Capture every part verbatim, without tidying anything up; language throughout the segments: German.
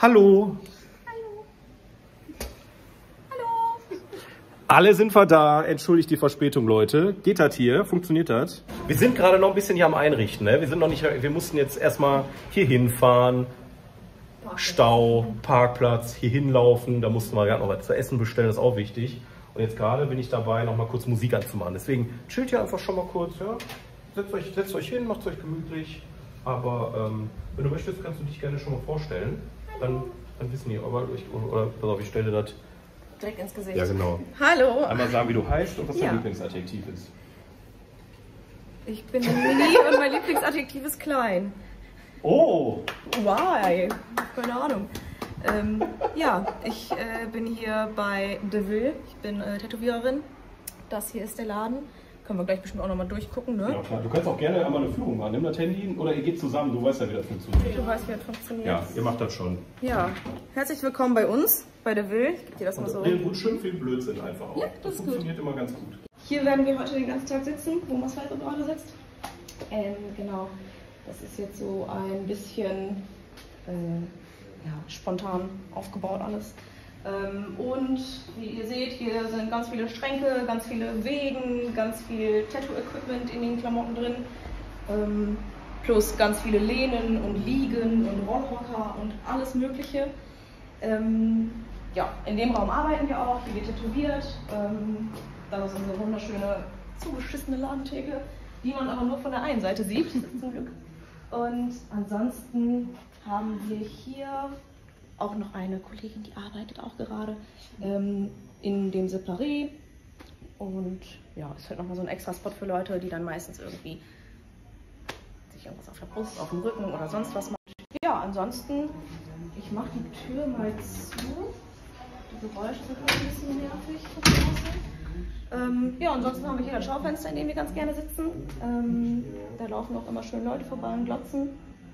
Hallo. Hallo. Hallo. Alle sind wir da. Entschuldigt die Verspätung, Leute. Geht das hier? Funktioniert das? Wir sind gerade noch ein bisschen hier am Einrichten. Ne? Wir sind noch nicht. Wir mussten jetzt erstmal hier hinfahren. Stau, Parkplatz, hier hinlaufen. Da mussten wir gerade noch was zu essen bestellen. Das ist auch wichtig. Und jetzt gerade bin ich dabei, noch mal kurz Musik anzumachen. Deswegen chillt ihr einfach schon mal kurz. Ja? Setzt euch, setzt euch hin, macht es euch gemütlich. Aber ähm, wenn du möchtest, kannst du dich gerne schon mal vorstellen. Dann, dann wissen die, aber ich, oder pass auf, ich stelle das direkt ins Gesicht. Ja, genau. Hallo. Einmal sagen, wie du heißt und was Ja. dein Lieblingsadjektiv ist. Ich bin mini und mein Lieblingsadjektiv ist klein. Oh! Why? Keine Ahnung. Ähm, ja, ich äh, bin hier bei DeVille. Ich bin äh, Tätowiererin. Das hier ist der Laden. Können wir gleich bestimmt auch nochmal durchgucken, ne? Ja, klar. Du kannst auch gerne einmal eine Führung machen. Nimm das Handy oder ihr geht zusammen. Du weißt ja, wie das funktioniert. Du weißt, wie das funktioniert. Ja, ihr macht das schon. Ja, herzlich willkommen bei uns, bei DeVille. Ich gebe dir das mal so. Und gut, schön viel Blödsinn einfach auch. Ja, das das ist funktioniert immer ganz gut. Hier werden wir heute den ganzen Tag sitzen, wo Masfalco gerade sitzt. Ähm, genau, das ist jetzt so ein bisschen äh, ja, spontan aufgebaut alles. Ähm, und wie ihr seht, hier sind ganz viele Schränke, ganz viele Wegen, ganz viel Tattoo-Equipment in den Klamotten drin. Ähm, plus ganz viele Lehnen und Liegen und Rollhocker und alles Mögliche. Ähm, ja, in dem Raum arbeiten wir auch, hier wird tätowiert. Ähm, das ist unsere wunderschöne, zugeschissene Ladentheke, die man aber nur von der einen Seite sieht, zum Glück. Und ansonsten haben wir hier auch noch eine Kollegin, die arbeitet auch gerade ähm, in dem Separé. Und ja, es ist halt nochmal so ein extra Spot für Leute, die dann meistens irgendwie sich irgendwas auf der Brust, auf dem Rücken oder sonst was machen. Ja, ansonsten, ich mache die Tür mal zu. Die Geräusche sind ein bisschen nervig. Ähm, ja, ansonsten haben wir hier das Schaufenster, in dem wir ganz gerne sitzen. Ähm, da laufen auch immer schön Leute vorbei und glotzen.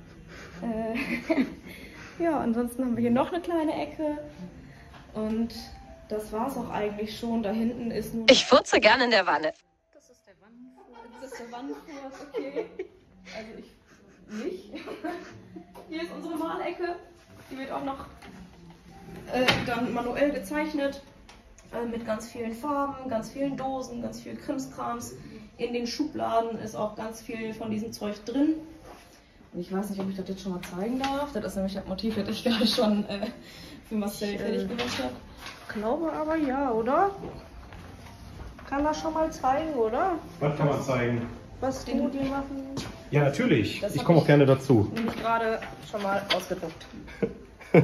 Äh, ja, ansonsten haben wir hier noch eine kleine Ecke. Und das war es auch eigentlich schon. Da hinten ist nur... Ich furze gerne in der Wanne. Das ist der Wannenfuß. Das ist der Wannenfuß, okay. Also ich nicht. Hier ist unsere Malecke. Die wird auch noch äh, dann manuell gezeichnet. Äh, mit ganz vielen Farben, ganz vielen Dosen, ganz viel Krimskrams. In den Schubladen ist auch ganz viel von diesem Zeug drin. Und ich weiß nicht, ob ich das jetzt schon mal zeigen darf. Das ist nämlich das Motiv, das ich gerade schon äh, für Marcel fertig gemacht habe. Ich glaube aber ja, oder? Kann das schon mal zeigen, oder? Was kann man zeigen? Was Den- du die machen? Ja, natürlich. Das Ich hab komme auch ich- gerne dazu. Nämlich gerade schon mal ausgedruckt. Das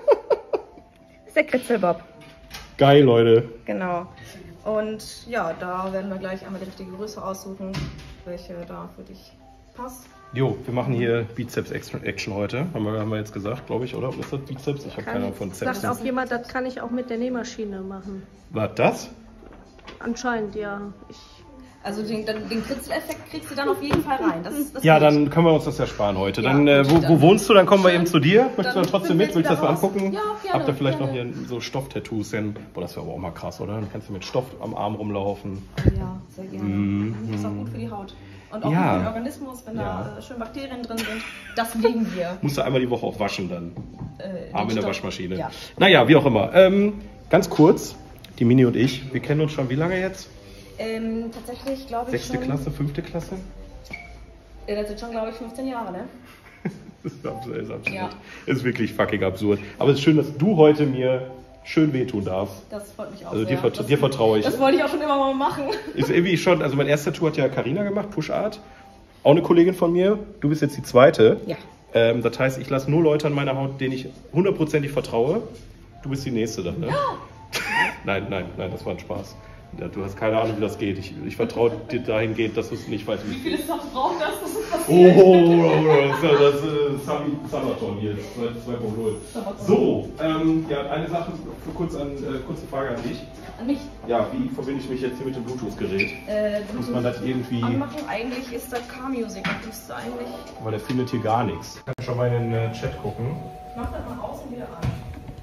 ist der Kritzelbob. Geil, Leute. Genau. Und ja, da werden wir gleich einmal die richtige Größe aussuchen, welche da für dich passt. Jo, wir machen hier Bizeps-Action heute. Haben wir, haben wir jetzt gesagt, glaube ich, oder? Ist das Bizeps? Ich habe keine Ahnung von Zeps. Sagt auch jemand, das kann ich auch mit der Nähmaschine machen. War das? Anscheinend, ja. Ich, Also den, den, den Kritzeleffekt kriegst du dann auf jeden Fall rein. Das, das Ja, geht. dann können wir uns das ja sparen heute. Ja, Dann, äh, gut, wo, wo dann- wohnst du? Dann kommen wir eben zu dir. Möchtest du Dann dann trotzdem sind wir mit? jetzt Willst du das wieder mal raus. angucken? Ja, gerne, Habt ihr vielleicht noch gerne. hier so Stofftattoos hin? Boah, das wäre aber auch mal krass, oder? Dann kannst du mit Stoff am Arm rumlaufen. Ja, sehr gerne. Mhm. Ist auch gut für die Haut. Und auch Ja. für den Organismus, wenn Ja. da äh, schön Bakterien drin sind. Das lieben wir. Musst du einmal die Woche auch waschen dann. Äh, Arm in der Stoff. Waschmaschine. Ja. Naja, wie auch immer. Ähm, ganz kurz, die Mini und ich, wir kennen uns schon wie lange jetzt? Ähm, tatsächlich glaube ich Sechste schon... Klasse, fünfte Klasse? Ja, das sind schon, glaube ich, fünfzehn Jahre, ne? Das ist absurd. Ist, absurd. Ja. Ist wirklich fucking absurd. Aber es ist schön, dass du heute mir schön wehtun darfst. Das freut mich auch Also sehr. dir, vert das, dir vertraue ich. Das wollte ich auch schon immer mal machen. Ist irgendwie schon, also mein erster Tattoo hat ja Carina gemacht, Push Art. Auch eine Kollegin von mir. Du bist jetzt die zweite. Ja. Ähm, das heißt, ich lasse nur Leute an meiner Haut, denen ich hundertprozentig vertraue. Du bist die nächste dann, ne? Ja. Nein, nein, nein, das war ein Spaß. Ja, du hast keine Ahnung, wie das geht. Ich, ich vertraue dir dahingehend, dass du es nicht weißt. Wie viele Stops braucht das? Das ist Oh, passiert. oh, oh, das ist ja das äh, Sami- Sabaton hier, zwei Punkt null. So, ähm, ja, eine Sache für kurz an, äh, kurze Frage an dich. An mich. Ja, wie verbinde ich mich jetzt hier mit dem Bluetooth-Gerät? Äh, Muss man das irgendwie, anmachen? Eigentlich ist das Car-Music. Das müsste eigentlich... weil der findet hier gar nichts. Ich kann schon mal in den äh, Chat gucken. Mach das mal außen wieder an.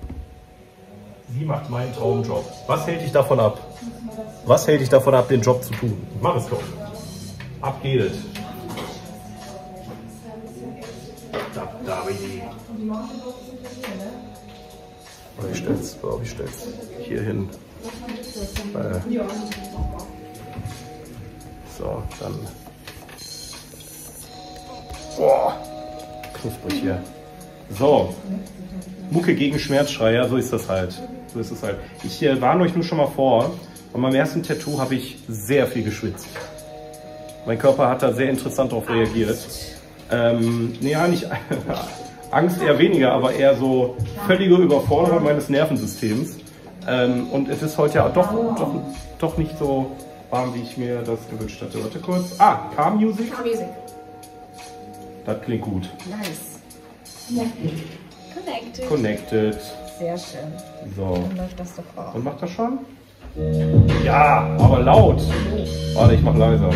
Sie macht meinen Traumjob. Was hält dich davon ab? Was hält dich davon ab, den Job zu tun? Mach es doch. Ab geht es. Da, da, baby. Und die machen das so ein bisschen, ne? Oder ich stell's, glaube ich, stell's hier hin. Äh, so, dann. Boah, knusprig hier. So, Mucke gegen Schmerzschrei, ja, so ist das halt. So ist es halt. Ich äh, warne euch nur schon mal vor, bei meinem ersten Tattoo habe ich sehr viel geschwitzt. Mein Körper hat da sehr interessant darauf reagiert. Ähm, nee, ja, nicht Angst eher weniger, aber eher so völlige Überforderung meines Nervensystems. Ähm, und es ist heute ja doch, doch, doch nicht so warm, wie ich mir das gewünscht hatte. Warte kurz. Ah, Calm Music. Calm Music. Das klingt gut. Nice. Connected. Connected. Sehr schön. So. Dann läuft das doch auch. Und macht das schon? Ja, aber laut. Warte, ich mach leiser.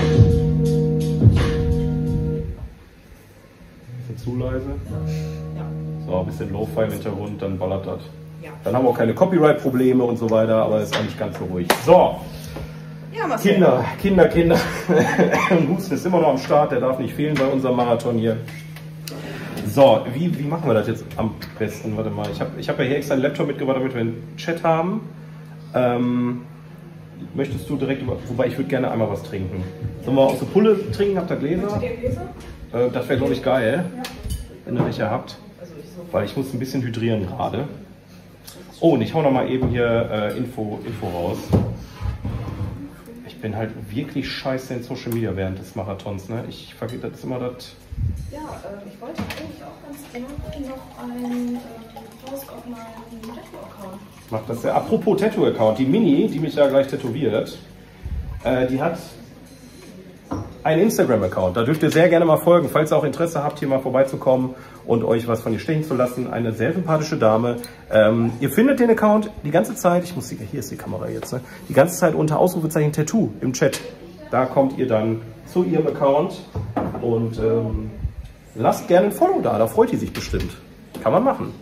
Bisschen zu leise. Ja. So, ein bisschen Lo-Fi im Hintergrund, dann ballert das. Ja. Dann haben wir auch keine Copyright-Probleme und so weiter, aber es ist eigentlich ganz so ruhig. So, Ja, Marcel. Kinder, Kinder, Kinder. Husten ist immer noch am Start, der darf nicht fehlen bei unserem Marathon hier. So, wie, wie machen wir das jetzt am besten? Warte mal, ich habe ich hab ja hier extra einen Laptop mitgebracht, damit wir einen Chat haben. Ähm, möchtest du direkt über... Wobei, ich würde gerne einmal was trinken. Sollen wir aus der Pulle trinken? Habt ihr Gläser? Äh, das wäre, glaube ich, geil, ja. Wenn ihr welche habt. Weil ich muss ein bisschen hydrieren gerade. Oh, und ich hau noch mal eben hier äh, Info, Info raus. Ich bin halt wirklich scheiße in Social Media während des Marathons. Ne? Ich vergesse das immer das... Ja, äh, ich wollte eigentlich auch ganz gerne noch einen äh, Post auf meinem Tattoo-Account. Macht das ja. Apropos Tattoo-Account, die Mini, die mich ja gleich tätowiert, äh, die hat einen Instagram-Account. Da dürft ihr sehr gerne mal folgen, falls ihr auch Interesse habt, hier mal vorbeizukommen und euch was von ihr stechen zu lassen. Eine sehr sympathische Dame. Ähm, ihr findet den Account die ganze Zeit, ich muss die, hier ist die Kamera jetzt, ne? Die ganze Zeit unter Ausrufezeichen Tattoo im Chat. Da kommt ihr dann zu ihrem Account und ähm, lasst gerne ein Follow da, da freut die sich bestimmt. Kann man machen.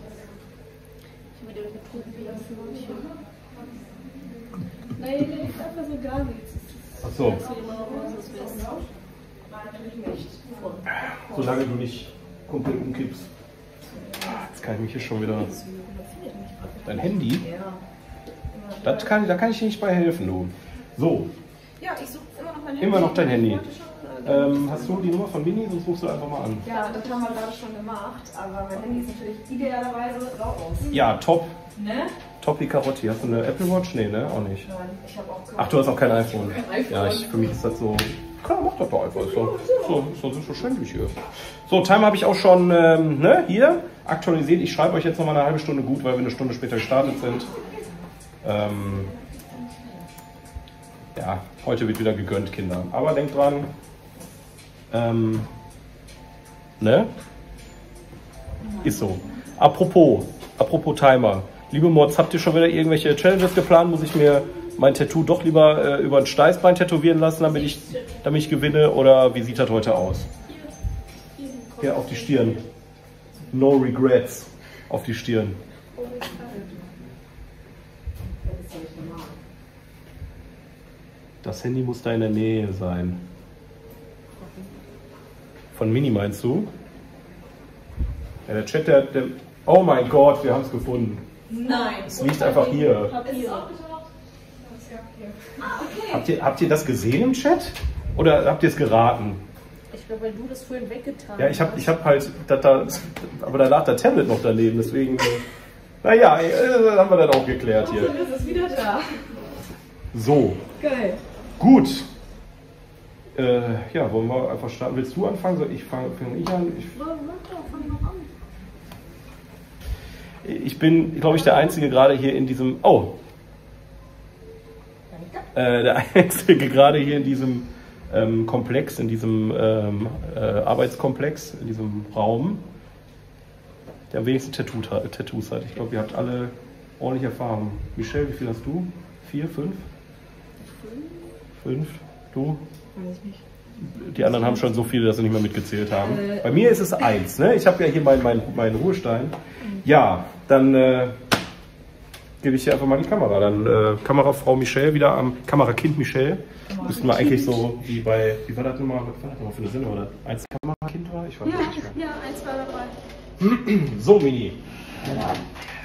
Nein, ich einfach so gar nichts. Ach so. Natürlich nicht. Solange du nicht komplett umkippst. Jetzt kann ich mich hier schon wieder... Dein Handy? Das kann, da kann ich dir nicht bei helfen, du. So. Ja, ich suche immer noch mein Handy. Immer noch dein Handy. Schon, äh, Ähm, hast du die Nummer von Mini? Sonst rufst du einfach mal an. Ja, das haben wir gerade schon gemacht, aber mein Handy ist natürlich idealerweise lautlos. Ja, top. Ne? Top wie Karotti. Hast du eine Apple Watch? Nee, ne? Auch nicht. Nein, ich habe auch Ach, du hast auch kein iPhone. kein iPhone. Ja, ich, für mich ist das so... Klar, mach das doch einfach. Ist so, so, so selbstverständlich hier. So, Time habe ich auch schon ähm, ne, hier aktualisiert. Ich schreibe euch jetzt noch mal eine halbe Stunde gut, weil wir eine Stunde später gestartet sind. Ähm, ja, heute wird wieder gegönnt, Kinder. Aber denkt dran, ähm, ne? Ist so. Apropos, apropos Timer. Liebe Mods, habt ihr schon wieder irgendwelche Challenges geplant? Muss ich mir mein Tattoo doch lieber äh, über ein Steißbein tätowieren lassen, damit ich, damit ich gewinne? Oder wie sieht das heute aus? Hier auf die Stirn. No regrets. Auf die Stirn. Das Handy muss da in der Nähe sein. Von Mini meinst du? Ja, der Chat, der, der... Oh mein Gott, wir haben es gefunden. Nein. Es liegt einfach hier. Habt ihr? Habt ihr, habt ihr das gesehen im Chat? Oder habt ihr es geraten? Ich glaube, weil du das vorhin weggetan hast. Ja, ich habe ich hab halt, das da, aber da lag der Tablet noch daneben, deswegen, naja, äh, haben wir das auch geklärt hier. Also, ist es wieder da. So, Geil. gut. Äh, ja, wollen wir einfach starten? Willst du anfangen? Soll ich fange fang ich an? Ich, ich bin, glaube ich, der Einzige gerade hier in diesem, oh, äh, der Einzige gerade hier in diesem ähm, Komplex, in diesem ähm, äh, Arbeitskomplex, in diesem Raum, der am wenigsten Tattoo, Tattoos hat. Ich glaube, ihr habt alle ordentliche Erfahrungen. Michelle, wie viel hast du? Vier, fünf? Fünf? Du? Weiß ich nicht. Die anderen haben schon so viele, dass sie nicht mehr mitgezählt haben. Äh, Bei mir ist es eins. Ne? Ich habe ja hier meinen mein, mein Ruhestein. Ja, dann äh, gebe ich hier einfach mal die Kamera. Dann äh, Kamerafrau Michelle wieder am Kamerakind Michelle. Müssten wir eigentlich so wie bei, wie war das nochmal, was war das nochmal für eine Sinne, oder? Eins Kamerakind war? Ich weiß Ja, nicht mehr. ja, eins war dabei. So, Mini.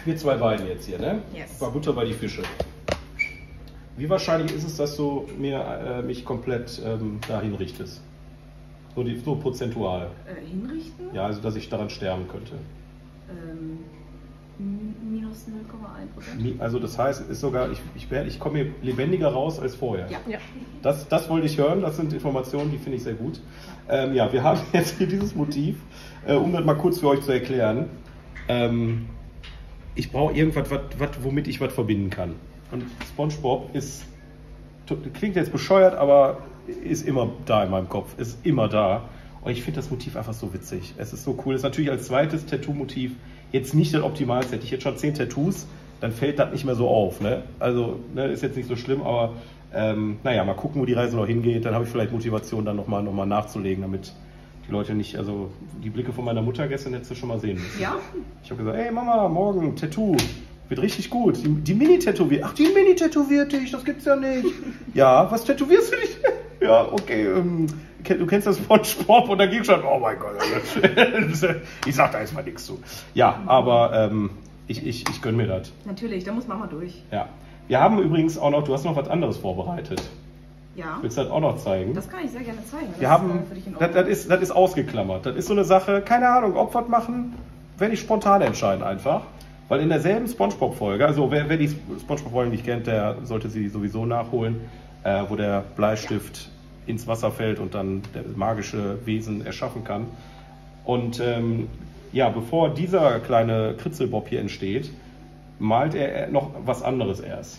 wir zwei beiden jetzt hier, ne? Yes. War Butter bei die Fische. Wie wahrscheinlich ist es, dass du mir äh, mich komplett ähm, dahin richtest? So, die, so prozentual. Äh, hinrichten? Ja, also dass ich daran sterben könnte. Ähm, minus null Komma eins Prozent. Mi- Also das heißt, ist sogar, ich, ich, werd- ich komme hier lebendiger raus als vorher. Ja. Ja. Das, das wollte ich hören, das sind Informationen, die finde ich sehr gut. Ähm, ja, wir haben jetzt hier dieses Motiv, äh, um das mal kurz für euch zu erklären. Ähm, ich brauche irgendwas, wat, wat, womit ich was verbinden kann. Und SpongeBob ist, klingt jetzt bescheuert, aber ist immer da in meinem Kopf, ist immer da. Und ich finde das Motiv einfach so witzig. Es ist so cool. Es ist natürlich als zweites Tattoo-Motiv jetzt nicht das Optimalste. Hätte ich jetzt schon zehn Tattoos, dann fällt das nicht mehr so auf. Ne? Also ne, ist jetzt nicht so schlimm, aber ähm, naja, mal gucken, wo die Reise noch hingeht. Dann habe ich vielleicht Motivation, dann nochmal noch mal nachzulegen, damit die Leute nicht, also die Blicke von meiner Mutter gestern hättest du schon mal sehen müssen. Ja? Ich habe gesagt, ey Mama, morgen Tattoo. Wird richtig gut. Die, die Mini-Tätowiert. Ach, die Mini-Tätowiert dich, das gibt's ja nicht. Ja, was tätowierst du dich? Ja, okay, ähm, du kennst das SpongeBob und dann ging schon, oh mein Gott. Ich sag da jetzt mal nichts zu. Ja, aber ähm, ich, ich, ich gönn mir das. Natürlich, da muss Mama durch. Ja. Wir haben übrigens auch noch, du hast noch was anderes vorbereitet. Ja. Willst du das auch noch zeigen? Das kann ich sehr gerne zeigen. Das Wir haben, ist, äh, für dich in das, Ordnung. das, ist, das ist ausgeklammert. Das ist so eine Sache, keine Ahnung, ob wir was machen, werde ich spontan entscheiden einfach. Weil in derselben SpongeBob-Folge, also wer, wer die SpongeBob-Folge nicht kennt, der sollte sie sowieso nachholen, äh, wo der Bleistift ins Wasser fällt und dann der magische Wesen erschaffen kann. Und ähm, ja, bevor dieser kleine Kritzelbob hier entsteht, malt er noch was anderes erst.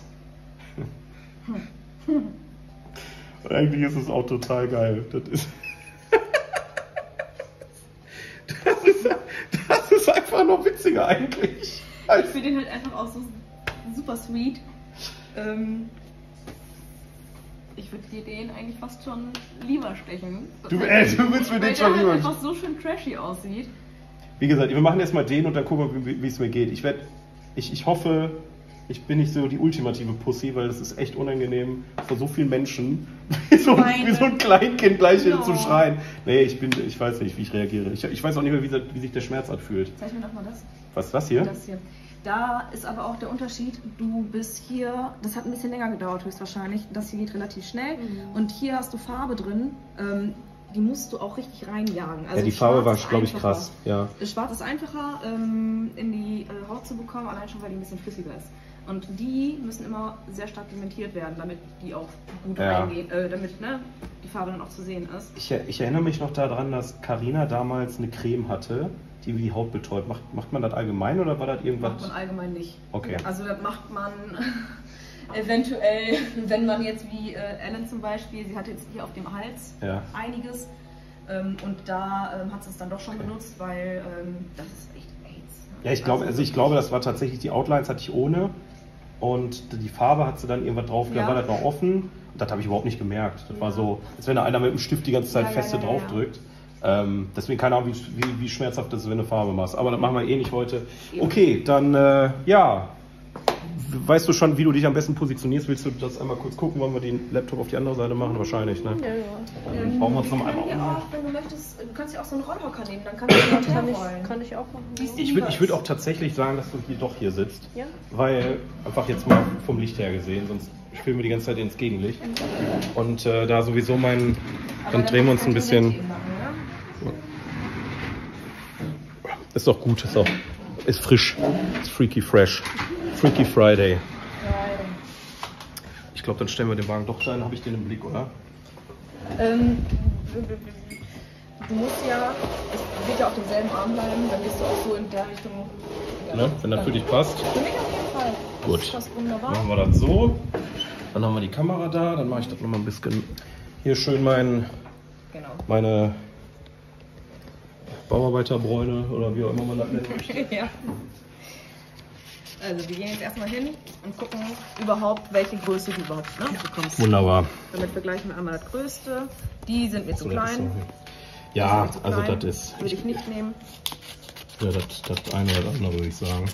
Und eigentlich ist es auch total geil. Das ist, das ist, das ist einfach noch witziger eigentlich. Ich finde den halt einfach auch so super sweet. Ähm, ich würde dir den eigentlich fast schon lieber stechen. Du, äh, du willst mir Weil den schon der lieber. halt einfach so schön trashy aussieht. Wie gesagt, wir machen erstmal den und dann gucken wir, wie- wie es mir geht. Ich werde, ich, ich hoffe, ich bin nicht so die ultimative Pussy, weil das ist echt unangenehm vor so vielen Menschen, wie so, Meine. wie so ein Kleinkind gleich Ja. zu schreien. Nee, ich bin, ich weiß nicht, wie ich reagiere. Ich, ich weiß auch nicht mehr, wie, se- wie sich der Schmerz anfühlt. Zeig mir doch mal das. Was ist das hier? Das hier. Da ist aber auch der Unterschied, du bist hier, das hat ein bisschen länger gedauert höchstwahrscheinlich, das hier geht relativ schnell und hier hast du Farbe drin, ähm, die musst du auch richtig reinjagen. Also Ja, die Farbe war, Schwarz ist glaube ich, einfacher. krass. Ja. Schwarz ist einfacher ähm, in die äh, Haut zu bekommen, allein schon, weil die ein bisschen flüssiger ist. Und die müssen immer sehr stark pigmentiert werden, damit die auch gut Ja. reingehen, äh, damit ne, die Farbe dann auch zu sehen ist. Ich, ich erinnere mich noch daran, dass Carina damals eine Creme hatte, die die Haut betäubt. Macht, macht man das allgemein oder war das irgendwas? Macht man allgemein nicht. Okay. Also das macht man eventuell, wenn man jetzt wie äh, Ellen zum Beispiel, sie hatte jetzt hier auf dem Hals Ja. einiges ähm, und da ähm, hat sie es dann doch schon Okay. benutzt, weil ähm, das ist echt AIDS. Ja, ich glaube, also ich glaube, das war tatsächlich, die Outlines hatte ich ohne und die Farbe hat sie dann irgendwas drauf, da Ja. war das noch offen und das habe ich überhaupt nicht gemerkt. Das war so, als wenn da einer mit dem Stift die ganze Zeit Ja, ja, feste ja, ja, draufdrückt. Ähm, deswegen keine Ahnung, wie, wie, wie schmerzhaft das ist, wenn du Farbe machst. Aber das machen wir eh nicht heute. Ja. Okay, dann äh, ja. Weißt du schon, wie du dich am besten positionierst? Willst du das einmal kurz gucken? Wollen wir den Laptop auf die andere Seite machen? Wahrscheinlich, ne? Ja, ja. Ähm, Brauchen wir uns noch wir einmal können ja um. auch, wenn du möchtest, du kannst ja auch so einen Rollhocker nehmen, dann kannst du hin und her Kann rollen. ich, kann ich auch machen. Wie es dir Ich lieber würde ich würd ist. auch tatsächlich sagen, dass du hier doch hier sitzt. Ja? Weil, einfach jetzt mal vom Licht her gesehen, sonst filmen wir die ganze Zeit ins Gegenlicht. Und äh, da sowieso mein, Aber dann drehen wir uns kannst ein du bisschen. direkt eben machen, oder? Ist doch gut, ist doch, ist frisch, ist freaky fresh, freaky Friday. Ich glaube, dann stellen wir den Wagen doch da, dann habe ich den im Blick, oder? Ähm, du musst ja, es wird ja auf demselben Arm bleiben, dann bist du auch so in der Richtung. Ja, Ne? Wenn das für dich passt. Für mich auf jeden Fall. Das Gut. ist fast wunderbar. Machen wir das so. Dann haben wir die Kamera da, dann mache ich das nochmal ein bisschen hier schön mein, Genau. meine Bauarbeiterbräune oder wie auch immer man das nennen möchte. Ja. Also wir gehen jetzt erstmal hin und gucken überhaupt, welche Größe du überhaupt ne, bekommst. Wunderbar. Damit vergleichen wir einmal das Größte. Die sind mir zu So, das ist klein. so. Ja, Die sind mir zu also klein. das ist Würde ich nicht nehmen. ja, das, das eine oder das andere, würde ich sagen.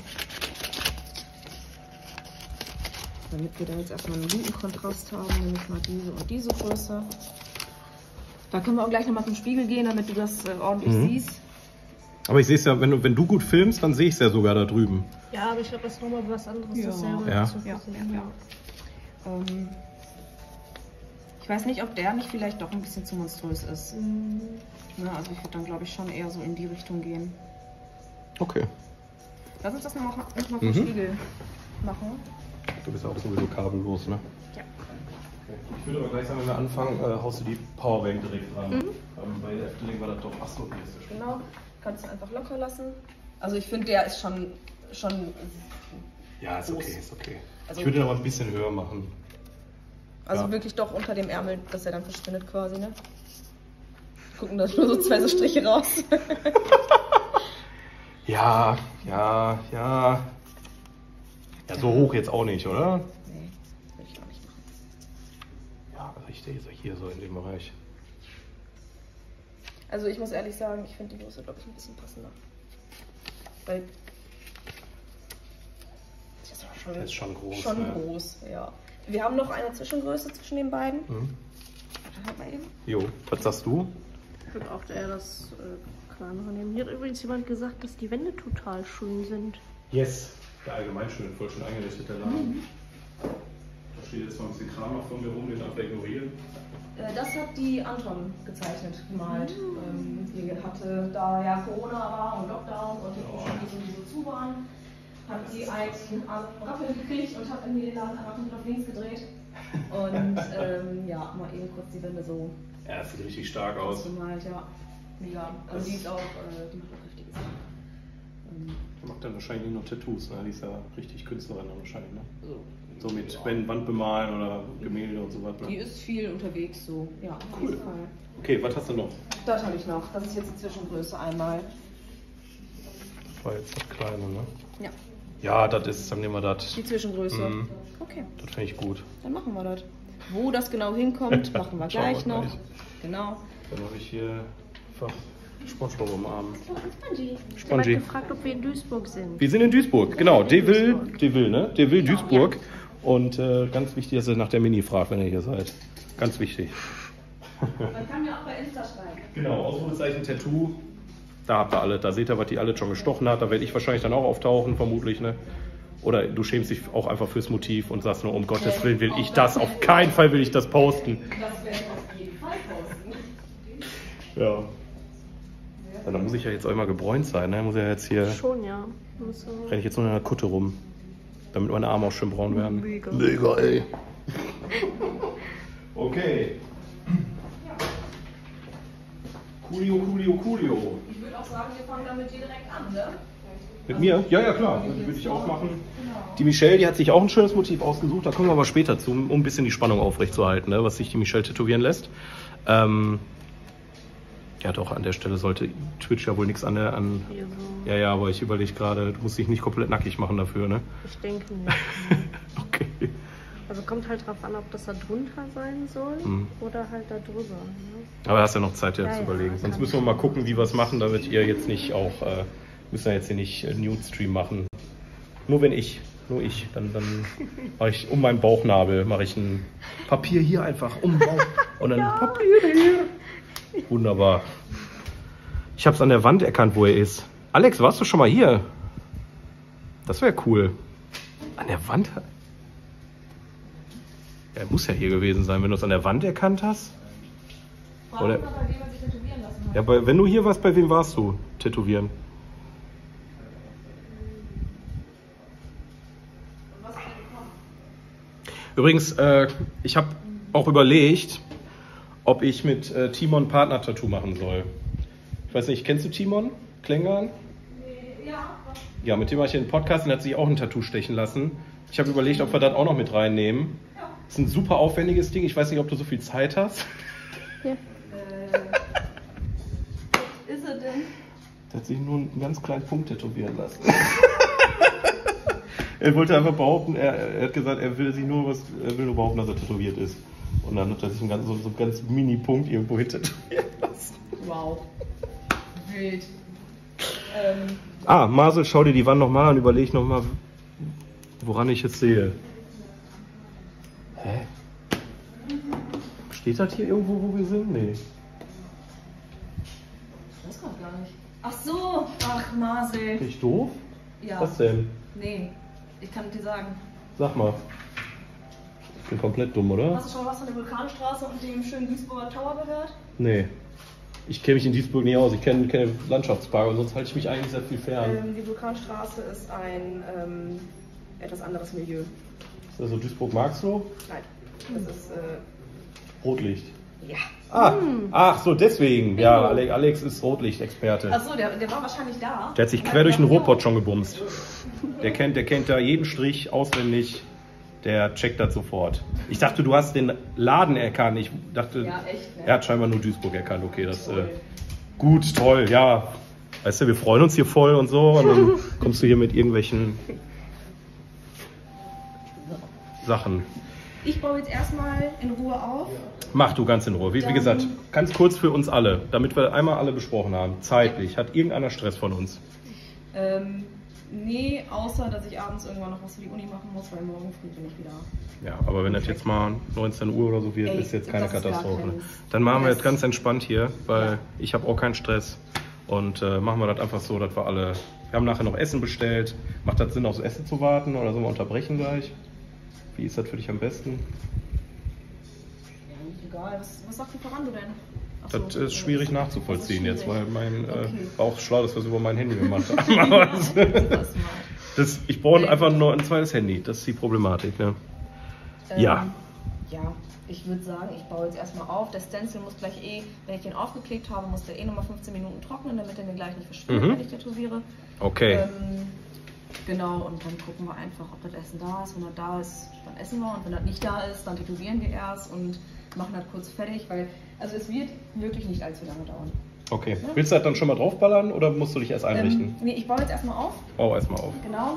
Damit wir da jetzt erstmal einen guten Kontrast haben, nehme ich mal diese und diese Größe. Da können wir auch gleich nochmal zum Spiegel gehen, damit du das äh, ordentlich Mhm. siehst. Aber ich sehe es ja, wenn du, wenn du gut filmst, dann sehe ich es ja sogar da drüben. Ja, aber ich glaube, das ist nochmal was anderes. Ja. Dasselbe Ja. zu Ja, fotografieren. ja, ja. Ähm, ich weiß nicht, ob der nicht vielleicht doch ein bisschen zu monströs ist. Mhm. Ja, also ich würde dann, glaube ich, schon eher so in die Richtung gehen. Okay. Lass uns das nochmal noch mal vom Mhm. Spiegel machen. Du bist ja auch sowieso kabellos, ne? Ja. Ich würde aber gleich sagen, wenn wir anfangen, äh, haust du die Powerbank direkt dran. Mhm. Ähm, bei der Efteling war das doch. Achso, hier ist der Spiegel. Genau, kannst du einfach locker lassen. Also ich finde, der ist schon, schon Ja, ist groß. okay, ist okay. Also- ich würde noch mal ein bisschen höher machen. Also Ja. wirklich doch unter dem Ärmel, dass er dann verschwindet quasi, ne? Gucken da nur so zwei so Striche raus. Ja, ja, ja. Ja, so hoch jetzt auch nicht, oder? Nee, will ich auch nicht machen. Ja, also ich stehe so hier so in dem Bereich. Also ich muss ehrlich sagen, ich finde die Größe, glaube ich, ein bisschen passender. Weil das ist schon, Der ist schon groß. schon ne? groß, ja. Wir haben noch eine Zwischengröße zwischen den beiden. Mhm. Warte halt mal eben. Jo, was sagst du? Ich würde auch eher das äh, kleinere nehmen. Hier hat übrigens jemand gesagt, dass die Wände total schön sind. Yes. Der allgemein schön, voll schön eingerichtet, der Laden. Da steht jetzt mal ein bisschen Kram noch von mir rum, den darf er ignorieren. Äh, Das hat die Anton gezeichnet, gemalt. Ähm, die hatte, da ja Corona war und Lockdown und die Hochschulen sowieso zu waren, hat sie einen Rappel gekriegt und hat irgendwie den Laden einfach komplett auf links gedreht. Und ähm, ja, mal eben kurz die Wände so Ja, das sieht richtig stark aus. gemalt, ja. Mega. Also die ist auch, äh, die macht auch richtiges. Ähm, Die macht dann wahrscheinlich nur noch Tattoos, ne? Die ist ja richtig Künstlerin dann wahrscheinlich, ne? so. So mit Wand- Wand bemalen oder Gemälde und so weiter. Die ist viel unterwegs, so. Ja, auf Cool. jeden Fall. Okay, was hast du noch? Das habe ich noch. Das ist jetzt die Zwischengröße einmal. Das war jetzt das Kleine, ne? Ja, Ja, das ist, dann nehmen wir das. die Zwischengröße. Mhm. Okay, Das finde ich gut. dann machen wir das. Wo das genau hinkommt, machen wir Schauen wir gleich noch. gleich. Genau. Dann habe ich hier einfach Spongebob am Arm. Spongy. Ich Spongy. habe gefragt, ob wir in Duisburg sind. Wir sind in Duisburg, genau. Deville, Duisburg. Deville, ne? Deville, Duisburg. Und äh, ganz wichtig, dass ihr nach der Mini fragt, wenn ihr hier seid. Ganz wichtig. Man kann mir auch bei Insta schreiben. Genau, Ausrufezeichen Tattoo. Da habt ihr alle, da seht ihr, was die alle schon gestochen hat. Da werde ich wahrscheinlich dann auch auftauchen, vermutlich, ne? Oder du schämst dich auch einfach fürs Motiv und sagst nur, um Gottes Willen will ich das, auf keinen Fall will ich das posten. Das werde ich auf jeden Fall posten. Ja. Ja, dann muss ich ja jetzt auch immer gebräunt sein, ne? Muss ja jetzt hier, Schon, ja. Muss so- renne ich jetzt nur in einer Kutte rum, damit meine Arme auch schön braun werden. Mega. Mega, ey. Okay. Coolio, coolio, coolio. Ich würde auch sagen, wir fangen damit dir direkt an, ne? Mit mir? Ja, ja, klar. Das würde ich auch machen. Die Michelle, die hat sich auch ein schönes Motiv ausgesucht. Da kommen wir aber später zu, um ein bisschen die Spannung aufrechtzuerhalten, ne, was sich die Michelle tätowieren lässt. Ähm, ja, doch, an der Stelle sollte Twitch ja wohl nichts an der... An, Hier so. ja, ja, aber ich überlege gerade, du musst dich nicht komplett nackig machen dafür, ne? Ich denke nicht. Okay. Also kommt halt drauf an, ob das da drunter sein soll Mhm. oder halt da drüber. Ne? Aber hast ja noch Zeit, dir Ja, zu ja, überlegen. Sonst kann müssen wir mal gucken, wie wir es machen, damit ihr jetzt nicht auch... Äh, müssen wir jetzt hier nicht äh, Nude-Stream machen. Nur wenn ich, nur ich. Dann, dann mache ich um meinen Bauchnabel, mache ich ein Papier hier einfach um den Bauch. Und dann Papier hier. Wunderbar. Ich habe es an der Wand erkannt, wo er ist. Alex, warst du schon mal hier? Das wäre cool. An der Wand? Er muss ja hier gewesen sein, wenn du es an der Wand erkannt hast. Oder? Fragen wir, bei wem er sich tätowieren lassen hat. Ja, bei, wenn du hier warst, bei wem warst du tätowieren? Und was hat er bekommen? Übrigens, äh, ich habe auch überlegt, ob ich mit äh, Timon Partner-Tattoo machen soll. Ich weiß nicht, kennst du Timon Klängern? Ja, was? Ja, mit dem war ich in den Podcast und der hat sich auch ein Tattoo stechen lassen. Ich habe überlegt, ob wir das auch noch mit reinnehmen. Ja. Das ist ein super aufwendiges Ding. Ich weiß nicht, ob du so viel Zeit hast. Hier. Äh, was ist er denn? Der hat sich nur einen ganz kleinen Punkt tätowieren lassen. Er wollte einfach behaupten, er, er hat gesagt, er will sich nur was, er will nur behaupten, dass er tätowiert ist. Und dann hat er sich einen ganz, so, so einen ganz Mini-Punkt irgendwo hin tätowieren lassen. Wow. Wild. Ähm, Ah, Marcel, schau dir die Wand nochmal an, überleg nochmal, woran ich jetzt sehe. Hä? Steht das hier irgendwo, wo wir sind? Nee. ich weiß grad gar nicht. Ach so, ach Marcel. Bin ich doof? Ja. Was denn? Nee, ich kann dir sagen. Sag mal. Ich bin komplett dumm, oder? Hast du schon was von der Vulkanstraße und dem schönen Duisburger Tower gehört? Nee. Ich kenne mich in Duisburg nicht aus. Ich kenne keine Landschaftspark und sonst halte ich mich eigentlich sehr viel fern. Ähm, die Vulkanstraße ist ein ähm, etwas anderes Milieu. Ist das so Duisburg-Marxloh? Nein, das ist äh, Rotlicht. ja. Ah, ach so, deswegen. Ja, Ale- Alex ist Rotlichtexperte. Achso, der, der war wahrscheinlich da. Der hat sich quer durch den Ruhrpott schon gebumst. Der kennt, der kennt da jeden Strich auswendig. Der checkt das sofort. Ich dachte, du hast den Laden erkannt. Ich dachte, Ja, echt, ne? er hat scheinbar nur Duisburg erkannt. Okay, das äh, gut, toll, ja. Weißt du, wir freuen uns hier voll und so. Und dann kommst du hier mit irgendwelchen Sachen. Ich baue jetzt erstmal in Ruhe auf. Mach du ganz in Ruhe. Wie, wie Dann- gesagt, ganz kurz für uns alle, damit wir einmal alle besprochen haben. Zeitlich. Hat irgendeiner Stress von uns? Ähm, nee, außer dass ich abends irgendwann noch was für die Uni machen muss, weil morgen früh bin ich wieder. Ja, aber wenn das jetzt mal neunzehn Uhr oder so wird, Ey, ist jetzt keine das ist gar Katastrophe. kein Dann machen wir Stress. jetzt ganz entspannt hier, weil Ja. ich habe auch keinen Stress. Und äh, machen wir das einfach so, dass wir alle... Wir haben nachher noch Essen bestellt. Macht das Sinn, aufs Essen zu warten oder sollen wir unterbrechen gleich? Wie ist das für dich am besten? Ja, nicht egal. Was, was sagt die Verando denn? Ach so, Das ist schwierig das ist nachzuvollziehen jetzt, weil schwierig. mein äh, Okay. Bauch schlau ist, was über mein Handy gemacht hat. Aber das- Das mal. das, ich brauche einfach nur ein zweites Handy. Das ist die Problematik. Ne? Ja. Ähm, ja, ich würde sagen, ich baue jetzt erstmal auf. Der Stencil muss gleich eh, wenn ich den aufgeklebt habe, muss der eh nochmal fünfzehn Minuten trocknen, damit er mir gleich nicht verschwindet, Mhm. wenn ich tätowiere. Okay. Ähm, genau, und dann gucken wir einfach, ob das Essen da ist. Wenn das da ist, dann essen wir. Und wenn das nicht da ist, dann tätowieren wir erst und machen das kurz fertig, weil, also es wird wirklich nicht allzu lange dauern. Okay. Willst du das dann schon mal draufballern oder musst du dich erst einrichten? Ähm, nee, ich baue jetzt erstmal auf. Bau erstmal auf. Genau.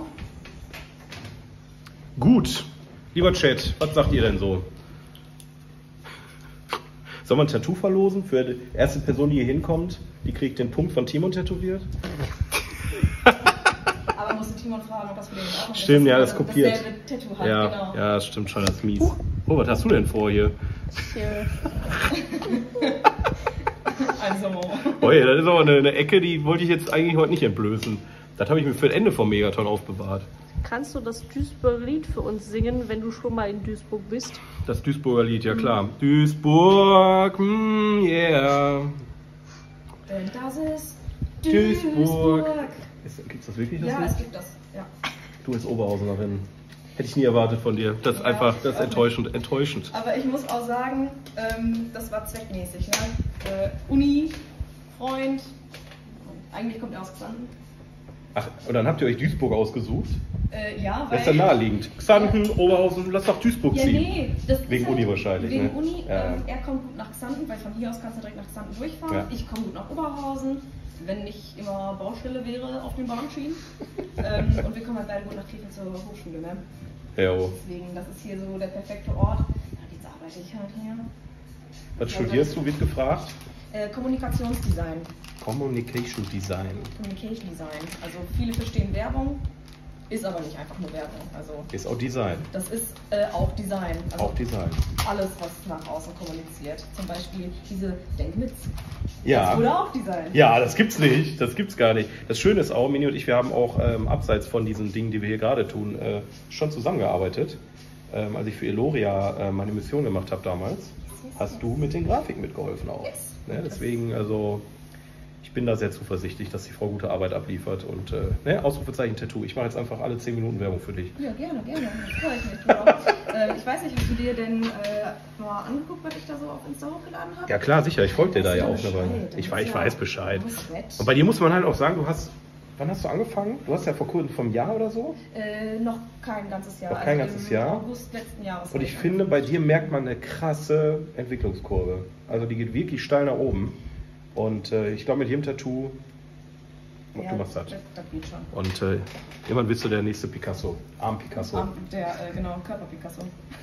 Gut. Lieber Chat, was sagt ihr denn so? Soll man ein Tattoo verlosen für die erste Person, die hier hinkommt? Die kriegt den Punkt von Timon tätowiert? Aber musst du Timon fragen, ob das für den in Ordnung ist. Stimmt, ja, das dass kopiert. dasselbe Tattoo hat, Ja, genau. ja, das stimmt schon, das ist mies. Oh, was hast du denn vor hier? Hier. Also, Oh ja, das ist aber eine, eine Ecke, die wollte ich jetzt eigentlich heute nicht entblößen. Das habe ich mir für das Ende vom Megaton aufbewahrt. Kannst du das Duisburger Lied für uns singen, wenn du schon mal in Duisburg bist? Das Duisburger Lied, ja klar. Duisburg, mm, yeah. denn das ist Duisburg. Duisburg. Gibt es das wirklich, das Ja, Lied? es gibt das. Ja. Du als Oberhausenerin. Hätte ich nie erwartet von dir. Das ist Ja, einfach, das ist ich auch enttäuschend, enttäuschend. Aber ich muss auch sagen, ähm, das war zweckmäßig. Ne? Äh, Uni, Freund, eigentlich kommt er aus Xanten. Ach, und dann habt ihr euch Duisburg ausgesucht? Äh, ja, Das weil... ist ja naheliegend. Xanten, Oberhausen, lass doch Duisburg Ja, ziehen. nee. Das ist Wegen halt- Uni wahrscheinlich, Wegen ne? Uni. Ja. Ähm, er kommt gut nach Xanten, weil von hier aus kannst du direkt nach Xanten durchfahren. Ja. Ich komme gut nach Oberhausen, wenn nicht immer Baustelle wäre auf den Bahnschienen. ähm, und wir kommen halt beide gut nach Krefeld zur Hochschule. Ne? Ja, oh. Deswegen, das ist hier so der perfekte Ort. Ja, jetzt arbeite ich halt hier. Was studierst du, wird gefragt? Äh, Kommunikationsdesign. Communication Design. Communication Design. Also viele verstehen Werbung, ist aber nicht einfach nur Werbung. Also Ist auch Design. das ist äh, auch Design. Also Auch Design. alles, was nach außen kommuniziert. Zum Beispiel diese Denkmitz. Ja. Oder auch Design. Ja, das gibt's nicht. Das gibt's gar nicht. Das Schöne ist auch, Mini und ich, wir haben auch ähm, abseits von diesen Dingen, die wir hier gerade tun, äh, schon zusammengearbeitet. Ähm, als ich für Eloria äh, meine Mission gemacht habe damals, hast du mit den Grafiken mitgeholfen auch. Yes. Ne, deswegen, also, ich bin da sehr zuversichtlich, dass die Frau gute Arbeit abliefert. Und äh, ne, Ausrufezeichen Tattoo. Ich mache jetzt einfach alle zehn Minuten Werbung für dich. Ja, gerne, gerne. Das freue ich mich drauf. äh, ich weiß nicht, hast du dir denn äh, mal angeguckt, was ich da so auf Insta hochgeladen habe? Ja klar, sicher. Ich folge dir da Weißt ja du auch eine Weile. Bescheid? Ich, Das weiß- ist ich ja weiß Bescheid. Respekt. Und bei dir muss man halt auch sagen, du hast, wann hast du angefangen? Du hast ja vor kurzem vom Jahr oder so. Äh, noch kein ganzes Jahr. Noch kein also ganzes im Jahr? August letzten Jahres. Und habe ich finde, bei dir merkt man eine krasse Entwicklungskurve. Also die geht wirklich steil nach oben. Und äh, ich glaube, mit jedem Tattoo, ja, du machst das. Das, das geht schon. Und äh, irgendwann bist du der nächste Picasso. Arm Picasso. Ah, der, äh, genau, Körper-Picasso.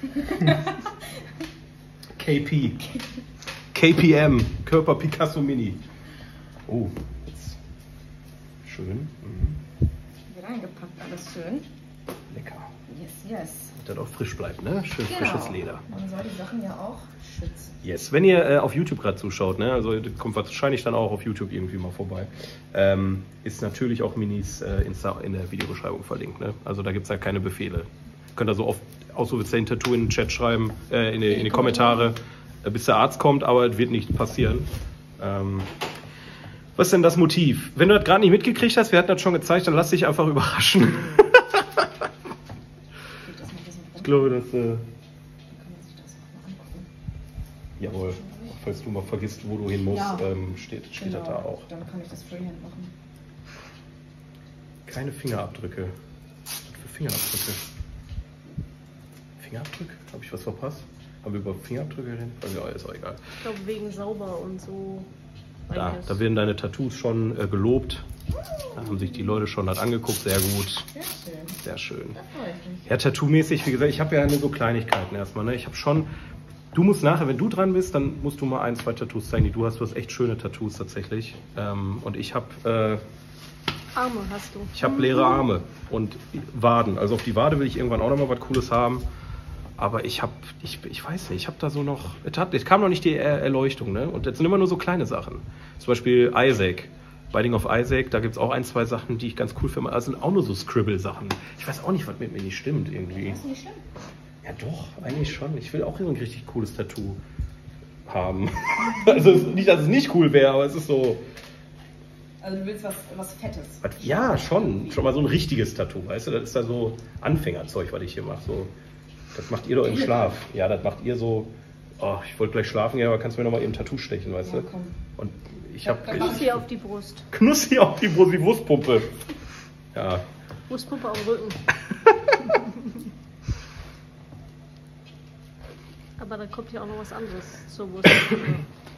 K P. K P M. Körper Picasso Mini. Oh, jetzt. Schön. Mhm. Hier reingepackt, alles schön. Lecker. Yes, yes. Damit das auch frisch bleibt, ne? Schön Genau. frisches Leder. Man soll die Sachen ja auch schützen. Yes. Wenn ihr äh, auf YouTube gerade zuschaut, ne? Also das kommt wahrscheinlich dann auch auf YouTube irgendwie mal vorbei, ähm, ist natürlich auch Minis äh, Insta in der Videobeschreibung verlinkt, ne? Also da gibt es ja keine Befehle. Könnt ihr so oft Ausrufezeichen Tattoo in den Chat schreiben, äh, in, die, in die Kommentare, äh, bis der Arzt kommt, aber es wird nicht passieren. Ähm, was ist denn das Motiv? Wenn du das gerade nicht mitgekriegt hast, wir hatten das schon gezeigt, dann lass dich einfach überraschen. Ich glaube, dass... Äh, jawohl, auch falls du mal vergisst, wo du hin musst, Ja. ähm, steht, steht Genau, das da auch. dann kann ich das Freehand machen. Keine Fingerabdrücke. Was ist das für Fingerabdrücke? Fingerabdrücke? Habe ich was verpasst? Haben wir über Fingerabdrücke geredet? Also, ja, ist auch egal. Ich glaube, wegen sauber und so. Da, da werden deine Tattoos schon äh, gelobt. Da haben sich die Leute schon das angeguckt. Sehr gut. Sehr schön. Sehr schön. Da freue ich mich. Ja, tattoo-mäßig, wie gesagt, ich habe ja nur so Kleinigkeiten erstmal. Ne? Ich habe schon... Du musst nachher, wenn du dran bist, dann musst du mal ein, zwei Tattoos zeigen, die du hast. Du hast echt schöne Tattoos tatsächlich. Ähm, und ich habe... Äh, Arme hast du. Ich habe leere Arme und Waden. Also auf die Wade will ich irgendwann auch noch mal was Cooles haben. Aber ich habe, ich, ich weiß nicht, ich habe da so noch, es, hat, es kam noch nicht die er Erleuchtung, ne? Und jetzt sind immer nur so kleine Sachen. Zum Beispiel Isaac, Binding of Isaac, da gibt es auch ein, zwei Sachen, die ich ganz cool finde. Also sind auch nur so Scribble-Sachen. Ich weiß auch nicht, was mit mir nicht stimmt irgendwie. Das ist nicht schlimm. Ja doch, eigentlich schon. Ich will auch so ein richtig cooles Tattoo haben. Also nicht, dass es nicht cool wäre, aber es ist so... Also du willst was, was Fettes. Ja, schon. Schon mal so ein richtiges Tattoo, weißt du? Das ist da so Anfängerzeug, was ich hier mache. So, das macht ihr doch im Schlaf. Ja, das macht ihr so, oh, ich wollte gleich schlafen gehen, aber kannst du mir noch mal eben ein Tattoo stechen, weißt Ja, du? komm. Und ich habe... Knussi auf die Brust. Knussi auf die Brust, die Brustpumpe. Ja. Brustpumpe am Rücken. Aber da kommt ja auch noch was anderes zur Brustpumpe.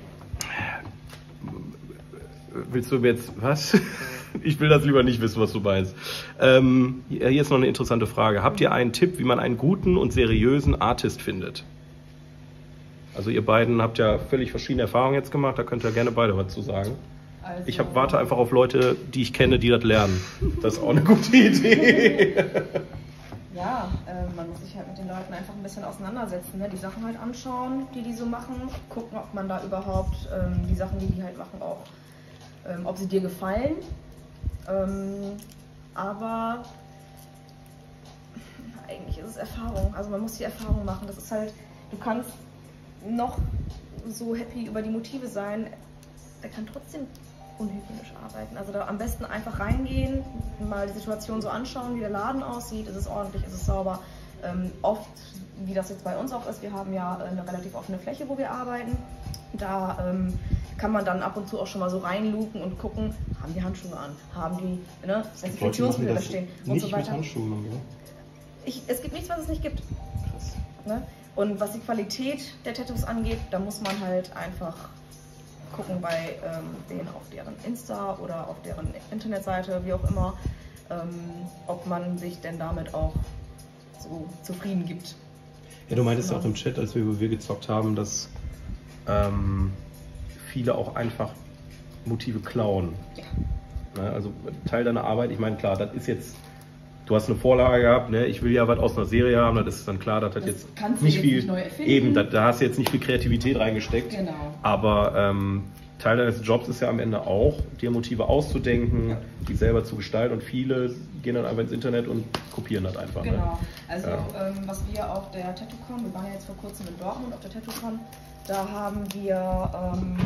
Willst du jetzt, was? Ich will das lieber nicht wissen, was du meinst. Ähm, hier ist noch eine interessante Frage. Habt ihr einen Tipp, wie man einen guten und seriösen Artist findet? Also ihr beiden habt ja völlig verschiedene Erfahrungen jetzt gemacht, da könnt ihr gerne beide was zu sagen. Also, Ich hab, warte einfach auf Leute, die ich kenne, die das lernen. Das ist auch eine gute Idee. Ja, äh, man muss sich halt mit den Leuten einfach ein bisschen auseinandersetzen, ne? Die Sachen halt anschauen, die die so machen, gucken, ob man da überhaupt ähm, die Sachen, die die halt machen, auch, ähm, ob sie dir gefallen. Ähm, aber eigentlich ist es Erfahrung, also man muss die Erfahrung machen. Das ist halt, du kannst noch so happy über die Motive sein, der kann trotzdem unhygienisch arbeiten. Also da am besten einfach reingehen, mal die Situation so anschauen, wie der Laden aussieht, ist es ordentlich, ist es sauber. Ähm, oft, wie das jetzt bei uns auch ist, wir haben ja eine relativ offene Fläche, wo wir arbeiten. Da ähm, kann man dann ab und zu auch schon mal so reinluken und gucken, haben die Handschuhe an, haben die ne, Desinfektionsmittel stehen und so weiter. Handschuhen, oder? Ich, es gibt nichts, was es nicht gibt. Krass. Ne? Und was die Qualität der Tattoos angeht, da muss man halt einfach gucken bei ähm, denen auf deren Insta oder auf deren Internetseite, wie auch immer, ähm, ob man sich denn damit auch so zufrieden gibt. Ja, du meintest Genau. auch im Chat, als wir über wir gezockt haben, dass ähm, viele auch einfach Motive klauen. Ja. Ne? Also Teil deiner Arbeit, ich meine, klar, das ist jetzt, du hast eine Vorlage gehabt, ne? Ich will ja was aus einer Serie haben, das ist dann klar, dass das, Das jetzt kannst du nicht jetzt viel, nicht neu erfinden. eben, da, da hast du jetzt nicht viel Kreativität reingesteckt. Genau. Aber ähm, Teil deines Jobs ist ja am Ende auch, dir Motive auszudenken, Ja. die selber zu gestalten und viele gehen dann einfach ins Internet und kopieren das einfach. Genau. Ne? Also Ja. ähm, was wir auf der TattooCon, wir waren ja jetzt vor kurzem in Dortmund auf der TattooCon, da haben wir ähm,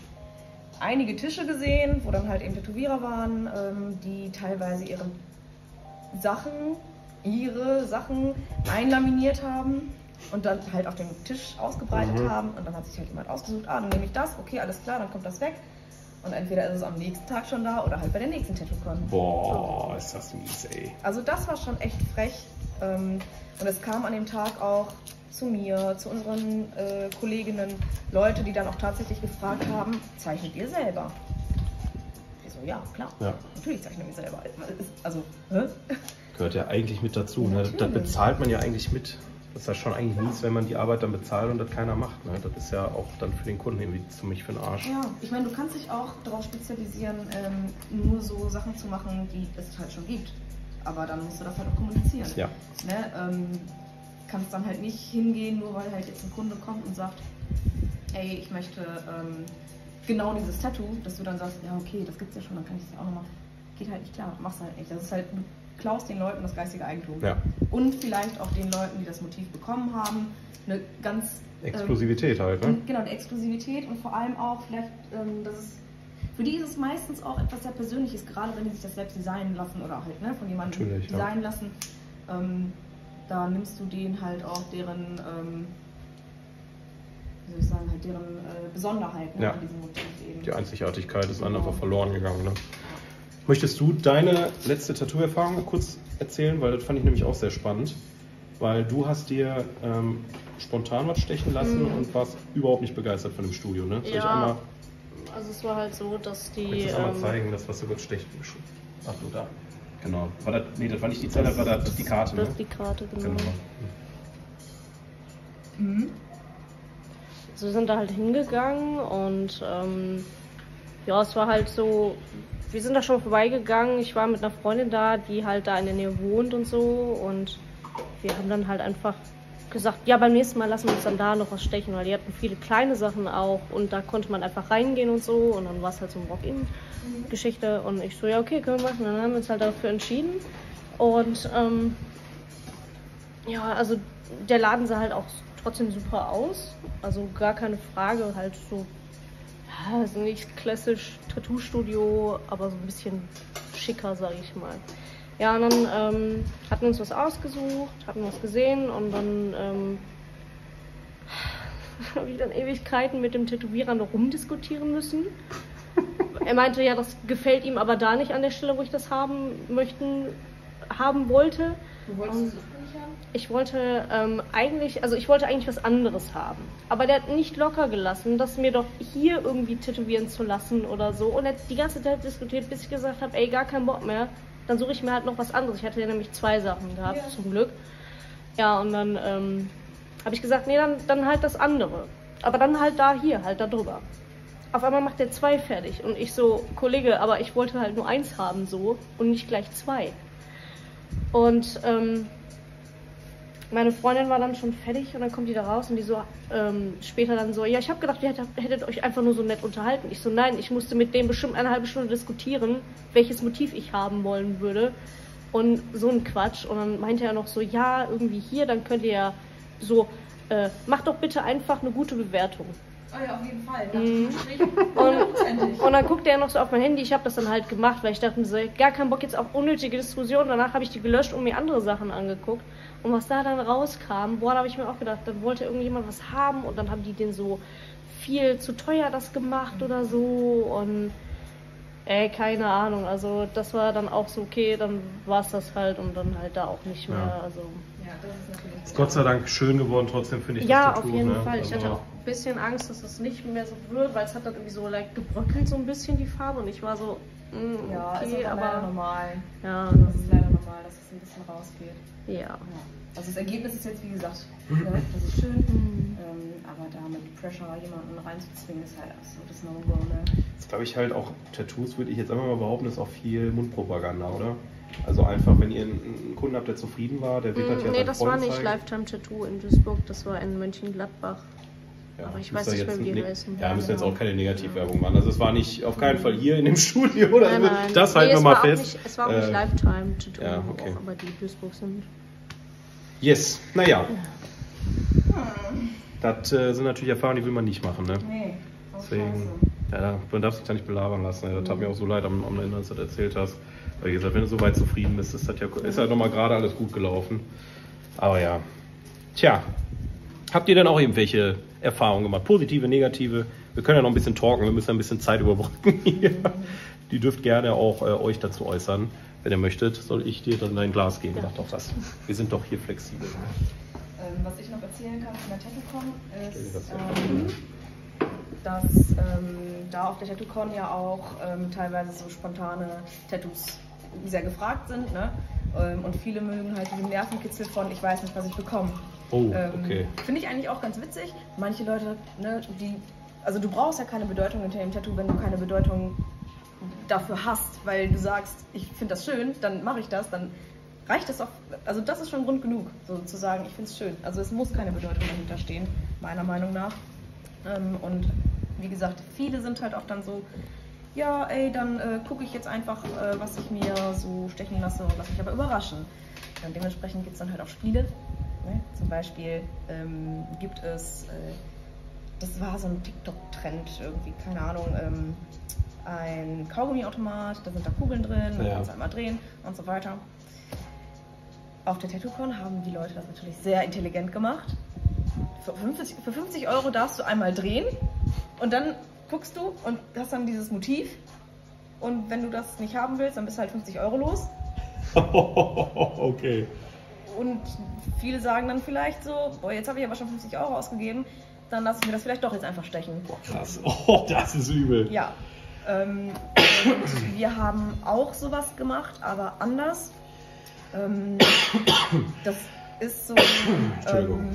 einige Tische gesehen, wo dann halt eben Tätowierer waren, ähm, die teilweise ihre Sachen, ihre Sachen einlaminiert haben und dann halt auf dem Tisch ausgebreitet Mhm. haben und dann hat sich halt jemand ausgesucht, ah, dann nehme ich das, okay, alles klar, dann kommt das weg und entweder ist es am nächsten Tag schon da oder halt bei der nächsten TattooCon. Boah, ist das mies, ey. Also das war schon echt frech ähm, und es kam an dem Tag auch zu mir, zu unseren äh, Kolleginnen, Leute, die dann auch tatsächlich gefragt haben, zeichnet ihr selber? Ich so, ja, klar, Ja. natürlich zeichnen wir selber. Also, hä? Gehört ja eigentlich mit dazu. Ja, Ne? Das natürlich. bezahlt man ja eigentlich mit. Das ist ja schon eigentlich mies, wenn man die Arbeit dann bezahlt und das keiner macht. Ne? Das ist ja auch dann für den Kunden irgendwie ziemlich für den Arsch. Ja, ich meine, du kannst dich auch darauf spezialisieren, ähm, nur so Sachen zu machen, die es halt schon gibt. aber dann musst du das halt auch kommunizieren. Ja. Ne? Ähm, kannst dann halt nicht hingehen, nur weil halt jetzt ein Kunde kommt und sagt, ey, ich möchte ähm, genau dieses Tattoo, dass du dann sagst, ja okay, das gibt's ja schon, dann kann ich das ja auch nochmal. Geht halt nicht klar, machst halt nicht. Das ist halt, du klaust den Leuten das geistige Eigentum. Ja. Und vielleicht auch den Leuten, die das Motiv bekommen haben, eine ganz... Exklusivität ähm, halt, ne? Genau, eine Exklusivität und vor allem auch vielleicht, ähm, dass es... Für die ist es meistens auch etwas sehr Persönliches, gerade wenn die sich das selbst designen lassen oder halt ne, von jemandem Natürlich, designen ja. lassen. Ähm, da nimmst du denen halt auch deren, ähm, wie soll ich sagen, halt deren äh, Besonderheit ne, Ja. an diesem Motiv eben. Die Einzigartigkeit ist dann Genau. einfach verloren gegangen. Ne? Möchtest du deine letzte Tattoo-Erfahrung kurz erzählen? Weil das fand ich nämlich auch sehr spannend. Weil du hast dir ähm, spontan was stechen lassen Mhm. und warst überhaupt nicht begeistert von dem Studio, ne? Soll ich Ja. einmal, Also es war halt so, dass die... soll ich das einmal ähm, zeigen, das was du kurz stechen? Ach du, da. Genau. War das, nee, das war nicht die Zelle, das war das die Karte, ne? Das ist die Karte, genau. Genau. Mhm. Also wir sind da halt hingegangen und ähm, ja, es war halt so, wir sind da schon vorbeigegangen. Ich war mit einer Freundin da, die halt da in der Nähe wohnt und so, und wir haben dann halt einfach gesagt, ja, beim nächsten Mal lassen wir uns dann da noch was stechen, weil die hatten viele kleine Sachen auch und da konnte man einfach reingehen und so, und dann war es halt so eine Walk-in-Geschichte und ich so, ja okay, können wir machen. Dann haben wir uns halt dafür entschieden und ähm, ja, also der Laden sah halt auch trotzdem super aus, also gar keine Frage, halt so, ja, also nicht klassisch Tattoo-Studio, aber so ein bisschen schicker, sage ich mal. Ja, und dann ähm, hatten wir uns was ausgesucht, hatten was gesehen und dann ähm, habe ich dann Ewigkeiten mit dem Tätowierer noch rumdiskutieren müssen. Er meinte, ja, das gefällt ihm aber da nicht an der Stelle, wo ich das haben möchten, haben wollte. Du wolltest es nicht haben? Ich wollte ähm, eigentlich, also ich wollte eigentlich was anderes haben. Aber der hat nicht locker gelassen, das mir doch hier irgendwie tätowieren zu lassen oder so. Und er hat die ganze Zeit diskutiert, bis ich gesagt habe, ey, gar keinen Bock mehr. Dann suche ich mir halt noch was anderes. Ich hatte ja nämlich zwei Sachen gehabt, Ja. zum Glück. Ja, und dann ähm, habe ich gesagt, nee, dann, dann halt das andere. Aber dann halt da, hier, halt da drüber. Auf einmal macht der zwei fertig. Und ich so, Kollege, aber ich wollte halt nur eins haben so und nicht gleich zwei. Und ähm, meine Freundin war dann schon fertig und dann kommt die da raus und die so ähm, später dann so, ja, ich habe gedacht, ihr hättet, hättet euch einfach nur so nett unterhalten. Ich so, nein, ich musste mit dem bestimmt eine halbe Stunde diskutieren, welches Motiv ich haben wollen würde. Und so ein Quatsch. Und dann meinte er noch so, ja, irgendwie hier, dann könnt ihr ja so, äh, macht doch bitte einfach eine gute Bewertung. Oh ja, auf jeden Fall. Mhm. Und, Und dann guckte er noch so auf mein Handy, ich habe das dann halt gemacht, weil ich dachte mir so, gar keinen Bock jetzt auf unnötige Diskussionen. Danach habe ich die gelöscht und mir andere Sachen angeguckt. Und was da dann rauskam, boah, da habe ich mir auch gedacht, dann wollte irgendjemand was haben und dann haben die den so viel zu teuer das gemacht oder so und ey, keine Ahnung, also das war dann auch so, okay, dann war es das halt und dann halt da auch nicht mehr, Ja. also... ja, das ist natürlich Ist Gott sei Dank schön geworden, trotzdem finde ich Ja, das Tattoo, auf jeden ne? Fall. Ich Also, hatte auch ein bisschen Angst, dass es nicht mehr so wird, weil es hat dann irgendwie so like, gebröckelt so ein bisschen die Farbe und ich war so, mh, Ja, okay, ist aber leider aber... normal. Ja, Das ist leider normal, dass es ein bisschen rausgeht. ja. Ja. Also das Ergebnis ist jetzt, wie gesagt, ne, das ist schön, Mhm. ähm, aber da mit Pressure jemanden reinzuzwingen, ist halt absolutes No-Go, ne? Jetzt glaube ich halt auch, Tattoos würde ich jetzt einfach mal behaupten, ist auch viel Mundpropaganda, oder? Also einfach, wenn ihr einen Kunden habt, der zufrieden war, der wird halt ja Nee, seinen das war Freunden nicht zeigen. Lifetime Tattoo in Duisburg, das war in Mönchengladbach. Ja, Aber ich müsst weiß ihr nicht mehr, jetzt wie die ne- heißen. Ja, müssen jetzt genau. auch keine Negativwerbung machen. Also es war nicht auf keinen Fall hier in dem Studio, oder? Nein, nein. Das nee, halten wir es mal war auch fest. Nicht, es war auch nicht Äh, Lifetime Tattoo, ja, okay. aber die Duisburg sind. Yes, naja. Das äh, sind natürlich Erfahrungen, die will man nicht machen, ne? Nee, das ist scheiße. Deswegen, ja, man darf sich da nicht belabern lassen. Ne? Das tat mir auch so leid am, am Ende, als du das erzählt hast. Weil wie gesagt, wenn du so weit zufrieden bist, ist das ja ist ja nochmal gerade alles gut gelaufen. Aber ja. Tja, habt ihr denn auch irgendwelche Erfahrungen gemacht? Positive, negative? Wir können ja noch ein bisschen talken, wir müssen ein bisschen Zeit überbrücken hier. Die dürft gerne auch äh, euch dazu äußern. Wenn ihr möchtet, soll ich dir dann ein Glas geben. Macht doch das. Wir sind doch hier flexibel. Ähm, was ich noch erzählen kann von der TattooCon Stell dir das ist, ja ähm, dass ähm, da auf der TattooCon ja auch ähm, teilweise so spontane Tattoos sehr gefragt sind, ne? Ähm, und viele mögen halt diesen Nervenkitzel von, ich weiß nicht, was ich bekomme. Oh, Ähm, okay. Finde ich eigentlich auch ganz witzig. Manche Leute, ne, die, also du brauchst ja keine Bedeutung hinter dem Tattoo, wenn du keine Bedeutung dafür hast, weil du sagst, ich finde das schön, dann mache ich das, dann reicht das auch, also das ist schon Grund genug, sozusagen. Ich finde es schön. Also es muss keine Bedeutung dahinter stehen, meiner Meinung nach. Ähm, und wie gesagt, viele sind halt auch dann so, ja, ey, dann äh, gucke ich jetzt einfach, äh, was ich mir so stechen lasse und lasse mich aber überraschen. Und dementsprechend gibt es dann halt auch Spiele. Ne? Zum Beispiel ähm, gibt es, äh, das war so ein TikTok-Trend irgendwie, keine Ahnung, ähm, ein Kaugummiautomat, da sind da Kugeln drin, man ja. kann es einmal drehen und so weiter. Auf der TattooCon haben die Leute das natürlich sehr intelligent gemacht. Für fünfzig, für fünfzig Euro darfst du einmal drehen und dann guckst du und hast dann dieses Motiv. Und wenn du das nicht haben willst, dann bist du halt fünfzig Euro los. Okay. Und viele sagen dann vielleicht so, boah, jetzt habe ich aber schon fünfzig Euro ausgegeben, dann lasse ich mir das vielleicht doch jetzt einfach stechen. Boah, krass. Oh, das ist übel. Ja. Ähm, und wir haben auch sowas gemacht, aber anders. Ähm, das ist so, ähm,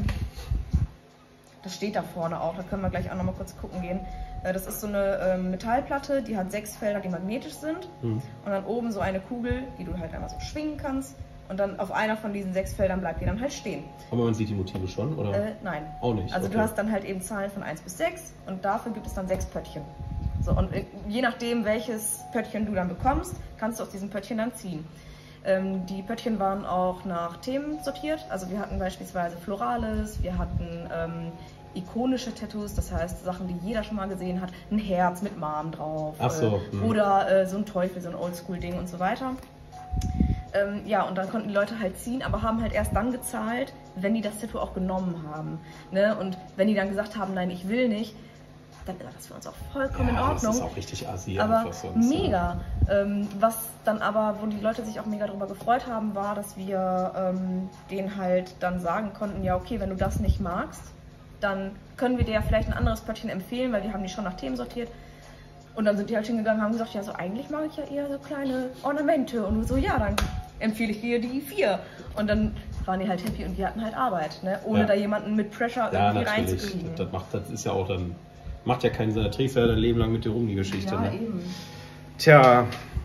das steht da vorne auch, da können wir gleich auch nochmal kurz gucken gehen. Äh, das ist so eine ähm, Metallplatte, die hat sechs Felder, die magnetisch sind. Mhm. Und dann oben so eine Kugel, die du halt einmal so schwingen kannst. Und dann auf einer von diesen sechs Feldern bleibt die dann halt stehen. Aber man sieht die Motive schon, oder? Äh, nein. Auch nicht. Also okay. Du hast dann halt eben Zahlen von eins bis sechs und dafür gibt es dann sechs Pöttchen. So, und je nachdem, welches Pöttchen du dann bekommst, kannst du aus diesem Pöttchen dann ziehen. Ähm, die Pöttchen waren auch nach Themen sortiert. Also wir hatten beispielsweise Florales, wir hatten ähm, ikonische Tattoos, das heißt Sachen, die jeder schon mal gesehen hat. Ein Herz mit Mom drauf. Ach so. Äh, oder äh, so ein Teufel, so ein Oldschool-Ding und so weiter. Ähm, ja, und dann konnten die Leute halt ziehen, aber haben halt erst dann gezahlt, wenn die das Tattoo auch genommen haben. Ne? Und wenn die dann gesagt haben, nein, ich will nicht, dann war das für uns auch vollkommen ja, in Ordnung. Das ist auch richtig assi. Aber sonst, mega. Ja. Ähm, was dann aber, wo die Leute sich auch mega darüber gefreut haben, war, dass wir ähm, denen halt dann sagen konnten, ja okay, wenn du das nicht magst, dann können wir dir ja vielleicht ein anderes Pöttchen empfehlen, weil wir haben die schon nach Themen sortiert. Und dann sind die halt hingegangen und haben gesagt, ja, so eigentlich mag ich ja eher so kleine Ornamente. Und so, ja, dann empfehle ich dir die vier. Und dann waren die halt happy und wir hatten halt Arbeit, ne? Ohne ja. da jemanden mit Pressure ja, irgendwie natürlich. reinzukriegen. Das macht, das ist ja auch dann, macht ja keinen Sinn, da trägst du ja dein Leben lang mit dir rum, die Geschichte. Ja, ne? eben. Tja.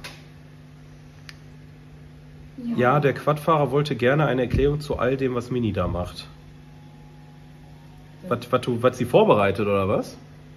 Ja. ja, der Quadfahrer wollte gerne eine Erklärung zu all dem, was Mini da macht. Ja. Was, was, du, was sie vorbereitet, oder was?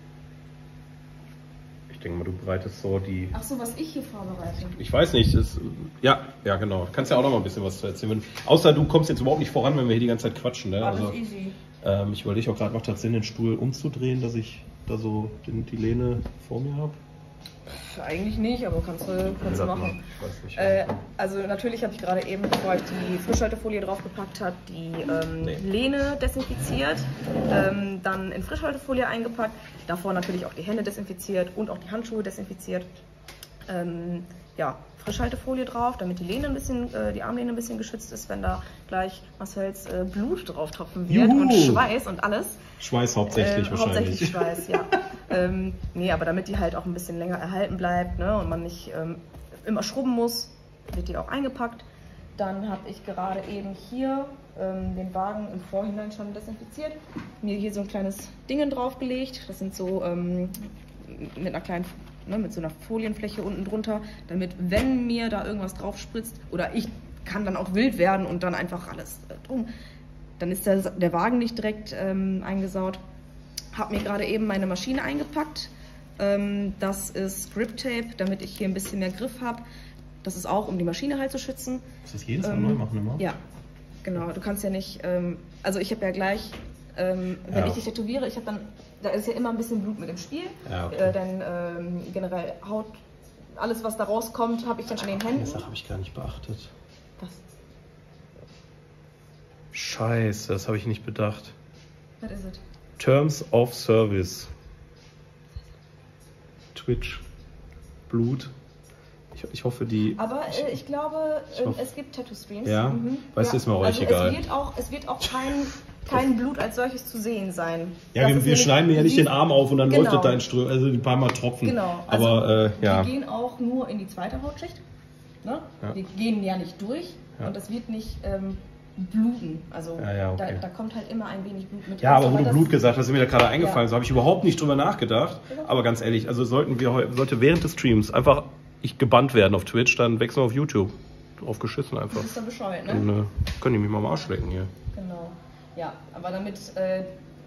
Ich denke mal, du bereitest so die... Ach so, was ich hier vorbereite? Ich weiß nicht, das, ja, ja genau. Kannst ja auch noch mal ein bisschen was zu erzählen. Außer du kommst jetzt überhaupt nicht voran, wenn wir hier die ganze Zeit quatschen. Ne? Alles also, easy. Ähm, ich überlege auch gerade, macht das Sinn, den Stuhl umzudrehen, dass ich da so den, die Lehne vor mir habe? Eigentlich nicht, aber kannst du, kannst du machen. Ich weiß nicht, äh, also natürlich habe ich gerade eben, bevor ich die Frischhaltefolie draufgepackt habe, die ähm, nee. Lehne desinfiziert, ähm, dann in Frischhaltefolie eingepackt, davor natürlich auch die Hände desinfiziert und auch die Handschuhe desinfiziert. Ähm, ja, Frischhaltefolie drauf, damit die Lehne ein bisschen, äh, die Armlehne ein bisschen geschützt ist, wenn da gleich Marcells äh, Blut drauf tropfen wird. Juhu. Und Schweiß und alles. Schweiß hauptsächlich äh, wahrscheinlich. Hauptsächlich Schweiß, ja. ähm, nee, aber damit die halt auch ein bisschen länger erhalten bleibt, ne, und man nicht ähm, immer schrubben muss, wird die auch eingepackt. Dann habe ich gerade eben hier ähm, den Wagen im Vorhinein schon desinfiziert. Mir hier so ein kleines Ding draufgelegt. Das sind so ähm, mit einer kleinen Ne, mit so einer Folienfläche unten drunter, damit, wenn mir da irgendwas drauf spritzt, oder ich kann dann auch wild werden und dann einfach alles äh, drum, dann ist der, der Wagen nicht direkt ähm, eingesaut. Habe mir gerade eben meine Maschine eingepackt. Ähm, das ist Grip Tape, damit ich hier ein bisschen mehr Griff habe. Das ist auch, um die Maschine halt zu schützen. Ist das jedes Mal ähm, neu machen immer? Ja, genau. Du kannst ja nicht, ähm, also ich habe ja gleich, ähm, wenn ja. ich dich tätowiere, ich habe dann, da ist ja immer ein bisschen Blut mit im Spiel. Ja, okay. äh, denn ähm, generell Haut, alles was da rauskommt, habe ich dann an den Händen. Das habe ich gar nicht beachtet. Was? Scheiße, das habe ich nicht bedacht. Was ist es? Terms of Service. Twitch. Blut. Ich, ich hoffe, die... Aber äh, ich glaube, ich hoffe, äh, es gibt Tattoo-Streams. Ja? Mhm. Weißt du, ja. ist mir auch echt also egal. Es wird auch, es wird auch kein, kein Blut als solches zu sehen sein. Ja, wir, wir schneiden mir ja nicht den Arm auf und dann genau. läuft das da in Strömen, also ein paar Mal Tropfen. Genau. Also aber, äh, ja. Die gehen auch nur in die zweite Hautschicht. Ne? Ja. Die gehen ja nicht durch ja. und das wird nicht ähm, bluten. Also ja, ja, okay. da, da kommt halt immer ein wenig Blut mit. Ja, aber wo du Blut gesagt hast, ist mir da gerade eingefallen. Ja. So habe ich überhaupt nicht drüber nachgedacht. Ja. Aber ganz ehrlich, also sollten wir sollte während des Streams einfach ich gebannt werden auf Twitch, dann wechseln wir auf YouTube. drauf geschissen einfach. Das ist dann bescheuert, ne? Dann äh, können die mich mal am Arsch lecken hier. Genau. Ja, aber damit äh,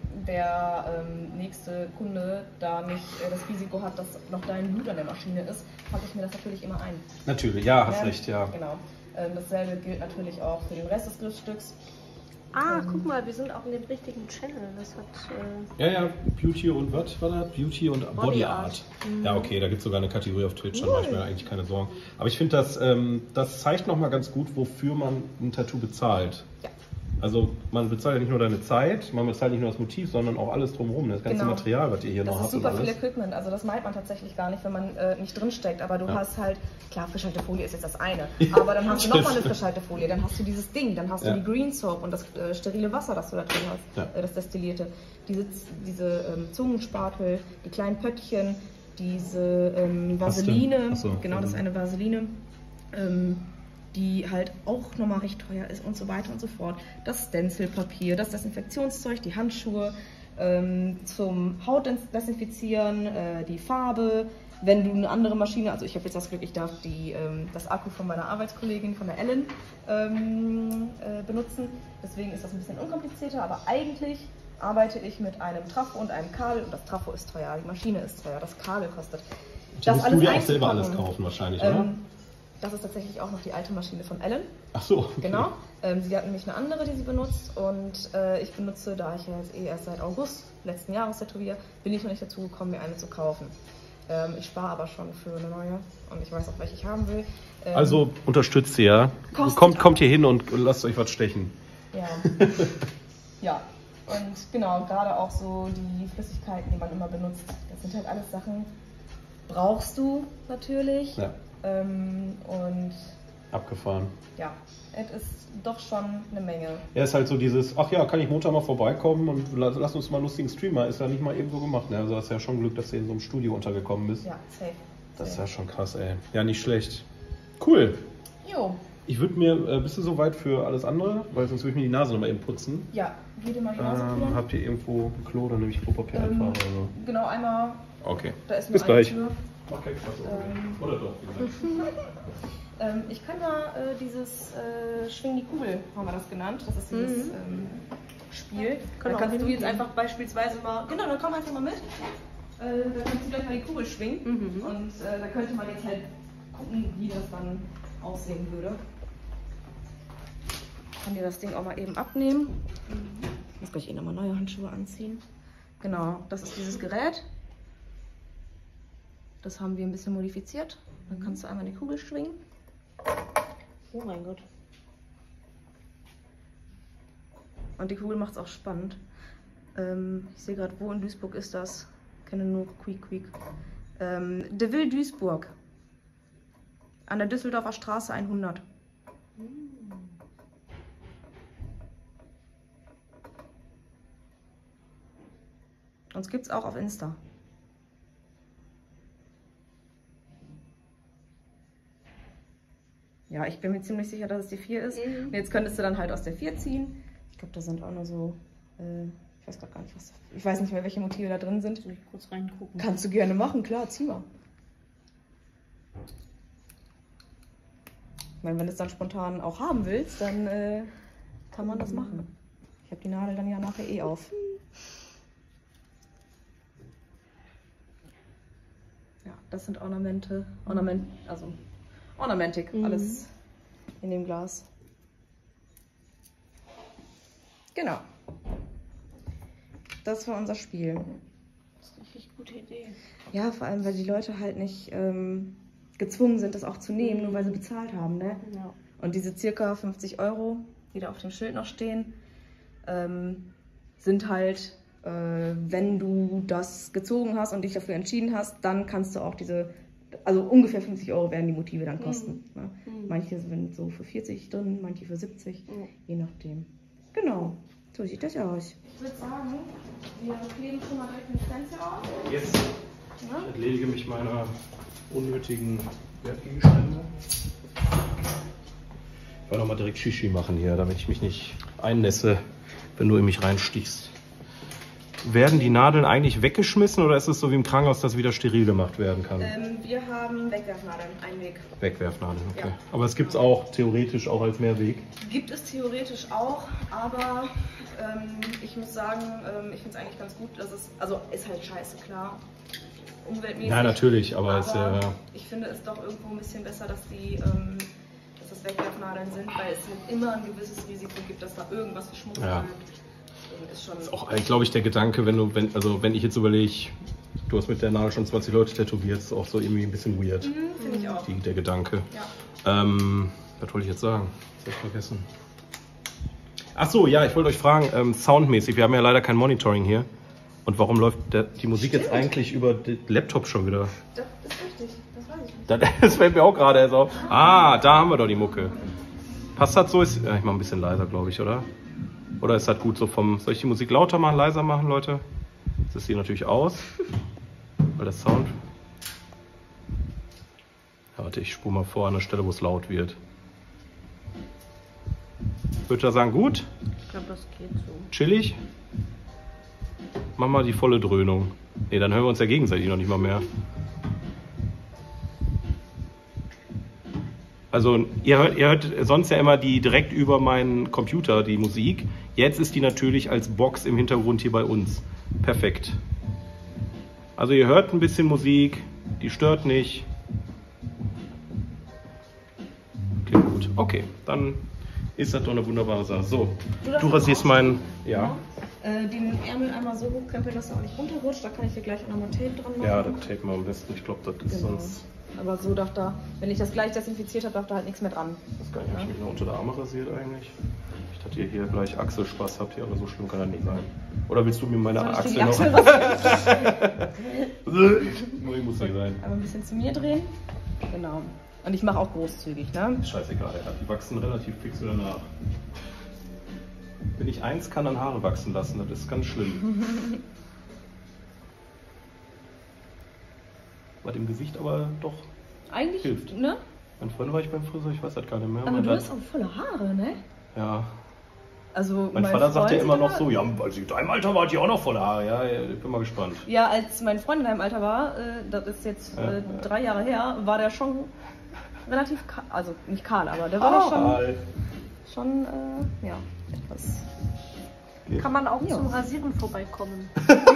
der ähm, nächste Kunde da nicht äh, das Risiko hat, dass noch dein Blut an der Maschine ist, packe ich mir das natürlich immer ein. Natürlich, ja, hast Ja, recht, ja. Genau. Ähm, dasselbe gilt natürlich auch für den Rest des Griffstücks. Ah, guck mal, wir sind auch in dem richtigen Channel. Das hat. Äh Ja, ja, Beauty und was war das? Beauty und Body, Body Art. Art. Mhm. Ja, okay, da gibt es sogar eine Kategorie auf Twitch, dann mache ich mir eigentlich keine Sorgen. Aber ich finde, das, ähm, das zeigt nochmal ganz gut, wofür man ein Tattoo bezahlt. Ja. Also man bezahlt ja nicht nur deine Zeit, man bezahlt nicht nur das Motiv, sondern auch alles drumherum, das ganze Genau. Material, was ihr hier Das noch ist habt und super viel alles. Equipment, also das meint man tatsächlich gar nicht, wenn man äh, nicht drinsteckt. Aber du Ja. hast halt, klar, Frischhaltefolie ist jetzt das eine, aber dann hast du nochmal eine Frischhaltefolie, dann hast du dieses Ding, dann hast du Ja. die Green Soap und das äh, sterile Wasser, das du da drin hast, Ja. äh, das Destillierte. Diese, diese ähm, Zungenspatel, die kleinen Pöttchen, diese ähm, Was denn? Vaseline, Ach so, genau, das ist mhm. eine Vaseline. Ähm, die halt auch nochmal recht teuer ist und so weiter und so fort. Das Stencilpapier, das Desinfektionszeug, die Handschuhe, ähm, zum Hautdesinfizieren, äh, die Farbe. Wenn du eine andere Maschine, also ich habe jetzt das Glück, ich darf die, ähm, das Akku von meiner Arbeitskollegin, von der Ellen, ähm, äh, benutzen. Deswegen ist das ein bisschen unkomplizierter, aber eigentlich arbeite ich mit einem Trafo und einem Kabel und das Trafo ist teuer, die Maschine ist teuer, das Kabel kostet. Das musst du dir auch selber einzupacken, alles kaufen wahrscheinlich, oder? Ähm, das ist tatsächlich auch noch die alte Maschine von Ellen. Ach so. Okay. Genau. Ähm, sie hat nämlich eine andere, die sie benutzt. Und äh, ich benutze, da ich ja jetzt eh erst seit August letzten Jahres tätowiere, bin ich noch nicht dazu gekommen, mir eine zu kaufen. Ähm, ich spare aber schon für eine neue und ich weiß auch, welche ich haben will. Ähm, Also unterstützt sie, ja. Kostet Kommt, auch. kommt hier hin und lasst euch was stechen. Ja. Ja. Und genau, gerade auch so die Flüssigkeiten, die man immer benutzt, das sind halt alles Sachen, brauchst du natürlich. Ja. Ähm, und Abgefahren. ja, es ist doch schon eine Menge. Ja, ist halt so dieses, ach ja, kann ich Montag mal vorbeikommen und lass, lass uns mal einen lustigen Streamer. Ist ja nicht mal eben so gemacht. Ne? Also hast ja schon Glück, dass du in so einem Studio untergekommen bist. Ja, safe. Das ist safe. ja schon krass, ey. Ja, nicht schlecht. Cool. Jo, Ich würde mir, äh, bist du soweit für alles andere? Weil sonst würde ich mir die Nase nochmal eben putzen. ja, geh dir mal die Nase Ähm, führen. habt ihr irgendwo ein Klo, dann nehme ich Klopapier Ähm, einfach oder so. Genau, einmal, Okay. da ist nur Bis eine gleich. Tür. Mach keinen Quatsch. Ähm. Oder doch, wie gesagt. Ähm, ich kann ja äh, dieses äh, Schwing die Kugel, haben wir das genannt. Das ist dieses Mhm. ähm, Spiel. Können Da wir kannst auch du jetzt hingehen. einfach beispielsweise mal, genau, dann komm einfach mal mit. Äh, da kannst du gleich mal die Kugel schwingen. Mhm. Und äh, da könnte man jetzt halt gucken, wie das dann aussehen würde. Ich kann dir das Ding auch mal eben abnehmen. Ich muss gleich eh nochmal neue Handschuhe anziehen. Genau, das ist dieses Gerät. Das haben wir ein bisschen modifiziert. Dann kannst du einmal die Kugel schwingen. Oh mein Gott. Und die Kugel macht es auch spannend. Ähm, ich sehe gerade, wo in Duisburg ist das? Ich kenne nur Quiek Quiek. Ähm, De Ville Duisburg. An der Düsseldorfer Straße hundert. Uns gibt es auch auf Insta. Ja, ich bin mir ziemlich sicher, dass es die vier ist. Mhm. Und jetzt könntest du dann halt aus der vier ziehen. Ich glaube, da sind auch nur so, äh, ich weiß gerade gar nicht, was, ich weiß nicht mehr, welche Motive da drin sind. Soll ich kurz reingucken? Kannst du gerne machen, klar, zieh mal. Ich meine, wenn du es dann spontan auch haben willst, dann äh, kann man das machen. Ich habe die Nadel dann ja nachher eh auf. Ja, das sind Ornamente, Ornament, also Ornamentik, Mhm. alles in dem Glas. Genau. Das war unser Spiel. Das ist eine richtig gute Idee. Ja, vor allem, weil die Leute halt nicht ähm, gezwungen sind, das auch zu nehmen, nur weil sie bezahlt haben. Ne? Ja. Und diese circa fünfzig Euro, die da auf dem Schild noch stehen, ähm, sind halt, äh, wenn du das gezogen hast und dich dafür entschieden hast, dann kannst du auch diese, also ungefähr fünfzig Euro werden die Motive dann kosten. Mhm. Ne? Mhm. Manche sind so für vierzig drin, manche für siebzig, Ja. je nachdem. Genau, so sieht das aus. Ich würde sagen, wir kleben schon mal direkt den Stencil auf. Jetzt Ne? entledige mich meiner unnötigen Wertgegenstände. Ich werde nochmal direkt Shishi machen hier, damit ich mich nicht einnässe, wenn du in mich reinstichst. werden die Nadeln eigentlich weggeschmissen oder ist es so wie im Krankenhaus, dass wieder steril gemacht werden kann? Ähm, wir haben Wegwerfnadeln, Einweg. Wegwerfnadeln, okay. Ja. Aber es gibt es auch theoretisch auch als Mehrweg? Gibt es theoretisch auch, aber ähm, ich muss sagen, ähm, ich finde es eigentlich ganz gut, dass es, also ist halt scheiße, klar, umweltmäßig. Ja, natürlich, aber, aber es äh, ich finde es doch irgendwo ein bisschen besser, dass die, ähm, dass das Wegwerfnadeln sind, weil es halt immer ein gewisses Risiko gibt, dass da irgendwas verschmutzt Ja. wird. Ist schon ist auch, glaube ich, der Gedanke, wenn du, wenn, also wenn ich jetzt überlege, du hast mit der Nadel schon zwanzig Leute tätowiert, ist auch so irgendwie ein bisschen weird. Mhm, finde ich auch. Die, der Gedanke. Ja. Ähm, was wollte ich jetzt sagen? Das hab ich vergessen. Ach so, ja, ich wollte euch fragen, ähm, soundmäßig, wir haben ja leider kein Monitoring hier. Und warum läuft der, die Musik Stimmt. jetzt eigentlich über den Laptop schon wieder? Das ist richtig, das weiß ich nicht. Das, das fällt mir auch gerade erst auf. Ah, da haben wir doch die Mucke. Passt das so? Ist, ja, ich mach ein bisschen leiser, glaube ich, oder? Oder ist das gut so vom... Soll ich die Musik lauter machen, leiser machen, Leute? Jetzt ist sie natürlich aus. Weil der Sound... Ja, warte, ich spule mal vor an der Stelle, wo es laut wird. Ich würde da sagen, gut. Ich glaube, das geht so. Chillig. Mach mal die volle Dröhnung. Ne, dann hören wir uns ja gegenseitig noch nicht mal mehr. Also ihr hört, ihr hört sonst ja immer die direkt über meinen Computer, die Musik. Jetzt ist die natürlich als Box im Hintergrund hier bei uns. Perfekt. Also ihr hört ein bisschen Musik, die stört nicht. Klingt gut. Okay, dann ist das doch eine wunderbare Sache. So, darfst du rasierst meinen... Ja. Äh, den Ärmel einmal so hochkrempeln, dass er auch nicht runterrutscht. Da kann ich dir gleich auch nochmal Tape dran machen. Ja, das tape mal am besten. Ich glaube, das ist Genau. sonst... Aber so darf da, wenn ich das gleich desinfiziert habe, darf da halt nichts mehr dran. Das gar nicht, habe ich mich noch unter der Arme rasiert eigentlich. Ich dachte, ihr hier gleich Achselspaß habt hier, aber so schlimm kann das nicht sein. Oder willst du mir meine Soll ich Achsel dir die noch... Achsel rasieren? Nee, muss nicht sein. Einmal ein bisschen zu mir drehen. Genau. Und ich mache auch großzügig, ne? Scheißegal, ja. Die wachsen relativ fix wieder nach. Wenn ich eins kann, dann Haare wachsen lassen, das ist ganz schlimm. Bei dem Gesicht aber doch Eigentlich, hilft. ne? Mein Freund war ich beim Friseur, ich weiß das gar nicht mehr. Aber Man du hat- hast auch volle Haare, ne? Ja. Also Mein, Vater sagt ja Freund immer noch war- so, ja, als ich in deinem Alter war, hat die auch noch volle Haare. Ja, ich bin mal gespannt. Ja, als mein Freund in deinem Alter war, äh, das ist jetzt Ja, äh, ja. drei Jahre her, war der schon relativ kahl, also nicht kahl, aber der war doch schon, schon äh, ja, etwas. Kann man auch Ja. zum Rasieren vorbeikommen.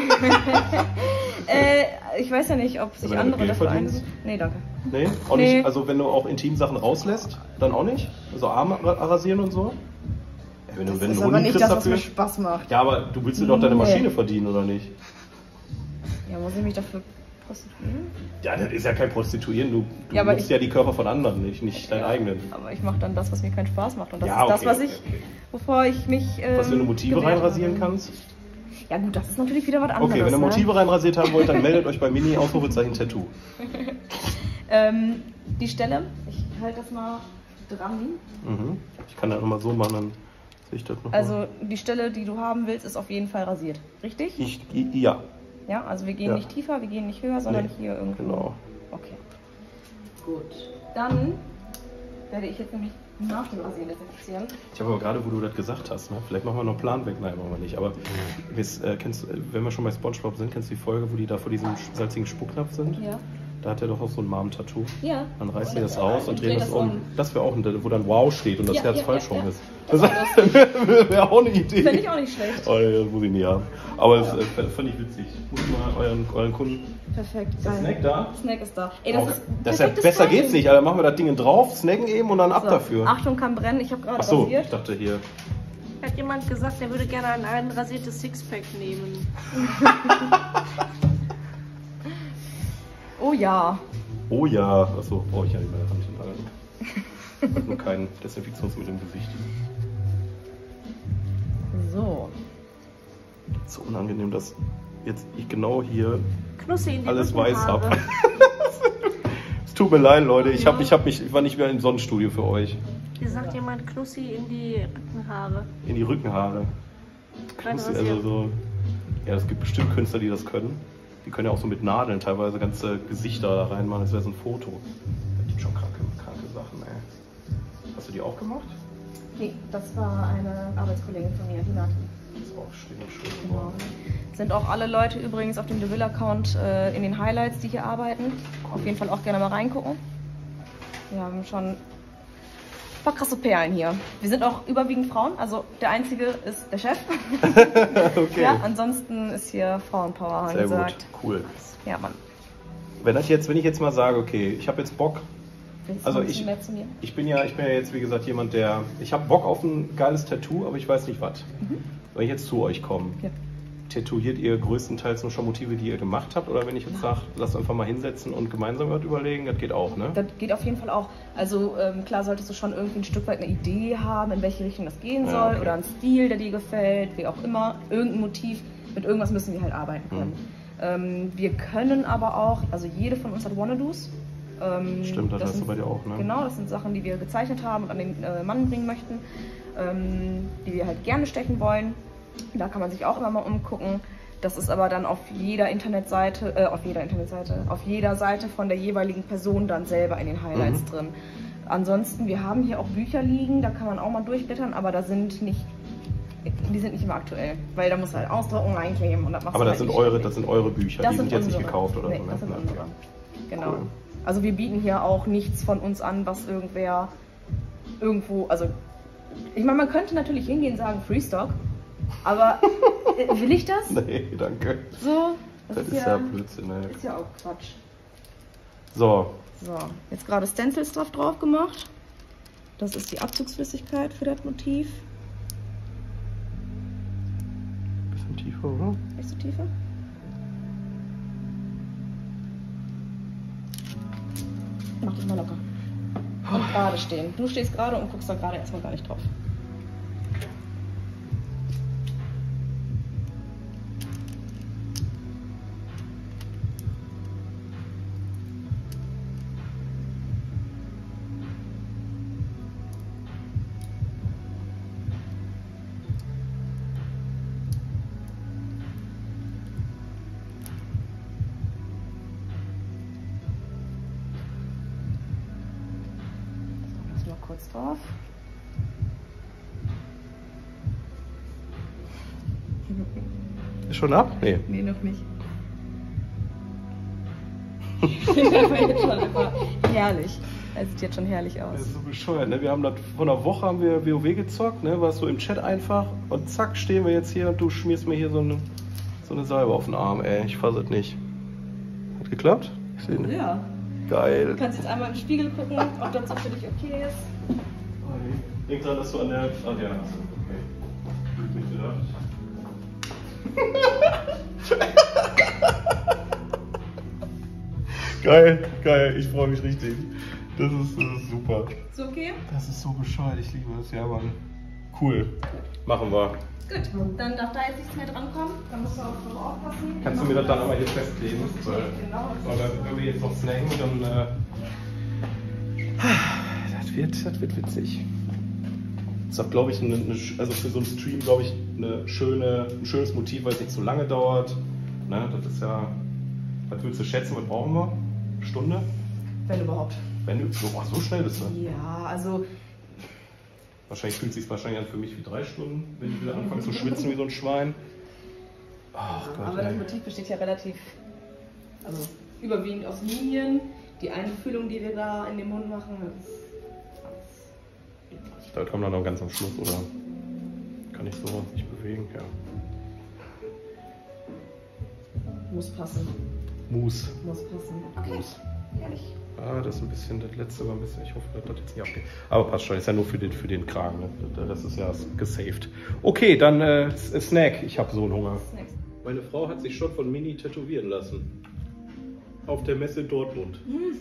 Äh, ich weiß ja nicht, ob sich wenn du andere Geld dafür verdienst? einsetzen. Nee, danke. Nee? Auch Nee. Nicht, also wenn du auch Intimsachen rauslässt, dann auch nicht? Also Arme ra- rasieren und so? Ja, wenn du, Das wenn ist du aber Hunden nicht kriegst das, was mir dafür. Spaß macht. Ja, aber du willst dir doch deine Nee. Maschine verdienen, oder nicht? Ja, muss ich mich dafür prostituieren? Ja, das ist ja kein Prostituieren, du, du Ja, aber nutzt ich- ja die Körper von anderen, nicht, nicht deinen Ja, eigenen. Aber ich mache dann das, was mir keinen Spaß macht. Und das Ja, ist das, okay, was okay, ich, okay. wovor ich mich. Ähm, Was, wenn du Motive gewehrt reinrasieren habe. kannst? Ja, gut, das ist natürlich wieder was anderes. Okay, wenn ihr ne? Motive reinrasiert haben wollt, dann meldet euch bei Mini Ausrufezeichen Tattoo. Ähm, die Stelle, ich halte das mal dran. Mhm. Ich kann das nochmal so machen, dann sehe ich das noch. Also die Stelle, die du haben willst, ist auf jeden Fall rasiert. Richtig? ich, i- ja, Ja, also wir gehen Ja. nicht tiefer, wir gehen nicht höher, sondern Nee, hier irgendwo. genau. Okay. Gut. Dann werde ich jetzt nämlich nach dem Rasieren desinfizieren. Ich habe aber gerade, wo du das gesagt hast, ne? Vielleicht machen wir noch Plan weg, nein, machen wir nicht. Aber wisst, äh, kennst, äh, wenn wir schon bei SpongeBob sind, kennst du die Folge, wo die da vor diesem salzigen Spucknapf sind? Ja. Da hat er doch auch so ein Mom-Tattoo. Ja. Dann reißt Und sie das das- aus und und drehen dreht das das um. um. Das wäre auch ein, wo dann Wow steht und das Ja, Herz ja, falsch ja, rum ja. ist. Das Das war wäre auch eine Idee. Finde ich auch nicht schlecht. Oh, das muss ich nie haben. Aber das äh, fand ich witzig. Muss ich mal euren, euren Kunden. Perfekt. Ist der geil. Snack da? Snack ist da. Ey, das Okay. ist Das ist ja, perfektes besser Timing. geht's nicht, Alter. Machen wir das Ding drauf, snacken eben und dann ab So, dafür. Achtung, kann brennen. Ich habe gerade Ach so, rasiert. ich dachte hier. Hat jemand gesagt, der würde gerne ein einrasiertes Sixpack nehmen. Oh ja. Oh ja, achso, brauche ich ja nicht mehr Hand hinhalten. Ich hab nur kein Desinfektionsmittel im Gesicht. So. So unangenehm, dass jetzt ich genau hier Knussi in die alles weiß Rückenhaare. habe. Es tut mir leid, Leute. Ich, hab, ich, hab mich, ich war nicht mehr im Sonnenstudio für euch. Hier sagt jemand Knussi in die Rückenhaare. In die Rückenhaare. Klein Also rasiert. so, ja, es gibt bestimmt Künstler, die das können. Die können ja auch so mit Nadeln teilweise ganze Gesichter da reinmachen. Das wäre so ein Foto. Das gibt schon kranke, kranke Sachen, ey. Hast du die auch gemacht? Nee, das war eine Arbeitskollegin von mir, die Nati. Das ist auch schön, schön Genau. geworden. Das Sind auch alle Leute übrigens auf dem DeVille-Account äh, in den Highlights, die hier arbeiten. Auf jeden Fall auch gerne mal reingucken. Wir haben schon ein paar krasse Perlen hier. Wir sind auch überwiegend Frauen, also der Einzige ist der Chef. Okay. Ja, ansonsten ist hier Frauenpower Sehr angesagt. gut, cool. Ja, Mann. Wenn, das jetzt, wenn ich jetzt mal sage, okay, ich habe jetzt Bock, Willst du also ein bisschen ich, mehr zu mir? ich, bin ja, ich bin ja jetzt, wie gesagt, jemand, der, ich habe Bock auf ein geiles Tattoo, aber ich weiß nicht was. Mhm. Wenn ich jetzt zu euch komme, Ja. tätowiert ihr größtenteils nur schon Motive, die ihr gemacht habt? Oder wenn ich jetzt sage, lasst einfach mal hinsetzen und gemeinsam was überlegen, das geht auch, ne? Das geht auf jeden Fall auch. Also ähm, klar solltest du schon irgendwie ein Stück weit eine Idee haben, in welche Richtung das gehen soll. Ja, okay. Oder ein Stil, der dir gefällt, wie auch immer. Irgendein Motiv. Mit irgendwas müssen wir halt arbeiten können. Mhm. Ähm, wir können aber auch, also jede von uns hat Wannadoos. Ähm, Stimmt, das, das hast sind, du bei dir auch, ne? Genau, das sind Sachen, die wir gezeichnet haben und an den äh, Mann bringen möchten. Ähm, die wir halt gerne stechen wollen. Da kann man sich auch immer mal umgucken. Das ist aber dann auf jeder Internetseite, äh, auf jeder Internetseite, auf jeder Seite von der jeweiligen Person dann selber in den Highlights Mhm. drin. Ansonsten, wir haben hier auch Bücher liegen, da kann man auch mal durchblättern, aber da sind nicht, die sind nicht immer aktuell, weil da muss halt ausdrucken, reinkleben und das macht Aber das halt sind nicht eure, schwierig. das sind eure Bücher, Das die sind jetzt unsere. nicht gekauft oder Nee, so, ne? das sind Ja, unsere. okay. Genau. Cool. Also wir bieten hier auch nichts von uns an, was irgendwer irgendwo, also ich meine, man könnte natürlich hingehen und sagen Freestock, aber äh, will ich das? Nee, danke. So, das, Das ist ja Blödsinn, ne? ist ja auch Quatsch. So, So, jetzt gerade Stencils drauf, drauf gemacht. Das ist die Abzugsflüssigkeit für das Motiv. bisschen tiefer, oder? Nicht so tiefer. Mach dich mal locker. Und gerade stehen. Du stehst gerade und guckst da gerade erstmal gar nicht drauf. Mal kurz drauf. Ist schon ab? Nee. Nee, noch nicht. Das war jetzt schon einfach herrlich. Es sieht jetzt schon herrlich Das aus. ist so bescheuert, ne? Wir haben das, vor einer Woche haben wir WoW gezockt, ne? War es so im Chat einfach und zack, stehen wir jetzt hier und du schmierst mir hier so eine, so eine Salbe auf den Arm, ey. Ich fass es nicht. Hat geklappt? Ich seh nicht. Ja. Geil. Du kannst jetzt einmal im Spiegel gucken, ob das so für dich okay ist. Denk dran, dass du an der. Ach ja, achso, okay. Nicht gedacht. Geil, geil, ich freue mich richtig. Das ist, das ist super. Ist okay? Das ist so bescheuert, ich liebe das, ja Mann. Cool. Machen wir. Gut, dann darf da jetzt nichts mehr dran kommen. Dann musst du auch drauf aufpassen. Kannst du mir das dann einmal hier festkleben? Weil, Genau. weil wenn wir jetzt noch snacken, dann. Äh, das, wird, das wird witzig. Das ist auch, glaube ich, eine, eine, also für so einen Stream, glaube ich, eine schöne, ein schönes Motiv, weil es nicht so lange dauert. Ne, das ist ja. Was würdest du schätzen, was brauchen wir? Eine Stunde? Wenn überhaupt. Wenn du so, oh, so schnell bist du. Ja, also Wahrscheinlich fühlt es sich wahrscheinlich an für mich wie drei Stunden, wenn ich wieder anfange zu schwitzen wie so ein Schwein. Ach Gott, aber das ey. Motiv besteht ja relativ, also überwiegend aus Linien. Die Einfüllung, die wir da in den Mund machen, das ist alles. Da kommt dann noch ganz am Schluss, oder? Kann ich so nicht bewegen, ja. Muss passen. Mus. Muss passen. Okay. Mus. Ehrlich. Ah, das ist ein bisschen, das letzte war ein bisschen, ich hoffe, dass das jetzt nicht abgeht. Aber passt schon, ist ja nur für den, für den Kragen, ne? Das ist ja gesaved. Okay, dann äh, Snack, ich habe so einen Hunger. Snacks. Meine Frau hat sich schon von Mini tätowieren lassen. Auf der Messe in Dortmund.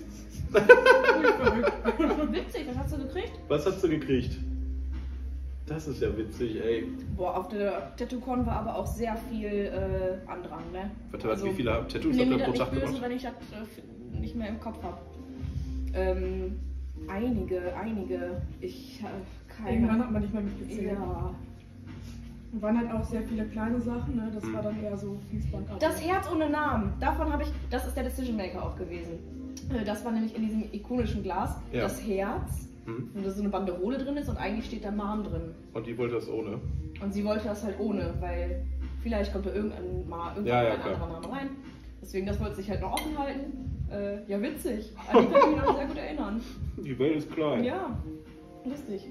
Witzig, was hast du gekriegt? Was hast du gekriegt? Das ist ja witzig, ey. Boah, auf der Tattoo-Con war aber auch sehr viel äh, Andrang, ne? Warte, also, wie viele Tattoos Nimm habt mir ihr das pro nicht Tag böse, gemacht? wenn ich das äh, nicht mehr im Kopf habe. Ähm, einige, einige. Ich äh, Irgendwann keine. hat man nicht mehr mitgezählt. Ja. Und waren halt auch sehr viele kleine Sachen, ne? Das war dann eher so Fließbandarbeit. Das Herz ohne Namen, davon habe ich, das ist der Decision Maker auch gewesen. Äh, Das war nämlich in diesem ikonischen Glas, Ja. das Herz, Mhm. wo da so eine Banderole drin ist und eigentlich steht da Mom drin. Und die wollte das ohne. Und sie wollte das halt ohne, weil Vielleicht kommt da irgendwann mal irgendwann Ja, ja, ein klar. anderer Name rein. Deswegen, das wollte sich halt noch offen halten. Äh, ja, witzig. An die kann ich mich noch sehr gut erinnern. Die Welt ist klein. Ja, lustig.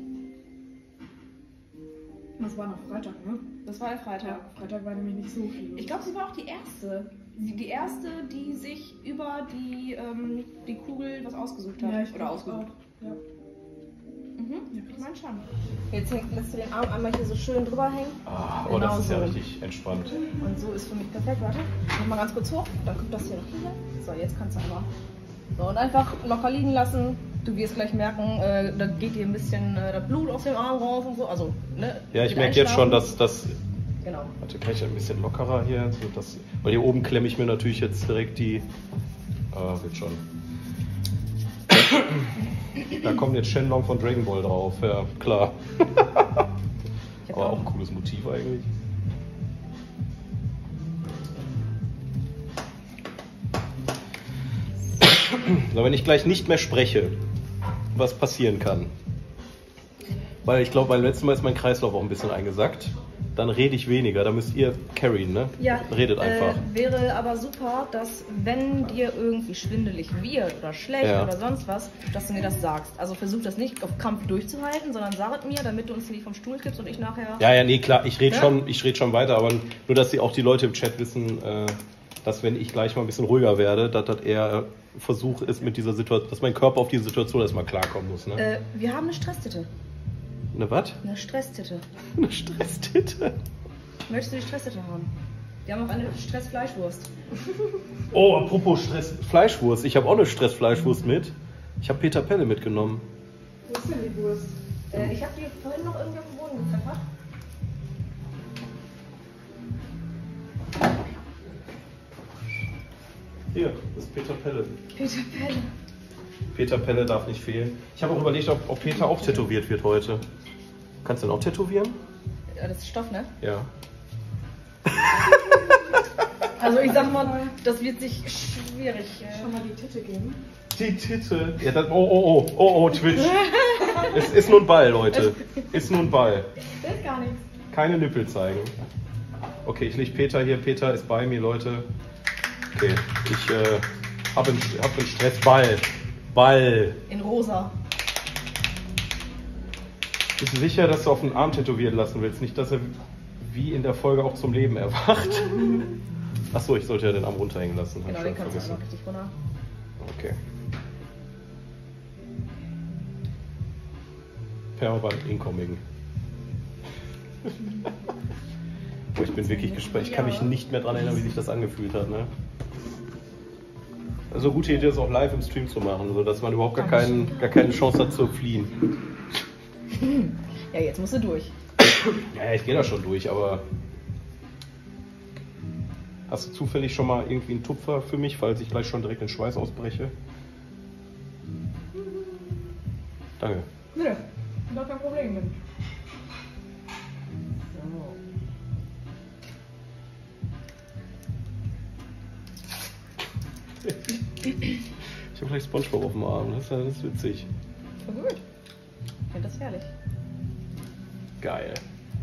Das war noch Freitag, ne? Das war der Freitag. Ja, Freitag war nämlich nicht so viel. Ich glaube, sie war auch die erste. Die, die erste, die sich über die, ähm, die Kugel was ausgesucht hat. ja, ich Oder glaub ausgesucht. auch. Ja. Mhm, Ja, ich meine schon. Jetzt häng, lässt du den Arm einmal hier so schön drüber hängen. Ah, oh, Genau das ist ja so. richtig entspannt. Und so ist für mich perfekt. Warte, mach mal ganz kurz hoch. Dann kommt das hier noch hier. So, jetzt kannst du einmal. So, und einfach locker liegen lassen. Du wirst gleich merken, äh, da geht dir ein bisschen äh, das Blut aus dem Arm raus und so. Also, ne? Ja, ich mit merke jetzt schon, Einschlafen. dass das. Genau. Warte, kann ich ein bisschen lockerer hier? So, dass, weil hier oben klemme ich mir natürlich jetzt direkt die. Ah, wird schon. Da kommt jetzt Shenlong von Dragon Ball drauf, ja, klar. Ich hab Aber auch- auch ein cooles Motiv eigentlich. So, wenn ich gleich nicht mehr spreche, was passieren kann. Weil ich glaube, beim letzten Mal ist mein Kreislauf auch ein bisschen eingesackt. Dann rede ich weniger, da müsst ihr carryen, ne? Ja, Redet einfach. Äh, wäre aber super, dass wenn dir irgendwie schwindelig wird oder schlecht Ja. oder sonst was, dass du mir das sagst. Also versuch das nicht auf Kampf durchzuhalten, sondern sag es mir, damit du uns nicht vom Stuhl kippst und ich nachher... Ja, ja, nee, klar, ich rede Ja? schon, ich red schon weiter, aber nur, dass sie auch die Leute im Chat wissen, äh, dass wenn ich gleich mal ein bisschen ruhiger werde, dass das eher Versuch ist mit dieser Situation, dass mein Körper auf diese Situation erstmal klarkommen muss, ne? Äh, wir haben eine Stresstitte. Eine was? Eine Stresstitte. Eine Stresstitte. Möchtest du die Stresstitte haben? Wir haben auch eine Stressfleischwurst. Oh, apropos Stress, Fleischwurst. Ich habe auch eine Stressfleischwurst mit. Ich habe Peter Pelle mitgenommen. Wo ist denn die Wurst? Äh, ich habe die vorhin noch irgendwie auf den Boden gepfeffert. Hier, das ist Peter Pelle. Peter Pelle. Peter Pelle darf nicht fehlen. Ich habe auch überlegt, ob, ob Peter auch tätowiert wird heute. Kannst du ihn auch tätowieren? Ja, das ist Stoff, ne? Ja. Also ich sag mal, das wird sich schwierig. Äh, Schon mal die Titte geben. Die Titte. Ja, das, oh, oh, oh, oh, oh, Twitch. Es ist nur ein Ball, Leute. Ist nur ein Ball. das ist gar nichts. Keine Nippel zeigen. Okay, ich leg Peter hier. Peter ist bei mir, Leute. Okay, ich äh, habe einen, hab einen Stress. Ball. Ball. In rosa. Bist du sicher, dass du auf den Arm tätowieren lassen willst? Nicht, dass er wie in der Folge auch zum Leben erwacht. Achso, ich sollte ja den Arm runterhängen lassen. Hab Genau, schon den kannst du vergessen. einmal richtig runter. Okay. Permaband incoming. Boah, ich bin wirklich gespannt. Ich kann mich nicht mehr daran erinnern, wie sich das angefühlt hat. Ne? Also gute Idee, das auch live im Stream zu machen, sodass man überhaupt gar, keinen, gar keine Chance hat zu fliehen. Ja, jetzt musst du durch. Ja, ich gehe da schon durch, aber hast du zufällig schon mal irgendwie einen Tupfer für mich, falls ich gleich schon direkt in Schweiß ausbreche? Danke. Nö, gar kein Problem mit. Ich habe gleich Spongebob auf dem Arm, das ist, das ist witzig. Voll gut. Ich finde das herrlich. Geil.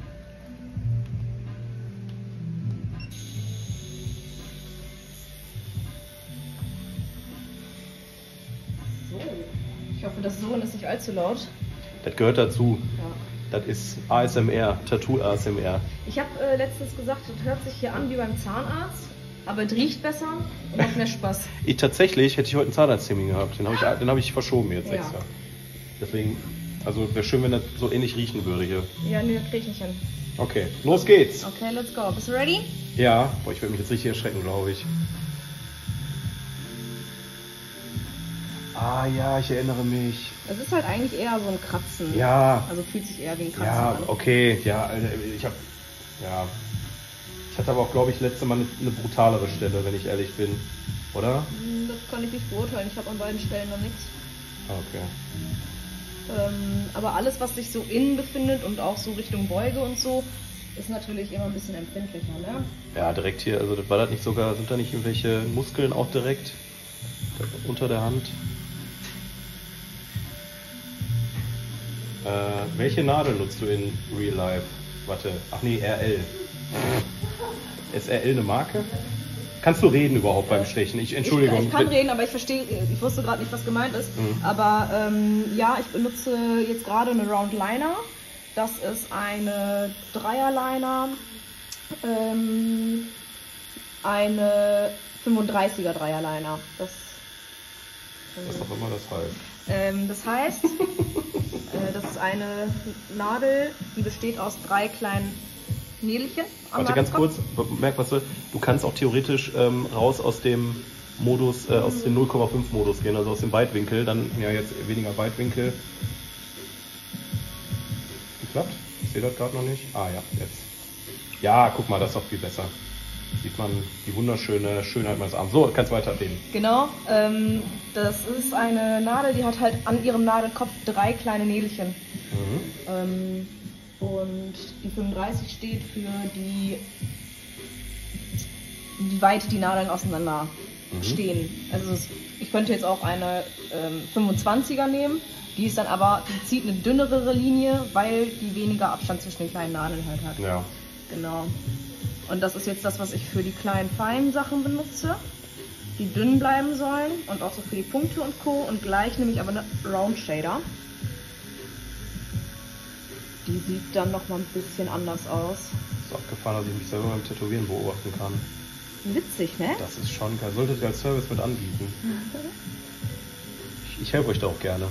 So. Ich hoffe, das Sohn ist nicht allzu laut. Das gehört dazu. Ja. Das ist A S M R, Tattoo-A S M R. Ich habe äh, letztens gesagt, das hört sich hier an wie beim Zahnarzt, aber es riecht besser und macht mehr Spaß. Ich, tatsächlich hätte ich heute einen Zahnarzttermin gehabt. Den habe ich, den hab ich verschoben jetzt Ja. extra. Deswegen, also wäre schön, wenn das so ähnlich riechen würde hier. Ja, nee, das krieg ich nicht hin. Okay, los geht's. Okay, let's go. Bist du ready? Ja, boah, ich werde mich jetzt richtig erschrecken, glaube ich. Ah ja, ich erinnere mich. Es ist halt eigentlich eher so ein Kratzen. Ja, Also fühlt sich eher wie ein Kratzen ja, an. okay, ja, Alter, ich habe, ja, ich hatte aber auch, glaube ich, letzte Mal eine, eine brutalere Stelle, wenn ich ehrlich bin, oder? Hm, Das kann ich nicht beurteilen. Ich habe an beiden Stellen noch nichts. Okay. Ähm, aber alles, was sich so innen befindet und auch so Richtung Beuge und so, ist natürlich immer ein bisschen empfindlicher, ne? Ja, direkt hier, also das war das nicht sogar, sind da nicht irgendwelche Muskeln auch direkt unter der Hand? Äh, welche Nadel nutzt du in Real Life? Warte, ach nee, R L. S R L eine Marke? Kannst du reden überhaupt beim Stechen? Ich, Entschuldigung. Ich, ich kann reden, aber ich verstehe, ich wusste gerade nicht, was gemeint ist. Mhm. Aber ähm, ja, ich benutze jetzt gerade eine Round Liner. Das ist eine Dreierliner, ähm, eine fünfunddreißiger Dreierliner. Das, was auch immer das heißt. Ähm, das heißt, äh, das ist eine Nadel, die besteht aus drei kleinen Nädelchen. Warte ganz kurz, merk was du, du kannst auch theoretisch ähm, raus aus dem Modus, äh, aus dem null Komma fünf Modus gehen, also aus dem Weitwinkel, dann ja jetzt weniger Weitwinkel. Geklappt? Ich sehe das gerade noch nicht. Ah ja, jetzt. Ja, guck mal, das ist doch viel besser. Sieht man die wunderschöne Schönheit meines Arms. So, kannst weiterreden. Genau, ähm, das ist eine Nadel, die hat halt an ihrem Nadelkopf drei kleine Nädelchen. Mhm. Ähm, und die fünfunddreißig steht für die, wie weit die Nadeln auseinander mhm. stehen. Also es, ich könnte jetzt auch eine ähm, fünfundzwanziger nehmen, die ist dann aber, die zieht eine dünnere Linie, weil die weniger Abstand zwischen den kleinen Nadeln halt hat. Ja. Genau. Und das ist jetzt das, was ich für die kleinen, feinen Sachen benutze, die dünn bleiben sollen und auch so für die Punkte und Co. Und gleich nehme ich aber eine Round Shader. Die sieht dann noch mal ein bisschen anders aus. Ist aufgefallen, dass ich mich selber beim Tätowieren beobachten kann. Witzig, ne? Das ist schon geil. Solltet ihr als Service mit anbieten. Ich, ich helfe euch da auch gerne.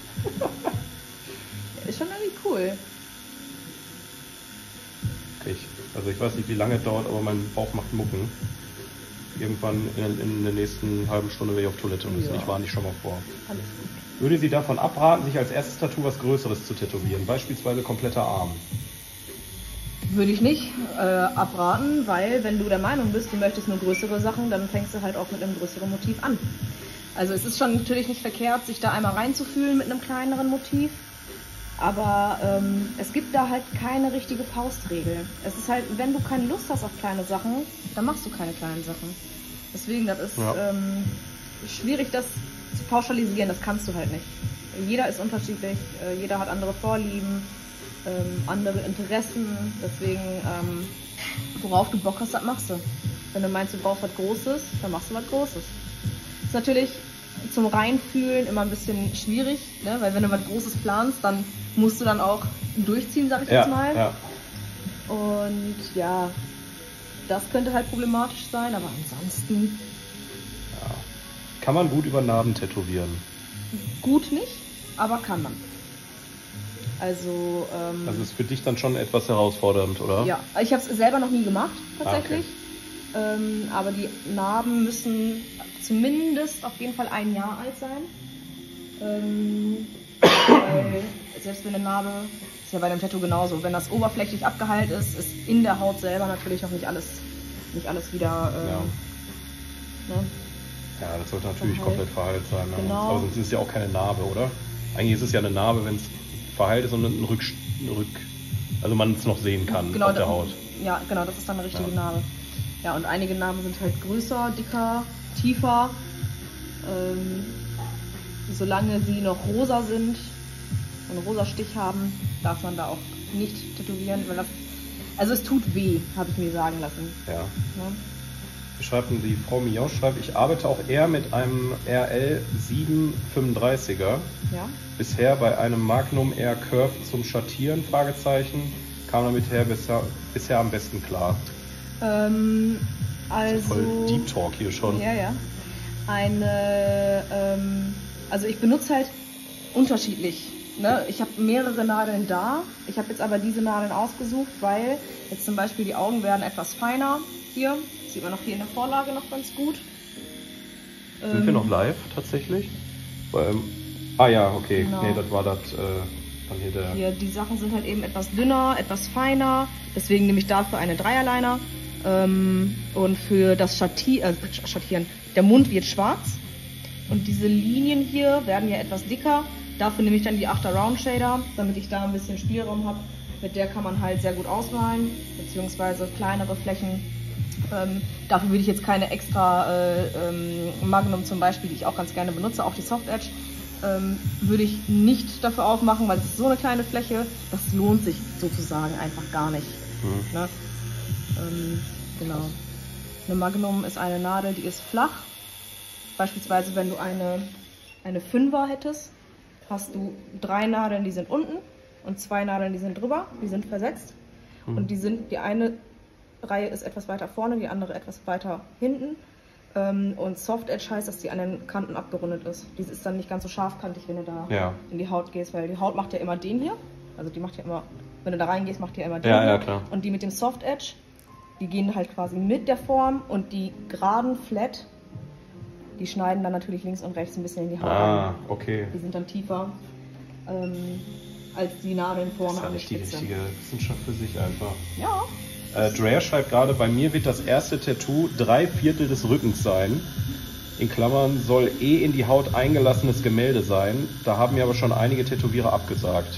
Ist schon irgendwie cool. Ich, also ich weiß nicht, wie lange es dauert, aber mein Bauch macht Mucken. Irgendwann in, in der nächsten halben Stunde werde ich auf Toilette müssen. Ja. Ich warne dich schon mal vor. Alles gut. Würde sie davon abraten, sich als erstes Tattoo was Größeres zu tätowieren? Beispielsweise kompletter Arm. Würde ich nicht äh, abraten, weil wenn du der Meinung bist, du möchtest nur größere Sachen, dann fängst du halt auch mit einem größeren Motiv an. Also es ist schon natürlich nicht verkehrt, sich da einmal reinzufühlen mit einem kleineren Motiv. Aber ähm, es gibt da halt keine richtige Faustregel. Es ist halt, wenn du keine Lust hast auf kleine Sachen, dann machst du keine kleinen Sachen. Deswegen, das ist ja. ähm, schwierig, das zu pauschalisieren. Das kannst du halt nicht. Jeder ist unterschiedlich, äh, jeder hat andere Vorlieben, ähm, andere Interessen. Deswegen, ähm, worauf du Bock hast, das machst du. Wenn du meinst, du brauchst was Großes, dann machst du was Großes. Ist natürlich zum Reinfühlen immer ein bisschen schwierig, ne? Weil wenn du was Großes planst, dann musst du dann auch durchziehen, sag ich ja, jetzt mal. Ja. Und ja, das könnte halt problematisch sein, aber ansonsten... Ja. Kann man gut über Narben tätowieren? Gut nicht, aber kann man. Also... Ähm, also ist für dich dann schon etwas herausfordernd, oder? Ja, ich habe es selber noch nie gemacht, tatsächlich. Ah, okay. ähm, aber die Narben müssen zumindest auf jeden Fall ein Jahr alt sein. Ähm, weil selbst wenn eine Narbe, ist ja bei dem Tattoo genauso, wenn das oberflächlich abgeheilt ist, ist in der Haut selber natürlich noch nicht alles, nicht alles wieder. Äh, ja. Ne? Ja, das sollte natürlich verheilt. komplett verheilt sein. Ne? Genau. Aber sonst ist es ja auch keine Narbe, oder? Eigentlich ist es ja eine Narbe, wenn es verheilt ist und ein Rück, Rück also man es noch sehen kann genau, auf der Haut. Ja, genau, das ist dann eine richtige ja. Narbe. Ja, und einige Narben sind halt größer, dicker, tiefer. Ähm, solange sie noch rosa sind, einen rosa Stich haben, darf man da auch nicht tätowieren, weil das, also es tut weh, habe ich mir sagen lassen. Ja. Ja. Schreibt die Frau Miau, schreibt, ich arbeite auch eher mit einem R L sieben fünfunddreißiger. Ja. Bisher bei einem Magnum Air Curve zum Schattieren, Fragezeichen, kam damit her bisher, bisher am besten klar. Ähm, also... Voll Deep Talk hier schon. Ja, ja. Eine, ähm, also ich benutze halt unterschiedlich. Ne? Ich habe mehrere Nadeln da. Ich habe jetzt aber diese Nadeln ausgesucht, weil jetzt zum Beispiel die Augen werden etwas feiner. Hier sieht man noch hier in der Vorlage noch ganz gut. Sind ähm, wir noch live tatsächlich? Weil, ah ja, okay. Genau. Nee, das war das. Äh, dann hier der. Hier, die Sachen sind halt eben etwas dünner, etwas feiner. Deswegen nehme ich dafür eine Dreierliner. Ähm, und für das Schatti äh, Schattieren, der Mund wird schwarz. Und diese Linien hier werden ja etwas dicker. Dafür nehme ich dann die achter Round Shader, damit ich da ein bisschen Spielraum habe. Mit der kann man halt sehr gut ausmalen, beziehungsweise kleinere Flächen. Ähm, dafür würde ich jetzt keine extra äh, ähm, Magnum zum Beispiel, die ich auch ganz gerne benutze, auch die Soft Edge, ähm, würde ich nicht dafür aufmachen, weil es ist so eine kleine Fläche, das lohnt sich sozusagen einfach gar nicht. Mhm. Ne? Ähm, genau. Eine Magnum ist eine Nadel, die ist flach. Beispielsweise, wenn du eine, eine Fünfer hättest, hast du drei Nadeln, die sind unten und zwei Nadeln, die sind drüber, die sind versetzt. Mhm. Und die sind, die eine Reihe ist etwas weiter vorne, die andere etwas weiter hinten. Ähm, und Soft Edge heißt, dass die an den Kanten abgerundet ist. Die ist dann nicht ganz so scharfkantig, wenn du da ja. in die Haut gehst, weil die Haut macht ja immer den hier. Also die macht ja immer, wenn du da reingehst, macht die ja immer den ja, hier. Ja, klar. Und die mit dem Soft Edge, die gehen halt quasi mit der Form und die geraden Flat, die schneiden dann natürlich links und rechts ein bisschen in die Haut. Ah, okay. Die sind dann tiefer ähm, als die Nadeln vorne an der Spitze. Das ist ja nicht die richtige Wissenschaft für sich einfach. Ja. Äh, Dreher schreibt gerade, bei mir wird das erste Tattoo drei Viertel des Rückens sein. In Klammern soll eh in die Haut eingelassenes Gemälde sein. Da haben mir aber schon einige Tätowierer abgesagt.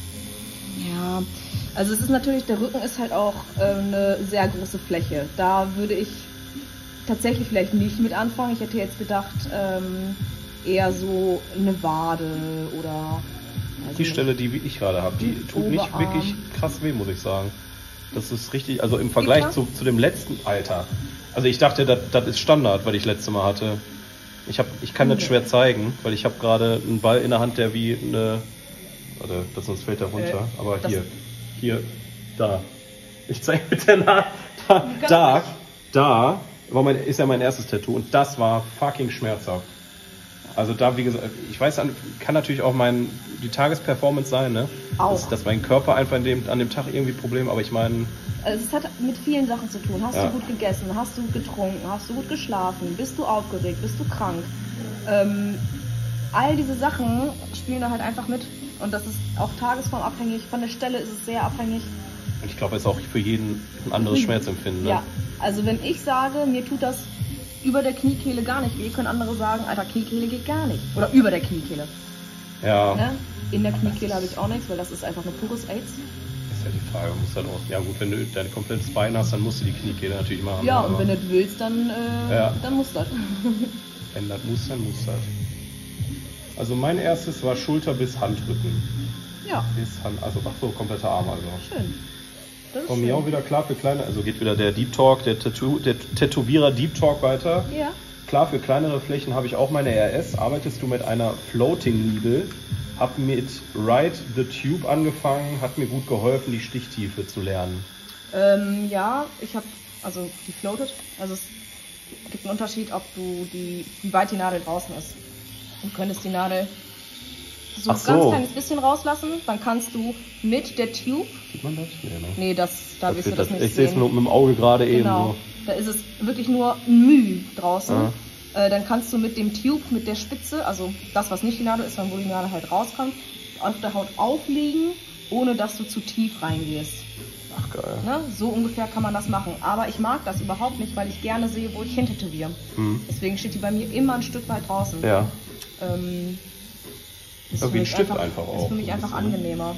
Ja, also es ist natürlich, der Rücken ist halt auch äh, eine sehr große Fläche. Da würde ich tatsächlich vielleicht nicht mit anfangen. Ich hätte jetzt gedacht, ähm, eher so eine Wade oder... Also die Stelle, die ich gerade habe, die tut nicht Oberarm. wirklich krass weh, muss ich sagen. Das ist richtig, also im Vergleich zu, zu dem letzten Alter. Also ich dachte, das, das ist Standard, was ich letzte Mal hatte. Ich, hab, ich kann das schwer zeigen, weil ich habe gerade einen Ball in der Hand, der wie eine... Warte, das sonst fällt er runter. Äh, Aber hier, hier, da. Ich zeige mit der Nase. Da, da, da war mein, ist ja mein erstes Tattoo und das war fucking schmerzhaft. Also da, wie gesagt, ich weiß, kann natürlich auch mein, die Tagesperformance sein, ne? Auch. Dass, dass mein Körper einfach an dem, an dem Tag irgendwie Probleme, aber ich meine... Also es hat mit vielen Sachen zu tun. Hast ja. du gut gegessen? Hast du gut getrunken? Hast du gut geschlafen? Bist du aufgeregt? Bist du krank? Ähm, all diese Sachen spielen da halt einfach mit. Und das ist auch tagesformabhängig. Von der Stelle ist es sehr abhängig. Und ich glaube, es ist auch für jeden ein anderes Schmerzempfinden. Ne? Ja, also wenn ich sage, mir tut das über der Kniekehle gar nicht weh, können andere sagen, Alter, Kniekehle geht gar nicht. Oder über der Kniekehle. Ja. Ne? In der Kniekehle habe ich auch nichts, weil das ist einfach nur pures AIDS. Das ist ja die Frage. Muss dann auch, ja gut, wenn du dein komplettes Bein hast, dann musst du die Kniekehle natürlich mal haben. Ja, und wenn du das willst, dann, äh, ja. dann muss das. Wenn das muss, dann muss das. Also mein erstes war Schulter bis Handrücken. Ja. Bis Hand, also ach so, kompletter Arm also. Schön. Das ist Von schön. mir auch wieder klar für kleine, also geht wieder der Deep Talk, der, Tattoo, der Tätowierer Deep Talk weiter. Ja. Klar, für kleinere Flächen habe ich auch meine R S. Arbeitest du mit einer Floating Needle? Hab mit Ride the Tube angefangen, hat mir gut geholfen, die Stichtiefe zu lernen. Ähm, ja, ich habe, also die floatet. Also es gibt einen Unterschied, ob du die, wie weit die Nadel draußen ist. Du könntest die Nadel so ein Ach ganz so. kleines bisschen rauslassen, dann kannst du mit der Tube. Sieht man das? Nee, ne? Nee, das, da Das wirst du wird das das, nicht ich sehe es sehen. nur mit dem Auge gerade eben Genau. so. Da ist es wirklich nur Müh draußen. Ja. Äh, dann kannst du mit dem Tube, mit der Spitze, also das, was nicht die Nadel ist, sondern wo die Nadel halt rauskommt, auf der Haut auflegen, ohne dass du zu tief reingehst. Ach geil. Ne? So ungefähr kann man das machen. Aber ich mag das überhaupt nicht, weil ich gerne sehe, wo ich hintätowiere. Mhm. Deswegen steht die bei mir immer ein Stück weit draußen. Ja. Ähm, ist Ja, für wie ein mich Stift einfach auch. Ist für mich einfach So ein bisschen. angenehmer.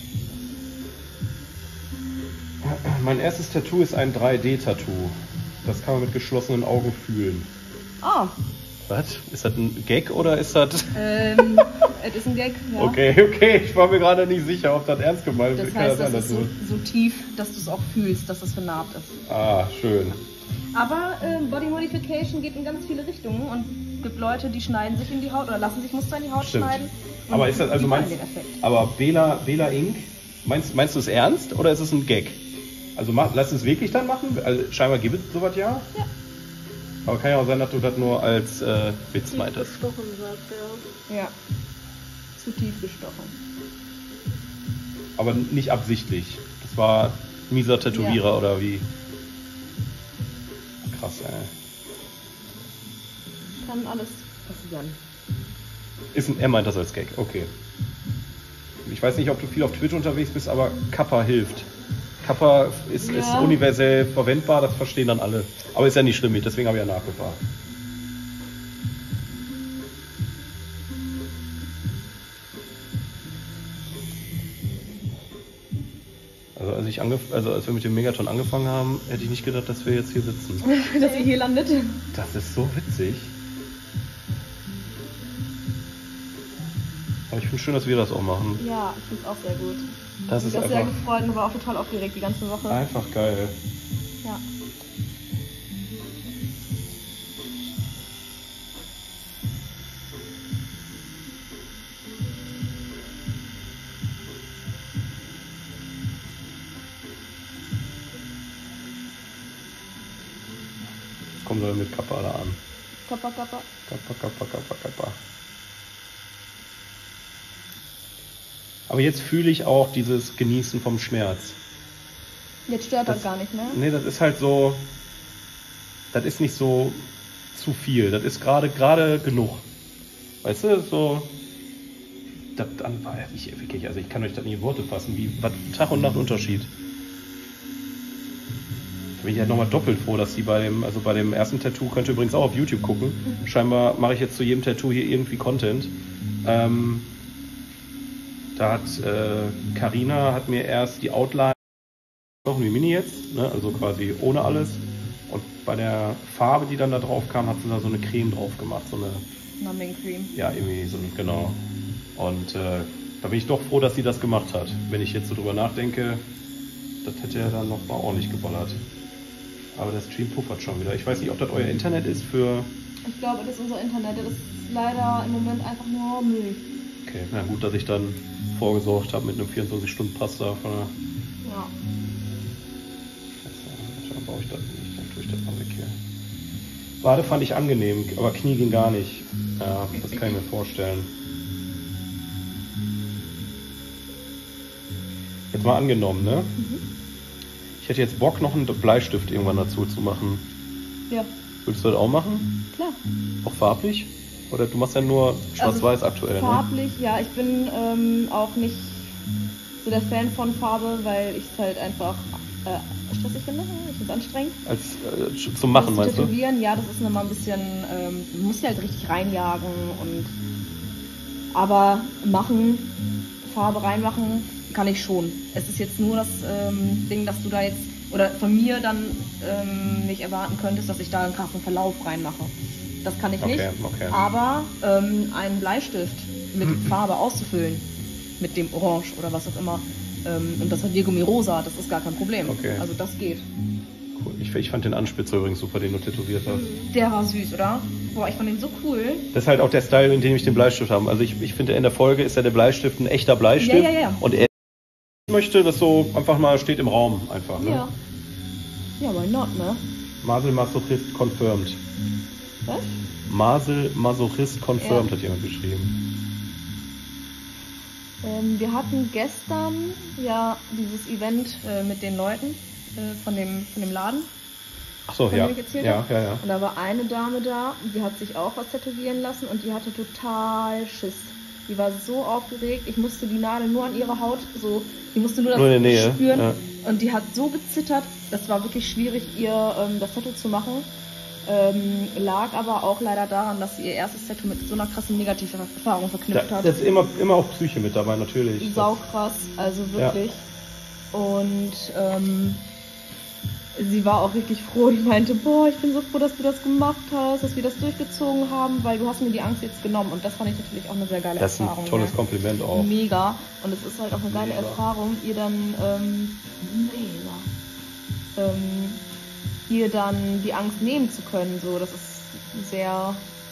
Mein erstes Tattoo ist ein drei D-Tattoo. Das kann man mit geschlossenen Augen fühlen. Ah, Was? Ist das ein Gag oder ist das... ähm, es ist ein Gag, ja. Okay, okay, ich war mir gerade nicht sicher, ob das ernst gemeint ist. Das heißt, das ist so, so tief, dass du es auch fühlst, dass es vernarbt ist. Ah, schön. Aber ähm, Body Modification geht in ganz viele Richtungen und es gibt Leute, die schneiden sich in die Haut oder lassen sich Muster in die Haut Stimmt. schneiden. Und Aber ist das, also die wollen meinst, den Effekt. aber Bela, Bela Inc., meinst, meinst du es ernst oder ist es ein Gag? Also mach, lass es wirklich dann machen? Also, scheinbar gibt es sowas ja. Ja. Aber kann ja auch sein, dass du das nur als äh, Witz meintest. Gestochen, sagt er. Ja. Zu tief gestochen. Aber nicht absichtlich. Das war mieser Tätowierer Ja. oder wie? Krass, ey. Kann alles passieren. Ist ein, er meint das als Gag, okay. Ich weiß nicht, ob du viel auf Twitch unterwegs bist, aber Kappa hilft. Kappa ist, Ja. ist universell verwendbar, das verstehen dann alle. Aber ist ja nicht schlimm, deswegen habe ich ja nachgefragt. Also als, ich angef also als wir mit dem Megaton angefangen haben, hätte ich nicht gedacht, dass wir jetzt hier sitzen. Dass ihr hier landet. Das ist so witzig. Aber ich finde schön, dass wir das auch machen. Ja, ich finde es auch sehr gut. Das Ich ist bin auch sehr einfach, gefreut und war auch total aufgeregt die ganze Woche. einfach geil. Ja. Kommen wir mit Kappa da an. Kappa, Kappa. Kappa, Kappa, Kappa, Kappa. Aber jetzt fühle ich auch dieses Genießen vom Schmerz. Jetzt stört Das- das gar nicht mehr. Nee, das ist halt so, das ist nicht so zu viel. Das ist gerade gerade genug. Weißt du, so, das dann war ich wirklich, also ich kann euch das nicht in Worte fassen, wie was Tag und Nacht Unterschied. Da bin ich halt nochmal doppelt froh, dass die bei dem, also bei dem ersten Tattoo, könnt ihr übrigens auch auf YouTube gucken. Scheinbar mache ich jetzt zu jedem Tattoo hier irgendwie Content. Ähm, da hat Carina hat mir erst die Outline noch wie Mini jetzt, ne? Also quasi ohne alles. Und bei der Farbe, die dann da drauf kam, hat sie da so eine Creme drauf gemacht, so eine, Numbing Cream. ja irgendwie so eine, genau. Und äh, da bin ich doch froh, dass sie das gemacht hat. Wenn ich jetzt so drüber nachdenke, das hätte ja dann noch mal ordentlich geballert. Aber der Stream puffert schon wieder. Ich weiß nicht, ob das euer Internet ist für... Ich glaube, das ist unser Internet. Das ist leider im Moment einfach nur Müll. Okay, na gut, dass ich dann vorgesorgt habe mit einem vierundzwanzig-Stunden-Pass da von der... Ja. Dann baue ich das nicht, dann tue ich das mal weg hier. Wade fand ich angenehm, aber Knie ging gar nicht. Ja, das kann ich mir vorstellen. Jetzt mal angenommen, ne? Mhm. Ich hätte jetzt Bock, noch einen Bleistift irgendwann dazu zu machen. Ja, Würdest du das auch machen? klar. Auch farblich? Oder du machst ja nur schwarz-weiß aktuell, ne? Farblich, ja. Ich bin ähm, auch nicht so der Fan von Farbe, weil ich es halt einfach äh, stressig finde. Ich finde es anstrengend. Als äh, zum Machen, das meinst du? Tätowieren, ja, das ist nochmal ein bisschen, ähm, du musst ja halt richtig reinjagen und aber machen, Farbe reinmachen, kann ich schon. Es ist jetzt nur das ähm, Ding, dass du da jetzt, oder von mir dann ähm, nicht erwarten könntest, dass ich da einen krassen Verlauf reinmache. Das kann ich Okay, nicht. okay. Aber ähm, einen Bleistift mit Farbe auszufüllen, mit dem Orange oder was auch immer, ähm, und das Radiergummi rosa, das ist gar kein Problem. Okay. Also das geht. Cool. Ich, ich fand den Anspitzer übrigens super, den du tätowiert hast. Der war süß, oder? Boah, ich fand den so cool. Das ist halt auch der Style, in dem ich den Bleistift habe. Also ich, ich finde, in der Folge ist ja der Bleistift ein echter Bleistift. Ja, ja, ja. Und er möchte, das so einfach mal steht im Raum einfach. Ne? Ja. Ja, why not, ne? Masel Masochist confirmed. Was? Masel Masochist confirmed, Ja. hat jemand geschrieben. Ähm, wir hatten gestern ja dieses Event äh, mit den Leuten äh, von, dem, von dem Laden. Achso, Von ja. dem ich erzählt Ja, hab. ja, ja. Und da war eine Dame da, die hat sich auch was tätowieren lassen und die hatte total Schiss. Die war so aufgeregt, ich musste die Nadel nur an ihre Haut, so, die musste nur das Nur in der Nähe, spüren. ja. Und die hat so gezittert, das war wirklich schwierig, ihr ähm, das Tattoo zu machen. Ähm, lag aber auch leider daran, dass sie ihr erstes Tattoo mit so einer krassen Negativerfahrung verknüpft Da, hat. das ist immer, immer auch Psyche mit dabei, natürlich. Sau krass, also wirklich. Und ähm, sie war auch richtig froh, die meinte, boah, ich bin so froh, dass du das gemacht hast, dass wir das durchgezogen haben, weil du hast mir die Angst jetzt genommen. Und das fand ich natürlich auch eine sehr geile Das ist Erfahrung. ein tolles ja. Kompliment auch. Mega. Und es ist halt auch eine geile Mega. Erfahrung, ihr dann, ähm, mega, ähm, ihr dann die Angst nehmen zu können. So, das ist sehr,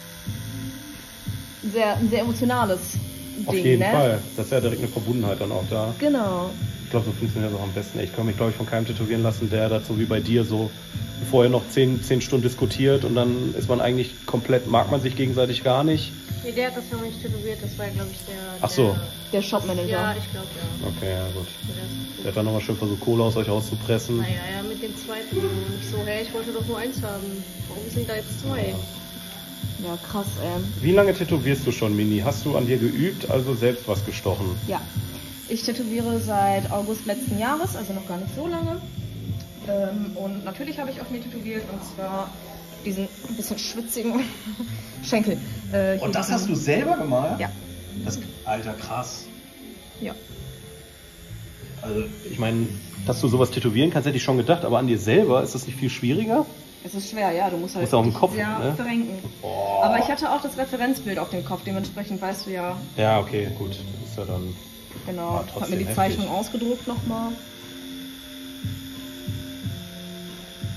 sehr, ein sehr emotionales Ding, Auf jeden ne? Fall. Das ist ja direkt eine Verbundenheit dann auch da. Genau. Ich glaube, so funktioniert das auch am besten. Ich kann mich, glaube ich, von keinem tätowieren lassen, der dazu wie bei dir so vorher noch zehn, zehn Stunden diskutiert und dann ist man eigentlich komplett, mag man sich gegenseitig gar nicht. Nee, der hat das noch nicht tätowiert, das war, glaube ich, der. Ach so. Der Shopmanager. Ja, ich glaube, ja. Okay, ja gut. Der ist Der hat dann nochmal schön versucht, Kohle aus euch rauszupressen. Naja, ja, mit dem zweiten. Und ich so, hey, ich wollte doch nur eins haben. Warum sind da jetzt zwei? Ja, krass, ähm. Wie lange tätowierst du schon, Mini? Hast du an dir geübt, also selbst was gestochen? Ja. Ich tätowiere seit August letzten Jahres, also noch gar nicht so lange. Ähm, und natürlich habe ich auf mir tätowiert, und zwar diesen ein bisschen schwitzigen Schenkel. Äh, hier diesen- selber gemalt? Ja. Das, Alter, krass. Ja. Also, ich meine, dass du sowas tätowieren kannst, hätte ich schon gedacht, aber an dir selber ist das nicht viel schwieriger? Es ist schwer, ja, du musst halt Musst auch im wirklich Kopf, sehr ne? verrenken. Oh. Aber ich hatte auch das Referenzbild auf dem Kopf, dementsprechend weißt du ja, Ja, okay, gut. Das ist ja dann. genau, Ah, hab trotzdem mir die heftig. Zeichnung ausgedruckt nochmal.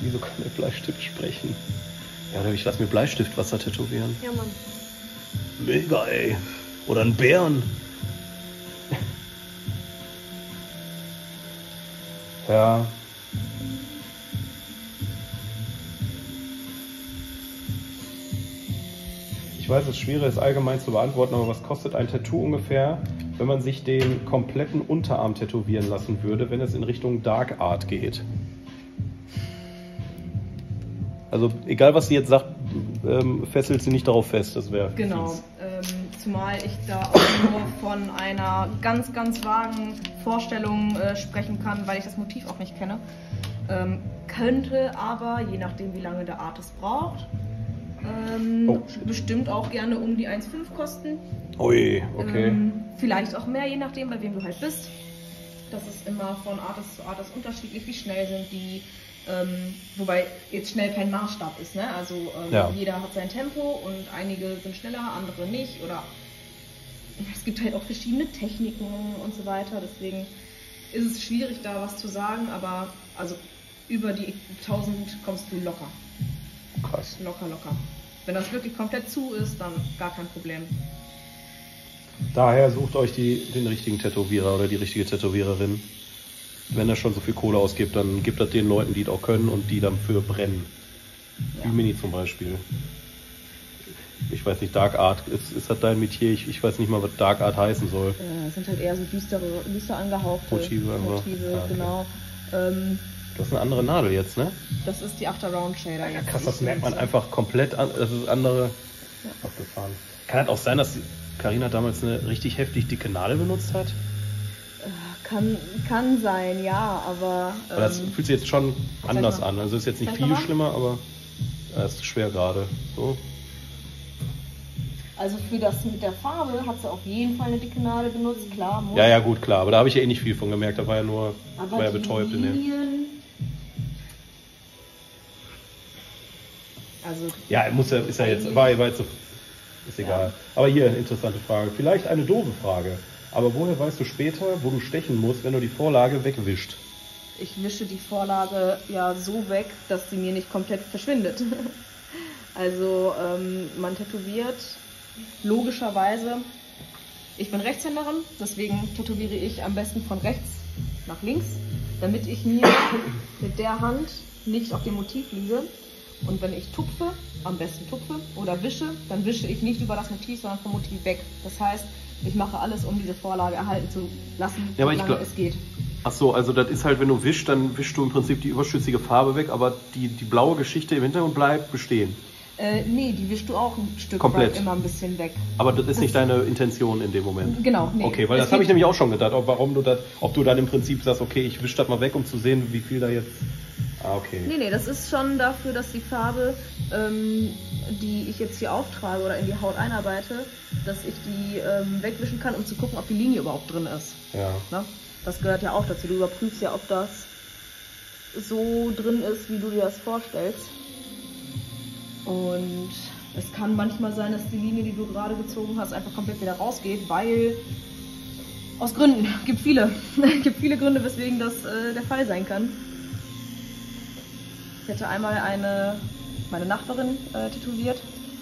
Wieso kann der Bleistift sprechen? Ja, oder ich lasse mir Bleistiftwasser tätowieren. Ja, Mann. Mega, ey. Oder einen Bären. Ja. Ich weiß, es ist schwierig, es allgemein zu beantworten, aber was kostet ein Tattoo ungefähr, wenn man sich den kompletten Unterarm tätowieren lassen würde, wenn es in Richtung Dark Art geht? Also egal, was sie jetzt sagt, ähm, fesselt sie nicht darauf fest, das wäre Genau, fies. ähm, zumal ich da auch nur von einer ganz, ganz vagen Vorstellung äh, sprechen kann, weil ich das Motiv auch nicht kenne. Ähm, könnte aber, je nachdem wie lange der Artist braucht, ähm, Oh, bestimmt auch gerne um die eins Komma fünf kosten. Ui, okay. Ähm, vielleicht auch mehr, je nachdem, bei wem du halt bist. Das ist immer von Artist zu Artist unterschiedlich, wie schnell sind die. Ähm, wobei jetzt schnell kein Maßstab ist, ne? Also ähm, Ja. jeder hat sein Tempo und einige sind schneller, andere nicht. Oder es gibt halt auch verschiedene Techniken und so weiter. Deswegen ist es schwierig, da was zu sagen, aber also über die tausend kommst du locker. Krass. Locker, locker. Wenn das wirklich komplett zu ist, dann gar kein Problem. Daher sucht euch die, den richtigen Tätowierer oder die richtige Tätowiererin. Wenn er schon so viel Kohle ausgibt, dann gibt er den Leuten, die es auch können und die dafür brennen. Ja. Wie Mini zum Beispiel. Ich weiß nicht, Dark Art, ist, ist das dein Metier? Ich, ich weiß nicht mal, was Dark Art heißen soll. Äh, sind halt eher so düstere, düster angehauchte Motive einfach. Motive, Ah, okay. genau. Ähm, Du hast eine andere Nadel jetzt, ne? das ist die After Round Shader. Ja, jetzt. krass, das merkt man einfach komplett an. Das ist andere Ja. abgefahren. Kann es auch sein, dass Carina damals eine richtig heftig dicke Nadel benutzt hat? Kann, kann sein, ja, aber. Weil das ähm, fühlt sich jetzt schon anders mal. an. Also ist jetzt nicht Zeig viel mal. schlimmer, aber es ist schwer gerade. So. Also für das mit der Farbe hat sie auf jeden Fall eine dicke Nadel benutzt, klar. Muss. Ja, ja, gut, klar. Aber da habe ich ja eh nicht viel von gemerkt. Da war ja nur, Aber war ja die betäubt in dem. Linien. Also. Ja, muss ja, ist ja jetzt, war, war jetzt so, ist egal. Aber hier, interessante Frage. Vielleicht eine doofe Frage. Aber woher weißt du später, wo du stechen musst, wenn du die Vorlage wegwischt? Ich wische die Vorlage ja so weg, dass sie mir nicht komplett verschwindet. Also ähm, man tätowiert logischerweise. Ich bin Rechtshänderin, deswegen tätowiere ich am besten von rechts nach links, damit ich mir mit der Hand nicht auf dem Motiv liege. Und wenn ich tupfe, am besten tupfe oder wische, dann wische ich nicht über das Motiv, sondern vom Motiv weg. Das heißt, ich mache alles, um diese Vorlage erhalten zu lassen, Ja, aber ich solange glaub- es geht. Ach so, also das ist halt, wenn du wischst, dann wischst du im Prinzip die überschüssige Farbe weg, aber die, die blaue Geschichte im Hintergrund bleibt bestehen. Äh, nee, die wischst du auch ein Stück Komplett. weit immer ein bisschen weg. Aber das ist nicht deine Intention in dem Moment. Genau, nee. Okay, weil Es das habe ich geht- nämlich auch schon gedacht, ob, warum du das, ob du dann im Prinzip sagst, okay, ich wisch das mal weg, um zu sehen, wie viel da jetzt. Ah, okay. Nee, nee, das ist schon dafür, dass die Farbe, ähm, die ich jetzt hier auftrage oder in die Haut einarbeite, dass ich die ähm, wegwischen kann, um zu gucken, ob die Linie überhaupt drin ist. Ja. Ne? Das gehört ja auch dazu. Du überprüfst ja, ob das so drin ist, wie du dir das vorstellst. Und es kann manchmal sein, dass die Linie, die du gerade gezogen hast, einfach komplett wieder rausgeht, weil aus Gründen, gibt viele, gibt viele Gründe, weswegen das äh, der Fall sein kann. Ich hatte einmal eine, meine Nachbarin äh, tätowiert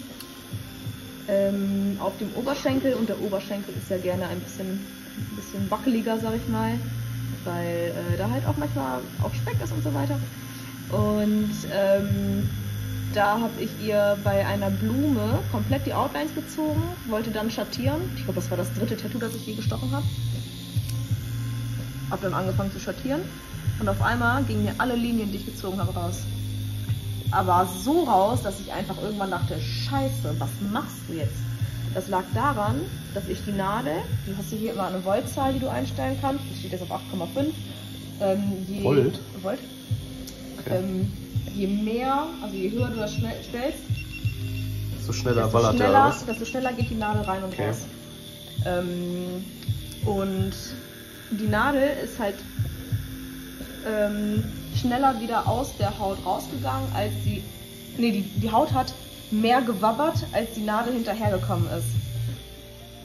ähm, auf dem Oberschenkel, und der Oberschenkel ist ja gerne ein bisschen, ein bisschen wackeliger, sag ich mal, weil äh, da halt auch manchmal auch Speck ist und so weiter. Und ähm, da habe ich ihr bei einer Blume komplett die Outlines gezogen, wollte dann schattieren. Ich glaube, das war das dritte Tattoo, das ich je gestochen habe. Hab dann angefangen zu schattieren und auf einmal gingen mir alle Linien, die ich gezogen habe, raus. Aber so raus, dass ich einfach irgendwann dachte, Scheiße, was machst du jetzt? Das lag daran, dass ich die Nadel, du hast hier immer eine Voltzahl, die du einstellen kannst, die steht jetzt auf acht Komma fünf. Ähm, je, Volt? Volt. Okay. Ähm, je mehr, also je höher du das schnell stellst, So schneller desto ballert der schneller, aus. desto schneller geht die Nadel rein und Okay. raus. Ähm, und die Nadel ist halt ähm, schneller wieder aus der Haut rausgegangen, als die, nee, die, die Haut hat mehr gewabbert, als die Nadel hinterhergekommen ist.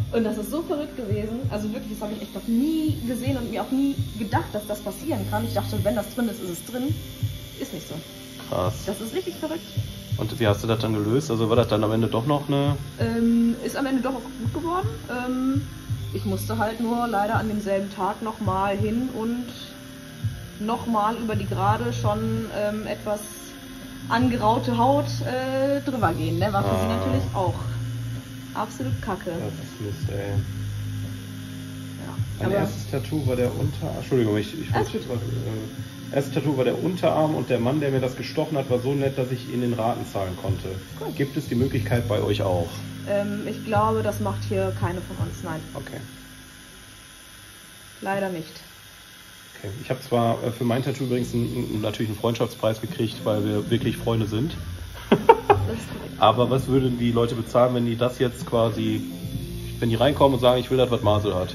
Und das ist so verrückt gewesen. Also wirklich, das habe ich echt noch nie gesehen und mir auch nie gedacht, dass das passieren kann. Ich dachte, wenn das drin ist, ist es drin. Ist nicht so. Krass. Das ist richtig verrückt. Und wie hast du das dann gelöst? Also war das dann am Ende doch noch eine... Ähm, ist am Ende doch auch gut geworden. Ähm, ich musste halt nur leider an demselben Tag nochmal hin und nochmal über die gerade schon ähm, etwas angeraute Haut äh, drüber gehen. Ne? War für Ah. sie natürlich auch absolut kacke. Das ist Mist, ey. Ja. Mein Aber erstes Tattoo war der Unterarm. Entschuldigung, ich, ich Alles wollte. gut. Äh, erstes Tattoo war der Unterarm und der Mann, der mir das gestochen hat, war so nett, dass ich ihn in Raten zahlen konnte. Gut. Gibt es die Möglichkeit bei euch auch? ähm, ich glaube, das macht hier keine von uns. Nein, Okay. leider nicht. Okay. Ich habe zwar äh, für mein Tattoo übrigens einen, einen, natürlich einen Freundschaftspreis gekriegt, weil wir wirklich Freunde sind. Das ist korrekt. Aber was würden die Leute bezahlen, wenn die das jetzt quasi, wenn die reinkommen und sagen, ich will das, was Marcel hat?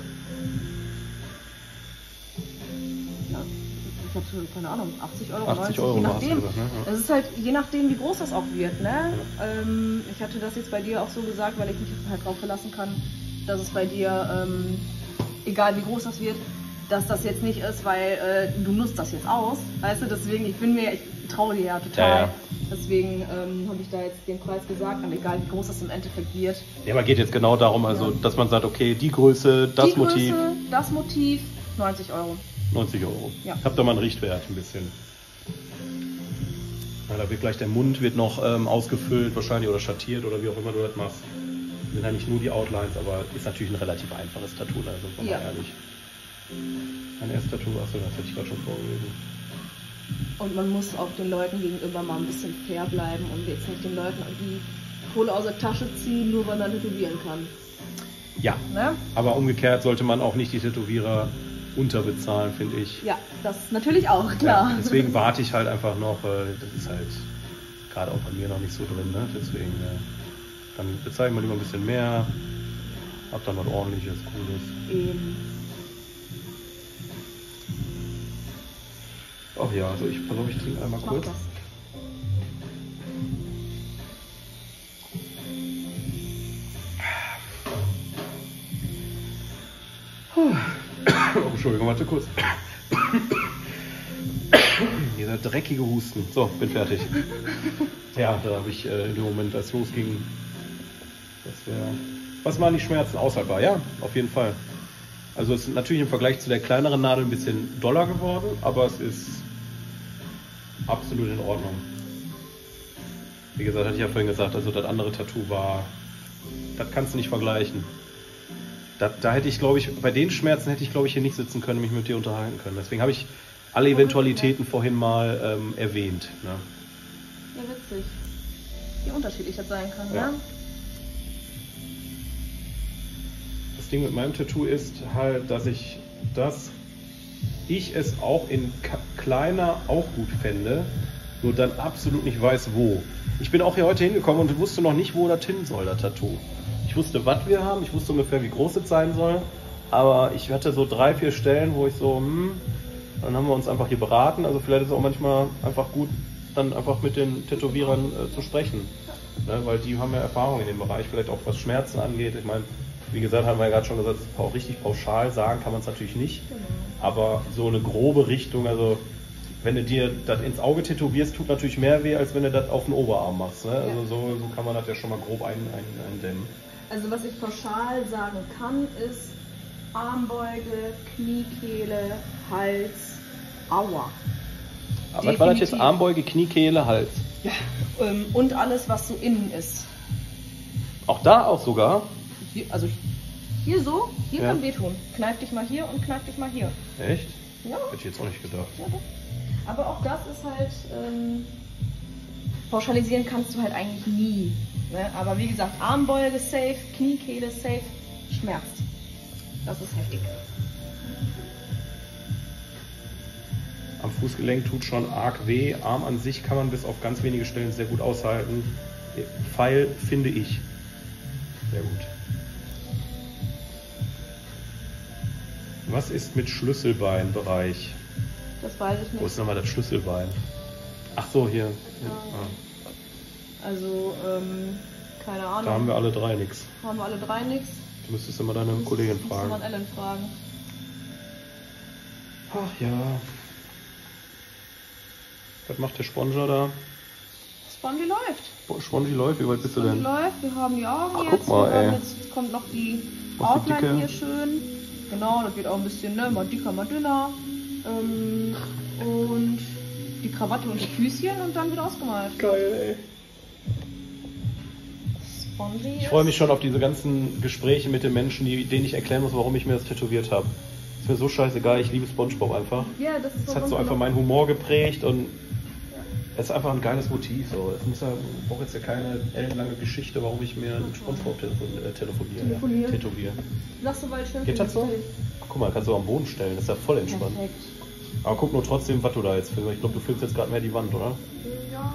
Ja, ich habe keine Ahnung, achtzig Euro, achtzig neunzig, Euro je hast du nachdem. gesagt, ne? Ja. Es ist halt je nachdem, wie groß das auch wird. Ne? Ähm, ich hatte das jetzt bei dir auch so gesagt, weil ich mich halt drauf verlassen kann, dass es bei dir, ähm, egal wie groß das wird, dass das jetzt nicht ist, weil äh, du nutzt das jetzt aus. Weißt du, deswegen, ich bin mir, ich traue dir ja total. Ja, ja. Deswegen ähm, habe ich da jetzt den Preis gesagt, aber egal wie groß das im Endeffekt wird. Ja, aber geht jetzt genau darum, also, Ja. dass man sagt, okay, die Größe, das die Motiv, Größe, das Motiv, neunzig Euro. neunzig Euro. Ja. Habt da mal einen Richtwert ein bisschen. Ja, da wird gleich der Mund wird noch ähm, ausgefüllt, wahrscheinlich, oder schattiert oder wie auch immer du das machst. Sind ja nicht nur die Outlines, aber ist natürlich ein relativ einfaches Tattoo, also sind wir Ja. mal ehrlich. Mein erstes Tattoo, achso, das hätte ich gerade schon vorgelesen. Und man muss auch den Leuten gegenüber mal ein bisschen fair bleiben und jetzt nicht den Leuten die Kohle aus der Tasche ziehen, nur weil man tätowieren kann. Ja, Ne? aber umgekehrt sollte man auch nicht die Tätowierer unterbezahlen, finde ich. Ja, das natürlich auch, klar. Ja, deswegen warte ich halt einfach noch, weil das ist halt gerade auch bei mir noch nicht so drin, ne? Deswegen äh, dann bezahle ich mal lieber ein bisschen mehr, hab dann was ordentliches, cooles. Eben. Ach ja, also ich pass auf, ich trinke einmal Mach kurz. das. Oh, Entschuldigung, warte kurz. Dieser dreckige Husten. So, bin fertig. Ja, da habe ich äh, in dem Moment, als es losging, das wäre. Was waren die Schmerzen? Aushaltbar, ja, auf jeden Fall. Also es ist natürlich im Vergleich zu der kleineren Nadel ein bisschen doller geworden, aber es ist absolut in Ordnung. Wie gesagt, hatte ich ja vorhin gesagt, also das andere Tattoo war, das kannst du nicht vergleichen. Da, da hätte ich, glaube ich, bei den Schmerzen hätte ich, glaube ich, hier nicht sitzen können und mich mit dir unterhalten können. Deswegen habe ich alle Eventualitäten vorhin mal ähm, erwähnt. Ne? Ja, witzig. Wie unterschiedlich das sein kann, Ja. ne? Das Ding mit meinem Tattoo ist halt, dass ich das, ich es auch in k- kleiner auch gut fände, nur dann absolut nicht weiß, wo. Ich bin auch hier heute hingekommen und wusste noch nicht, wo das hin soll, das Tattoo. Ich wusste, was wir haben, ich wusste ungefähr, wie groß es sein soll, aber ich hatte so drei, vier Stellen, wo ich so, hm, dann haben wir uns einfach hier beraten. Also vielleicht ist es auch manchmal einfach gut, dann einfach mit den Tätowierern äh, zu sprechen, ne? Weil die haben ja Erfahrung in dem Bereich, vielleicht auch was Schmerzen angeht. Ich meine, wie gesagt, haben wir ja gerade schon gesagt, auch richtig pauschal sagen kann man es natürlich nicht, aber so eine grobe Richtung, also wenn du dir das ins Auge tätowierst, tut natürlich mehr weh, als wenn du das auf den Oberarm machst. Ne? Also Ja. so, so kann man das ja schon mal grob ein, ein, eindämmen. Also was ich pauschal sagen kann, ist Armbeuge, Kniekehle, Hals, Aua. Aber was war das jetzt? Definitiv. Armbeuge, Kniekehle, Hals. Ja. Ähm, und alles, was so innen ist. Auch da auch sogar? Hier, also hier so, hier Ja. kann wehtun. Kneif dich mal hier und kneif dich mal hier. Echt? Ja, Hätte ich jetzt auch nicht gedacht. ja doch. Aber auch das ist halt, ähm, pauschalisieren kannst du halt eigentlich nie. Ne? Aber wie gesagt, Armbeuge safe, Kniekehle safe, schmerzt. Das ist heftig. Am Fußgelenk tut schon arg weh. Arm an sich kann man bis auf ganz wenige Stellen sehr gut aushalten. Pfeil finde ich. Sehr gut. Was ist mit Schlüsselbeinbereich? Das weiß ich Wo nicht. ist nochmal das Schlüsselbein? Ach so, hier. Ja. Ah, Also, ähm, keine Ahnung. da haben wir alle drei nichts. Haben wir alle drei nichts. Du müsstest immer deine Kollegin Muss fragen. man Ellen fragen. Ach ja. Was macht der Sponsor da? Spongy läuft. Spongy läuft, wie weit bist du Spongy denn? läuft, wir haben die Augen Ach, jetzt. guck mal, wir haben ey. jetzt kommt noch die Noch die Outline dicke. hier schön. Genau, das wird auch ein bisschen, ne, mal dicker, mal dünner. Ähm, und die Krawatte und die Füßchen und dann wird ausgemalt. Geil, ey. Spongy Ich freue mich schon auf diese ganzen Gespräche mit den Menschen, die, denen ich erklären muss, warum ich mir das tätowiert habe. Ist mir so scheißegal, ich liebe SpongeBob einfach. Ja, das ist Es hat so einfach meinen Humor geprägt und es ist einfach ein geiles Motiv. So. Es muss ja, ich brauche jetzt ja keine ellenlange Geschichte, warum ich mir einen SpongeBob telefon, äh, telefoniere. Telefonieren. Tätowiere. Sagst du, weil ich schön Geht das so? Ach, guck mal, kannst du am Boden stellen, das ist ja voll entspannt. Perfekt. Aber guck nur trotzdem, was du da jetzt filmst. Ich glaube, du filmst jetzt gerade mehr die Wand, oder? Ja.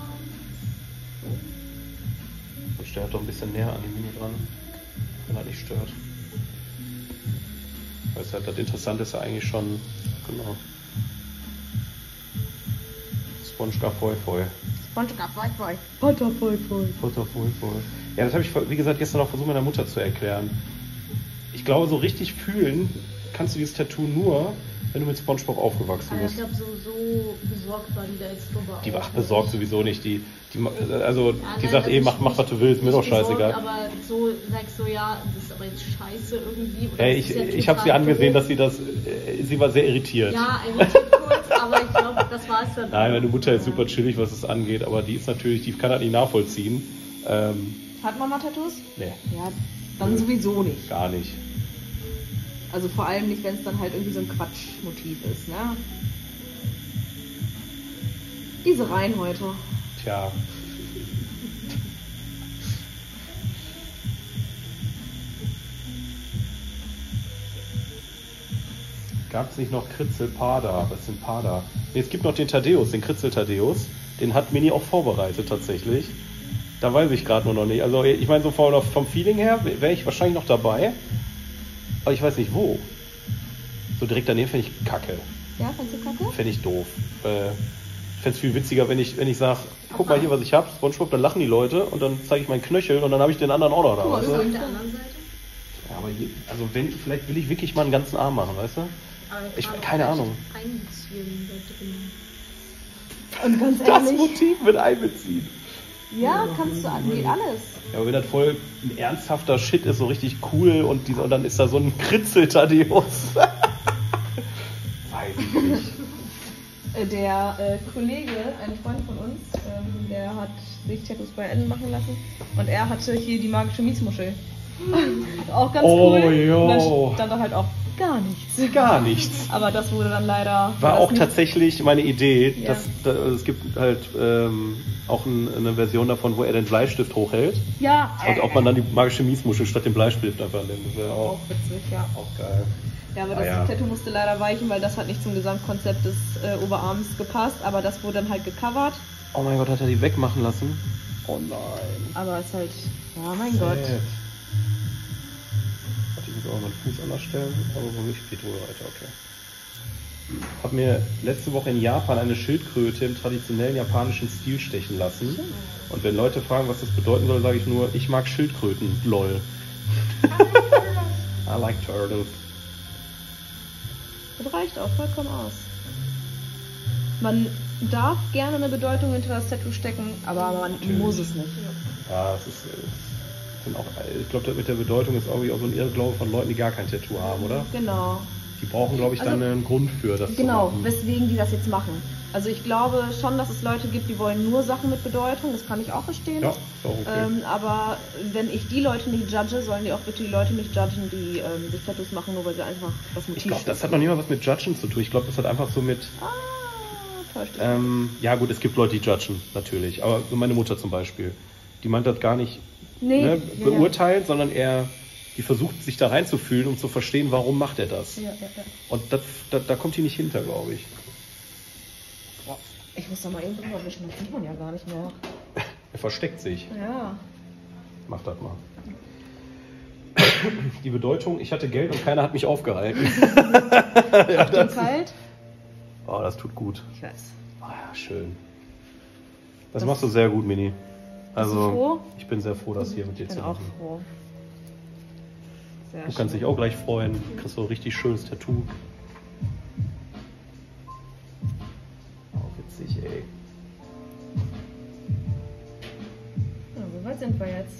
Ich stelle halt doch ein bisschen näher an die Mini dran, wenn das nicht stört. Weil es halt das Interessante ist ja eigentlich schon, genau. SpongeBob voll voll. SpongeBob, voll, voll. Potter, voll, voll. Voll voll voll. Ja, das habe ich, wie gesagt, gestern auch versucht meiner Mutter zu erklären. Ich glaube, so richtig fühlen kannst du dieses Tattoo nur, wenn du mit SpongeBob aufgewachsen Also bist. ich glaube, so, so besorgt war die da jetzt drüber. Die auch. wach besorgt sowieso nicht. Die, die, also, Ja, die nein, sagt also eh, ich- mach, mach was du willst, mir nicht doch scheißegal. besorgt, aber so sagst du, ja, das ist aber jetzt scheiße irgendwie. Oder Hey, das ich ist ja ich habe sie total angesehen, doof. dass sie das, äh, sie war sehr irritiert. Ja, ein bisschen kurz, aber ich glaube, das war es dann. Nein, meine Mutter ist super chillig, was es angeht, aber die ist natürlich, die kann das nicht nachvollziehen. Ähm, Hat Mama Tattoos? nee, Ja, dann sowieso nicht. gar nicht. Also vor allem nicht, wenn es dann halt irgendwie so ein Quatschmotiv ist, ne? Diese Reihen heute. Tja. Gab es nicht noch Kritzel-Pada? Was sind Pada? Nee, es gibt noch den Thaddeus, den Kritzel-Thaddeus. Den hat Mini auch vorbereitet tatsächlich. Da weiß ich gerade nur noch nicht. Also ich meine, so vom, vom Feeling her wäre ich wahrscheinlich noch dabei. Aber ich weiß nicht wo. So direkt daneben fände ich kacke. Ja, findest du kacke? Fände ich doof. Äh, ich fände es viel witziger, wenn ich, wenn ich sage, guck mal hier, was ich habe, SpongeBob, dann lachen die Leute und dann zeige ich meinen Knöchel und dann habe ich den anderen auch noch da. Guck mal, Weißt du? Auf der anderen Seite? Ja, aber je, also wenn, vielleicht will ich wirklich mal einen ganzen Arm machen, weißt du? Aber Ich- aber keine vielleicht Ahnung. Einbeziehen da drin. Und ganz Das ehrlich, Motiv mit einbeziehen. ja, kannst du, geht alles. Ja, aber wenn das voll ein ernsthafter Shit ist, so richtig cool und, diese, und dann ist da so ein Kritzel-Thaddeus. Weiß ich nicht. Äh, Der äh, Kollege, ein Freund von uns, ähm, der hat sich Tattoos bei Ellen machen lassen und er hatte hier die magische Mietsmuschel. Auch ganz Oh, cool. jo. Und dann stand da halt auch gar nichts. Gar nichts. Aber das wurde dann leider... War das auch nicht- tatsächlich meine Idee, Ja. dass, da, es gibt halt ähm, auch ein, eine Version davon, wo er den Bleistift hochhält Ja, und ob man dann die magische Mietsmuschel statt dem Bleistift einfach nimmt. Das wäre auch, auch witzig, ja. auch geil. Ja, aber Ah, das ja. Tattoo musste leider weichen, weil das hat nicht zum Gesamtkonzept des äh, Oberarms gepasst. Aber das wurde dann halt gecovert. Oh mein Gott, hat er die wegmachen lassen? Oh nein. Aber es ist halt... Ja, mein Gott. Sad. Warte, ich muss auch meinen Fuß anders stellen. Aber wo nicht, geht wohl weiter, okay. Habe mir letzte Woche in Japan eine Schildkröte im traditionellen japanischen Stil stechen lassen. Und wenn Leute fragen, was das bedeuten soll, sage ich nur, ich mag Schildkröten, lol. I like turtles. Das reicht auch vollkommen aus. Man darf gerne eine Bedeutung hinter das Tattoo stecken, aber man Natürlich. muss es nicht. Ja, es ist, es sind auch, ich glaube, mit der Bedeutung ist irgendwie auch so ein Irrglaube von Leuten, die gar kein Tattoo haben, oder? Genau. Die brauchen, glaube ich, Also- dann einen Grund für das Genau, zu machen. weswegen die das jetzt machen. Also ich glaube schon, dass es Leute gibt, die wollen nur Sachen mit Bedeutung, das kann ich auch verstehen. Ja, ist auch okay. Ähm, aber wenn ich die Leute nicht judge, sollen die auch bitte die Leute nicht judgen, die ähm, sich Tattoos machen, nur weil sie einfach das Motiv Ich glaube, das hat noch nicht mal was mit Judgen zu tun. Ich glaube, das hat einfach so mit. Ah, täuscht dich. Ähm, ja, gut, es gibt Leute, die judgen, natürlich. Aber so meine Mutter zum Beispiel. Die meint das gar nicht nee, ne, ja, ja. beurteilt, sondern eher. Die versucht, sich da reinzufühlen, um zu verstehen, warum macht er das. Ja, ja, ja. Und das, das, da kommt die nicht hinter, glaube ich. Ich muss da mal eben drüber wischen, das sieht man ja gar nicht mehr. Er versteckt sich. Ja. Mach das mal. Die Bedeutung, ich hatte Geld und keiner hat mich aufgehalten. Ja, Auf den das, Kalt? oh, das tut gut. Ich weiß. Oh, ja, schön. Das, Das- machst du sehr gut, Mini. Bist du Also, froh? ich bin sehr froh, das hier mit dir Ich zu bin auch machen. froh. Sehr Du kannst schön. dich auch gleich freuen. Du kriegst so ein richtig schönes Tattoo. Oh, witzig, ey. Ja, so weit sind wir jetzt.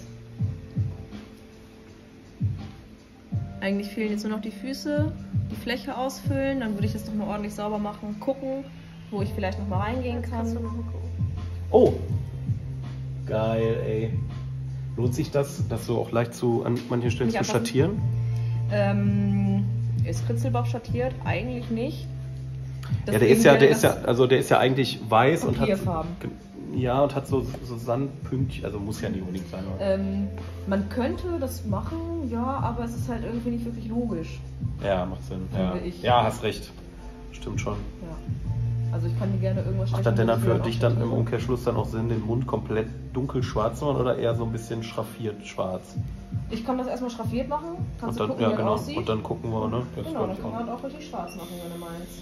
Eigentlich fehlen jetzt nur noch die Füße, die Fläche ausfüllen, dann würde ich das nochmal ordentlich sauber machen, gucken, wo ich vielleicht nochmal reingehen kann. Oh! Geil, ey. Lohnt sich das, das so auch leicht zu, an manchen Stellen Nicht zu einfach- schattieren? Ähm, ist Kritzelbauch schattiert? Eigentlich nicht. Ja, der ist ja, Deswegen der ist ja, wäre also der ist ja eigentlich weiß und hat. Papierfarben. Ja, und hat so, so Sandpünktchen, also muss ja nicht unbedingt sein. das, ähm, man könnte das machen, ja, aber es ist halt irgendwie nicht wirklich logisch. Ja, macht Sinn. Ja. Finde ich. ja, hast recht. Stimmt schon. Ja. Also ich kann dir gerne irgendwas Macht stechen, das denn wo dann ich für wieder dich dann im aufschätze. Umkehrschluss dann auch Sinn, den Mund komplett dunkel schwarz zu machen oder eher so ein bisschen schraffiert schwarz? Ich kann das erstmal schraffiert machen, kannst Und du dann, gucken, ja, wie genau. das aussieht. Und dann gucken wir, ne? Das, genau, glaub dann ich kann man auch. halt auch richtig schwarz machen, wenn du meinst.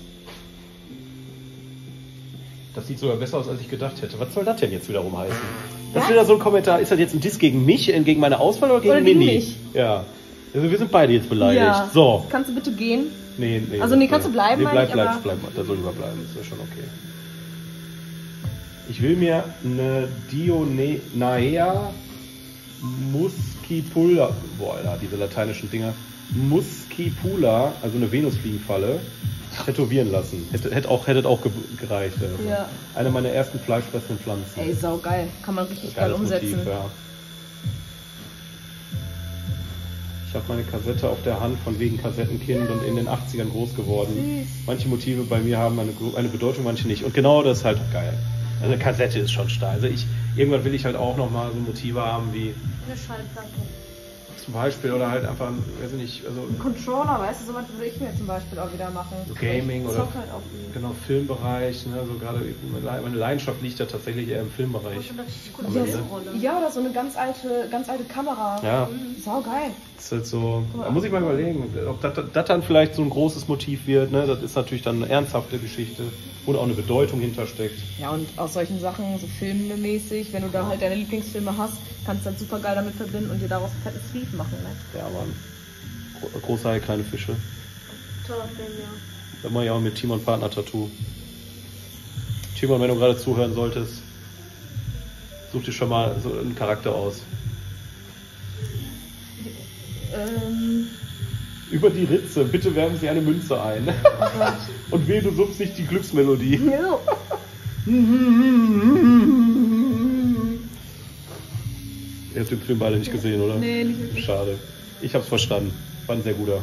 Das sieht sogar besser aus, als ich gedacht hätte. Was soll das denn jetzt wiederum heißen? Das Was? ist wieder so ein Kommentar. Ist das jetzt ein Diss gegen mich, äh, gegen meine Auswahl oder gegen Oder gegen Mini? mich. Ja. Also wir sind beide jetzt beleidigt. Ja. So. Kannst du bitte gehen? Nee, nee. Also, nee, kannst du bleiben, Nee, meine bleib, ich, bleib, aber- bleib, bleib. Da soll lieber bleiben. Ist ja schon okay. Ich will mir eine Dionaea muscipula, boah, Alter, diese lateinischen Dinger, muscipula, also eine Venusfliegenfalle, tätowieren lassen. Hätte, hätte auch, hätte auch ge- gereicht. Also. Ja. Eine meiner ersten fleischfressenden Pflanzen. Ey, saugeil. Kann man richtig geil Geiles umsetzen. Motiv, ja. Ich habe meine Kassette auf der Hand von wegen Kassettenkind und in den achtzigern groß geworden. Süß. Manche Motive bei mir haben eine, gro- eine Bedeutung, manche nicht. Und genau das ist halt geil. Also eine Kassette ist schon stark. Also ich, irgendwann will ich halt auch nochmal so Motive haben wie Eine Schallplatte. zum Beispiel oder halt einfach, weiß ich nicht, also Ein Controller, weißt du, sowas würde ich mir zum Beispiel auch wieder machen. so Gaming Ich oder zock halt auch viel. genau Filmbereich. Ne? So gerade meine Leidenschaft liegt ja tatsächlich eher im Filmbereich. Und eine richtig gute Am Ende. Filmrolle. Ja, oder so eine ganz alte, ganz alte Kamera. Ja. Saugeil. Das ist halt so, da muss ich mal überlegen, ob das, das dann vielleicht so ein großes Motiv wird. Ne? Das ist natürlich dann eine ernsthafte Geschichte, wo auch eine Bedeutung hintersteckt. Ja, und aus solchen Sachen, so filmmäßig, wenn du da halt deine Lieblingsfilme hast, kannst du das super geil damit verbinden und dir daraus ein fettes Tweet machen, ne? Ja, Mann. Gro- Große Haie, kleine Fische. Toller Film, ja. Da mache ich auch mit Timon Partner-Tattoo. Timon, wenn du gerade zuhören solltest, such dir schon mal so einen Charakter aus. Ähm, Über die Ritze, bitte werfen Sie eine Münze ein. Und wehe, du suchst nicht die Glücksmelodie. ja. Ihr habt den Film beide nicht gesehen, oder? Nee, nicht wirklich. Schade. Ich hab's verstanden. War ein sehr guter.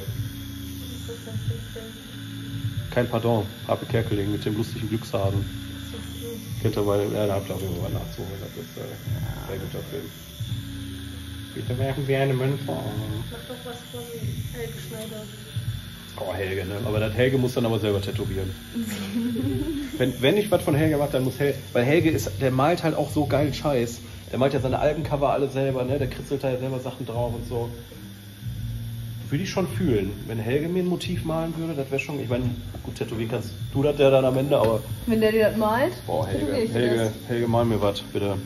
Kein Pardon. Harpe Kerkeling mit dem lustigen Glückshasen. Kennt ihr mal, ja, da habt ihr auch irgendwann nachzuholen. Das ist äh, ein sehr guter Film. Bitte werfen wir eine Münze ein. Mach doch was von Helge Schneider. Oh, Helge, ne? Aber das Helge muss dann aber selber tätowieren. wenn, wenn ich was von Helge mache, dann muss Helge. Weil Helge ist, der malt halt auch so geilen Scheiß. Der malt ja seine Albencover alle selber, ne? Der kritzelt da ja selber Sachen drauf und so. Würde ich schon fühlen. Wenn Helge mir ein Motiv malen würde, das wäre schon. Ich meine, gut, tätowieren kannst du das ja dann am Ende, aber. Wenn der dir das malt, Boah, Helge, tätowier ich dir Helge, Helge, mal mir was, bitte.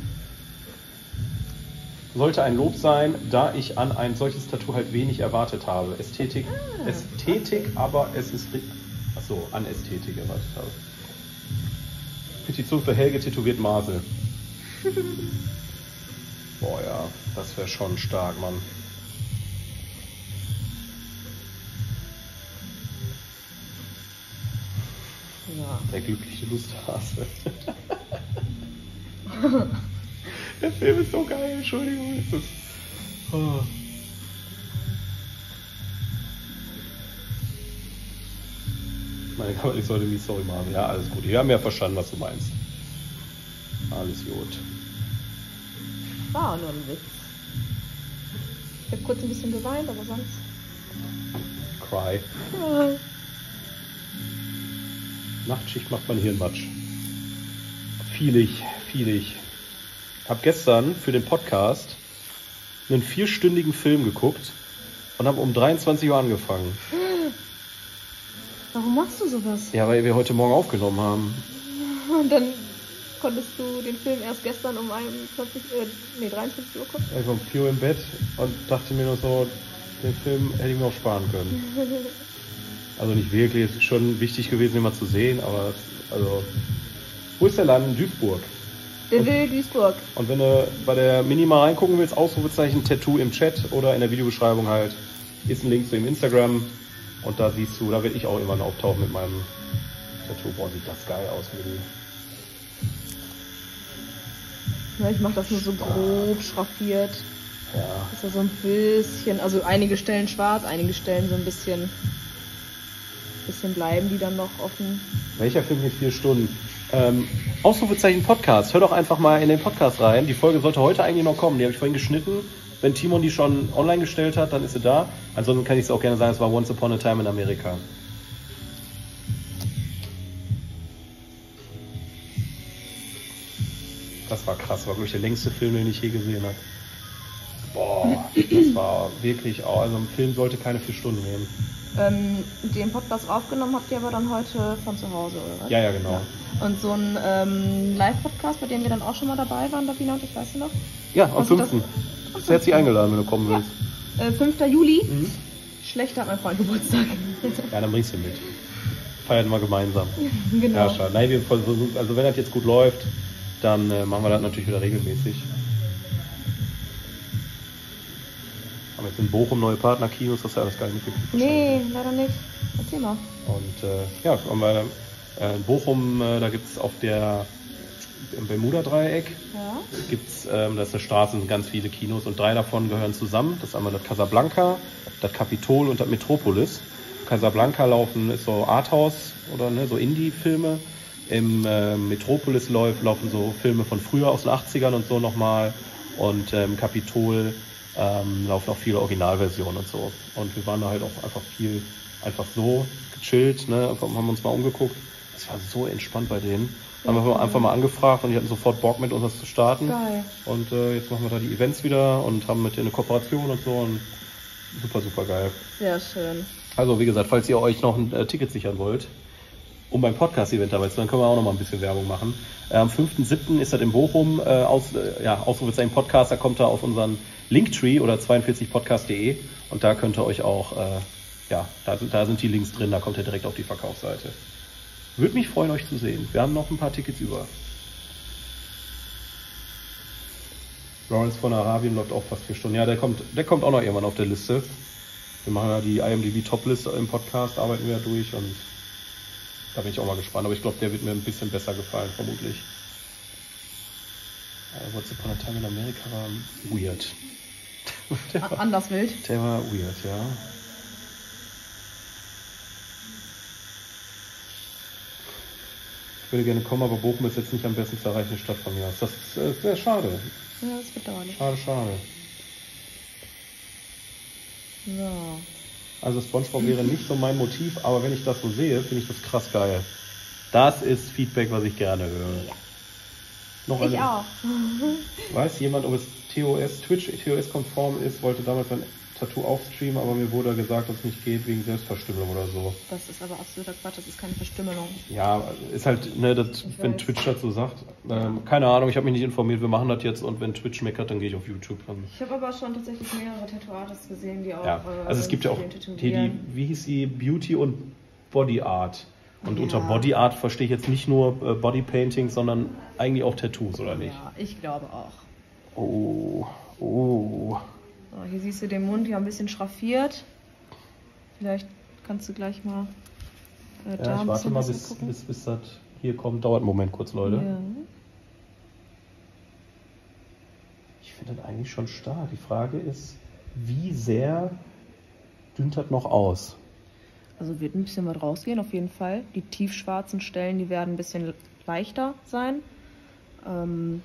Sollte ein Lob sein, da ich an ein solches Tattoo halt wenig erwartet habe. Ästhetik, Ah, Ästhetik, aber es ist. ri- Achso, an Ästhetik erwartet habe. Petition für Helge tätowiert Masel. Boah, ja, das wäre schon stark, Mann. Ja. Der glückliche Lusthase. Der Film ist so geil, Entschuldigung. Ist das... oh. Meine Gott, ich sollte nie sorry machen. Ja, alles gut. Wir haben ja verstanden, was du meinst. Alles gut. War nur ein Witz. Ich habe kurz ein bisschen geweint, aber sonst. Cry. Ja. Nachtschicht macht man Hirnmatsch. Viel ich, viel ich. Hab gestern für den Podcast einen vierstündigen Film geguckt und habe um dreiundzwanzig Uhr angefangen. Warum machst du sowas? Ja, weil wir heute Morgen aufgenommen haben. Und dann konntest du den Film erst gestern um einundzwanzig, äh, nee, dreiundzwanzig Uhr gucken? Ich war um vier Uhr im Bett und dachte mir nur so, Den Film hätte ich mir auch sparen können. Also nicht wirklich, es ist schon wichtig gewesen, den mal zu sehen, aber also. Wo ist der Laden? Duisburg. Der will Duisburg. Und wenn du bei der Mini mal reingucken willst, Ausrufezeichen Tattoo im Chat oder in der Videobeschreibung halt, ist ein Link zu dem Instagram. Und da siehst du, da werde ich auch irgendwann auftauchen mit meinem Tattoo. Boah, sieht das geil aus, Mini. Ja, ich mache das nur so grob schraffiert. Ja. Ist ja so ein bisschen, also einige Stellen schwarz, einige Stellen so ein bisschen, bisschen bleiben die dann noch offen. Welcher Film geht vier Stunden? Ähm, Ausrufezeichen Podcast. Hör doch einfach mal in den Podcast rein. Die Folge sollte heute eigentlich noch kommen. Die habe ich vorhin geschnitten. Wenn Timon die schon online gestellt hat, dann ist sie da. Ansonsten kann ich es auch gerne sagen, es war Once Upon a Time in Amerika. Das war krass. War, glaube ich, der längste Film, den ich je gesehen habe. Boah, das war wirklich auch. Also ein Film sollte keine vier Stunden nehmen. Ähm, den Podcast aufgenommen habt ihr aber dann heute von zu Hause, oder was? Ja, ja, genau. Ja. Und so ein ähm, Live-Podcast, bei dem wir dann auch schon mal dabei waren, Davina und ich, weißt du noch? Ja, am Also fünften Du bist herzlich eingeladen, wenn du kommen willst. Ja. Äh, fünfter Juli Mhm. Schlechter hat mein Freund Geburtstag. Ja, dann bringst du mit. Feiern wir gemeinsam. Genau. Ja, schade. Nein, wir versuchen, also wenn das jetzt gut läuft, dann äh, machen wir das natürlich wieder regelmäßig. Haben jetzt in Bochum neue Partnerkinos, das ist ja alles gar nicht mitgekriegt. Nee, leider nicht. Erzähl mal. Und äh, ja, haben wir, äh, in Bochum, äh, da gibt es auf der im Bermuda-Dreieck, Ja. gibt's, ähm, da ist eine Straße, sind ganz viele Kinos und drei davon gehören zusammen. Das ist einmal das Casablanca, das Capitol und das Metropolis. Casablanca laufen ist so Arthouse oder ne, so Indie-Filme. Im äh, Metropolis läuft, laufen so Filme von früher aus den achtzigern und so nochmal. Und im ähm, Capitol ähm, laufen auch viele Originalversionen und so. Und wir waren da halt auch einfach viel, einfach so gechillt, ne, haben uns mal umgeguckt. Das war so entspannt bei denen. Haben wir Ja. einfach mal angefragt und die hatten sofort Bock mit uns das zu starten. Geil. Und äh, jetzt machen wir da die Events wieder und haben mit denen eine Kooperation und so. Und super, super geil. Sehr schön. Also wie gesagt, falls ihr euch noch ein äh, Ticket sichern wollt, um beim Podcast-Event dabei zu sein, können wir auch noch mal ein bisschen Werbung machen. Äh, am fünften siebten ist das in Bochum, äh, aus, äh, ja, Ausrufezeichen Podcast, da kommt er auf unseren Linktree oder zweiundvierzig podcast punkt de und da könnt ihr euch auch, äh, ja, da, da sind die Links drin, da kommt ihr direkt auf die Verkaufsseite. Würde mich freuen, euch zu sehen. Wir haben noch ein paar Tickets über. Lawrence von Arabien läuft auch fast vier Stunden. Ja, der kommt, der kommt auch noch irgendwann auf der Liste. Wir machen ja die I M D B Top-Liste im Podcast, arbeiten wir ja durch und da bin ich auch mal gespannt. Aber ich glaube, der wird mir ein bisschen besser gefallen, vermutlich. Uh, Once Upon a Time in America war weird. der, war, Anders wild. der war weird, ja. Ich würde gerne kommen, aber Bochum ist jetzt nicht am besten zu erreichende Stadt von mir aus. Das ist äh, sehr schade. Ja, das ist bedauerlich. Schade, schade. So. Also Spongebob wäre nicht so mein Motiv, aber wenn ich das so sehe, finde ich das krass geil. Das ist Feedback, was ich gerne höre. Ja. Noch Ich eine, auch. Weiß jemand, ob es T O S, Twitch T O S-konform ist, wollte damals ein Tattoo aufstreamen, aber mir wurde gesagt, dass es nicht geht wegen Selbstverstümmelung oder so. Das ist aber absoluter Quatsch, das ist keine Verstümmelung. Ja, ist halt, ne, das, wenn weiß. Twitch dazu sagt. Ähm, keine Ahnung, ich habe mich nicht informiert, wir machen das jetzt und wenn Twitch meckert, dann gehe ich auf YouTube. Dann. Ich habe aber schon tatsächlich mehrere Tattoo-Artists gesehen, die auch. Ja, also es gibt ja auch die, die, wie hieß sie, Beauty und Body Art. Und Ja. unter Body Art verstehe ich jetzt nicht nur äh, Body Painting, sondern eigentlich auch Tattoos, oder nicht? Ja, ich glaube auch. Oh, oh. So, hier siehst du den Mund, hier ein bisschen schraffiert. Vielleicht kannst du gleich mal äh, da Ja, ich ein warte bisschen mal, was bis, gucken. bis, bis das hier kommt. Dauert einen Moment kurz, Leute. Ja. Ich finde das eigentlich schon stark. Die Frage ist, wie sehr dünnt das noch aus? Also wird ein bisschen was rausgehen, auf jeden Fall. Die tiefschwarzen Stellen, die werden ein bisschen leichter sein. Ähm,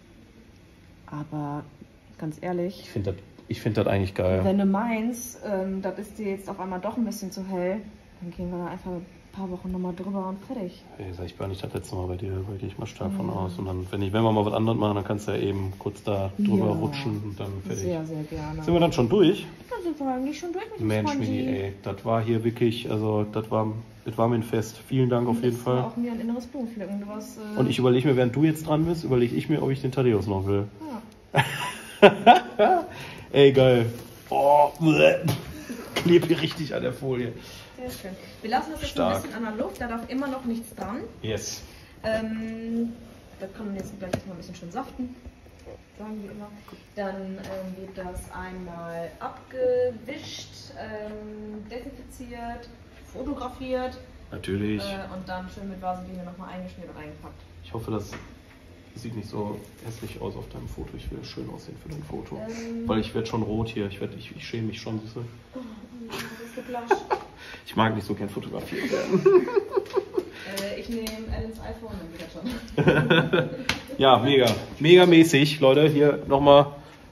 aber ganz ehrlich, Ich finde das, ich find das eigentlich geil. wenn du meinst, ähm, das ist dir jetzt auf einmal doch ein bisschen zu hell, dann gehen wir da einfach ein paar Wochen nochmal drüber und fertig. Wie gesagt, ich war nicht das letzte Mal bei dir, da gehe ich mal stark von Ja. aus. Und dann, wenn, ich, wenn wir mal was anderes machen, dann kannst du ja eben kurz da drüber Ja. rutschen und dann fertig. Sehr, sehr gerne. Sind wir dann schon durch? Da sind wir eigentlich schon durch mit dem Mensch, Spongy. Mini, ey, das war hier wirklich, also das war, das war mir ein Fest. Vielen Dank auf jeden Das war Fall. auch mir ein inneres Blumenpflücken. Du warst, äh, Und ich überlege mir, während du jetzt dran bist, überlege ich mir, ob ich den Thaddeus noch will. Ja. Ey, geil. Oh, klebt hier richtig an der Folie. Sehr schön. Wir lassen das jetzt Stark. ein bisschen an der Luft, da darf immer noch nichts dran. Yes. Ähm, da kann man jetzt gleich erstmal ein bisschen schön saften, sagen wir immer. Dann ähm, wird das einmal abgewischt, ähm, desinfiziert, fotografiert. Natürlich. Äh, und dann schön mit Vaseline nochmal eingeschmiert und eingepackt. Ich hoffe, das sieht nicht so hässlich aus auf deinem Foto. Ich will schön aussehen für dein Foto. Ähm, Weil ich werde schon rot hier. Ich, werd, ich, ich schäme mich schon. Siehst du? Oh, das ist geblascht. Ich mag nicht so gern fotografiert werden. äh, ich nehme Alens iPhone, dann geht das schon. Ja, mega. Mega mäßig, Leute. Hier nochmal.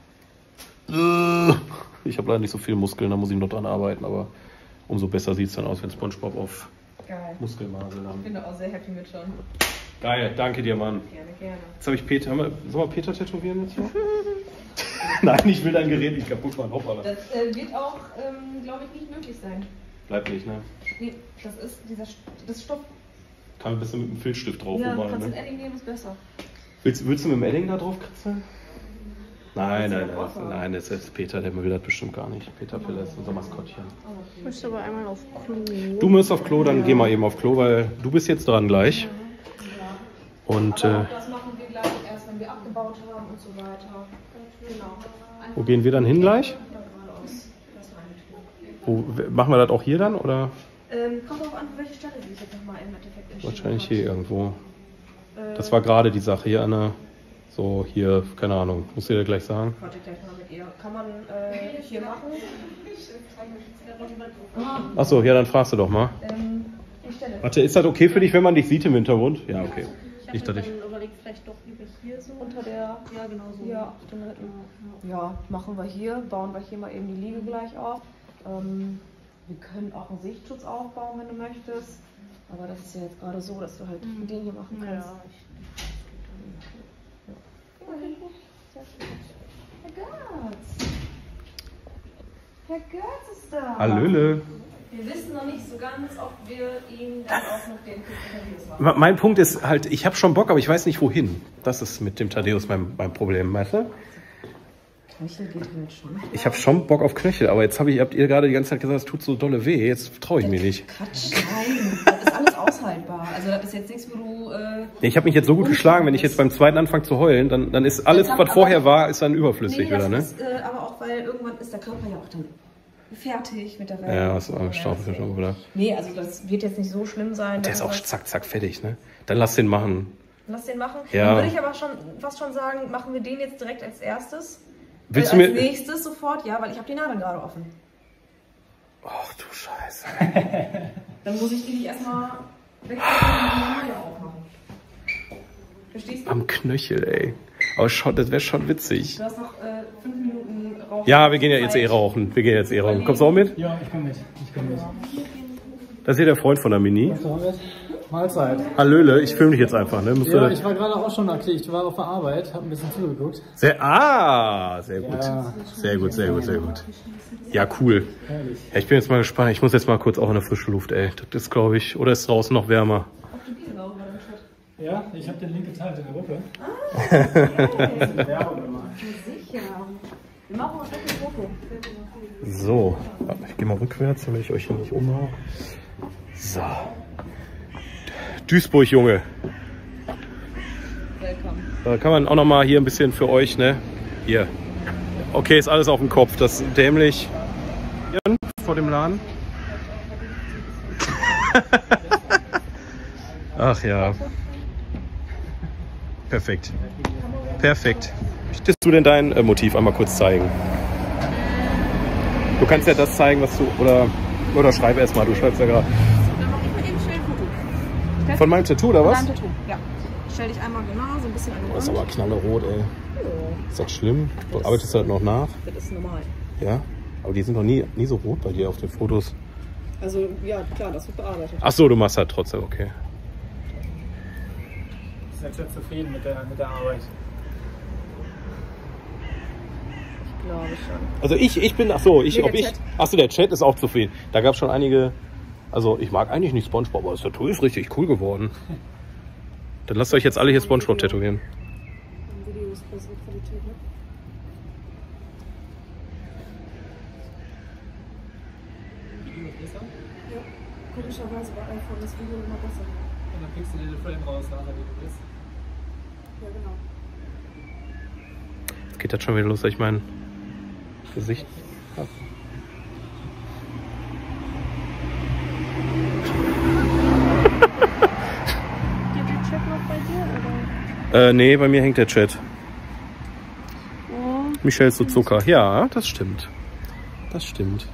Ich habe leider nicht so viele Muskeln, da muss ich noch dran arbeiten. Aber umso besser sieht es dann aus, wenn SpongeBob auf Geil. Muskelmasel haben. Ich bin da auch sehr happy mit schon. Geil, danke dir, Mann. Gerne, gerne. Jetzt habe ich Peter. Haben wir, sollen wir Peter tätowieren jetzt noch? Nein, ich will dein Gerät nicht kaputt machen. Hoppala. Das äh, wird auch, ähm, glaube ich, nicht möglich sein. Bleibt nicht, ne? Nee, das ist dieser St das Stoff. Kann ein bisschen mit einem Filzstift drauf Ja, rummalen, kannst du ne? ein Edding nehmen, ist besser. Willst, willst du mit dem Edding da drauf kritzeln? Nein, Das nein, ist nein, auch das, nein, das ist Peter, der will das bestimmt gar nicht. Peter Pille ist unser Maskottchen. Ich müsste aber einmal auf Klo. Du musst auf Klo, dann geh mal eben auf Klo, weil du bist jetzt dran gleich. Und Aber äh, auch das machen wir gleich erst, wenn wir abgebaut haben und so weiter. Genau. wo gehen wir dann hin gleich? Oder geradeaus. Das war eine Wo, Tür. machen wir das auch hier dann? Oder Ähm, kommt drauf an, welche Stelle sich jetzt nochmal im Endeffekt entschieden wahrscheinlich hat. hier irgendwo? Äh, Das war gerade die Sache hier, Anna. So, hier, keine Ahnung. Musst du dir gleich sagen? Warte gleich mal mit ihr. Kann man äh, hier machen? Achso, ja, dann fragst du doch mal. Ähm, die Stelle. Warte, ist das okay für dich, wenn man dich sieht im Hintergrund? Ja, okay. Ich Nicht, habe dass mir ich. dann überlegt, vielleicht doch lieber hier so. Unter der. Ja, genau so. Ja, auf den dritten. Ja, machen wir hier. Bauen wir hier mal eben die Liege gleich auf. Ähm, wir können auch einen Sichtschutz aufbauen, wenn du möchtest. Aber das ist ja jetzt gerade so, dass du halt Mhm. den hier machen kannst. Ja, Okay. Sehr gut. Herr Götz. Herr Götz ist da. Hallöle. Wir wissen noch nicht so ganz, ob wir ihn dann auch mit den Interviews machen. Ma- Mein Punkt ist halt, ich habe schon Bock, aber ich weiß nicht wohin. Das ist mit dem Thaddeus mein, mein Problem, weißt du? Knöchel geht halt schon. Ich habe schon Bock auf Knöchel, aber jetzt hab ich, habt ihr gerade die ganze Zeit gesagt, es tut so dolle weh. Jetzt traue ich mir nicht. Quatsch, nein. Das ist alles aushaltbar. Also das ist jetzt nichts, wo du... Äh, Ich habe mich jetzt so gut geschlagen, wenn ich jetzt beim zweiten anfange zu heulen, dann, dann ist alles, Das was hat vorher aber- war, ist dann überflüssig nee, wieder, ne? das ist äh, aber auch, weil irgendwann ist der Körper ja auch dann fertig mit der Welt. Ja, was am Staub ist ja schon wieder. Nee, also das wird jetzt nicht so schlimm sein. Der ist wenn auch wir- zack, zack, fertig, ne? Dann lass den machen. Lass den machen. Ja. Dann würde ich aber schon fast schon sagen, machen wir den jetzt direkt als erstes. Willst äh, du als mir... nächstes sofort, ja, weil ich habe die Nadeln gerade offen. Ach du Scheiße. Dann muss ich die nicht erstmal wegnehmen und die neue aufmachen. Verstehst du? Am Knöchel, ey. Aber schon, das wäre schon witzig. Du hast noch äh, fünf Minuten Rauchen. Ja, wir gehen ja jetzt eh rauchen. Wir gehen jetzt eh rauchen. Kommst du auch mit? Ja, ich komme mit. Ich komme mit. Das ist hier der Freund von der Mini. Kommst du auch mit? Mahlzeit. Hallöle, ich filme dich jetzt einfach, ne? Musst Ja, du- ich war gerade auch schon aktiv. Ich war auf der Arbeit, habe ein bisschen zugeguckt. Sehr, ah, sehr gut. Ja. Sehr gut, sehr gut, sehr gut. Ja, cool. Herrlich. Ja, ich bin jetzt mal gespannt. Ich muss jetzt mal kurz auch in der frische Luft, ey. Das ist, glaube ich, oder ist draußen noch wärmer? Ja, ich habe den Link geteilt in der Gruppe. Okay. Werbung gemacht. Sicher. Wir machen uns gleich ein Foto. So, ich gehe mal rückwärts, damit ich euch hier nicht umhaue. So. Duisburg, Junge. Willkommen. Da kann man auch noch mal hier ein bisschen für euch, ne? Hier. Okay, ist alles auf dem Kopf. Das ist dämlich. Hier vor dem Laden. Ach ja. Perfekt. Perfekt. Möchtest du denn dein äh, Motiv einmal kurz zeigen? Du kannst ja das zeigen, was du. Oder, oder schreib erst mal. Du schreibst ja gerade. Dann mache ich mal eben schnell ein Foto. Von meinem Tattoo oder was? Dein Tattoo, ja. Stell dich einmal genau so ein bisschen an den Das ist Rand. aber knallerot, ey. Ist das schlimm? Du arbeitest halt noch nach? Das ist normal. Ja? Aber die sind noch nie, nie so rot bei dir auf den Fotos. Also, ja, klar, das wird bearbeitet. Ach so, du machst halt trotzdem, okay. Seid ihr zufrieden mit der, mit der Arbeit? Ich glaube schon. Also ich, ich bin, ach so, ich, Nee, ob der ich, Chat. ach so, der Chat ist auch zufrieden. Da gab es schon einige, also ich mag eigentlich nicht Spongebob, aber das Tattoo ist richtig cool geworden. Dann lasst euch jetzt alle hier Spongebob tätowieren. Video ist bessere Qualität, ne? Komischerweise bei iPhone das Video immer besser. Und dann kriegst du dir den Frame raus, nachher wie du bist. Ja, genau. Jetzt geht das schon wieder los, dass ich mein Gesicht habe. Geht der Chat noch bei dir, oder? Äh, nee, bei mir hängt der Chat. Oh. Michelle ist so Zucker. Ja, das stimmt. Das stimmt.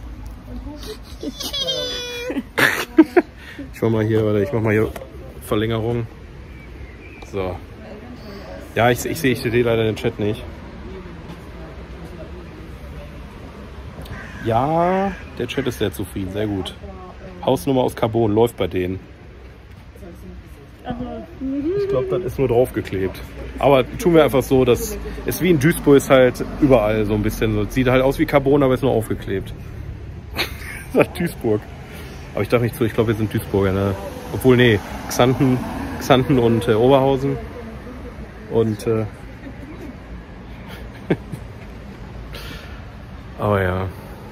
Ich mach mal hier, warte, ich mach mal hier Verlängerung. So. Ja, ich, ich sehe ich sehe leider den Chat nicht. Ja, der Chat ist sehr zufrieden, sehr gut. Hausnummer aus Carbon läuft bei denen. Ich glaube, das ist nur draufgeklebt. Aber tun wir einfach so, dass es wie in Duisburg ist halt überall so ein bisschen so. Sieht halt aus wie Carbon, aber ist nur aufgeklebt. Das ist Duisburg. Aber ich dachte nicht so, ich glaube, wir sind Duisburger, ne? Obwohl, nee, Xanten, Xanten und äh, Oberhausen. Und, äh. Aber ja.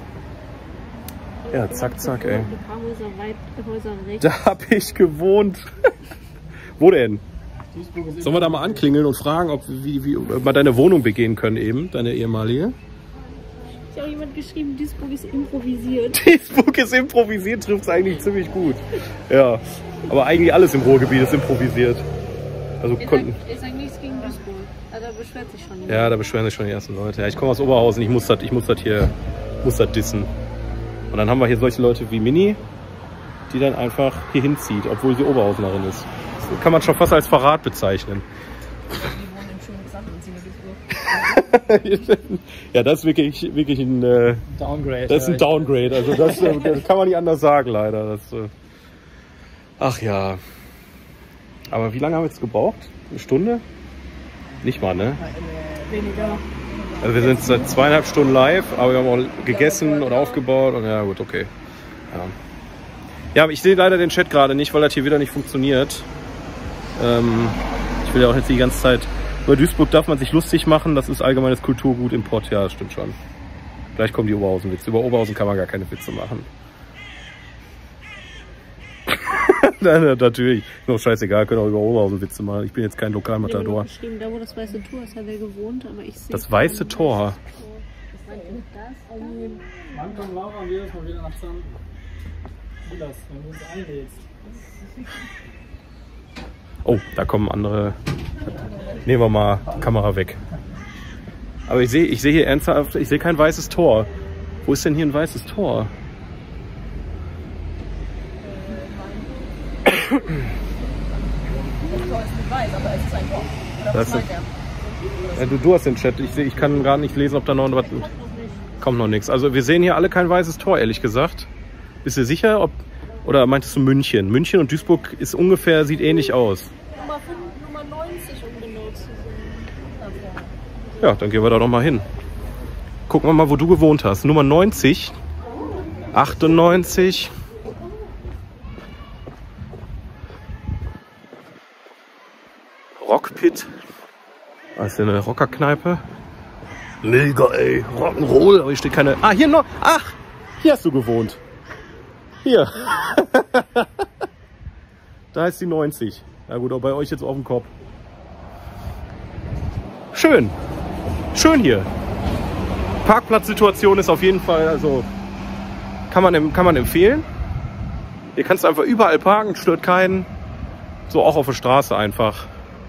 Ja, zack, zack, ey. Ein paar Häuser weit, Häuser rechts. Da hab ich gewohnt. Wo denn? Sollen wir da mal anklingeln und fragen, ob wie, wie, ob wir deine Wohnung begehen können eben, deine ehemalige? Ich habe jemand geschrieben, Duisburg ist improvisiert. Duisburg ist improvisiert, trifft es eigentlich ziemlich gut. Ja, aber eigentlich alles im Ruhrgebiet ist improvisiert. Also Ich konnten. sag, ich sag nichts gegen Duisburg. Also da beschwert sich schon jemand. Ja, da beschweren sich schon die ersten Leute. Ja, ich komme aus Oberhausen, ich muss das, ich muss das hier, muss das dissen. Und dann haben wir hier solche Leute wie Mini, die dann einfach hier hinzieht, obwohl sie Oberhausenerin ist. Das kann man schon fast als Verrat bezeichnen. Ja, das ist wirklich, wirklich ein, äh, Downgrade. das ist ein Downgrade. Also das, äh, das kann man nicht anders sagen, leider. Das, äh, ach ja. Aber wie lange haben wir jetzt gebraucht? Eine Stunde? Nicht mal, ne? Weniger. Also wir sind seit zweieinhalb Stunden live, aber wir haben auch gegessen und aufgebaut und ja gut, okay. Ja, ja, aber ich sehe leider den Chat gerade nicht, weil das hier wieder nicht funktioniert. Ähm, ich will ja auch jetzt die ganze Zeit... Über Duisburg darf man sich lustig machen, das ist allgemeines Kulturgut im Pott, ja, das stimmt schon. Gleich kommen die Oberhausen-Witze. Über Oberhausen kann man gar keine Witze machen. Nein, natürlich. Ist mir auch scheißegal, können auch über Oberhausen Witze machen. Ich bin jetzt kein Lokalmatador. Geschrieben, da wo das Weiße Tor ist, hat er gewohnt, aber ich sehe... Das Weiße Tor. Wann kommt Laura und wir mal wieder nach Xanten? Wie das, wenn du uns einlädst. Oh, da kommen andere. Nehmen wir mal Kamera weg. Aber ich sehe ich sehe hier ernsthaft, ich sehe kein weißes Tor. Wo ist denn hier ein weißes Tor? Das ist, ja, du, du hast den Chat. Ich, seh, ich kann gar nicht lesen, ob da noch was... Kommt noch nichts. Also wir sehen hier alle kein weißes Tor, ehrlich gesagt. Bist du sicher? Ob, oder meintest du München? München und Duisburg ist ungefähr, sieht ähnlich aus. Nummer, Nummer neunzig, um genau zu sein. Ja, dann gehen wir da doch mal hin. Gucken wir mal, wo du gewohnt hast. Nummer neunzig. achtundneunzig. Rockpit. Das ist ja eine Rockerkneipe. Mega, ey. Rock'n'Roll. Aber hier steht keine... Ah, hier noch. Ach, hier hast du gewohnt. Hier. Da ist die neunzig. Ja gut, auch bei euch jetzt auf dem Kopf. Schön. Schön hier. Parkplatzsituation ist auf jeden Fall, also kann man, kann man empfehlen. Hier kannst du einfach überall parken, stört keinen. So auch auf der Straße einfach.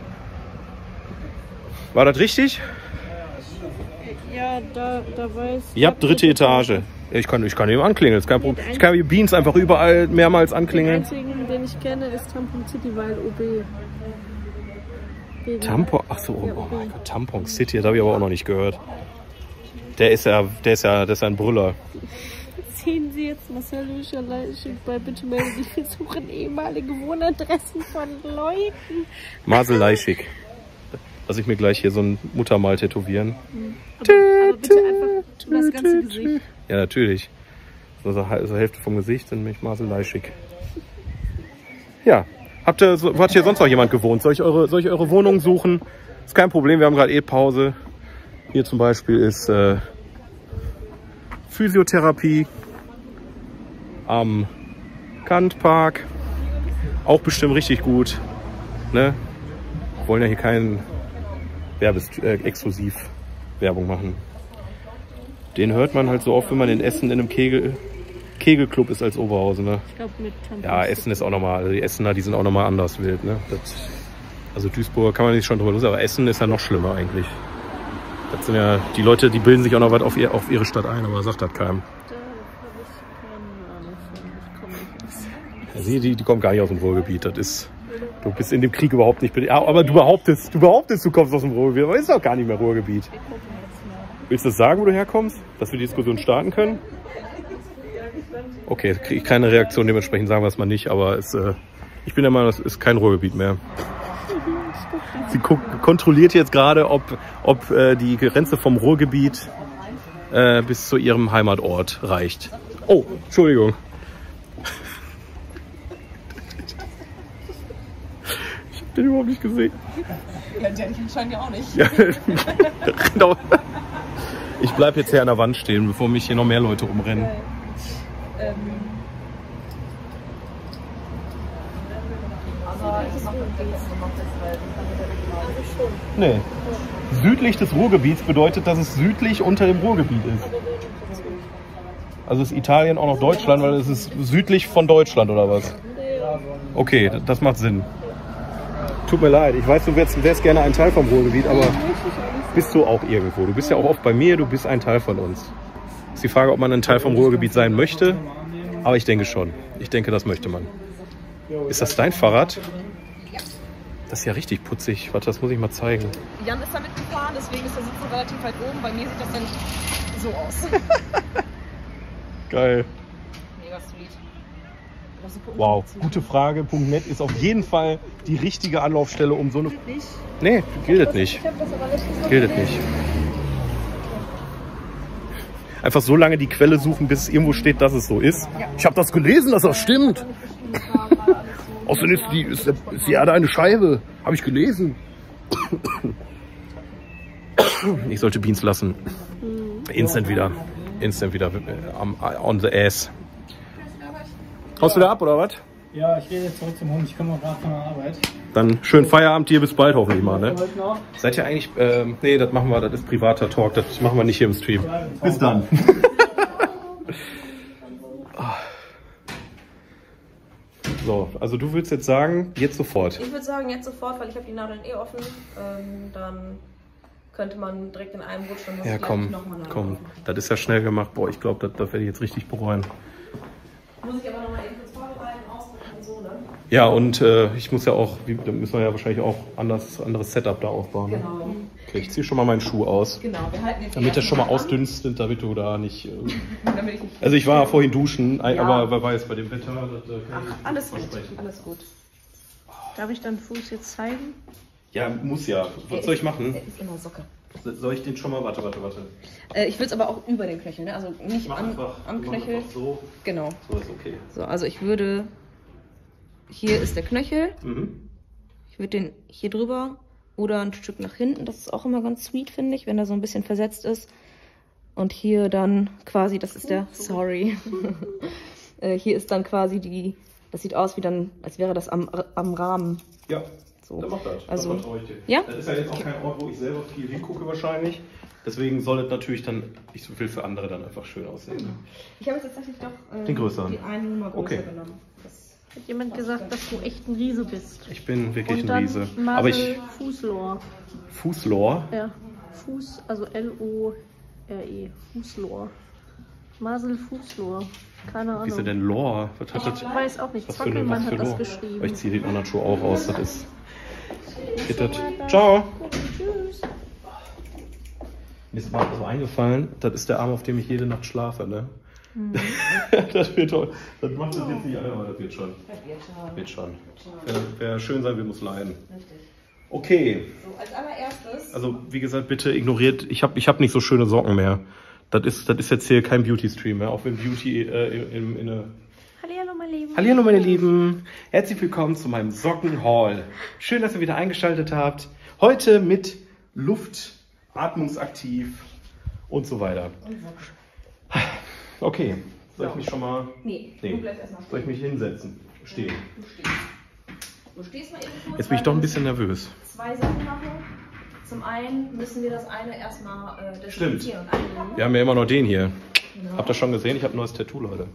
War das richtig? Ja, da, da weiß... Ihr habt dritte Etage. Ich kann, ich kann eben anklingeln, ist kein Problem. Ich kann wie Beans einfach überall mehrmals anklingeln. Der einzige, den ich kenne, ist Tampon City, weil O B. Gegen Tampon, ach so, oh, oh mein Gott, Tampon City, das habe ich aber auch noch nicht gehört. Der ist ja, der ist ja, der ist ja ein Brüller. Sehen Sie jetzt Marcel Leischig bei Bitte melden Sie, wir suchen ehemalige Wohnadressen von Leuten. Marcel Leischig. Lass ich mir gleich hier so ein Muttermal tätowieren. Aber, aber bitte einfach tu das ganze Gesicht. Ja, natürlich. So, so Hälfte vom Gesicht sind nämlich Marcel Leischig. Ja. Habt ihr, so, hat hier sonst noch jemand gewohnt? Soll ich eure, soll ich eure Wohnung suchen? Ist kein Problem, wir haben gerade eh Pause. Hier zum Beispiel ist äh, Physiotherapie am Kantpark. Auch bestimmt richtig gut. Ne? Wir wollen ja hier keinen Werbes äh, exklusiv Werbung machen. Den hört man halt so oft, wenn man in Essen in einem Kegel, Kegelclub ist als Oberhausen. Ne? Ich glaube mit Tampons. Ja, Essen ist auch nochmal, also die Essener, die sind auch nochmal anders wild. Ne? Das, also Duisburg kann man nicht schon drüber los, aber Essen ist ja noch schlimmer eigentlich. Das sind ja die Leute, die bilden sich auch noch was auf, ihr, auf ihre Stadt ein, aber sagt das keinem. Da habe ich keine Ahnung von. Ich komme nicht aus. Ja, sie, die, die kommen gar nicht aus dem Ruhrgebiet. Das ist, du bist in dem Krieg überhaupt nicht. Ja, aber du behauptest, du behauptest, du kommst aus dem Ruhrgebiet, aber ist doch gar nicht mehr Ruhrgebiet. Willst du das sagen, wo du herkommst, dass wir die Diskussion starten können? Okay, kriege ich keine Reaktion, dementsprechend sagen wir es mal nicht, aber es, äh, ich bin der Meinung, das ist kein Ruhrgebiet mehr. Sie guckt, kontrolliert jetzt gerade, ob, ob äh, die Grenze vom Ruhrgebiet äh, bis zu ihrem Heimatort reicht. Oh, Entschuldigung. Ich hab den überhaupt nicht gesehen. Ja, der anscheinend ja auch nicht. Ja, genau. Ich bleib jetzt hier an der Wand stehen, bevor mich hier noch mehr Leute rumrennen. Ähm, aber ich mache Nee. Südlich des Ruhrgebiets bedeutet, dass es südlich unter dem Ruhrgebiet ist. Also ist Italien auch noch Deutschland, weil es ist südlich von Deutschland oder was? Okay, das macht Sinn. Tut mir leid, ich weiß, du wärst, wärst gerne ein Teil vom Ruhrgebiet, aber bist du auch irgendwo. Du bist ja auch oft bei mir, du bist ein Teil von uns. Ist die Frage, ob man ein Teil vom Ruhrgebiet sein möchte, aber ich denke schon. Ich denke, das möchte man. Ist das dein Fahrrad? Das ist ja richtig putzig. Warte, das muss ich mal zeigen. Jan ist damit gefahren, deswegen ist der Sitz relativ weit oben. Bei mir sieht das dann so aus. Geil. Mega sweet. Wow, gute Frage. Punkt net ist auf jeden Fall die richtige Anlaufstelle, um so eine... Nee, gilt nicht. Gilt nicht. Einfach so lange die Quelle suchen, bis es irgendwo steht, dass es so ist. Ich habe das gelesen, dass das stimmt. Außerdem ist die, ist, ist die Erde eine Scheibe. Habe ich gelesen. Ich sollte Beans lassen. Instant wieder. Instant wieder am on the ass. Haust du da ab, oder was? Ja, ich gehe jetzt zurück zum Hund. Ich komme auch gerade von der Arbeit. Dann schönen Feierabend dir, bis bald hoffentlich mal. Ne? Heute noch? Seid ihr eigentlich... Ähm, nee, das machen wir, das ist privater Talk. Das machen wir nicht hier im Stream. Bis dann. So, also du würdest jetzt sagen, jetzt sofort. Ich würde sagen, jetzt sofort, weil ich habe die Nadeln eh offen. Ähm, dann könnte man direkt in einem Rutsch dann Ja, komm, komm. Das ist ja schnell gemacht. Boah, ich glaube, das, das werde ich jetzt richtig bereuen. Muss ich aber noch mal eben kurz vorbereiten, ausdrücken und so, ne? Ja, und äh, ich muss ja auch, wie, da müssen wir ja wahrscheinlich auch anders, anderes Setup da aufbauen. Ne? Genau. Okay, ich ziehe schon mal meinen Schuh aus. Genau, wir halten jetzt Damit der schon mal ausdünstet, damit du da nicht... Äh, damit ich nicht also ich war vorhin duschen, Ja. aber wer weiß, bei dem Wetter... Das, äh, kann ich Ach, alles gut, versprechen. alles gut. Darf ich deinen Fuß jetzt zeigen? Ja, muss ja. Was soll ich machen? Er ist immer Socke. Soll ich den schon mal... Warte, warte, warte. Äh, ich will es aber auch über den Knöchel, ne? Also nicht Mach am, einfach, am mach Knöchel. einfach so. Genau. So ist okay. So, also ich würde... Hier ist der Knöchel. Mhm. Ich würde den hier drüber oder ein Stück nach hinten. Das ist auch immer ganz sweet, finde ich, wenn er so ein bisschen versetzt ist. Und hier dann quasi, das ist der... Sorry. äh, hier ist dann quasi die... Das sieht aus wie dann, als wäre das am, am Rahmen. Ja, So. dann mach das. Also, das vertraue ich dir. ja? Das ist ja jetzt auch kein Ort, wo ich selber viel hingucke wahrscheinlich. Deswegen soll es natürlich dann nicht so viel für andere dann einfach schön aussehen. Ne? Ich habe jetzt tatsächlich doch äh, Den größeren. die eine Nummer größer Okay. genommen. Das Hat jemand gesagt, dass du echt ein Riese bist? Ich bin wirklich Und ein dann Riese. Masel Aber ich... Fußlor. Fußlor? Ja. Fuß, also L O R E. Fußlor. Masel Fußlor. Keine Ahnung. Wieso denn Lor? Was hat das? Ich weiß auch nicht. Was für eine, was Zockelmann für hat das Lor? geschrieben. Aber ich ziehe den anderen Schuh auch aus. Das ist... Geht das? Ciao! Tschüss. Mir ist mal so eingefallen, das ist der Arm, auf dem ich jede Nacht schlafe, ne? Mhm. Das wird toll. Das macht das jetzt nicht alle, aber das wird schon. Wird schon. Wäre wär schön sein, wir muss leiden. Okay. so, als allererstes. Also, wie gesagt, bitte ignoriert. Ich habe ich hab nicht so schöne Socken mehr. Das ist, das ist jetzt hier kein Beauty-Stream mehr, auch wenn Beauty äh, in, in eine. Hallo, meine Lieben. Hallo, meine Lieben. Herzlich willkommen zu meinem Socken-Haul. Schön, dass ihr wieder eingeschaltet habt. Heute mit Luft, atmungsaktiv und so weiter. Okay, Soll ich mich schon mal... Nee, Nee. du bleibst erstmal stehen. Soll ich mich hinsetzen? Stehen. Du stehst. Du stehst mal eben kurz. Jetzt bin ich weil doch ein wir bisschen müssen nervös. Zwei Sachen machen. Zum einen müssen wir das eine erstmal äh, desinfizieren und einpacken. Wir haben ja immer noch den hier. Genau. Habt ihr schon gesehen? Ich habe ein neues Tattoo, Leute.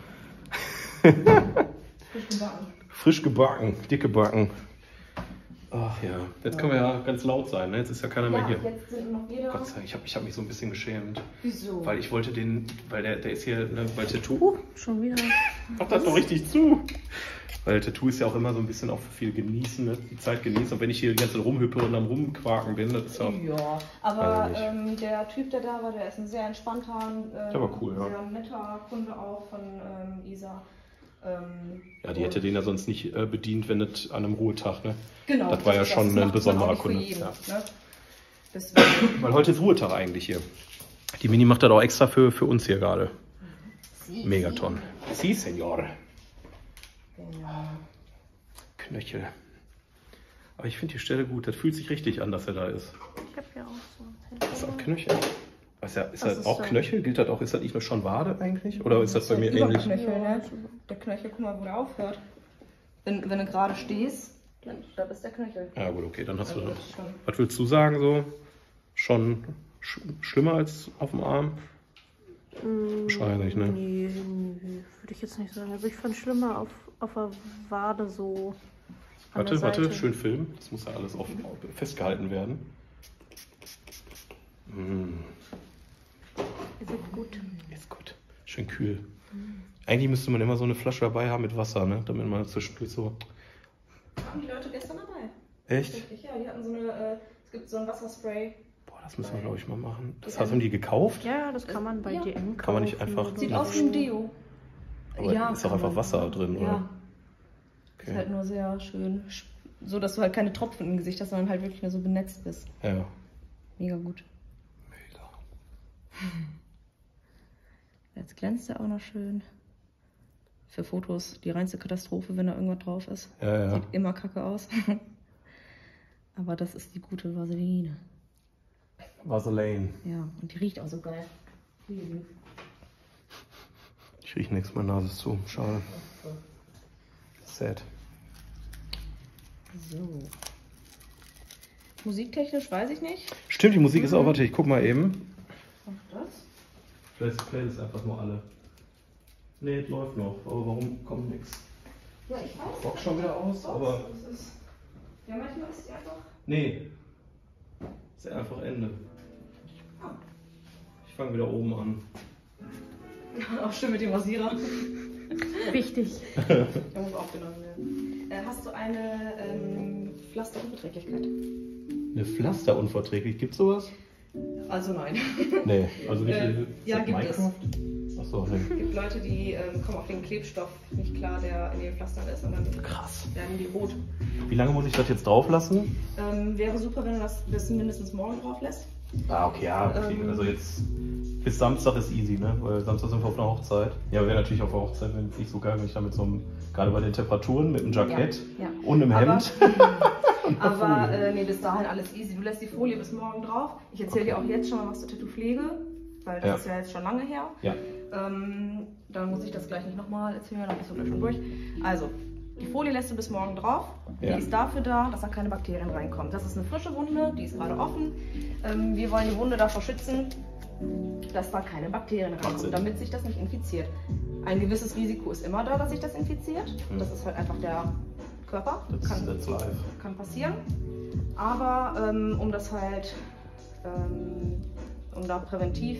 Frisch gebacken. Frisch gebacken, dicke Backen. Ach ja, jetzt können wir ja ganz laut sein, ne? Jetzt ist ja keiner mehr Ja, hier. jetzt sind noch wieder. Gott sei Dank, ich habe ich hab mich so ein bisschen geschämt. Wieso? Weil ich wollte den, weil der, der ist hier, ne, weil Tattoo. Uh, schon wieder. Mach das doch richtig zu. Weil Tattoo ist ja auch immer so ein bisschen auch für viel genießen, ne? Die Zeit genießen. Und wenn ich hier die ganze Zeit rumhüppe und am Rumquaken bin, das ist ja. Ja, aber Weiß ich ähm, der Typ, der da war, der ist ein sehr entspannter, ähm, Der war cool, ja. sehr netter Kunde auch von ähm, Isa. Ähm, Ja, die hätte den ja sonst nicht äh, bedient, wenn nicht an einem Ruhetag, ne? Genau. Das war ja schon macht ein man besonderer auch nicht für Kunde. jeden, Ja. ne? Deswegen. Weil heute ist Ruhetag eigentlich hier. Die Mini macht das auch extra für, für uns hier gerade. Sie, Megaton. Si, Senor. Genau. Knöchel. Aber ich finde die Stelle gut. Das fühlt sich richtig an, dass er da ist. Ich hab ja auch so. Das ist auch Knöchel. Ist, ja, ist Das das ist auch so. Knöchel? Gilt das auch? Ist das nicht nur schon Wade eigentlich? Oder ist das bei mir ähnlich? Knöchel, ne? Der Knöchel, guck mal, wo der aufhört. Wenn, wenn du gerade stehst, dann da ist der Knöchel. Ja gut, okay, dann hast du Also das. das ist schon- Was willst du sagen so? Schon sch schlimmer als auf dem Arm? Wahrscheinlich, ne? Nee, nee, würde ich jetzt nicht sagen. Also ich fand schlimmer auf, auf der Wade so. an Warte, der warte, Seite. schön filmen. Das muss ja alles auf, festgehalten werden. Mm, Ist jetzt gut. ist gut. Schön kühl. Eigentlich müsste man immer so eine Flasche dabei haben mit Wasser, ne? Damit man zwischendurch so. Haben die Leute gestern dabei? Echt? Richtig, ja, die hatten so eine, äh, es gibt so ein Wasserspray. Boah, das müssen wir, glaube ich, mal machen. Das Ja. haben die gekauft? Ja, das kann man bei Ja. D M kaufen. Kann man nicht einfach- oder Sieht Ja. aus wie ein Deo. Aber ist doch kann einfach man. Wasser drin, oder? Ja, ist Okay. halt nur sehr schön. So, dass du halt keine Tropfen im Gesicht hast, sondern halt wirklich nur so benetzt bist. Ja. Mega gut. Mega. Jetzt glänzt er auch noch schön. Für Fotos die reinste Katastrophe, wenn da irgendwas drauf ist. Ja, ja. Sieht immer kacke aus. Aber das ist die gute Vaseline. Vaseline. Ja, und die riecht auch so geil. Ich rieche nichts, meine Nase ist zu. Schade. Sad. So. Musiktechnisch weiß ich nicht. Stimmt, die Musik ist auch, warte, ich guck mal eben. Und das? Vielleicht play das einfach nur alle. Ne, es läuft noch, aber warum kommt nichts? Ja, ich weiß. Bock schon wieder aus, aber. Das ist, ja, manchmal ist die einfach. Nee. Ist ja einfach Ende. Ah. Ich fange wieder oben an. Auch schön mit dem Rasierer. Wichtig. Der muss aufgenommen werden. Äh, hast du eine ähm, Pflasterunverträglichkeit? Eine Pflasterunverträglich, gibt's sowas? Also nein. Nee, also nicht. Äh, ist ja, das gibt Minecraft? Achso, nee. Es gibt Leute, die ähm, kommen auf den Klebstoff nicht klar, der in den Pflastern ist, und dann Krass. werden die rot. Wie lange muss ich das jetzt drauf lassen? Ähm, wäre super, wenn du das bis mindestens morgen drauf lässt. Ah, okay, ja, okay. Ähm. Also jetzt bis Samstag ist easy, ne? Weil Samstag sind wir auf einer Hochzeit. Ja, wäre natürlich auf der Hochzeit wenn nicht so geil, wenn ich da mit so einem, gerade bei den Temperaturen, mit einem Jackett Ja, ja. und einem Aber- Hemd. Aber äh, nee, bis dahin alles easy. Du lässt die Folie bis morgen drauf. Ich erzähle dir auch jetzt schon mal was zur Tattoo-Pflege, weil das Ja. ist ja jetzt schon lange her. Ja. Ähm, dann muss ich das gleich nicht nochmal erzählen, dann bist du gleich schon durch. Also, die Folie lässt du bis morgen drauf. Ja. Die ist dafür da, dass da keine Bakterien reinkommen. Das ist eine frische Wunde, die ist gerade offen. Ähm, wir wollen die Wunde davor schützen, dass da keine Bakterien Sinn. reinkommen, damit sich das nicht infiziert. Ein gewisses Risiko ist immer da, dass sich das infiziert. Mhm. Das ist halt einfach der Körper. Das Kann, that's life. kann passieren. Aber ähm, um das halt, ähm, um da präventiv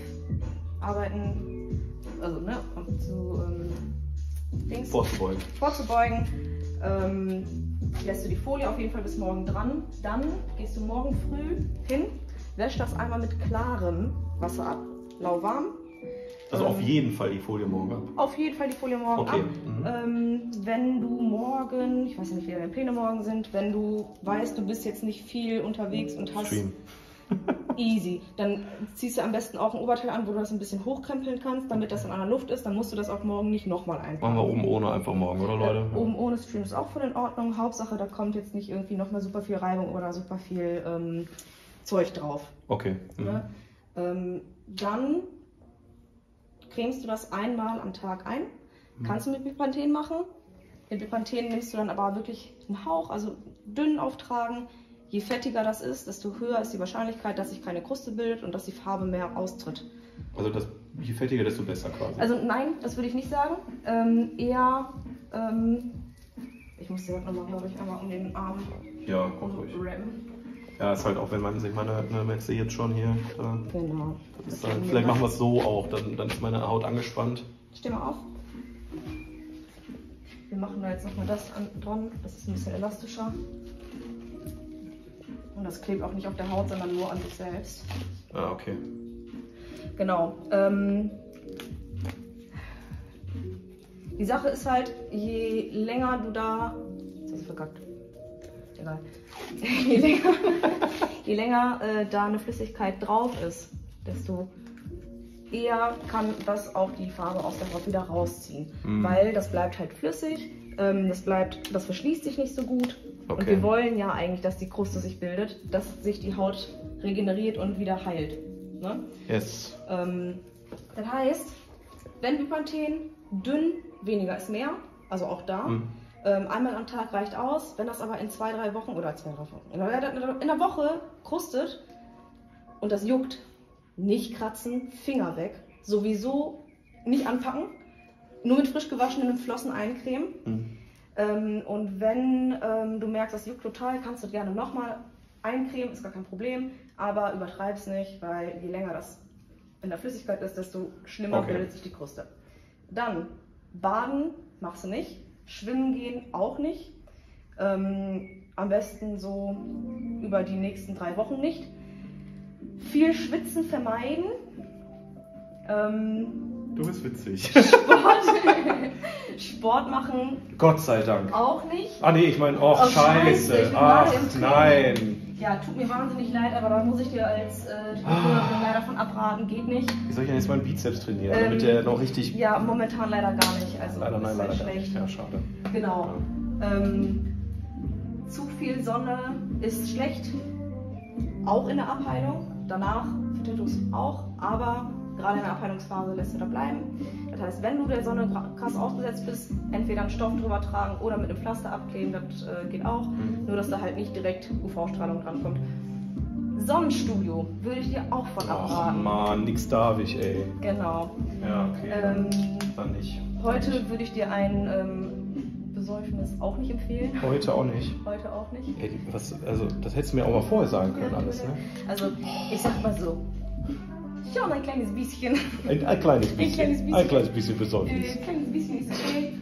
arbeiten, also ne, um zu ähm, Dings, Vorzubeugen. vorzubeugen, ähm, lässt du die Folie auf jeden Fall bis morgen dran. Dann gehst du morgen früh hin, wäschst das einmal mit klarem Wasser ab, lauwarm. Also auf Ähm, jeden Fall die Folie morgen ab. Auf jeden Fall die Folie morgen Okay. ab. Mhm. Ähm, wenn du morgen, ich weiß ja nicht, wie deine Pläne morgen sind, wenn du weißt, du bist jetzt nicht viel unterwegs und hast Stream. easy, dann ziehst du am besten auch ein Oberteil an, wo du das ein bisschen hochkrempeln kannst, damit das in einer Luft ist. Dann musst du das auch morgen nicht nochmal einpacken. Machen wir oben ohne einfach morgen, oder Leute? Äh, oben ohne Stream ist auch voll in Ordnung. Hauptsache, da kommt jetzt nicht irgendwie nochmal super viel Reibung oder super viel ähm, Zeug drauf. Okay. Mhm. Ne? Ähm, dann cremst du das einmal am Tag ein. Kannst du mit Bepanthen machen. Mit Bepanthen nimmst du dann aber wirklich einen Hauch, also dünn auftragen. Je fettiger das ist, desto höher ist die Wahrscheinlichkeit, dass sich keine Kruste bildet und dass die Farbe mehr austritt. Also das, je fettiger, desto besser quasi. Also nein, das würde ich nicht sagen. Ähm, eher, ähm, ich muss direkt nochmal, glaube ich, einmal um den Arm Ja, guck ruhig. rammen. Ja, ist halt auch, wenn man sich meine, eine Metze jetzt schon hier. Da, Genau. das ist dann, vielleicht machen wir es so auch, dann, dann ist meine Haut angespannt. Steh mal auf. Wir machen da jetzt nochmal das an, dran. Das ist ein bisschen elastischer. Und das klebt auch nicht auf der Haut, sondern nur an sich selbst. Ah, okay. Genau. Ähm, die Sache ist halt, je länger du da... Jetzt hast du verkackt. Egal. Je länger, je länger äh, da eine Flüssigkeit drauf ist, desto eher kann das auch die Farbe aus der Haut wieder rausziehen. Mhm. Weil das bleibt halt flüssig, ähm, das, bleibt, das verschließt sich nicht so gut. Okay. Und wir wollen ja eigentlich, dass die Kruste sich bildet, dass sich die Haut regeneriert und wieder heilt. Ne? Yes. Ähm, das heißt, wenn Bepanthen dünn, weniger ist mehr, also auch da. Mhm. Ähm, einmal am Tag reicht aus. Wenn das aber in zwei, drei Wochen oder zwei, drei Wochen, in einer, in einer Woche krustet und das juckt, nicht kratzen, Finger weg. Sowieso nicht anpacken. Nur mit frisch gewaschenen Flossen eincremen. Mhm. Ähm, und wenn ähm, du merkst, das juckt total, kannst du gerne nochmal eincremen, ist gar kein Problem. Aber übertreib es nicht, weil je länger das in der Flüssigkeit ist, desto schlimmer okay. bildet sich die Kruste. Dann baden machst du nicht. Schwimmen gehen auch nicht. Ähm, am besten so über die nächsten drei Wochen nicht. Viel Schwitzen vermeiden. Ähm, du bist witzig. Sport, Sport machen. Gott sei Dank. Auch nicht. Ah nee, ich meine, oh, oh scheiße. scheiße. Ach nein. Ja, tut mir wahnsinnig leid, aber da muss ich dir als äh, ah. leider von abraten, geht nicht. Wie soll ich denn jetzt meinen Bizeps trainieren, ähm, damit der noch richtig... Ja, momentan leider gar nicht. Also, leider nein, leider halt gar nicht. Ja, schade. Genau. Ja. Ähm, zu viel Sonne ist schlecht, auch in der Abheilung. Danach für Tattoos auch, aber gerade in der Abheilungsphase lässt du da bleiben. Das heißt, wenn du der Sonne krass ausgesetzt bist, entweder einen Stoff drüber tragen oder mit einem Pflaster abkleben, das äh, geht auch. Mhm. Nur, dass da halt nicht direkt U V-Strahlung drankommt. Sonnenstudio würde ich dir auch von abraten. Ach man, nix darf ich, ey. Genau. Ja, okay. Ähm, dann nicht. Heute würde ich dir ein ähm, Besäufnis auch nicht empfehlen. Heute auch nicht? Heute auch nicht. Ey, was, also, das hättest du mir auch mal vorher sagen können, ja, alles, ne? Also, ich sag mal so. Schon ein kleines bisschen. Ein, ein kleines bisschen. Ein kleines bisschen, ein kleines bisschen Besäufnis. Ein kleines bisschen ist okay.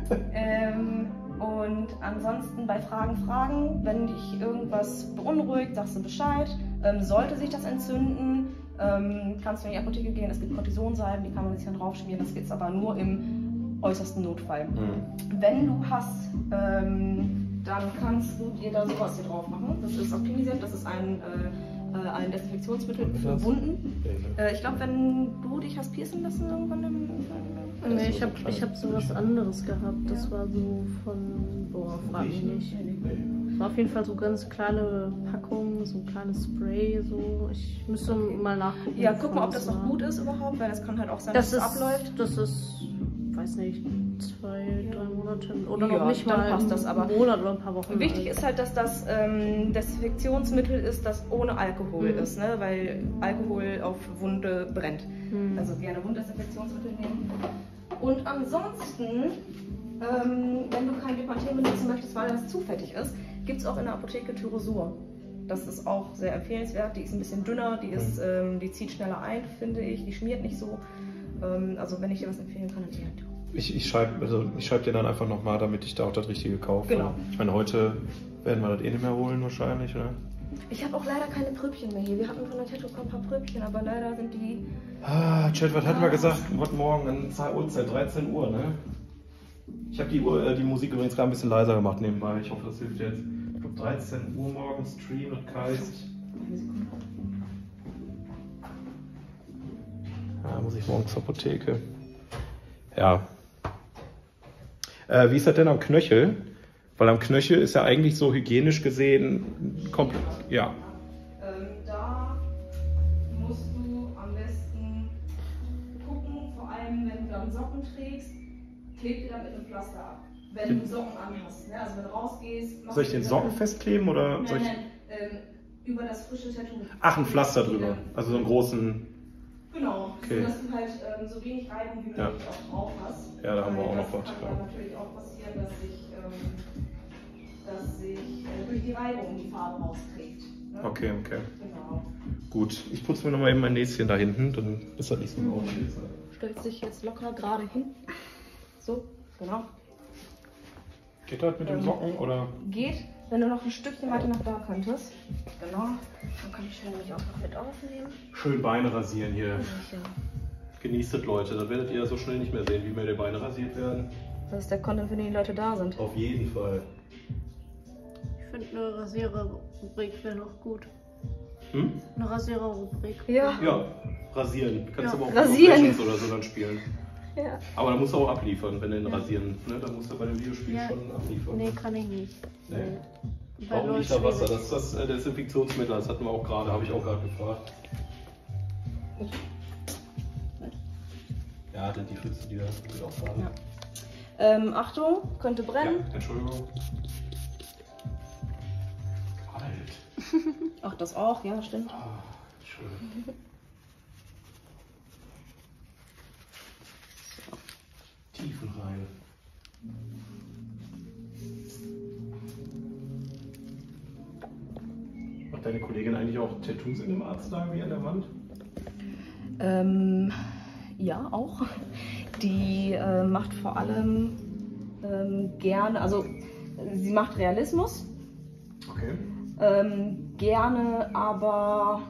ähm, und ansonsten bei Fragen, Fragen. Wenn dich irgendwas beunruhigt, sagst du Bescheid. Ähm, sollte sich das entzünden, ähm, kannst du in die Apotheke gehen. Es gibt Cortisonsalben, die kann man sich dann draufschmieren. Das geht aber nur im äußersten Notfall. Mhm. Wenn du hast, ähm, dann kannst du dir da sowas hier drauf machen. Das ist Optimiset, das ist ein äh, ein Desinfektionsmittel für Wunden. Äh, ich glaube, wenn du dich hast piercen lassen irgendwann im... im nee, ich habe ich hab so was anderes gehabt. Das ja. war so von... Boah, frag mich nicht. Das war auf jeden Fall so ganz kleine Packungen, so ein kleines Spray. So. Ich müsste okay. mal nachgucken. Ja, guck mal, ob das noch gut ist überhaupt, weil das kann halt auch sein, das dass es abläuft. Das ist, weiß nicht, zwei, drei Monate oder ja, noch nicht dann mal passt das, aber einen Monat oder ein paar Wochen. Wichtig alt. ist halt, dass das ähm, Desinfektionsmittel ist, das ohne Alkohol mhm. ist, ne? Weil Alkohol auf Wunde brennt. Mhm. Also gerne Wunddesinfektionsmittel nehmen. Und ansonsten, ähm, wenn du kein Bepanthen benutzen möchtest, weil das zu fettig ist, gibt es auch in der Apotheke Tyrosur. Das ist auch sehr empfehlenswert. Die ist ein bisschen dünner, die, ist, ähm, die zieht schneller ein, finde ich. Die schmiert nicht so. Ähm, also wenn ich dir was empfehlen kann, dann die Ich, ich schreibe also schreib dir dann einfach nochmal, damit ich da auch das Richtige kaufe. Genau. Ich meine, heute werden wir das eh nicht mehr holen wahrscheinlich, ne? Ich habe auch leider keine Pröbchen mehr hier. Wir hatten von der Tattoo ein paar Pröbchen, aber leider sind die... Ah, Chat, was hatten wir gesagt? Heute Morgen an Uhrzeit, dreizehn Uhr, ne? Ich habe die, äh, die Musik übrigens gerade ein bisschen leiser gemacht nebenbei. Ich hoffe, das hilft jetzt. Ich glaube, dreizehn Uhr morgens Stream mit Kaist. Ja, muss ich morgen zur Apotheke. Ja. Äh, wie ist das denn am Knöchel? Weil am Knöchel ist ja eigentlich so hygienisch gesehen komplett, ja. Ähm, da musst du am besten gucken, vor allem allem, wenn du dann Socken trägst, kleb dir dann mit einem Pflaster ab. Wenn du Socken anhast. Ne? Also wenn du rausgehst. Soll ich den Socken festkleben oder Nein, soll ich... nein, ähm, über das frische Tattoo. Ach, ein Pflaster drüber. Also so einen großen... Genau, Okay. so dass du halt ähm, so wenig Reibung wie möglich Ja. auch drauf hast. Ja, da haben wir Weil auch noch das was, kann klar. dann natürlich auch passieren, dass sich, ähm, dass sich äh, durch die Reibung die Farbe rausträgt. Ne? Okay, okay. Genau. Gut, ich putze mir nochmal eben mein Näschen da hinten, dann ist das nicht so laut. Stellst dich jetzt locker gerade hin. So, genau. Geht das mit den Socken oder? Geht, wenn du noch ein Stückchen weiter nach da könntest. Genau. Dann kann ich nämlich auch noch mit aufnehmen. Schön Beine rasieren hier. Ja. Genießt es, Leute. Da werdet ihr so schnell nicht mehr sehen, wie mir die Beine rasiert werden. Das ist der Content, wenn die Leute da sind. Auf jeden Fall. Ich finde eine Rasierer-Rubrik wäre noch gut. Hm? Eine Rasierer-Rubrik. Ja. Ja, rasieren. Kannst Ja. du aber auch Rasieren. Legends oder so dann spielen. Ja. Aber da musst du auch abliefern, wenn du den rasieren. Ne? Da musst du bei dem Videospiel Ja. schon abliefern. Nee, kann ich nicht. Nee. Bei Warum LOL nicht da Wasser? schwierig. Das ist das äh, Desinfektionsmittel, das hatten wir auch gerade, habe ich auch gerade gefragt. Ja, die füllst du dir mit auch gerade. Ja. Ähm, Achtung, könnte Ja, brennen. Entschuldigung. Alt. Ach, das auch, ja, stimmt. Ah, schön. Tiefenrein. Macht deine Kollegin eigentlich auch Tattoos in dem Arzt da wie an der Wand? Ähm, ja, auch. Die äh, macht vor allem ähm, gerne, also sie macht Realismus, Okay. ähm, gerne, aber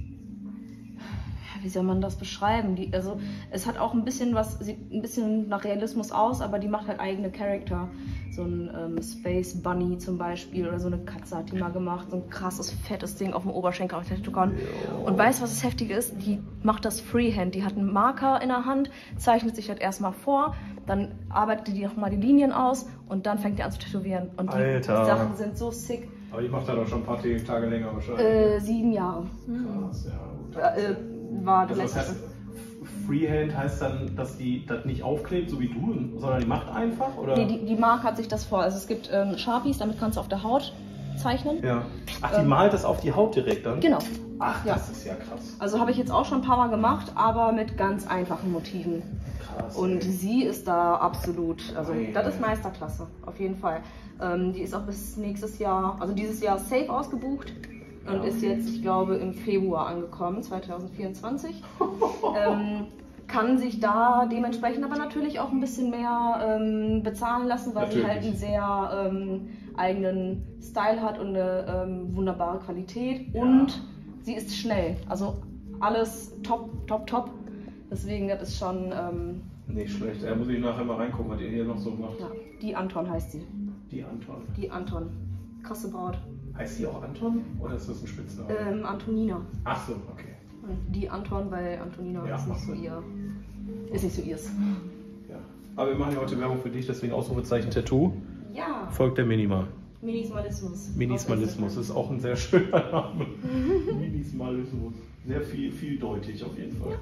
wie soll man das beschreiben? Die, also es hat auch ein bisschen was, sieht ein bisschen nach Realismus aus, aber die macht halt eigene Charakter. So ein ähm, Space Bunny zum Beispiel oder so eine Katze hat die mal gemacht, so ein krasses, fettes Ding auf dem Oberschenkel auf der Tattoo-Con. Und weißt du, was das Heftige ist? Die macht das Freehand. Die hat einen Marker in der Hand, zeichnet sich das erstmal vor, dann arbeitet die nochmal die Linien aus und dann fängt die an zu tätowieren. Und die, die Alter. Sachen sind so sick. Aber die macht da doch schon ein paar Tage länger wahrscheinlich. Äh, sieben Jahre Krass, ja. Gut. äh, war der Also das letzte. heißt, Freehand heißt dann, dass die das nicht aufklebt, so wie du, sondern die macht einfach? Oder? Nee, die, die Marke hat sich das vor. Also es gibt ähm, Sharpies, damit kannst du auf der Haut zeichnen. Ja. Ach, die Ähm, malt das auf die Haut direkt dann? Genau. Ach, Ja. das ist ja krass. Also habe ich jetzt auch schon ein paar Mal gemacht, aber mit ganz einfachen Motiven. Krass. Und ey. sie ist da absolut, also Ei, das ei. ist Meisterklasse, auf jeden Fall. Ähm, die ist auch bis nächstes Jahr, also dieses Jahr safe ausgebucht und Ja, ist okay. jetzt, ich glaube, im Februar angekommen, zwanzig vierundzwanzig. ähm, kann sich da dementsprechend aber natürlich auch ein bisschen mehr ähm, bezahlen lassen, weil sie halt einen Natürlich. sehr ähm, eigenen Style hat und eine ähm, wunderbare Qualität Ja. und sie ist schnell. Also alles top, top, top. Deswegen, das ist schon, ähm, Nicht schlecht. Da muss ich nachher mal reingucken, was ihr hier noch so macht. ja, die Anton heißt sie. Die Anton. Die Anton. Krasse Braut. Heißt sie auch Anton oder ist das ein Spitzname? Ähm, Antonina. Ach so, okay. Und die Anton, weil Antonina Ja, ist nicht so macht Sinn. ihr. Ist nicht so ihrs. Ja. Aber wir machen ja heute Werbung für dich, deswegen Ausrufezeichen Tattoo. Ja, Folgt der Minima. Minimalismus. Minimalismus ist auch ein sehr schöner Name. Minimalismus. Sehr viel, vieldeutig auf jeden Fall.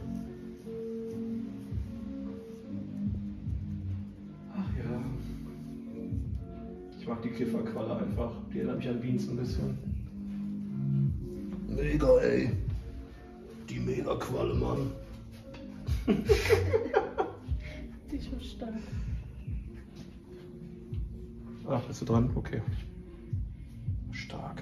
Ach ja. Ich mag die Kifferqualle einfach. Die erinnert mich an Beans ein bisschen. Mega, ey. Die Mega-Qualle, Mann. Die ist schon stark. Ach, bist du dran? Okay. Stark.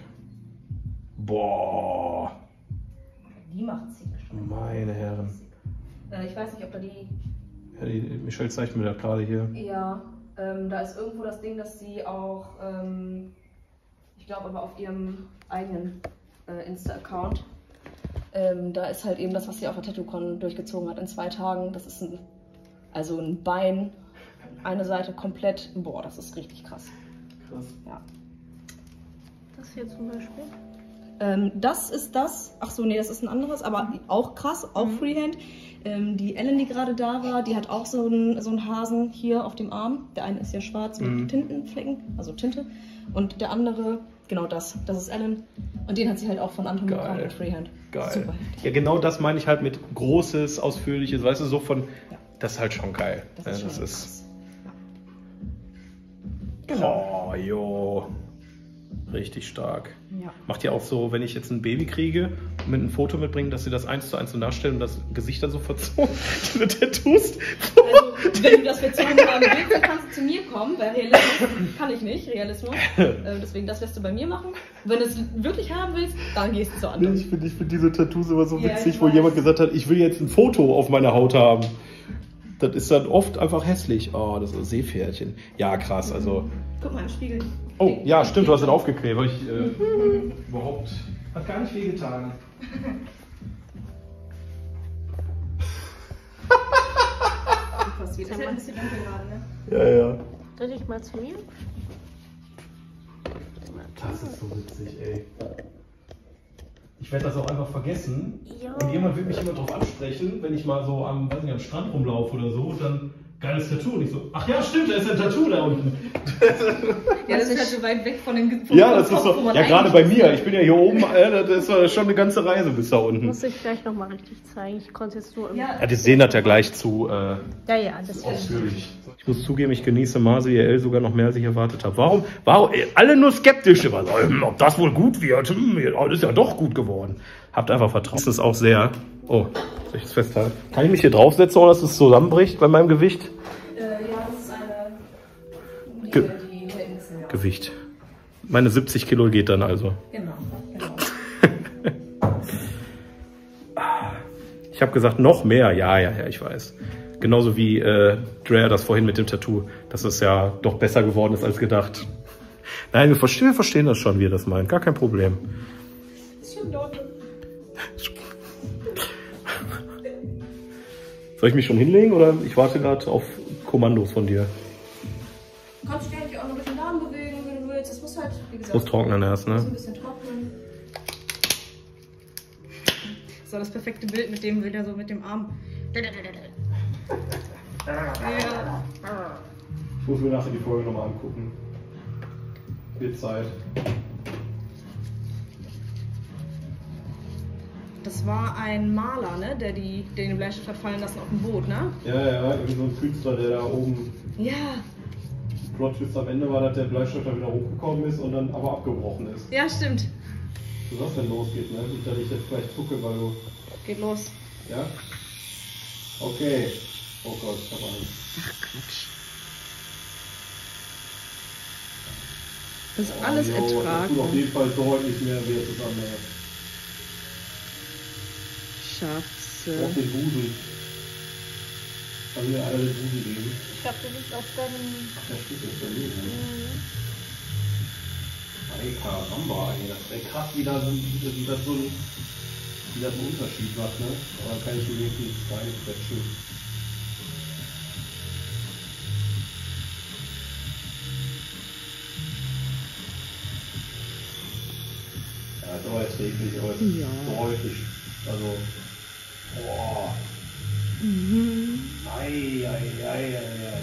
Boah. Die macht ziemlich stark. Meine Herren. Äh, ich weiß nicht, ob da die. Ja, die, Michelle zeigt mir das gerade hier. Ja, ähm, da ist irgendwo das Ding, dass sie auch, ähm, ich glaube aber auf ihrem eigenen äh, Insta-Account, ähm, da ist halt eben das, was sie auf der Tattoo-Con durchgezogen hat in zwei Tagen. Das ist ein, also ein Bein, eine Seite komplett, boah, das ist richtig krass. Krass. Ja. Das hier zum Beispiel. Ähm, das ist das, ach so, nee, das ist ein anderes, aber auch krass, auch Freehand. Ähm, die Ellen, die gerade da war, die hat auch so einen, so einen Hasen hier auf dem Arm. Der eine ist ja schwarz mit Mhm. Tintenflecken, also Tinte. Und der andere, genau das, das ist Ellen. Und den hat sie halt auch von Anton Geil. bekommen mit Freehand. Geil. Super heftig. Ja, genau das meine ich halt mit großes, ausführliches, weißt du, so von, Ja. Das ist halt schon geil. Das Ja, ist schon das krass. ist Ja. Genau. oh, jo. Richtig stark. Ja. Macht ihr auch so, wenn ich jetzt ein Baby kriege und mit ein Foto mitbringen, dass sie das eins zu eins so nachstellen und das Gesicht dann so verzogen mit Tattoos? Also, wenn du das verzogen haben willst, dann kannst du zu mir kommen, weil Realismus kann ich nicht, Realismus. Äh, deswegen, das wirst du bei mir machen. Und wenn du es wirklich haben willst, dann gehst du zu anderen. Ich finde ich find diese Tattoos immer so Ja, witzig, ich wo weiß. jemand gesagt hat, ich will jetzt ein Foto auf meiner Haut haben. Das ist dann oft einfach hässlich. Oh, das ist ein Seepferdchen. Ja, krass. Also. Guck mal im Spiegel. Oh, ja, stimmt, du hast ihn aufgeklebt. Weil ich äh, überhaupt. Hat gar nicht wehgetan. Das ist ja ein bisschen dunkel gerade, ne? Ja, ja. Dreh dich mal zu mir. Das ist so witzig, ey. Ich werde das auch einfach vergessen. Ja. Und jemand wird mich immer drauf ansprechen, wenn ich mal so am, weiß nicht, am Strand rumlaufe oder so. Und dann geiles Tattoo. Und ich so, ach ja, stimmt, da ist ein Tattoo da unten. Ja, das ist halt so weit weg von dem vom Ja, das vom ist Kopf, so. wo man Ja, gerade bei eigentlich- mir. Ich bin ja hier oben. Äh, das ist schon eine ganze Reise bis da unten. Muss ich gleich nochmal richtig zeigen. Ich konnte jetzt nur im. Ja. Ja, die sehen das ja gleich zu. Äh, ja, ja, das Ausführlich. Ich muss zugeben, ich genieße Mars I R L sogar noch mehr, als ich erwartet habe. Warum? Warum? Alle nur skeptisch. Immer so, hm, ob das wohl gut wird. Hm, das ist ja doch gut geworden. Habt einfach Vertrauen. Das ist auch sehr. Oh, soll ich das festhalten? Kann ich mich hier draufsetzen, ohne dass es zusammenbricht bei meinem Gewicht? Äh, ja, das ist eine. Die, Ge- die Lenzen, ja. Gewicht. Meine siebzig Kilo geht dann also. Genau, genau. Ich habe gesagt, noch mehr. Ja, ja, ja, ich weiß. Genauso wie äh, Drea das vorhin mit dem Tattoo, dass es ja doch besser geworden ist als gedacht. Nein, wir verstehen, wir verstehen das schon, wie ihr das meint. Gar kein Problem. Soll ich mich schon hinlegen oder ich warte gerade auf Kommandos von dir? Du kannst dich eigentlich auch noch mit den Armen bewegen, wenn du willst. Das muss halt, wie gesagt, Muss trocknen erst, muss ne? ein bisschen trocknen. So, das perfekte Bild mit dem wieder so mit dem Arm. Ja. Ich muss mir nachher die Folge nochmal angucken. Wird Zeit. Das war ein Maler, ne? Der, die, der den Bleistift hat fallen lassen auf dem Boot, ne? Ja, ja, irgendwie so ein Künstler, der da oben Ja. Plot-Twist am Ende war, dass der Bleistift da wieder hochgekommen ist und dann aber abgebrochen ist. Ja, stimmt. So was denn losgeht, ne? Nicht, dass ich jetzt gleich zucke, weil du. Geht los. Ja? Okay. Oh Gott, ich hab Angst. Das ist alles Oh, jo, Das tut auf ertragen. jeden Fall deutlich mehr weh als das andere. Schaffst Auf den Busen. Kann mir einer den Busen geben? Ich glaube, du liegst auf deinem. Ach, der steht jetzt bei mir. Ne? Ey, Karamba, ey. Das ist ey, krass, wie, da, so- wie, wie, das so ein, wie das einen Unterschied macht, ne? Aber dann kann ich mir wenigstens reinquetschen. Ja, ist aber jetzt eklig, aber es ist Ja. deutlich. Also, boah. Mhm. Ei, ei, ei, ei, ei.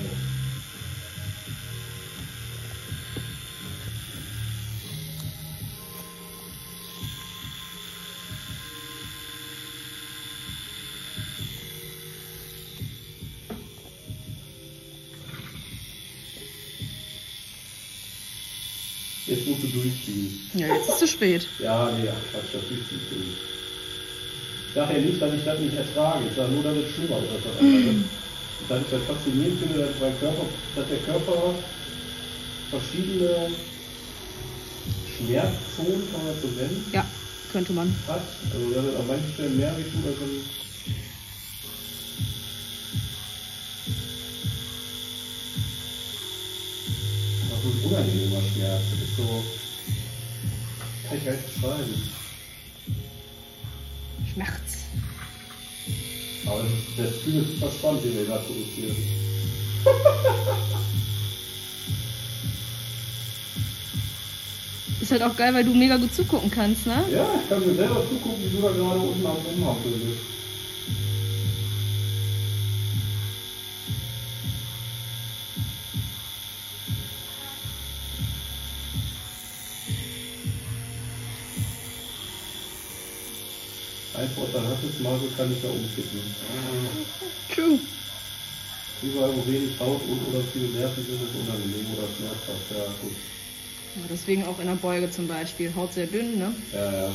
Jetzt musst du durchziehen. Ja, jetzt ist zu spät. Ja, nee, ach Quatsch, das ist nicht schlimm. Ich sage ja nicht, dass ich das nicht ertrage. Ich sage nur, dass es schlimmer ist als das andere. Und dass ich das faszinierend finde, dass, mein Körper, dass der Körper verschiedene Schmerzzonen, kann man das so nennen, Ja, könnte man. hat. Also dass es an manchen Stellen mehr wehtut als an. Das ist ein unangenehmer Schmerz. Das ist so. Kann ich gar nicht beschreiben. Schmerz. Aber das ist, der Spiel ist super spannend, den wir gerade produzieren. Ist halt auch geil, weil du mega gut zugucken kannst, ne? Ja, ich kann mir selber zugucken, wie du da gerade unten am Rumhampeln bist. Ein Vorteil hat es mal, so kann ich da umkippen. True. Überall, wo wenig Haut und oder viele Nerven sind, ist unangenehm oder schmerzhaft. Ja, gut. Ja, deswegen auch in der Beuge zum Beispiel. Haut sehr dünn, ne? Ja, ja.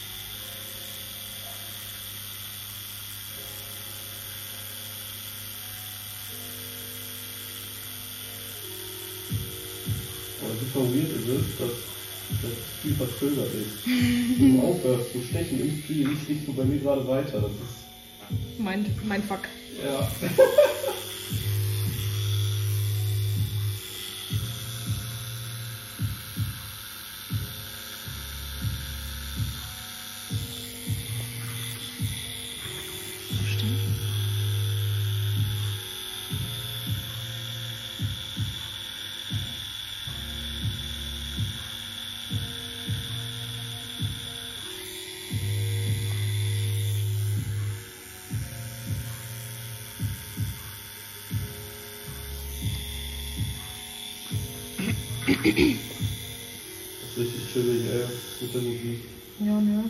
Aber super weird ist es, dass das viel verzögert ist. Wenn du aufhörst zu stechen im Spiel, stichst du bei mir gerade weiter. Das ist. Mein, mein Fuck. Ja. Das ist richtig chillig, ey, mit der Musik. Ja, ne?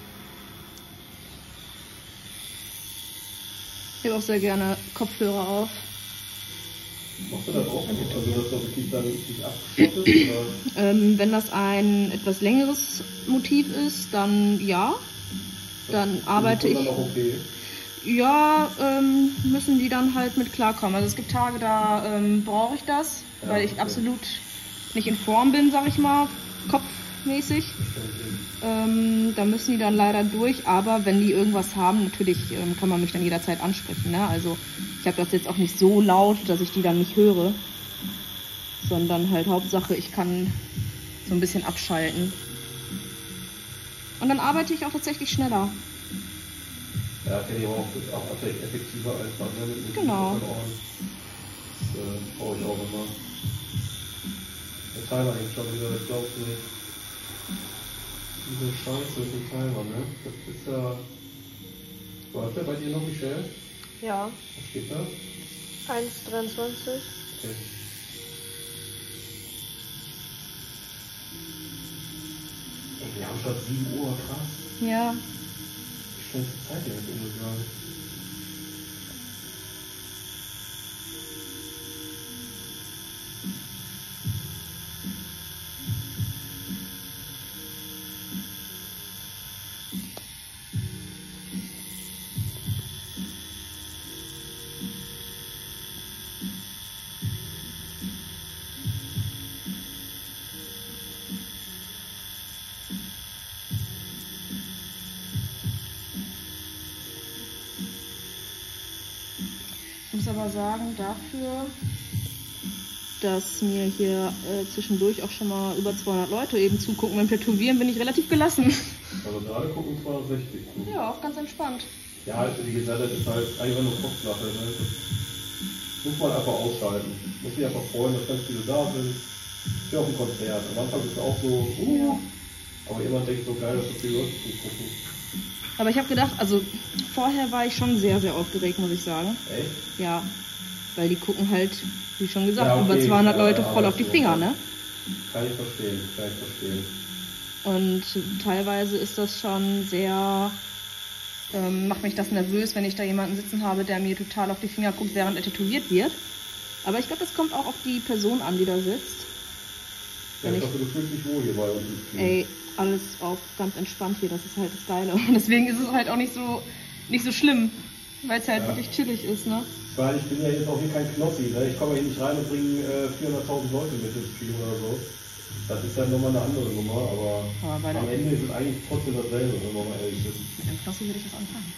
Ich habe auch sehr gerne Kopfhörer auf. Machst du das auch? Also, dass du wirklich dann nicht abgeschottet oder? Ähm, wenn das ein etwas längeres Motiv ist, dann ja. Dann arbeite ich. Dann auch okay. Ja, ähm, müssen die dann halt mit klarkommen. Also es gibt Tage, da ähm, brauche ich das, Ja, weil ich okay. absolut nicht in Form bin, sag ich mal, kopfmäßig. Ähm, da müssen die dann leider durch, aber wenn die irgendwas haben, natürlich ähm, kann man mich dann jederzeit ansprechen. Ne? Also ich habe das jetzt auch nicht so laut, dass ich die dann nicht höre, sondern halt Hauptsache, ich kann so ein bisschen abschalten. Und dann arbeite ich auch tatsächlich schneller. Ja, kenne ich auch, ist auch effektiver einfach, ne? Mit Musik Genau. auf den Ohren. Das äh, brauche ich auch immer. Der Timer hängt schon wieder, das glaubst du nicht. Diese Scheiße mit dem Timer, ne? Das ist ja. Läuft der bei dir noch, Michelle? Ja, Was steht da? eins dreiundzwanzig. Okay. Ey, wir haben schon sieben Uhr, krass. Ja. Wie schnell ist die Zeit denn jetzt umgegangen? Ich muss aber sagen, dafür, dass mir hier äh, zwischendurch auch schon mal über zweihundert Leute eben zugucken beim Tätowieren, bin ich relativ gelassen. Also gerade gucken zweihundertsechzig. Ja, auch ganz entspannt. Ja, also wie gesagt, das ist halt einfach nur Kopfsache. Ne? Das muss man einfach ausschalten. Muss sich einfach freuen, dass ganz viele da sind. Ist ja auch ein Konzert. Am Anfang ist es auch so, uh, aber jemand denkt so geil, dass so viele Leute zugucken. Aber ich habe gedacht, also vorher war ich schon sehr, sehr aufgeregt, muss ich sagen. Echt? Ja, weil die gucken halt, wie schon gesagt, Ja, okay. über zweihundert Ja, Leute ja, voll ja, auf die so. Finger, ne? Kann ich verstehen, kann ich verstehen. Und teilweise ist das schon sehr, ähm, macht mich das nervös, wenn ich da jemanden sitzen habe, der mir total auf die Finger guckt, während er tätowiert wird. Aber ich glaube, das kommt auch auf die Person an, die da sitzt. Ja, Wenn ich ich- hoffe, du fühlst dich wohl hier bei uns. Ey, alles auch ganz entspannt hier, das ist halt das Geile. Und deswegen ist es halt auch nicht so, nicht so schlimm, weil es halt Ja. wirklich chillig ist, ne? Weil ich bin ja jetzt auch hier kein Knossi, ne? Ich komme hier nicht rein und bringe äh, vierhunderttausend Leute mit ins Spiel oder so. Das ist ja nochmal eine andere Nummer, aber Aber bei am der, Ende ist es eigentlich trotzdem dasselbe, wenn man mal ehrlich ist. mit dem Knossi würde ich auch anfangen.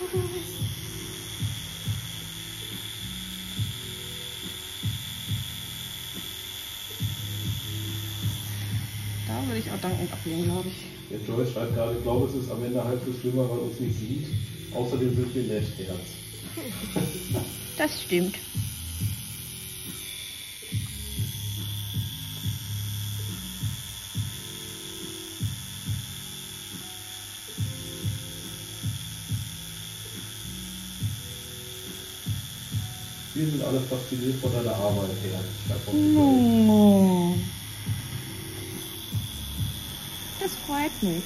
Da würde ich auch dankend ablehnen, glaube ich. Der Joyce schreibt gerade, ich glaube, es ist am Ende halb so schlimmer, weil man uns nicht sieht. Außerdem sind wir nett, Herz. Das stimmt. Wir sind alle fasziniert von deiner Arbeit, Herz. Schreibt auch die Joyce. Oh. Das freut mich.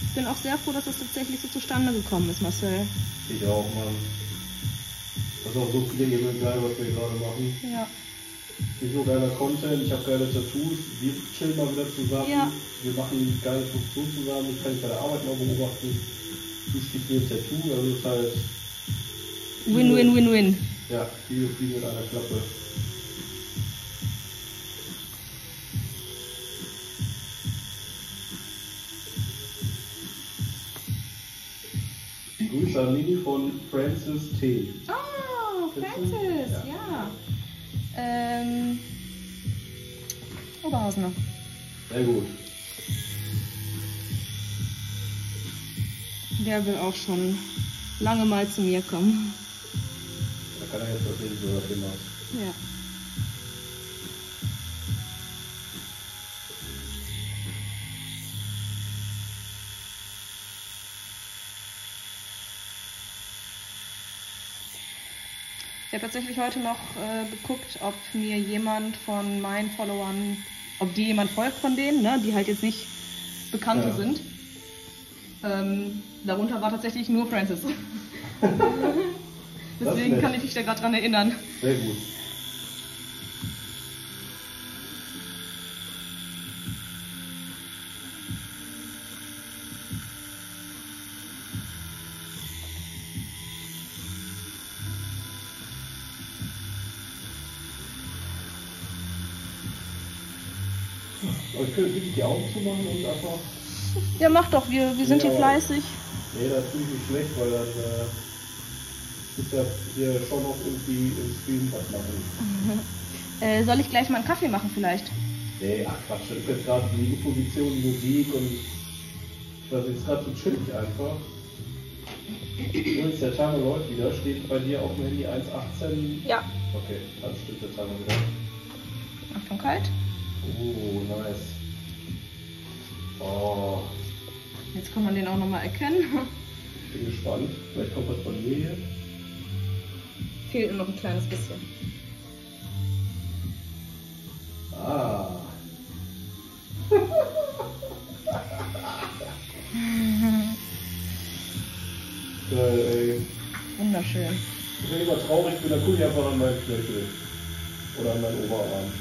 Ich bin auch sehr froh, dass das tatsächlich so zustande gekommen ist, Marcel. Ich auch, Mann. Das ist auch so viel geil, was wir gerade machen. Ja. Nicht nur geiler Content, ich habe geile Tattoos, wir chillen mal wieder zusammen. Ja. Wir machen geile Funktion zusammen, ich kann dich bei der Arbeit mal beobachten. Du stichst mir ein Tattoo, also ist halt... Win, win, win, win. Ja, viele Fliegen mit einer Klappe. Grüße an Lini von Francis T. Oh, Francis, ja. ja. Ähm, Oberhausener. Sehr gut. Der will auch schon lange mal zu mir kommen. Da kann er jetzt was sehen, so das immer. Ja. Ich habe tatsächlich heute noch äh, geguckt, ob mir jemand von meinen Followern, ob die jemand folgt von denen, ne, die halt jetzt nicht Bekannte Ja. sind. Ähm, darunter war tatsächlich nur Francis. Deswegen nett. kann ich mich da gerade dran erinnern. Sehr gut. Aber ich könnte wirklich die Augen zumachen und einfach... Ja, mach doch, wir, wir sind Ja, hier aber- fleißig. Nee, das ist nicht schlecht, weil dann äh, ist ja hier schon noch irgendwie im Stream was machen. Äh, soll ich gleich mal einen Kaffee machen vielleicht? Nee, ach Quatsch, das ist jetzt gerade die Position, die Musik und das ist gerade so chillig einfach. Übrigens, der Timer läuft wieder, steht bei dir auf dem Handy eins achtzehn. Ja. Okay, dann stimmt der Timer wieder. Achtung, kalt. Oh, nice. Oh, Jetzt kann man den auch nochmal erkennen. bin gespannt. Vielleicht kommt was von mir hier. Fehlt nur noch ein kleines bisschen. Ah. Geil, ey. Wunderschön. Wenn ich immer traurig bin, dann gucke ich einfach an meinen Knöchel. Oder an meinen Oberarm.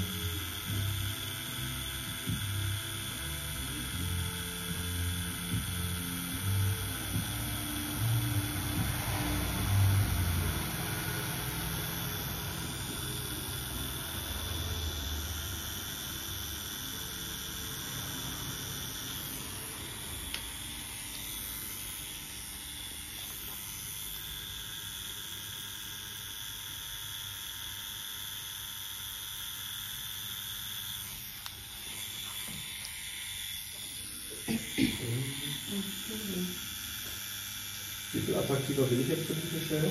Wie viel attraktiver bin ich jetzt für dich, Michelle?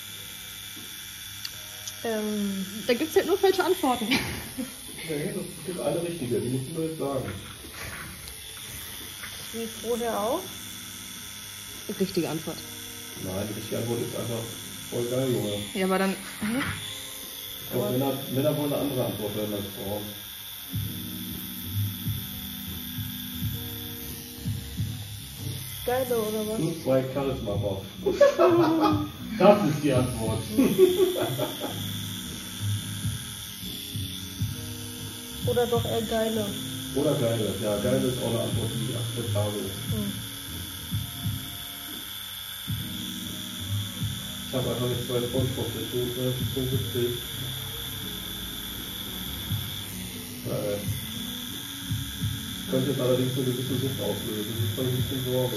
Ähm, da gibt es halt nur falsche Antworten. Nee, das gibt eine richtige, die musst du mir jetzt sagen. Wie vorher auch. Richtige Antwort. Nein, die richtige Antwort ist einfach voll geil, Junge. Ja, aber dann. Ich glaube, Männer, Männer wollen eine andere Antwort hören als Frauen. Geile oder was? Nur zwei Charisma-Buff. Das ist die Antwort. Oder doch eher geile. Oder geile. Ja, geile ist auch eine Antwort, die akzeptabel ist. Hm. Ich habe einfach nicht zwei Spongebob-Tattoos, ne? Das ist so witzig. Geil. Könnte jetzt allerdings eine gewisse Sucht auslösen. Das ist dann ein bisschen Sorge.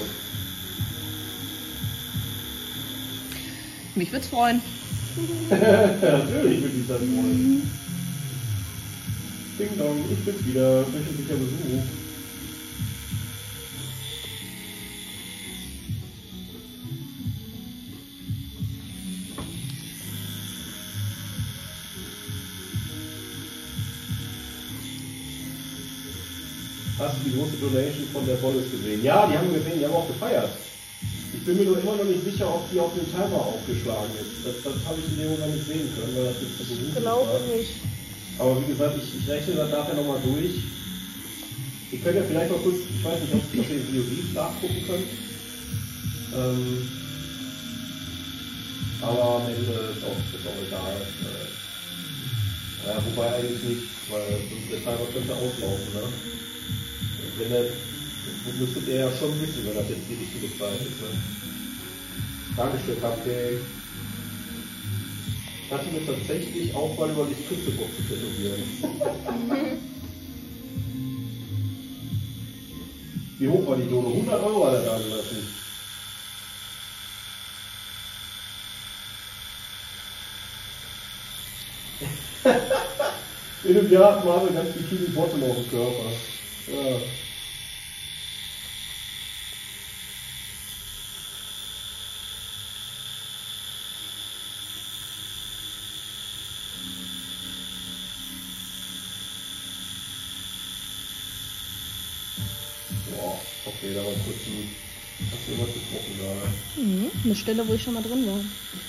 Mich würd's freuen. Ja, natürlich würde ich das freuen. Ding Dong, ich bin's wieder. Wöchentlicher Besuch. Hast du die große Donation von der Bolles gesehen? Ja, die haben wir gesehen, die haben auch gefeiert. Ich bin mir nur immer noch nicht sicher, ob die auf den Timer aufgeschlagen ist. Das, das habe ich in dem Moment nicht sehen können, weil das jetzt so beruflich Ich glaube war. nicht. Aber wie gesagt, ich, ich rechne das nachher nochmal durch. Ich Ich könnte ja vielleicht mal kurz, ich weiß nicht, ob ihr den Video nachgucken könnt. Ähm, aber am Ende ist auch, ist auch egal. Äh, ja, wobei eigentlich nicht, weil der Timer könnte auslaufen. Ne? Wenn der, müsstet ihr ja schon wissen, wenn das jetzt die richtige Zeit ist. Ne? Dankeschön, Cupcake. Ich hatte mir tatsächlich auch mal über die Kützebox zu tätowieren. Wie hoch war die Dose? hundert Euro hat er da gelassen. In einem Jahr hat man ganz Bikini Bottom auf dem Körper. Ja. Boah, okay, da war kurz ein. Hast du irgendwas gesprochen gerade? Mhm, eine Stelle, wo ich schon mal drin war.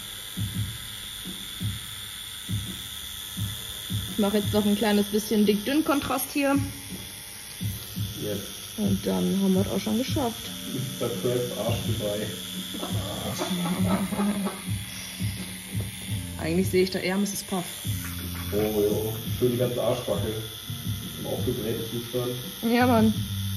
Ich mache jetzt noch ein kleines bisschen dick-dünn-Kontrast hier. Yes. Und dann haben wir es auch schon geschafft. Da Crabs Arsch dabei. Eigentlich sehe ich da eher Misses Puff. Oh, jo. Schön die ganze Arschbacke. Im aufgeblähten Zustand. Ja, Mann.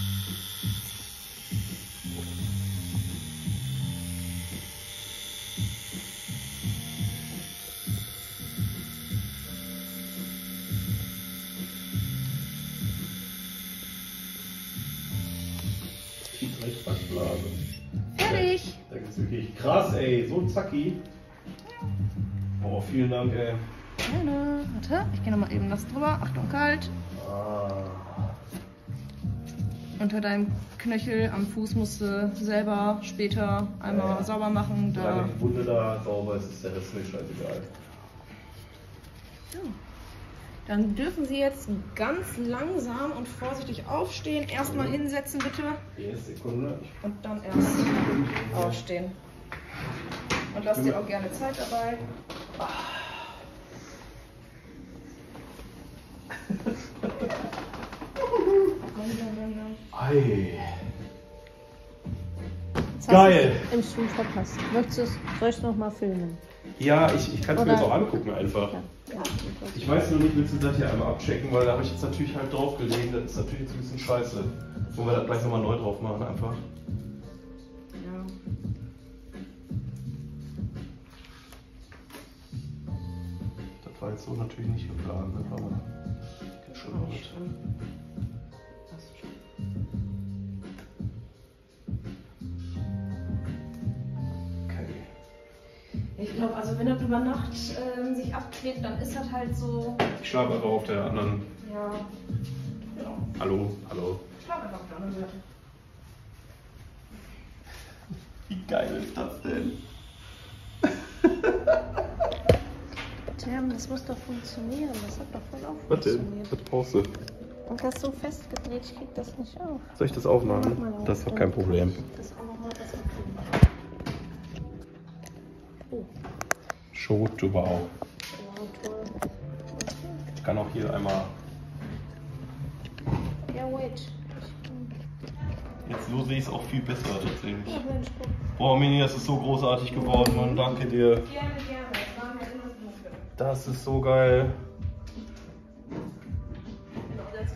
Fertig! Das ist wirklich krass, ey. So ein Zacki. Oh, vielen Dank, ey. Gerne. Warte, ich gehe nochmal eben das drüber. Achtung, kalt. Ah. Unter deinem Knöchel am Fuß musst du selber später einmal Ja, ja. sauber machen. Da. Solange die Wunde da sauber ist, ist der Rest mir scheißegal. So. Dann dürfen Sie jetzt ganz langsam und vorsichtig aufstehen. Erstmal hinsetzen, bitte. Eine Sekunde. Und dann erst aufstehen. Und lass dir auch gerne Zeit dabei. Ei. Jetzt Geil. hast du es im Stream verpasst. Möchtest du es? Soll ich es nochmal filmen? Ja, ich, ich kann es mir Oder- jetzt auch angucken einfach. Ja. Ja, Ich weiß nur nicht, willst du das hier einmal abchecken, weil da habe ich jetzt natürlich halt draufgelegt. Das ist natürlich jetzt ein bisschen scheiße. Wollen wir das gleich nochmal neu drauf machen einfach? Ja. Das war jetzt so natürlich nicht geplant, ne? Aber geht schon mal mit. Ich glaube, also wenn das über Nacht ähm, sich abklebt, dann ist das halt so. Ich schlafe einfach auf der anderen. Ja. Ja. Hallo, hallo. Ich schlafe einfach auf der anderen Seite. Wie geil ist das denn? Tim, das muss doch funktionieren. Das hat doch voll auch Was denn? funktioniert. Was brauchst du? Und hast du festgedreht, ich krieg das nicht auf. Soll ich das Mach aufmachen? mal auf. Das ist doch kein Problem. Das auch noch mal besser. Oh, Showtuber auch. wow, toll. Ich kann auch hier einmal. Ja, wait. Jetzt so sehe ich es auch viel besser tatsächlich. Ach Mensch, guck. Boah, Mini, das ist so großartig geworden, Mann. Danke dir. Gerne, gerne. Das war mir immer so. Das ist so geil. Ich bin auch sehr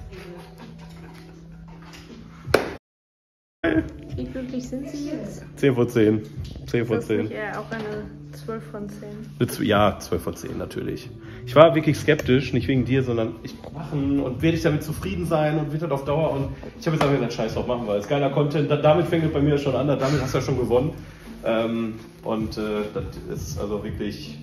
zufrieden. Wie glücklich sind Sie jetzt? zehn von zehn. zehn Ist von das nicht zehn. eher auch eine zwölf von zehn? Ja, zwölf von zehn natürlich. Ich war wirklich skeptisch, nicht wegen dir, sondern ich machen und werde ich damit zufrieden sein und wird das auf Dauer. Und ich habe jetzt einfach gesagt, scheiß drauf, machen wir. Das ist geiler Content. Da, damit fängt es bei mir schon an. Damit hast du ja schon gewonnen. Ähm, und äh, das ist also wirklich.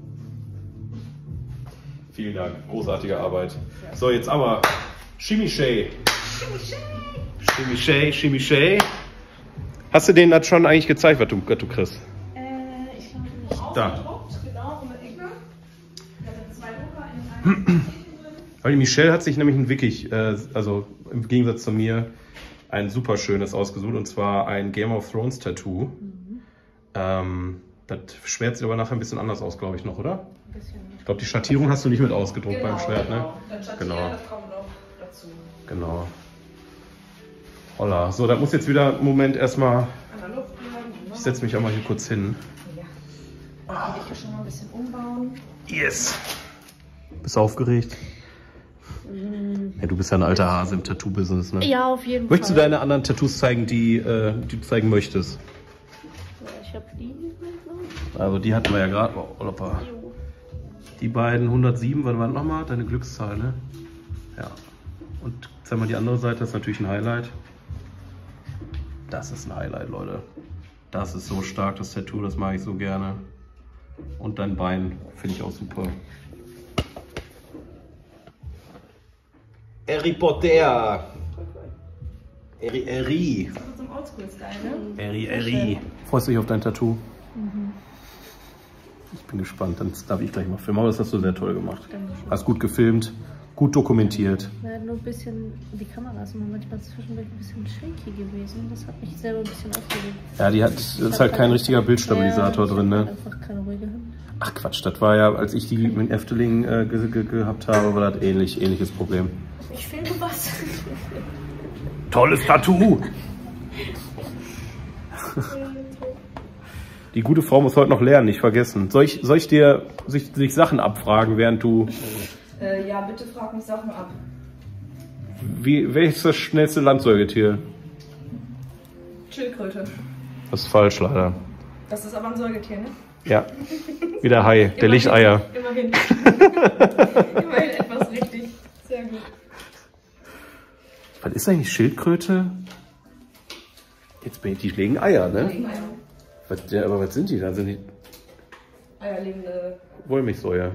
Vielen Dank. Großartige Arbeit. So, jetzt aber Chimichey. Chimichey, Chimichey. Hast du denen das schon eigentlich gezeigt, was du, was du kriegst? Äh, ich glaube nicht. Da. Ausgedruckt, genau, um die Ecke. Da sind zwei Drucker in einem Paketchen drin. Weil die Michelle hat sich nämlich ein wirklich, äh, also im Gegensatz zu mir, ein super schönes ausgesucht, und zwar ein Game of Thrones Tattoo. Mhm. Ähm, das Schwert sieht aber nachher ein bisschen anders aus, glaube ich, noch, oder? Ein bisschen. Ich glaube, die Schattierung hast du nicht mit ausgedruckt beim Schwert, genau. ne? Das Schattieren, Genau. das kommt noch dazu. Genau. Holla. So, da muss jetzt wieder einen Moment erstmal. Ich setze mich auch mal hier kurz hin. Ja. Dann würde ich hier schon mal ein bisschen umbauen. Yes! Bist du aufgeregt? Ja, du bist ja ein alter Hase im Tattoo-Business, ne? Ja, auf jeden Möchtest du Fall. deine anderen Tattoos zeigen, die, äh, die du zeigen möchtest? Ja, ich hab die. Also die hatten wir ja gerade. Oh, die beiden hundertsieben, wann war das nochmal? Deine Glückszahl, ne? Ja. Und zeig mal die andere Seite, das ist natürlich ein Highlight. Das ist ein Highlight, Leute. Das ist so stark, das Tattoo, das mag ich so gerne. Und dein Bein finde ich auch super. Harry Potter. Eri, Eri. Das ist so ein Oldschool-Style, ne? Eri, Eri. Freust du dich auf dein Tattoo? Mhm. Ich bin gespannt, dann darf ich gleich mal filmen. Aber das hast du sehr toll gemacht. Hast gut gefilmt, gut dokumentiert. Ja, nur ein bisschen, die Kamera ist immer manchmal zwischendurch ein bisschen shaky gewesen. Das hat mich selber ein bisschen aufgeregt. Ja, die hat, das ist halt kein richtiger Bildstabilisator ja, drin, ne? Einfach keine ruhige Hand. Ach Quatsch, das war ja, als ich die mit Efteling äh, ge ge gehabt habe, war das ähnlich, ähnliches Problem. Ich filme was. Tolles Tattoo! Die gute Frau muss heute noch lernen, nicht vergessen. Soll ich, soll ich dir sich, sich Sachen abfragen, während du... Äh, ja, bitte frag mich Sachen ab. Wie, welches ist das schnellste Landsäugetier? Schildkröte. Das ist falsch, leider. Das ist aber ein Säugetier, ne? Ja, wie der Hai, der legt Eier. Immerhin. Immerhin etwas richtig. Sehr gut. Was ist eigentlich Schildkröte? Jetzt bin ich, die legen Eier, ne? Legen Eier. Was, ja, aber was sind die? Da sind die Eierlegende. Wollmilchsäue.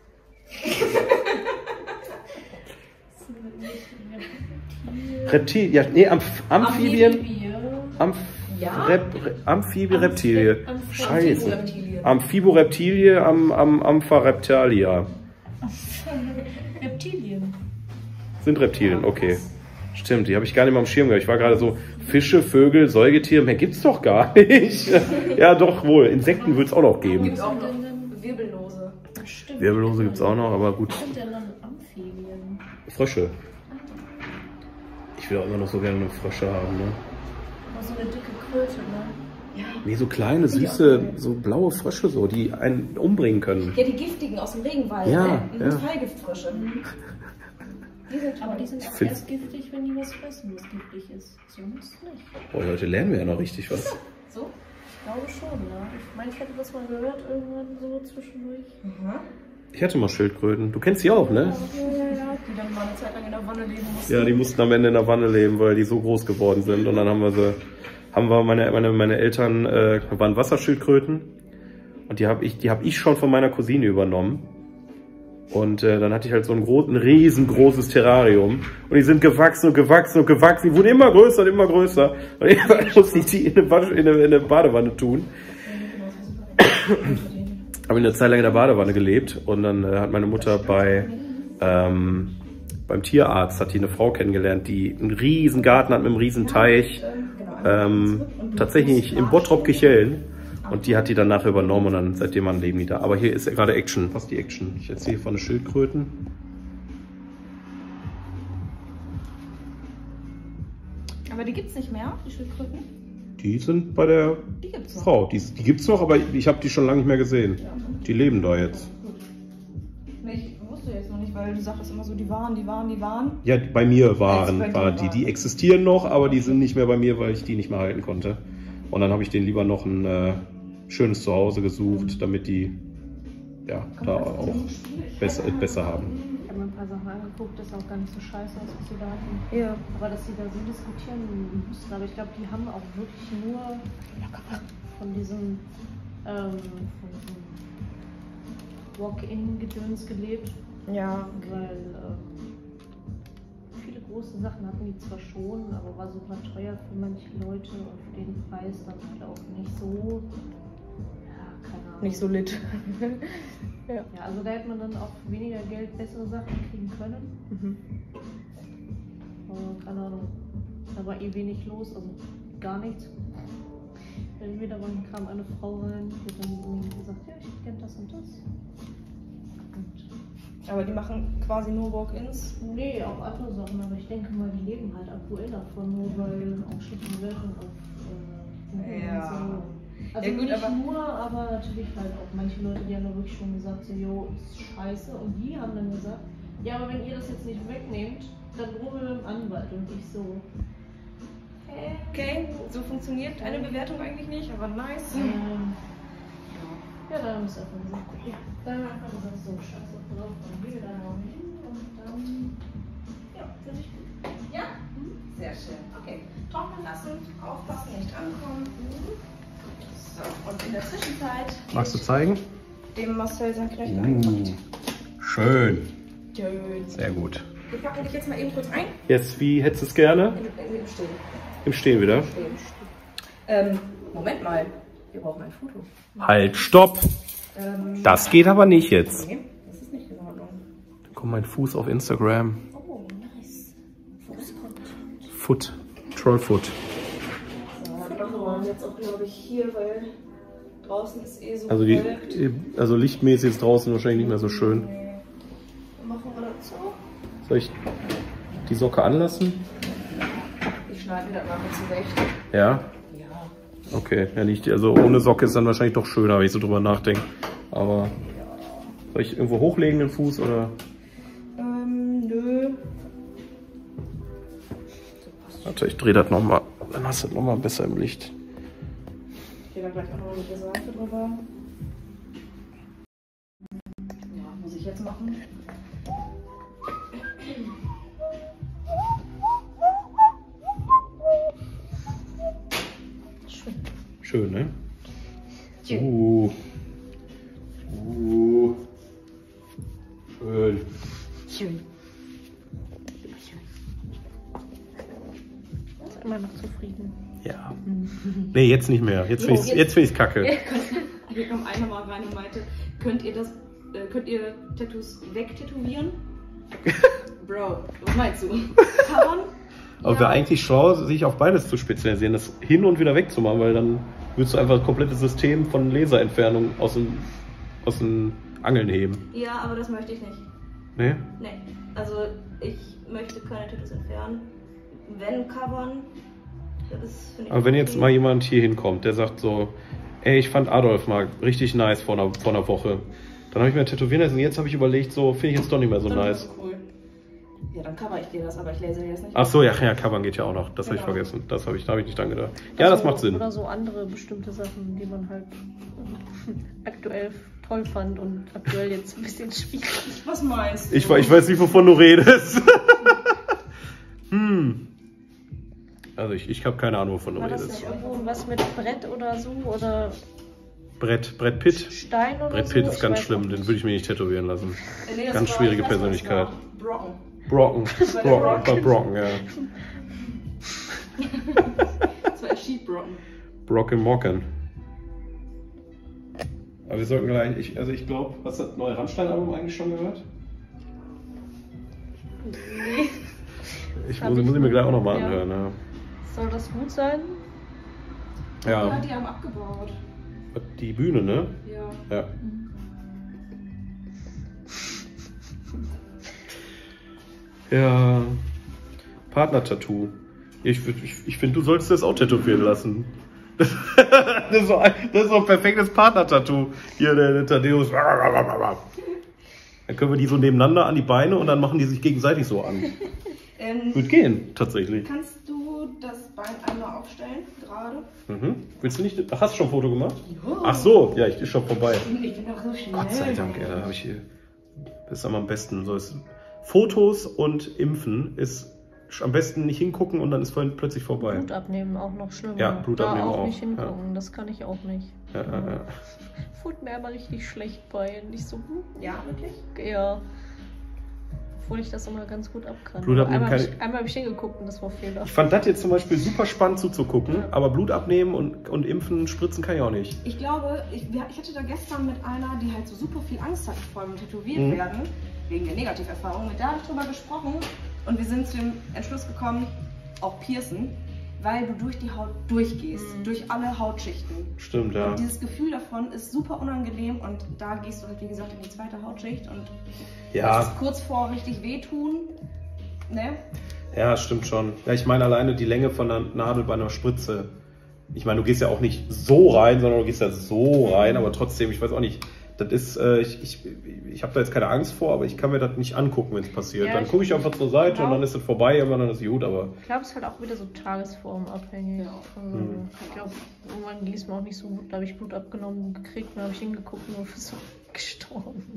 Reptil, ja, nee, Amph Amphibien. Amph Ja? Rep Amphibie, Reptilie. Amph Scheiße. Reptilie. Amphiboreptilie, am, am, Amphareptalia. Reptilien. Sind Reptilien, okay. Stimmt, die habe ich gar nicht mal am Schirm gehabt. Ich war gerade so, Fische, Vögel, Säugetiere, mehr gibt's doch gar nicht. Ja, doch wohl. Insekten wird es auch noch geben. Gibt auch noch Wirbellose. Stimmt. Wirbellose gibt es auch noch, aber gut. Was sind denn dann Amphibien? Frösche. Ich will auch immer noch so gerne eine Frösche haben, ne? Aber so eine dicke Kröte, ne? Ja. Nee, so kleine, süße, so blaue Frösche, so, die einen umbringen können. Ja, die giftigen aus dem Regenwald. Ja, ne? ja. Freigiftfrösche. Die sind Aber die sind auch find- erst giftig, wenn die was fressen, was giftig ist. Sonst nicht. Oh, heute lernen wir ja noch richtig was. So? Ich glaube schon, ja. Ich meine, ich hätte das mal gehört irgendwann so zwischendurch. Mhm. Ich hatte mal Schildkröten. Du kennst die auch, ne? Ja, ja, ja. Die dann mal eine Zeit lang in der Wanne leben mussten. Ja, die mussten am Ende in der Wanne leben, weil die so groß geworden sind. Und dann haben wir sie, haben wir meine, meine, meine Eltern, äh, waren Wasserschildkröten. Und die habe ich, die habe ich schon von meiner Cousine übernommen. Und äh, dann hatte ich halt so ein, groß, ein riesengroßes Terrarium. Und die sind gewachsen und gewachsen und gewachsen. Die wurden immer größer und immer größer. Und irgendwann musste ich die in eine, Wasch, in eine, in eine Badewanne tun. Habe in der Zeit lang in der Badewanne gelebt. Und dann äh, hat meine Mutter bei ähm, beim Tierarzt hat die eine Frau kennengelernt, die einen riesen Garten hat mit einem riesen Teich. Ähm, tatsächlich im Bottrop-Kichellen. Und die hat die dann nachher übernommen und dann seitdem an leben die da. Aber hier ist ja gerade Action. Was ist die Action? Ich erzähle von den Schildkröten. Aber die gibt's nicht mehr, die Schildkröten? Die sind bei der Die gibt's noch. Frau. Die, die gibt's noch, aber ich habe die schon lange nicht mehr gesehen. Die leben da jetzt. Nee, ich wusste jetzt noch nicht, weil du sagst immer so, die waren, die waren, die waren. Ja, bei mir waren, Als bei dir waren die. waren. Die existieren noch, aber die sind nicht mehr bei mir, weil ich die nicht mehr halten konnte. Und dann habe ich denen lieber noch ein äh, schönes Zuhause gesucht, damit die ja, da auch besser, besser haben. Ich habe mir ein paar Sachen angeguckt, das sah auch gar nicht so scheiße aus, was sie da hatten. Ja. Aber dass sie da so diskutieren mussten, aber ich glaube, die haben auch wirklich nur von diesem, ähm, von diesem Walk-in-Gedöns gelebt, Ja. weil ähm, viele große Sachen hatten die zwar schon, aber war super teuer für manche Leute und für den Preis dann halt auch nicht so, ja, keine Ahnung. Nicht so lit. Ja, also da hätte man dann auch für weniger Geld bessere Sachen kriegen können. Mhm. Aber keine Ahnung, da war eh wenig los, also gar nichts. Wenn wir da waren, kam eine Frau rein, die hat dann irgendwie gesagt, ja, ich hätte gern das und das. Und Aber die machen quasi nur Walk-ins. Nee, auch andere Sachen, aber ich denke mal, die leben halt aktuell davon, nur weil auch schlechte Bewertungen auf äh, Ja. so. Also Ja, gut, nicht aber- nur, aber natürlich halt auch manche Leute, die haben da wirklich schon gesagt, so, jo, ist scheiße. Und die haben dann gesagt, ja, aber wenn ihr das jetzt nicht wegnehmt, dann drohen wir mit dem Anwalt. Und ich so, Okay, so funktioniert eine Bewertung eigentlich nicht, aber nice. ähm, ja, dann haben wir es einfach gesagt, ja, dann haben wir einfach gesagt, so, scheiße drauf, dann gehen wir da noch hin und dann, ja, finde ich gut. Ja? Sehr schön. Okay. Trocknen lassen, aufpassen, nicht ankommen. So, und in der Zwischenzeit Magst du zeigen? dem Marcel sein Knecht Uh, eingepackt. schön. Schön. Sehr gut. Wir packen dich jetzt mal eben kurz ein. Jetzt, wie hättest du es gerne? Im, im, im Stehen. Im Stehen wieder. Stehen. Ähm, Moment mal. Wir brauchen ein Foto. Halt, stopp! Ähm, Das geht aber nicht jetzt. nee, das ist nicht in Ordnung. Guck, mein Fuß auf Instagram. Oh, nice. Fußkontakt. Foot. Trollfoot. So, dann machen wir jetzt auch, glaube ich, hier, weil draußen ist eh so Also, die, bewölkt. also lichtmäßig ist draußen wahrscheinlich nicht mehr so schön. Nee. Machen wir das so. Soll ich die Socke anlassen? Ich schneide mir das nachher zurecht. Ja? Ja. Okay, ja nicht. Also ohne Socke ist dann wahrscheinlich doch schöner, wenn ich so drüber nachdenke. Aber soll ich irgendwo hochlegen den Fuß oder? Ähm, nö. Warte, ich drehe das nochmal. Dann hast du das nochmal besser im Licht. Ich gehe da gleich auch noch mit der Seife drüber. Ja, muss ich jetzt machen. Schön. Schön, ne? Schön. Uh. Uh. Schön. Schön. Ist immer noch zufrieden. Ja. Nee, jetzt nicht mehr. Jetzt finde ich jetzt- jetzt find ich's kacke. Hier kam einer mal rein und meinte, könnt ihr das, äh, könnt ihr Tattoos wegtätowieren? Bro, was meinst du? Covern? Aber wäre eigentlich schlau, sich auf beides zu spezialisieren, das hin und wieder wegzumachen, weil dann würdest du einfach das komplette System von Laserentfernung aus dem, aus dem Angeln heben. Ja, aber das möchte ich nicht. Ne? Nee, also ich möchte keine Tattoos entfernen. Wenn covern, das ist, finde ich. Aber wenn jetzt okay. mal jemand hier hinkommt, der sagt so, ey, ich fand Adolf mal richtig nice vor einer, vor einer Woche. Dann habe ich mir tätowieren lassen und jetzt habe ich überlegt, so finde ich jetzt doch nicht mehr so Dann nice. ist das cool. Ja, dann cover ich dir das, aber ich laser dir das nicht. Ach so, ja, ja, covern geht ja auch noch. Das habe ich Genau. vergessen. Das habe ich, da habe ich nicht dran gedacht. Ja, das Also, macht Sinn. Oder so andere bestimmte Sachen, die man halt aktuell toll fand und aktuell jetzt ein bisschen schwierig. Was meinst du? Ich, ich weiß nicht, wovon du redest. hm. Also ich, ich habe keine Ahnung, wovon du War das redest. nicht irgendwo was mit Brett oder so oder Brett, Brett Pitt. Stein oder Brett so? Pitt ist Ich ganz weiß schlimm, auch den nicht. würde ich mir nicht tätowieren lassen. Äh, nee, das Ganz war- schwierige ich weiß, was es Persönlichkeit. war. Brocken. Brocken. war der Brocken, Brocken. war Brocken, ja. Das war Sheep Brocken. Brocken Mocken. Aber wir sollten gleich, ich, also ich glaube, hast du das neue Rammstein-Album eigentlich schon gehört? Nee. Ich Hab muss, ich muss ich mir nicht. gleich auch nochmal Ja. anhören. Ja. Soll das gut sein? Ja, Ja, die haben abgebaut. die Bühne, ne? Ja. Ja. Ja. Partner-Tattoo. Ich, würd- ich, ich finde, du solltest das auch tätowieren lassen. Das ist so ein, das ist so ein perfektes Partner-Tattoo. Hier, der, der Thaddeus. Dann können wir die so nebeneinander an die Beine und dann machen die sich gegenseitig so an. Ähm, Wird gehen, tatsächlich. kannst du das Bein einmal aufstellen, gerade? Mhm. Willst du nicht? Ach, hast du schon ein Foto gemacht? Ach so, ja, ich ist schon vorbei. Ich bin doch so schnell. Gott sei Dank, ey, da habe ich hier. Das ist am besten. So ist Fotos und Impfen ist am besten nicht hingucken und dann ist vorhin plötzlich vorbei. Blut abnehmen auch noch schlimmer. Ja, Blut da abnehmen auch auch, nicht hingucken, das kann ich auch nicht. Ja, ja, ja. Wurde mir aber richtig schlecht bei. Nicht so gut. Ja, wirklich? Ja. Obwohl ich das immer ganz gut ab kann. Blut Aber abnehmen einmal kann habe ich, einmal hab ich hingeguckt und das war Fehler. Ich fand das jetzt zum Beispiel super spannend zuzugucken, aber Blut abnehmen und, und impfen, spritzen kann ich auch nicht. Ich glaube, ich, wir- ich hatte da gestern mit einer, die halt so super viel Angst hat vor dem Tätowiert Mhm. werden, wegen der Negativerfahrung, mit der habe ich drüber gesprochen und wir sind zu dem Entschluss gekommen, auch piercen, weil du durch die Haut durchgehst, Mhm. durch alle Hautschichten. Stimmt, ja. Und dieses Gefühl davon ist super unangenehm und da gehst du halt, wie gesagt, in die zweite Hautschicht und Ja. das ist kurz vor richtig wehtun. Ne? Ja, stimmt schon. Ja, ich meine alleine die Länge von der Nadel bei einer Spritze. Ich meine, du gehst ja auch nicht so rein, sondern du gehst ja so rein, aber trotzdem, ich weiß auch nicht. Das ist, äh, ich, ich, ich habe da jetzt keine Angst vor, aber ich kann mir das nicht angucken, wenn es passiert. Ja, Dann ich- gucke ich einfach zur Seite glaub- und dann ist es vorbei, irgendwann dann ist es gut, aber Ich glaube, es ist halt auch wieder so tagesformabhängig. Ja. Also, Mhm. Ich glaube, irgendwann ging es mir auch nicht so gut. Da habe ich Blut abgenommen gekriegt, dann habe ich hingeguckt und war so gestorben.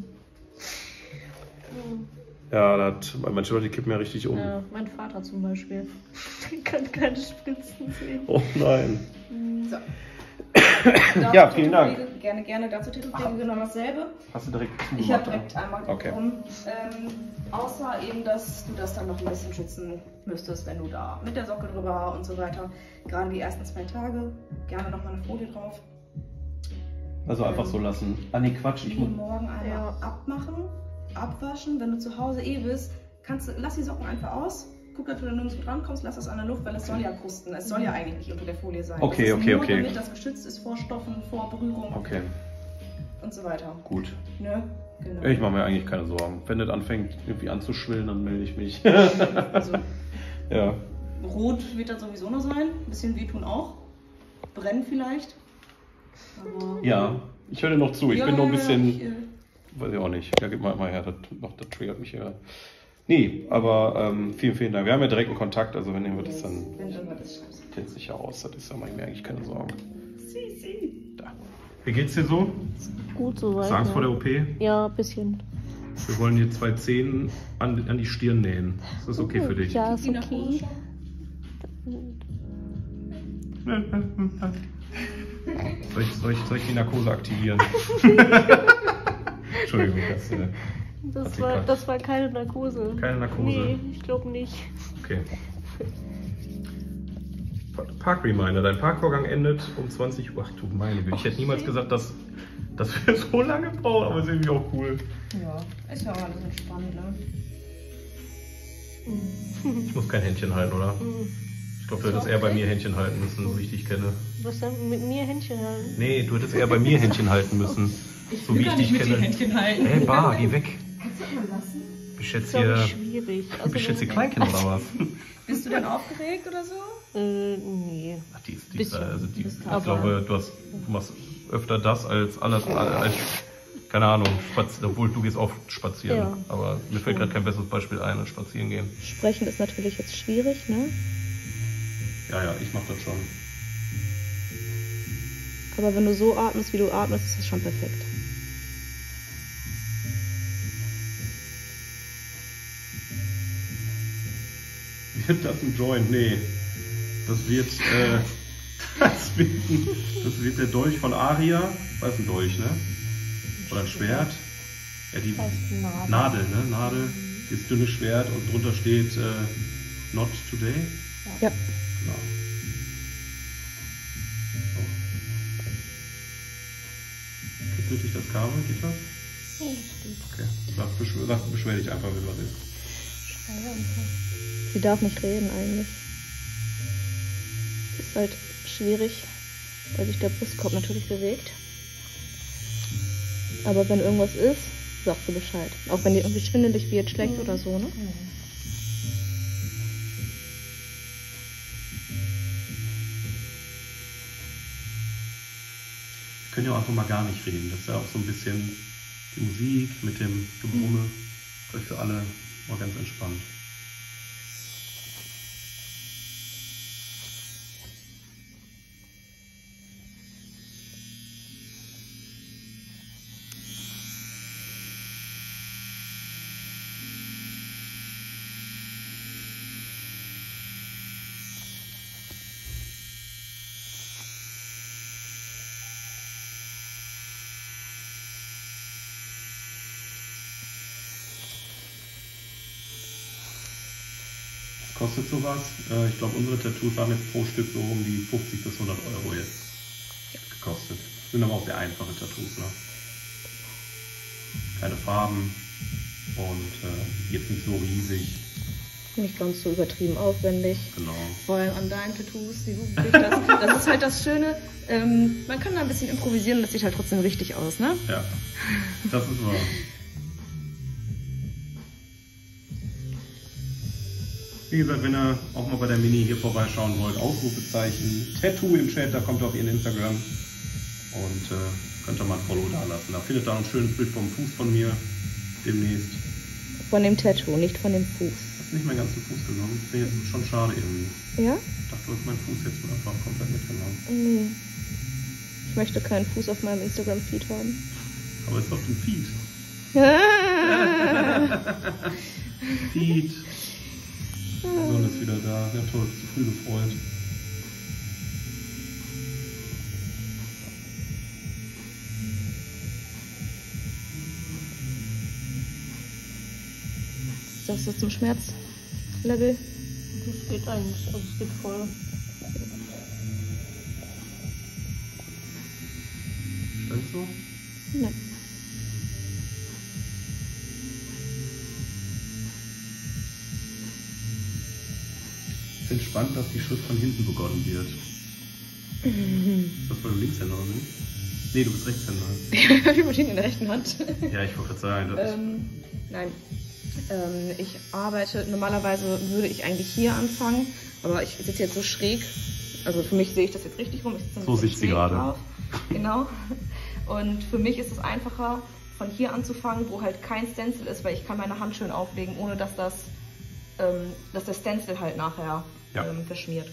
ja, das, manche Leute kippen ja richtig um. Ja, mein Vater zum Beispiel. Der kann keine Spritzen sehen. Oh nein. So. Ja, vielen Dank. Tätowpflege, Gerne, gerne. Dazu Tätowpflege genau dasselbe. Hast du direkt Ich habe direkt einmal Okay. bekommen. Ähm, außer eben, dass du das dann noch ein bisschen schützen müsstest, wenn du da mit der Socke drüber und so weiter. Gerade die ersten zwei Tage. Gerne noch mal eine Folie drauf. Also einfach so lassen. Ah nee, Quatsch, ich Die muss. morgen einmal Ja. abmachen, abwaschen. Wenn du zu Hause eh bist, kannst du, lass die Socken einfach aus. Guck, dass du da nirgendwo dran kommst, lass das an der Luft, weil es soll ja krusten. Es soll ja eigentlich nicht unter der Folie sein. Okay, das ist okay, nur, okay. damit das geschützt ist vor Stoffen, vor Berührung Okay, und so weiter. gut. Ne? Genau. Ich mache mir eigentlich keine Sorgen. Wenn das anfängt irgendwie anzuschwillen, dann melde ich mich. Also, Ja. rot wird das sowieso noch sein. Ein bisschen wehtun auch. Brennen vielleicht. Aber Ja, ich höre dir noch zu. Ich Ja, bin noch ein ja, bisschen. ich, äh, Weiß ich auch nicht. Ja, gib mal mal her, das, noch, das triggert mich ja. Nee, aber ähm, vielen, vielen Dank. Wir haben ja direkten Kontakt, also wenn ihr das dann Wenn irgendwas ist, schreib's. kennt sich ja aus, das ist ja mache ich mir eigentlich keine Sorgen. Si, si. Da. Wie geht's dir so? Gut soweit. Hast du Angst ja. vor der O P? Ja, ein bisschen. Wir wollen dir zwei Zehen an, an die Stirn nähen. Ist das okay für dich? Ja, ist Die Narkose okay. schon? Soll ich, soll ich, soll ich die Narkose aktivieren? Entschuldigung, das, äh, Das Okay, war, krass. das war keine Narkose. keine Narkose. Nee, ich glaube nicht. Okay. Park Reminder, dein Parkvorgang endet um zwanzig Uhr. Ach du meine Güte, ich hätte niemals gesagt, dass, dass wir so lange brauchen, aber ist irgendwie auch cool. Ja, ist ja auch alles entspannt, ne? Ich muss kein Händchen halten, oder? Ich glaube, du hättest eher bei mir Händchen halten müssen, so wie ich dich kenne. Was dann mit mir Händchen halten? Nee, du hättest eher bei mir Händchen halten müssen. So wie ich dich kenne. Händchen halten. Hey, Bar, geh weg. Kannst du das mal lassen? Bist Das jetzt ist glaube hier, ich schwierig. Also, bist jetzt hier wenn- Kleinkind oder was? Bist du denn aufgeregt oder so? Äh, nee. Ach, die, ist- die, Bisschen. also die, ich Aber- glaube, du, hast, du machst öfter das als alles, als, keine Ahnung, spaz obwohl du gehst oft spazieren. Ja. Aber mir fällt gerade kein besseres Beispiel ein, als spazieren gehen. Sprechen ist natürlich jetzt schwierig, ne? Ja, ja, ich mach das schon. Aber wenn du so atmest, wie du atmest, ist das schon perfekt. Wird das ein Joint? Nee. Das wird, äh, das wird, das wird der Dolch von Aria. Was ist ein Dolch, ne? Oder ein Schwert? Ja, die Nadel. Nadel, ne? Nadel, das dünne Schwert und drunter steht äh, Not Today. Ja. Genau. So. Kitzelt dich das Kabel? Geht das? Okay. Sag, beschwer, sag, beschwer dich einfach, wenn was ist. Sie darf nicht reden eigentlich. Ist halt schwierig, weil sich der Brustkorb natürlich bewegt. Aber wenn irgendwas ist, sagst du Bescheid. Auch wenn die irgendwie schwindelig wird, schlecht oder so, ne? Wir können ja auch einfach mal gar nicht reden. Das ist ja auch so ein bisschen die Musik mit dem Gebrumme. Das ist für alle mal ganz entspannt. Kostet sowas? Äh, ich glaube, unsere Tattoos haben jetzt pro Stück so um die fünfzig bis hundert Euro jetzt gekostet. Sind aber auch sehr einfache Tattoos, ne? Keine Farben und äh, jetzt nicht so riesig. Nicht ganz so übertrieben aufwendig. Genau. Vor allem an deinen Tattoos, die du wirklich das, das ist halt das Schöne. Ähm, man kann da ein bisschen improvisieren und das sieht halt trotzdem richtig aus, ne? Ja, das ist wahr. Wie gesagt, wenn ihr auch mal bei der Mini hier vorbeischauen wollt, Ausrufezeichen, Tattoo im Chat, da kommt ihr auf ihren Instagram und äh, könnt ihr mal ein Follow da lassen. Da findet ihr ein schönes Bild vom Fuß von mir demnächst. Von dem Tattoo, nicht von dem Fuß. Ich habe nicht meinen ganzen Fuß genommen, das finde ich schon schade irgendwie. Ja? Ich dachte, du hast meinen Fuß jetzt einfach komplett mitgenommen. Nee. Ich möchte keinen Fuß auf meinem Instagram-Feed haben. Aber ist doch ein Feed. Feed. Die Sonne ist wieder da. Ja toll, zu früh gefreut. Sagst du zum Schmerzlevel? Das geht eigentlich, also es geht voll. Stimmt's so? Nein. Ich finde spannend, dass die Schrift von hinten begonnen wird. Ist das, weil du Linkshänder bist? Nee, du bist Rechtshänder. Ich habe die Maschine in der rechten Hand. Ja, ich wollte gerade sagen, das ähm, nein. Ähm, ich arbeite, normalerweise würde ich eigentlich hier anfangen, aber ich sitze jetzt so schräg. Also für mich sehe ich das jetzt richtig rum. Ich sitze ein So bisschen sitzt sie schräg gerade. drauf. Genau. Und für mich ist es einfacher, von hier anzufangen, wo halt kein Stencil ist, weil ich kann meine Hand schön auflegen, ohne dass das, ähm, dass der Stencil halt nachher Ja. ähm, verschmiert.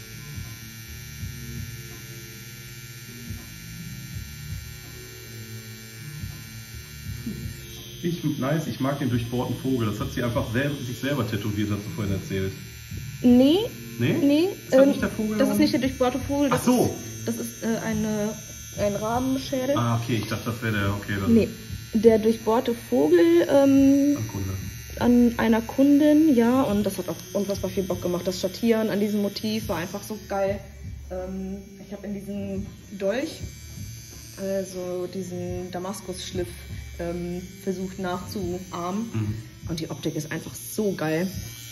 Ich, nice, ich mag den durchbohrten Vogel. Das hat sie einfach selber, sich selber tätowiert, hast du vorhin erzählt. Nee, Nee? nee. Ist das ähm, nicht der Vogel? Das ist nicht der durchbohrte Vogel. Das Ach so. Ist, das ist äh, eine, ein Rabenschädel. Ah, okay, ich dachte, das wäre der, okay. Dann Nee, der durchbohrte Vogel ähm, Am Kunde. an einer Kundin, ja, und das hat auch unfassbar viel Bock gemacht. Das Schattieren an diesem Motiv war einfach so geil. Ähm, ich habe in diesem Dolch, also diesen Damaskusschliff, ähm, versucht nachzuahmen. Mhm. Und die Optik ist einfach so geil.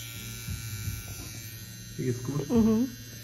Hier geht's gut. Mhm.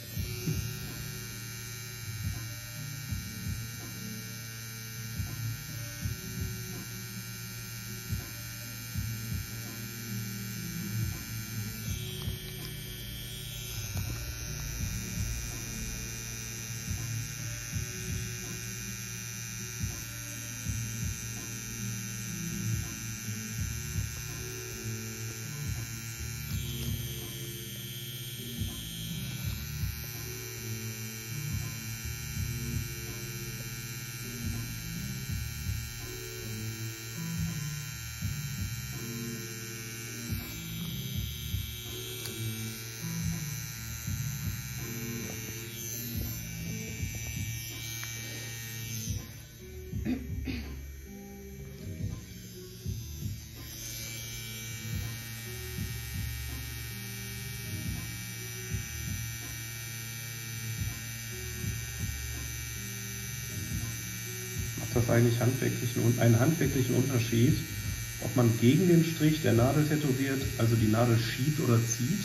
Das eigentlich handwerklichen, einen handwerklichen Unterschied, ob man gegen den Strich der Nadel tätowiert, also die Nadel schiebt oder zieht?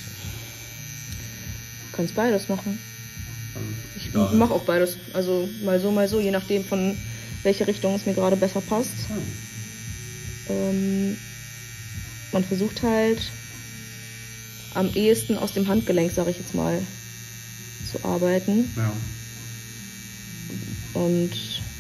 Du kannst beides machen. Also, Ich egal. mache auch beides. Also mal so, mal so, je nachdem von welche Richtung es mir gerade besser passt. Hm. Ähm, man versucht halt am ehesten aus dem Handgelenk, sage ich jetzt mal, zu arbeiten. Ja. Und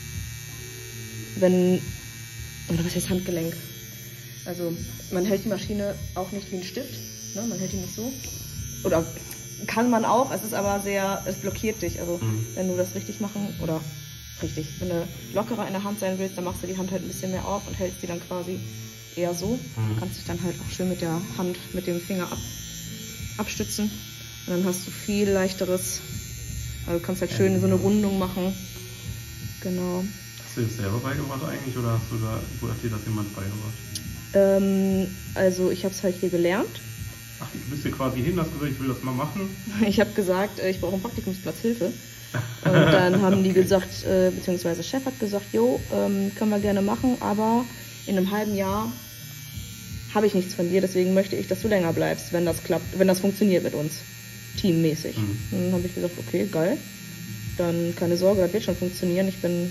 wenn, oder was heißt Handgelenk? Also man hält die Maschine auch nicht wie ein Stift, ne? Man hält die nicht so. Oder kann man auch, es ist aber sehr, es blockiert dich. Also Mhm. wenn du das richtig machen, oder richtig, wenn du lockerer in der Hand sein willst, dann machst du die Hand halt ein bisschen mehr auf und hältst die dann quasi eher so. Mhm. Kannst dich dann halt auch schön mit der Hand, mit dem Finger ab, abstützen. Und dann hast du viel leichteres, also du kannst halt schön so eine Rundung machen. Genau. Hast du das selber beigebracht eigentlich oder hast du da, wo hat dir das jemand beigebracht? Ähm, also ich habe es halt hier gelernt. Ach, du bist hier quasi hin, hast gesagt, ich will das mal machen. Ich habe gesagt, äh, ich brauche einen Praktikumsplatz, Hilfe. Und dann haben die Okay. gesagt, äh, beziehungsweise Chef hat gesagt, jo, ähm, können wir gerne machen, aber in einem halben Jahr habe ich nichts von dir, deswegen möchte ich, dass du länger bleibst, wenn das klappt, wenn das funktioniert mit uns, teammäßig. Mhm. Und dann habe ich gesagt, okay, geil, dann keine Sorge, das wird schon funktionieren, ich bin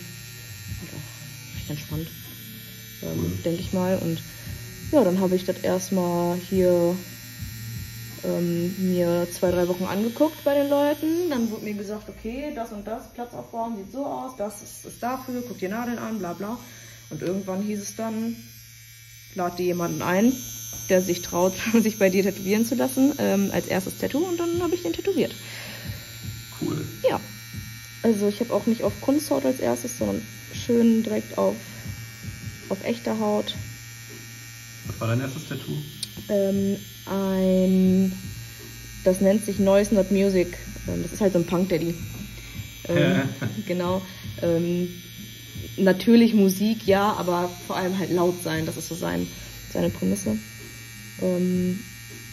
ja, recht entspannt, ähm, cool. denke ich mal. Und ja, dann habe ich das erstmal hier ähm, mir zwei, drei Wochen angeguckt bei den Leuten. Dann wurde mir gesagt, okay, das und das, Platz aufbauen, sieht so aus, das ist, ist dafür, guck dir Nadeln an, bla bla. Und irgendwann hieß es dann, lad dir jemanden ein, der sich traut, sich bei dir tätowieren zu lassen, ähm, als erstes Tattoo, und dann habe ich den tätowiert. Cool. Ja, also ich habe auch nicht auf Kunsthaut als erstes, sondern schön direkt auf, auf echter Haut. Was war dein erstes Tattoo? Ähm, ein, das nennt sich Noise Not Music. Ähm, das ist halt so ein Punk-Daddy. Ähm, genau. Ähm, natürlich Musik, ja, aber vor allem halt laut sein. Das ist so sein, seine Prämisse. Ähm,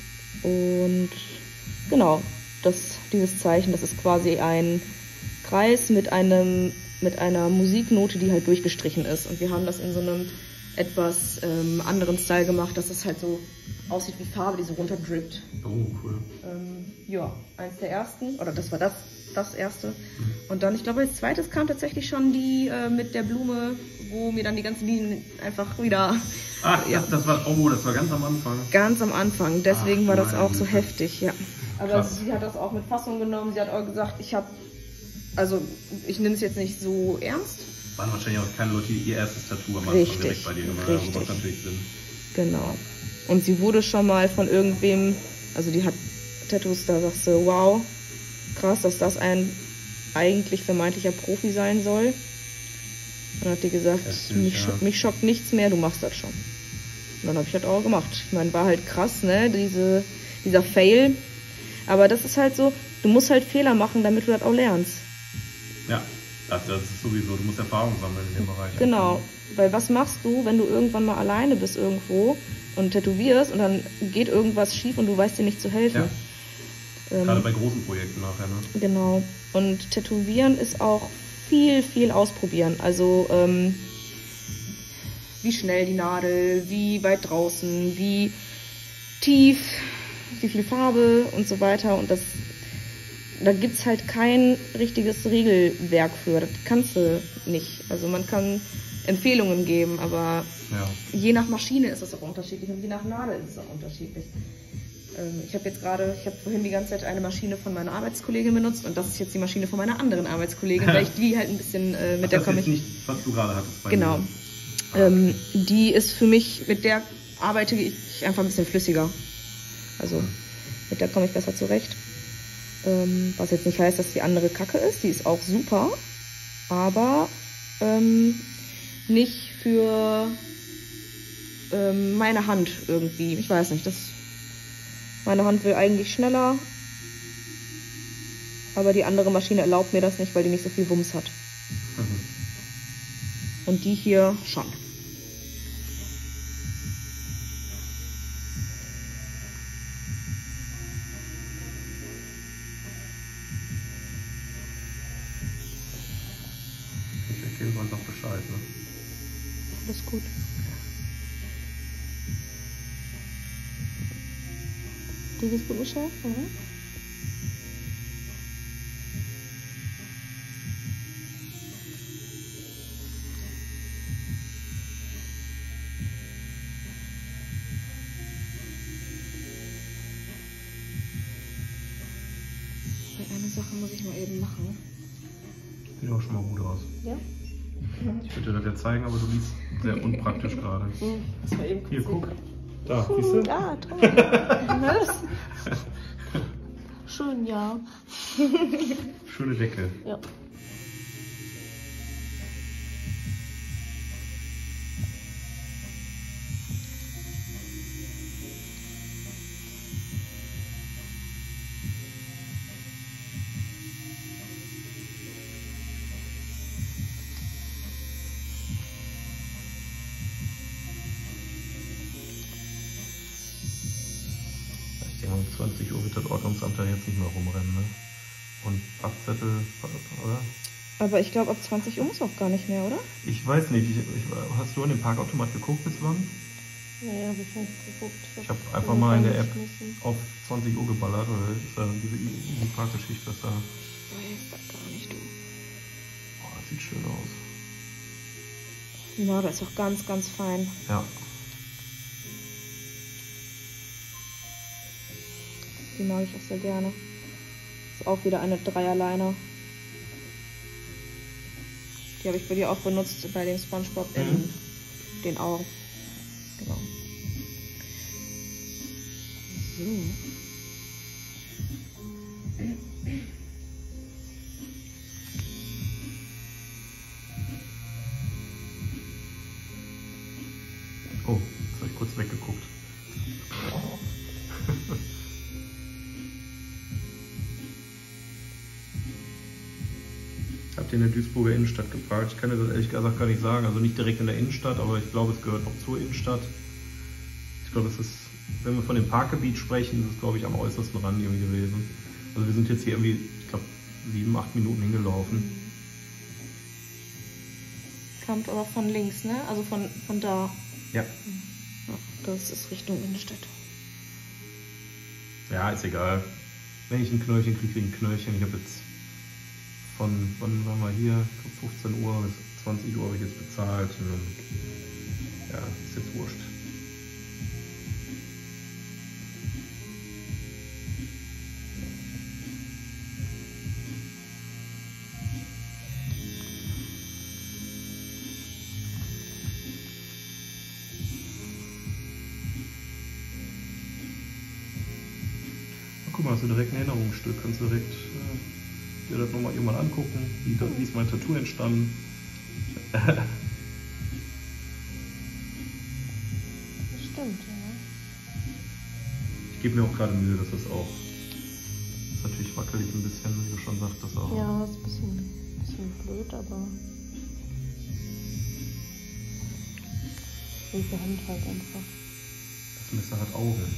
und genau, das, dieses Zeichen, das ist quasi ein Kreis mit einem, mit einer Musiknote, die halt durchgestrichen ist. Und wir haben das in so einem etwas ähm, anderen Style gemacht, dass es halt so aussieht wie Farbe, die so runterdrippt. Oh, cool. Ähm, ja, eins der ersten, oder das war das, das erste. Mhm. Und dann, ich glaube, als zweites kam tatsächlich schon die äh, mit der Blume, wo mir dann die ganzen Linien einfach wieder... Ach, ja. das, das war, oh, das war ganz am Anfang. Ganz am Anfang, deswegen Ach, war das auch so Güte. heftig, ja. Aber Krass. sie hat das auch mit Fassung genommen, sie hat auch gesagt, ich habe, also ich nehme es jetzt nicht so ernst. Waren wahrscheinlich auch keine Leute, die ihr erstes Tattoo am Anfang Richtig, direkt bei dir gemacht haben, macht natürlich Sinn. Genau. Und sie wurde schon mal von irgendwem, also die hat Tattoos, da sagst du, wow, krass, dass das ein eigentlich vermeintlicher Profi sein soll. Dann hat die gesagt, Heftig, mich, ja. schock, mich schockt nichts mehr, du machst das schon. Und dann habe ich das auch gemacht. Ich meine, war halt krass, ne, diese, dieser Fail. Aber das ist halt so, du musst halt Fehler machen, damit du das auch lernst. Ja. Das, das ist sowieso, du musst Erfahrung sammeln in dem Bereich. Genau, weil was machst du, wenn du irgendwann mal alleine bist irgendwo und tätowierst und dann geht irgendwas schief und du weißt dir nicht zu helfen. Ja. Ähm, Gerade bei großen Projekten nachher, ne? Genau, und Tätowieren ist auch viel, viel ausprobieren. Also ähm, wie schnell die Nadel, wie weit draußen, wie tief, wie viel Farbe und so weiter. Und das da gibt's halt kein richtiges Regelwerk für. Das kannst du nicht. Also man kann Empfehlungen geben, aber ja. je nach Maschine ist es auch unterschiedlich und je nach Nadel ist es auch unterschiedlich. Ähm, ich habe jetzt gerade, ich habe vorhin die ganze Zeit eine Maschine von meiner Arbeitskollegin benutzt und das ist jetzt die Maschine von meiner anderen Arbeitskollegin, weil ich die halt ein bisschen äh, mit Ach, der das komme ist ich. nicht, was du gerade hattest. Bei Genau. Ah. Ähm, die ist für mich, mit der arbeite ich einfach ein bisschen flüssiger. Also mit der komme ich besser zurecht. Ähm, was jetzt nicht heißt, dass die andere Kacke ist. Die ist auch super. Aber ähm, nicht für ähm, meine Hand irgendwie. Ich weiß nicht. Das, meine Hand will eigentlich schneller. Aber die andere Maschine erlaubt mir das nicht, weil die nicht so viel Wumms hat. Mhm. Und die hier schon. Ich gebe einfach Bescheid, ne? Alles gut. Du bist gut Bescheid, oder? Eine Sache muss ich mal eben machen. Sieht auch schon mal gut aus. Ja? Ich würde dir das ja zeigen, aber du liest sehr unpraktisch gerade. Das war eben Hier, kurz guck. Da, siehst du? Ja, toll. Was? Schön, ja. Schöne Decke. Ja. Um zwanzig Uhr wird das Ordnungsamt da jetzt nicht mehr rumrennen, ne? Und Pappzettel, oder? Aber ich glaube, ab zwanzig Uhr muss auch gar nicht mehr, oder? Ich weiß nicht. Ich, ich, hast du an den Parkautomat geguckt bis wann? Nee, hab ich nicht geguckt. Ich habe einfach mal in der App auf zwanzig Uhr geballert, weil das ist ja diese Easy Park-Geschichte, das da. Ich weiß das gar nicht, du. Boah, das sieht schön aus. Ja, das ist auch ganz, ganz fein. Ja. Die mag ich auch sehr gerne. Ist auch wieder eine Dreierliner. Die habe ich bei dir auch benutzt, bei dem SpongeBob in Mhm. den Augen. Genau. So. Oh, jetzt habe ich kurz weggeguckt. Habt ihr in der Duisburger Innenstadt geparkt? Ich kann dir das ehrlich gesagt gar nicht sagen. Also nicht direkt in der Innenstadt, aber ich glaube, es gehört auch zur Innenstadt. Ich glaube, es ist, wenn wir von dem Parkgebiet sprechen, ist es, glaube ich, am äußersten Rand irgendwie gewesen. Also wir sind jetzt hier irgendwie, ich glaube, sieben, acht Minuten hingelaufen. Kommt aber von links, ne? Also von, von da. Ja. Ja, das ist Richtung Innenstadt. Ja, ist egal. Wenn ich ein Knöllchen kriege, kriege ich ein Knöllchen. Ich habe jetzt von, wann waren wir hier? Ich glaube fünfzehn Uhr bis zwanzig Uhr habe ich jetzt bezahlt. Und dann, ja, ist jetzt wurscht. Guck mal, hast du direkt ein Erinnerungsstück. Kannst du direkt äh, dir das nochmal irgendwann angucken. Wie, das, wie ist mein Tattoo entstanden? Das stimmt, ja. Ich gebe mir auch gerade Mühe, dass das auch. Das ist natürlich wackelig ein bisschen, wie du schon sagtest auch. Ja, ist ein bisschen, bisschen blöd, aber. Linke Hand halt einfach. Das Messer hat Augen.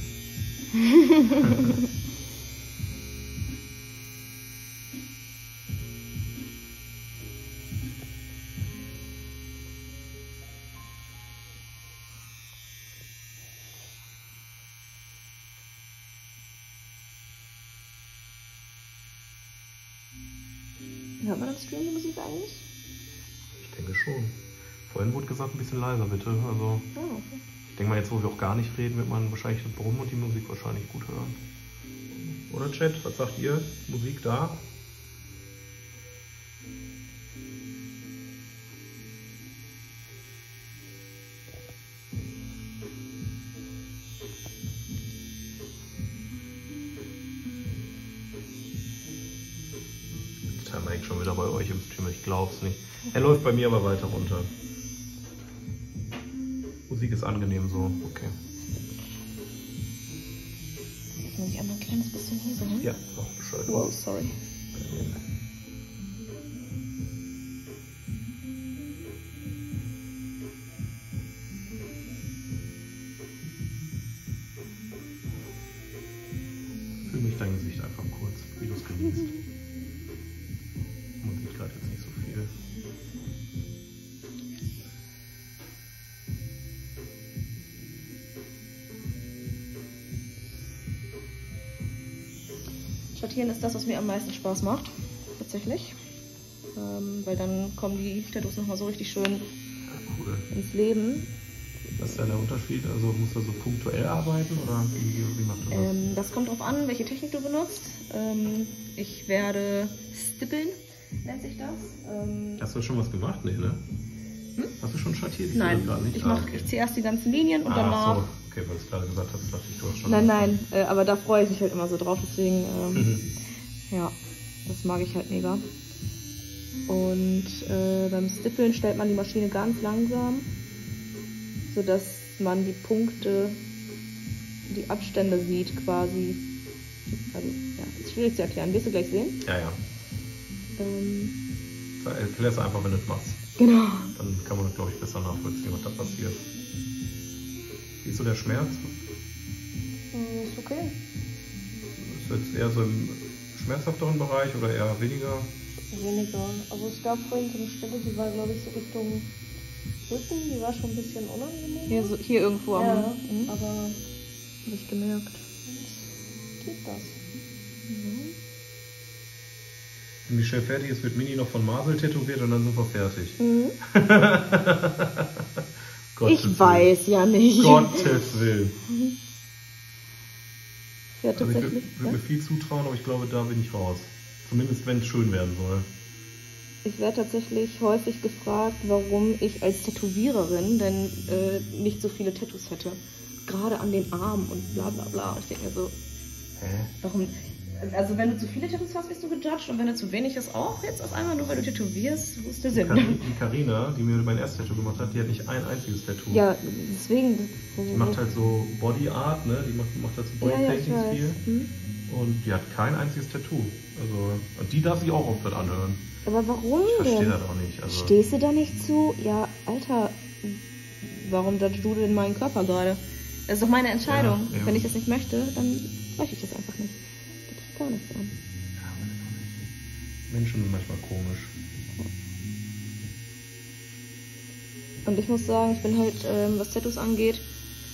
Hört man im Stream die Musik eigentlich? Ich denke schon. Vorhin wurde gesagt, ein bisschen leiser bitte. Also Oh, okay. ich denke mal, jetzt wo wir auch gar nicht reden, wird man wahrscheinlich das Brummen und die Musik wahrscheinlich gut hören. Oder Chat, was sagt ihr? Musik da? Der Timer hängt schon wieder bei euch im Stream, ich glaub's nicht. Er läuft bei mir aber weiter runter. Musik ist angenehm so, okay. Jetzt muss ich einmal ein kleines bisschen hier so hin. Ja, auch Bescheid. Wow, sorry. Fühl mich dein Gesicht einfach kurz, wie du es genießt. Man sieht gerade jetzt nicht so viel. Schattieren ist das, was mir am meisten Spaß macht. Tatsächlich. Ähm, weil dann kommen die Tattoos nochmal so richtig schön Ja, cool. ins Leben. Was ist da der Unterschied? Also musst du so punktuell arbeiten oder wie, wie macht du das? Ähm, das kommt drauf an, welche Technik du benutzt. Ähm, ich werde stippeln, nennt sich das. Ähm, Hast du schon was gemacht? Nee, ne? Hm? Hast du schon schattiert? Ich sehe nein, das gerade nicht. ich, Ah, mach, okay. ich ziehe erst die ganzen Linien und Ah, danach... so. Okay, weil du es gerade gesagt hast, dachte ich, du hast schon. Nein, nein, äh, aber da freue ich mich halt immer so drauf, deswegen, ähm, Mhm. ja, das mag ich halt mega. Und äh, beim Stippeln stellt man die Maschine ganz langsam, sodass man die Punkte, die Abstände sieht quasi. Also, ja, ist schwierig zu erklären, wirst du gleich sehen. Ja, ja. Ähm, Erklär es einfach, wenn du es machst. genau. Dann kann man das, glaube ich, besser nachvollziehen, was da passiert. Wie ist so der Schmerz? Hm, Ist okay. Ist jetzt eher so im schmerzhafteren Bereich oder eher weniger? Weniger. Also es gab vorhin so eine Stelle, die war, glaube ich, so Richtung Rücken, die war schon ein bisschen unangenehm. Hier, so, hier irgendwo am. Ja, Mhm. aber Hab ich gemerkt. geht das. Wenn Michelle fertig ist, wird Mini noch von Marvel tätowiert und dann sind wir fertig. Mhm. Gottes Ich weiß ja nicht. Willen. Gottes Willen. Ja, Also ich würde tatsächlich. würd mir Ja. viel zutrauen, aber ich glaube, da bin ich raus. Zumindest wenn es schön werden soll. Ich werde tatsächlich häufig gefragt, warum ich als Tätowiererin denn äh, nicht so viele Tattoos hätte. Gerade an den Armen und bla bla bla. Ich denke mir so, Hä? warum? Also wenn du zu viele Tattoos hast, wirst du gejudged und wenn du zu wenig hast, auch jetzt auf einmal, nur weil du tätowierst, wo ist der Sinn? Kari- Die Carina, die mir mein erstes Tattoo gemacht hat, die hat nicht ein einziges Tattoo. Ja, deswegen. Die macht halt so Body Art, ne? Die macht, macht halt so ja, ja, ich Bodypaintings weiß. viel. Hm? Und die hat kein einziges Tattoo. Also, und die darf sich auch oft mit anhören. Aber warum Ich verstehe denn? das auch nicht. Also, Stehst du da nicht zu? Ja, Alter, warum judgst du denn meinen Körper gerade? Das ist doch meine Entscheidung. Ja, ja. Wenn ich das nicht möchte, dann möchte ich das einfach nicht. Geht dich gar nichts an. Menschen sind manchmal komisch. Und ich muss sagen, ich bin halt, ähm, was Tattoos angeht,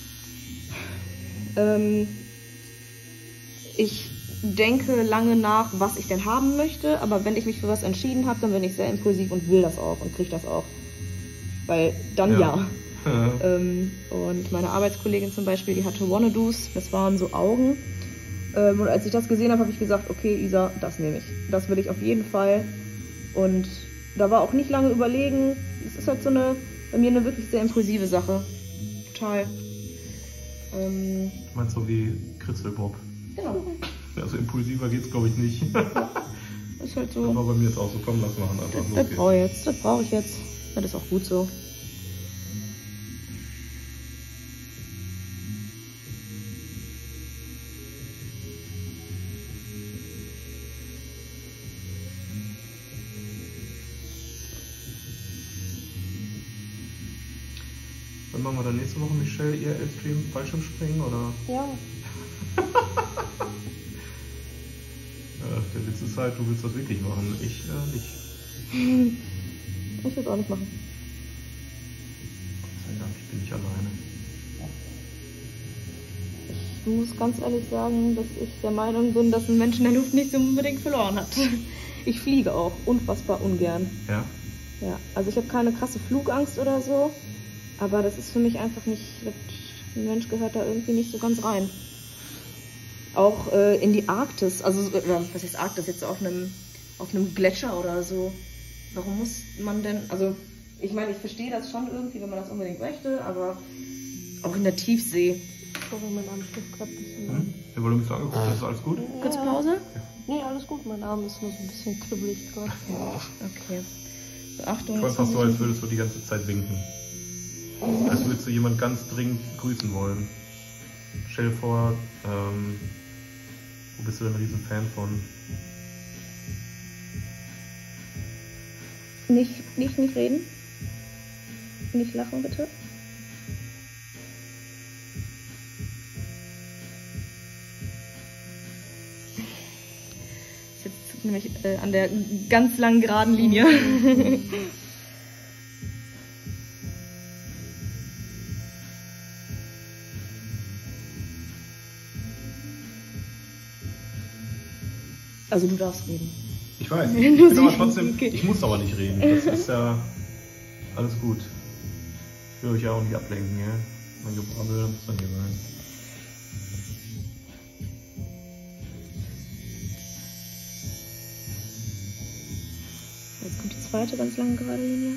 ähm, ich denke lange nach, was ich denn haben möchte, aber wenn ich mich für was entschieden habe, dann bin ich sehr impulsiv und will das auch und kriege das auch. Weil dann ja. Ja. Ähm, und meine Arbeitskollegin zum Beispiel, die hatte Wannadoos, das waren so Augen. Ähm, und als ich das gesehen habe, habe ich gesagt, okay Isa, das nehme ich. Das will ich auf jeden Fall. Und da war auch nicht lange überlegen. Es ist halt so eine, bei mir eine wirklich sehr impulsive Sache. Total. Ähm, Du meinst so wie Kritzelbob. genau. Also impulsiver geht's glaube ich nicht. Das Ist halt war so. bei mir jetzt auch so. Komm, lass machen einfach. Los Das geht's. brauche ich jetzt. Das brauche ich jetzt. Das ist auch gut so. Wann machen wir dann nächste Woche, Michelle, ihr Stream Fallschirmspringen oder? Ja, Ja, der Witz ist halt, du willst das wirklich machen. Ich äh, nicht. Ich will es auch nicht machen. Gott sei Dank, ich bin nicht alleine. Ich muss ganz ehrlich sagen, dass ich der Meinung bin, dass ein Mensch in der Luft nicht so unbedingt verloren hat. Ich fliege auch unfassbar ungern. Ja? Ja, also ich habe keine krasse Flugangst oder so, aber das ist für mich einfach nicht, ein Mensch gehört da irgendwie nicht so ganz rein. Auch äh, in die Arktis, also äh, was heißt Arktis, jetzt auf einem, auf einem Gletscher oder so. Warum muss man denn, also ich meine, ich verstehe das schon irgendwie, wenn man das unbedingt möchte, aber auch in der Tiefsee. sorry, mein Arm steht gerade ein bisschen. Hm? Ja, weil du mich so angeguckt hast, ist alles gut? Kurze Pause? Nee, alles gut, mein Arm ist nur so ein bisschen kribbelig gerade. Okay. Beachtung. Ich fand fast so, als würdest du die ganze Zeit winken. Als würdest du jemand ganz dringend grüßen wollen. Stell dir vor, ähm, wo bist du denn ein Riesenfan von? Nicht, nicht, nicht reden. Nicht lachen, bitte. Jetzt nämlich äh, an der ganz langen geraden Linie. Also du darfst reden. Ich weiß, ich bin aber trotzdem, Okay. ich muss aber nicht reden. Das ist ja alles gut. Ich will euch ja auch nicht ablenken, ja. Mein Gebrabbel muss dann hier sein. Jetzt kommt die zweite ganz lange gerade Linie.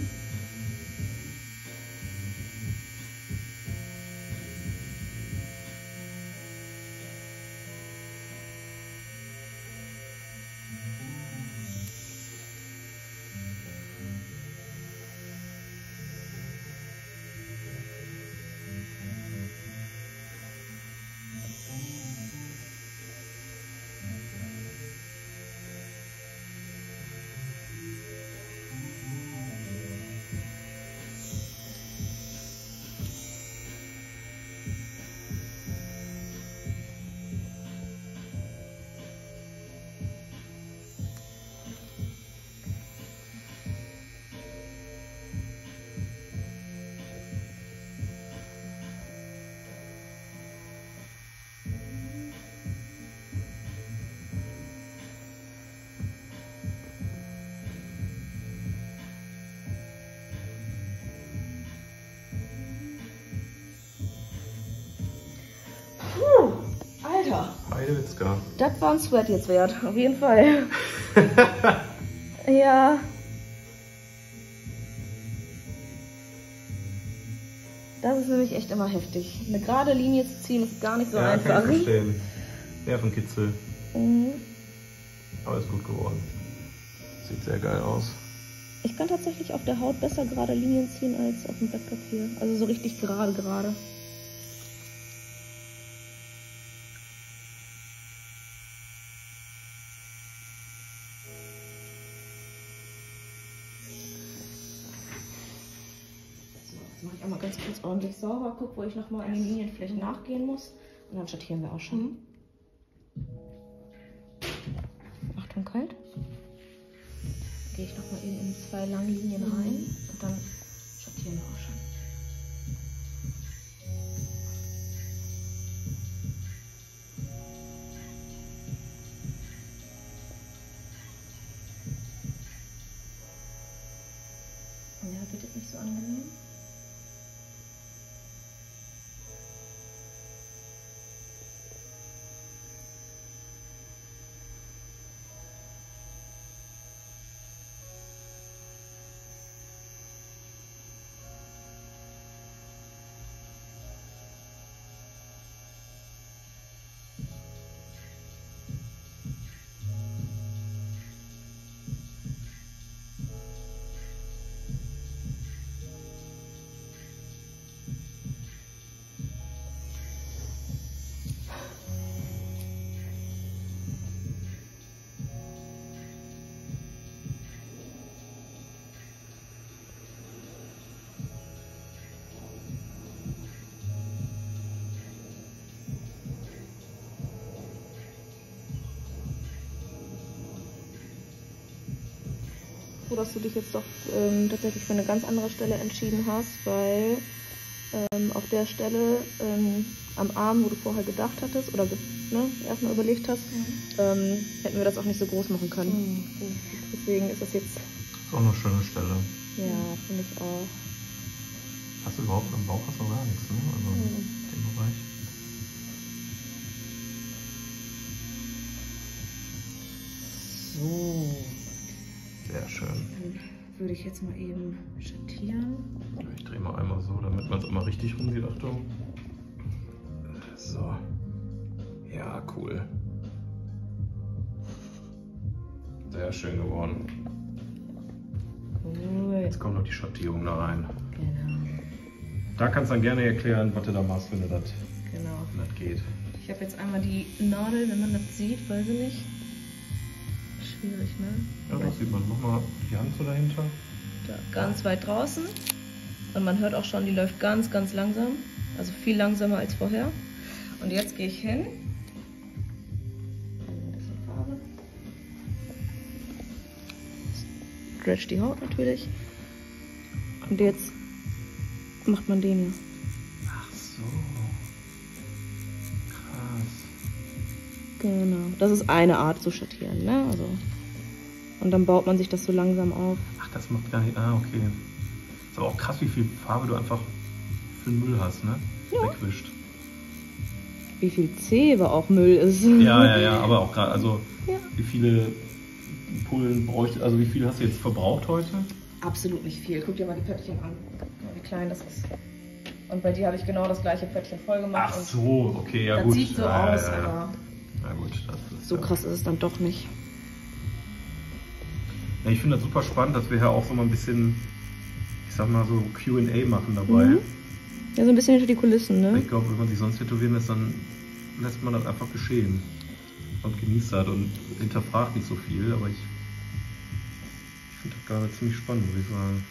Heidewitzka. Das war ein Sweat jetzt wert, auf jeden Fall. Ja. Das ist nämlich echt immer heftig. Eine gerade Linie zu ziehen ist gar nicht so Ja, einfach. kann ich verstehen. Nervenkitzel. Mhm. Aber ist gut geworden. Sieht sehr geil aus. Ich kann tatsächlich auf der Haut besser gerade Linien ziehen als auf dem Blatt Papier. Also so richtig gerade gerade. Jetzt mache ich einmal ganz kurz ordentlich sauber, guck, wo ich nochmal an den Linienflächen nachgehen muss. Und dann schattieren wir auch schon. Mhm. Achtung, kalt. Gehe ich nochmal eben in zwei lange Linien rein und dann schattieren wir auch schon. Ja, bitte nicht so angenehm. So, dass du dich jetzt doch ähm, tatsächlich für eine ganz andere Stelle entschieden hast, weil ähm, auf der Stelle ähm, am Arm, wo du vorher gedacht hattest oder ne, erstmal überlegt hast, mhm. ähm, hätten wir das auch nicht so groß machen können. Mhm. Deswegen ist das jetzt... Ist auch eine schöne Stelle. Ja, finde ich auch. Hast du überhaupt im Bauch hast du gar nichts, ne? Also mhm. in dem Bereich. So. Sehr schön. Dann würde ich jetzt mal eben schattieren. Ich drehe mal einmal so, damit man es immer richtig rumsieht. Achtung. So. Ja, cool. Sehr schön geworden. Cool. Jetzt kommt noch die Schattierung da rein. Genau. Da kannst du dann gerne erklären, was du da machst, wenn du das, genau. wenn das geht. Ich habe jetzt einmal die Nadel, wenn man das sieht, weiß ich nicht. Schwierig, ne? Ja, das sieht man. Mach mal die Hand so dahinter. Da, ganz weit draußen. Und man hört auch schon, die läuft ganz, ganz langsam. Also viel langsamer als vorher. Und jetzt gehe ich hin. Ein bisschen Farbe. Stretch die Haut natürlich. Und jetzt macht man den hier. Ach so. Krass. Genau. Das ist eine Art zu schattieren, ne? Also. Und dann baut man sich das so langsam auf. Ach, das macht gar nicht. Ah, okay. Ist aber auch krass, wie viel Farbe du einfach für den Müll hast, ne? Ja. Wegwischt. Wie viel Zebe auch Müll ist. Ja, ja, ja, aber auch gerade, also ja. Wie viele Pullen bräuchte, also wie viel hast du jetzt verbraucht heute? Absolut nicht viel. Guck dir mal die Pöttchen an, wie klein das ist. Und bei dir habe ich genau das gleiche Pöttchen voll gemacht. Ach so, okay, ja das gut. Das sieht so ja, aus, ja, ja. aber Na gut, das ist so ja. krass ist es dann doch nicht. Ja, ich finde das super spannend, dass wir hier auch so mal ein bisschen, ich sag mal so Q and A machen dabei. Mhm. Ja, so ein bisschen hinter die Kulissen, ne? Ich glaube, wenn man sich sonst tätowieren lässt, dann lässt man das einfach geschehen. Und genießt das und hinterfragt nicht so viel, aber ich, ich finde das gerade ziemlich spannend, würde ich sagen.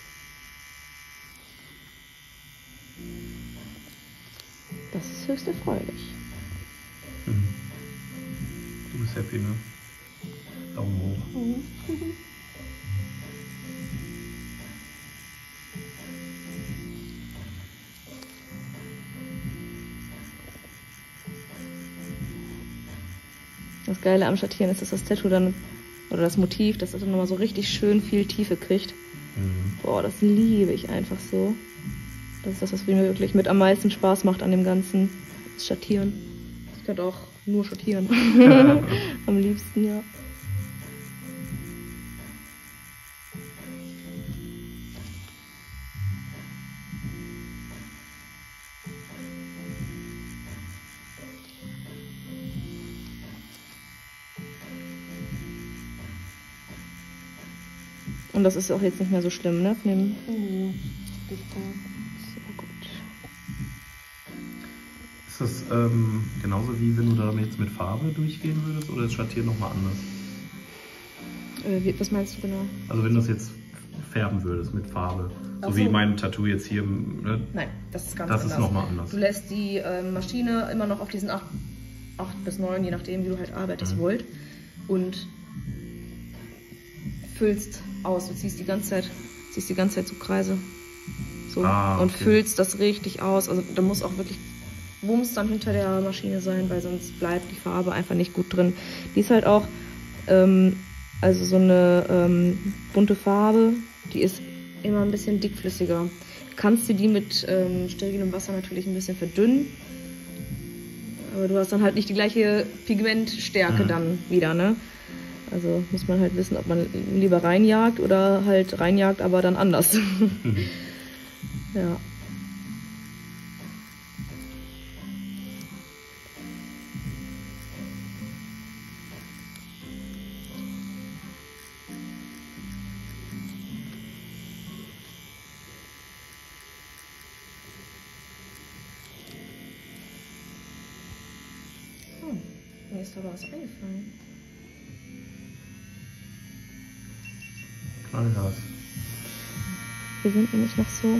Das ist höchst erfreulich. Mhm. Du bist happy, ne? Daumen hoch. Mhm. Das Geile am Schattieren ist, dass das Tattoo dann, oder das Motiv, dass das dann nochmal so richtig schön viel Tiefe kriegt. Mhm. Boah, das liebe ich einfach so. Das ist das, was mir wirklich mit am meisten Spaß macht an dem ganzen Schattieren. Ich könnte auch nur schattieren. Am liebsten, ja. Und das ist auch jetzt nicht mehr so schlimm, ne? Von dem Mhm. Sehr gut. Ist das ähm, genauso wie wenn du da jetzt mit Farbe durchgehen würdest oder ist Schattieren nochmal anders? Äh, wie, was meinst du genau? Also wenn du das jetzt färben würdest mit Farbe, so, Ach wie so. mein Tattoo jetzt hier, ne? Nein, das ist ganz Das anders. ist nochmal anders. Du lässt die ähm, Maschine immer noch auf diesen acht bis neun, je nachdem, wie du halt arbeitest, Mhm. Volt. Und füllst aus. Du ziehst die ganze Zeit, ziehst die ganze Zeit so Kreise. So. Ah, Und okay. füllst das richtig aus. Also da muss auch wirklich Wumms dann hinter der Maschine sein, weil sonst bleibt die Farbe einfach nicht gut drin. Die ist halt auch, ähm, also so eine ähm, bunte Farbe, die ist immer ein bisschen dickflüssiger. Kannst du die mit ähm, sterilem Wasser natürlich ein bisschen verdünnen, aber du hast dann halt nicht die gleiche Pigmentstärke Mhm. dann wieder, ne? Also muss man halt wissen, ob man lieber reinjagt oder halt reinjagt, aber dann anders. Mhm. Ja. Oh, mir ist aber was eingefallen. Knallgas. Wir sind nämlich noch so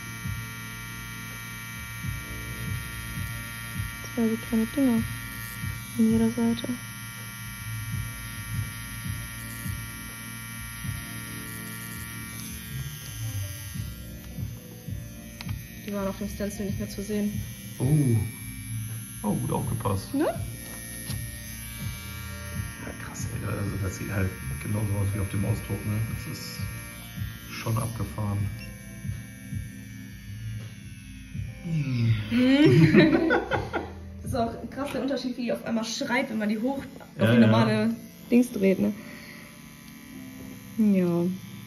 zwei so kleine Dinger an jeder Seite. Die waren auf dem Stencil nicht mehr zu sehen. Oh. Oh, gut aufgepasst. Ne? Ja, krass, ey. Also das sieht halt genauso aus wie auf dem Ausdruck, ne? Das ist schon abgefahren. Das ist auch krass der Unterschied, wie die auf einmal schreit, wenn man die hoch auf Ja, die ja. normale Dings dreht, ne? Ja.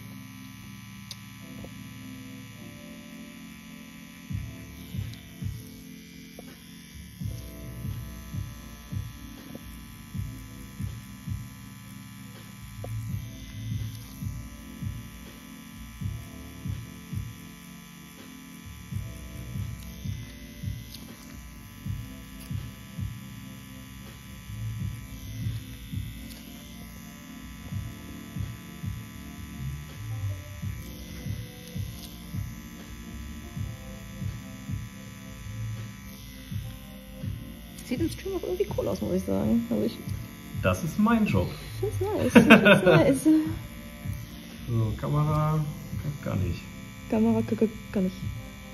Sieht im Stream auch irgendwie cool aus, muss ich sagen. Also ich Das ist mein Job. find's nice. Ich find's nice. So, Kamera gar nicht. Kamera k- k- kann ich.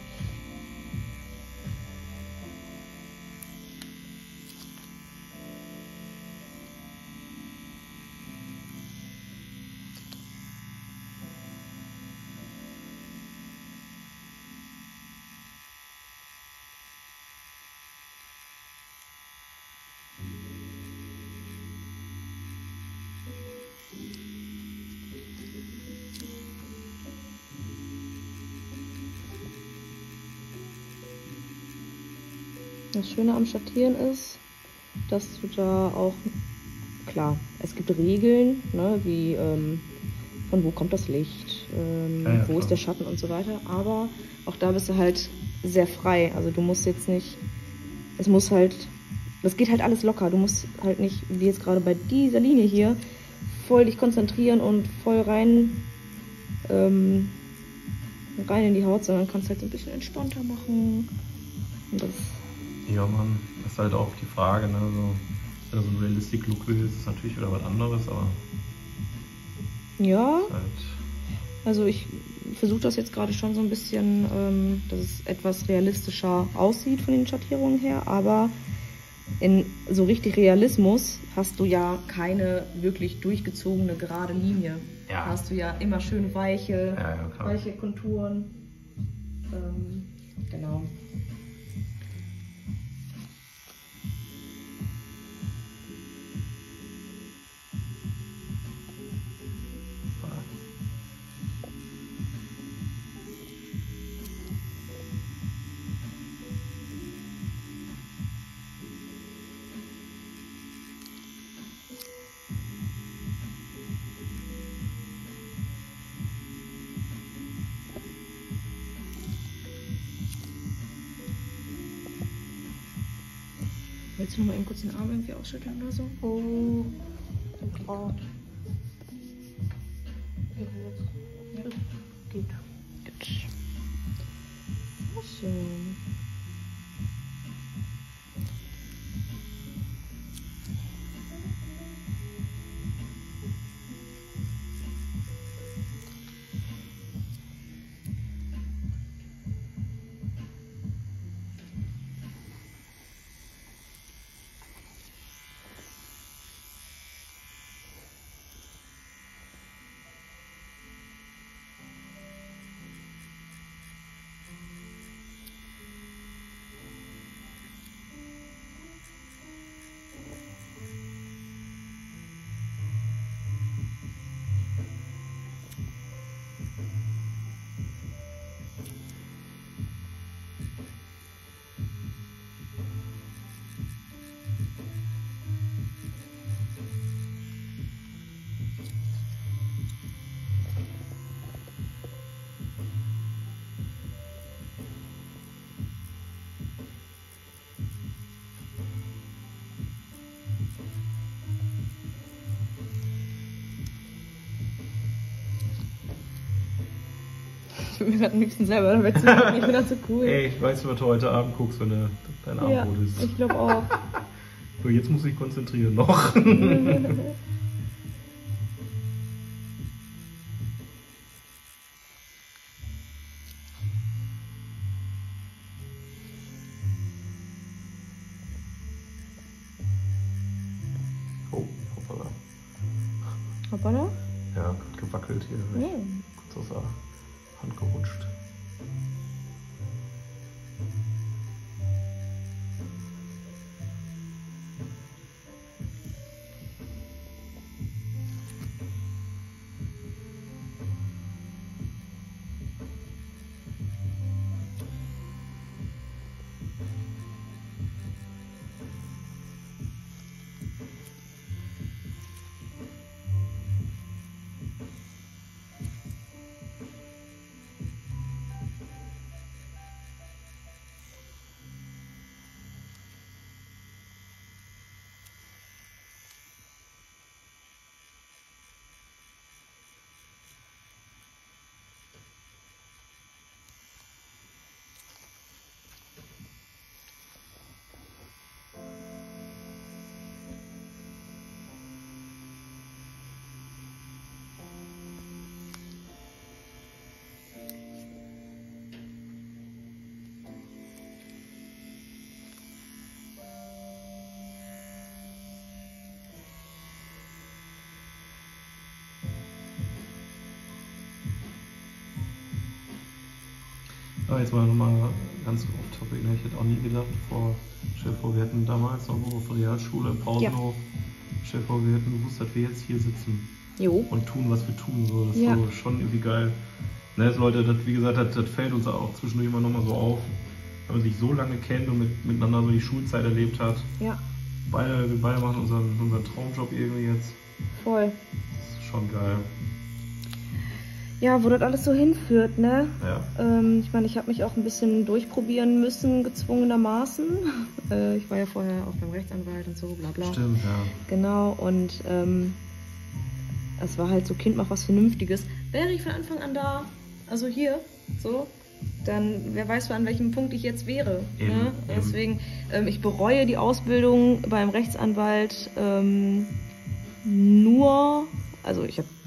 Das Schöne am Schattieren ist, dass du da auch, klar, es gibt Regeln, ne, wie ähm, von wo kommt das Licht, ähm, Ja, ja, wo klar. ist der Schatten und so weiter. Aber auch da bist du halt sehr frei. Also du musst jetzt nicht, es muss halt, das geht halt alles locker. Du musst halt nicht, wie jetzt gerade bei dieser Linie hier, voll dich konzentrieren und voll rein, ähm, rein in die Haut, sondern kannst halt so ein bisschen entspannter machen. Und das Ja, Mann, das ist halt auch die Frage, ne? So, wenn du so einen Realistic-Look willst, ist natürlich wieder was anderes, aber ja, halt. also ich versuche das jetzt gerade schon so ein bisschen, ähm, dass es etwas realistischer aussieht von den Schattierungen her, aber in so richtig Realismus hast du ja keine wirklich durchgezogene gerade Linie. Ja. Da hast du ja immer schön weiche, Ja, ja, klar. weiche Konturen. Ähm, genau. Willst du noch mal eben kurz den Arm irgendwie ausschütteln oder so? Oh. Oh. Ja. Geht. Gut. So. Ich würde mir gerade am liebsten selber da wegzugucken. Ich bin das so cool. Ey, ich weiß, was du heute Abend guckst, wenn du dein Ja, Abendbrot isst. ich glaube auch. So, jetzt muss ich konzentrieren noch. Oh, hoppala. Hoppala? Ja, hat gewackelt hier. Ja. Kurz aus der Hand gerutscht. Aber jetzt mal nochmal ganz off topic, ne? Ich hätte auch nie gedacht, vor, stell dir vor, wir hätten damals noch wo auf der Realschule, im Pausenhof, ja. Stell dir vor, wir hätten gewusst, dass wir jetzt hier sitzen Jo. und tun, was wir tun. So. Das Ja. ist so schon irgendwie geil. Ne, das, Leute, das, wie gesagt, das, das fällt uns auch zwischendurch immer nochmal so auf, wenn man sich so lange kennt und mit, miteinander so die Schulzeit erlebt hat. Ja, Beide, wir beide machen unseren, unseren Traumjob irgendwie jetzt. voll. Das ist schon geil. Ja, wo das alles so hinführt, ne? Ja. Ähm, ich meine, ich habe mich auch ein bisschen durchprobieren müssen, gezwungenermaßen. Äh, ich war ja vorher auch beim Rechtsanwalt und so, bla bla. Stimmt, ja. Genau, und ähm, es war halt so, Kind, mach was Vernünftiges. Wäre ich von Anfang an da, also hier, so, dann wer weiß, an welchem Punkt ich jetzt wäre. Eben, Ne? eben. Deswegen, ähm, ich bereue die Ausbildung beim Rechtsanwalt ähm, nur, also ich habe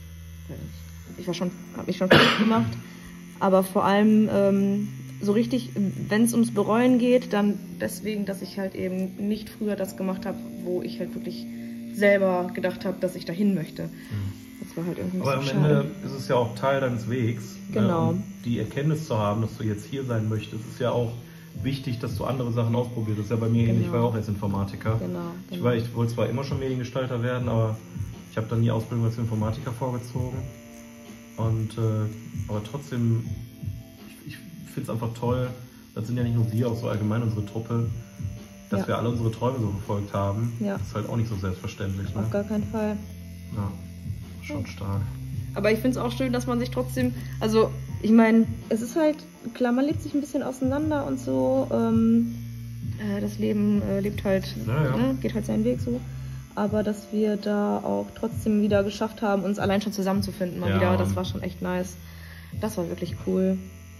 ich war schon, habe mich schon fertig gemacht, aber vor allem ähm, so richtig, wenn es ums Bereuen geht, dann deswegen, dass ich halt eben nicht früher das gemacht habe, wo ich halt wirklich selber gedacht habe, dass ich dahin möchte. Das war halt irgendwie ein Aber am bisschen schade. Ende ist es ja auch Teil deines Wegs. Genau. Ne? Und die Erkenntnis zu haben, dass du jetzt hier sein möchtest, ist ja auch wichtig, dass du andere Sachen ausprobierst. Das ist ja bei mir ähnlich, ich war ja auch als Informatiker. Genau, Ich, genau. war, ich wollte zwar immer schon Mediengestalter werden, aber ich habe dann die Ausbildung als Informatiker vorgezogen. Und, äh, aber trotzdem, ich, ich finde es einfach toll, das sind ja nicht nur wir, auch so allgemein unsere Truppe, dass Ja. wir alle unsere Träume so verfolgt haben. Ja. Das ist halt auch nicht so selbstverständlich. Ne? Auf gar keinen Fall. Ja, schon stark. Aber ich finde es auch schön, dass man sich trotzdem, also ich meine, es ist halt, klar, man lebt sich ein bisschen auseinander und so. Ähm, Äh, das Leben äh, lebt halt, Ja, ja. Ne, geht halt seinen Weg so. Aber dass wir da auch trotzdem wieder geschafft haben, uns allein schon zusammenzufinden mal Ja. wieder, das war schon echt nice. Das war wirklich cool.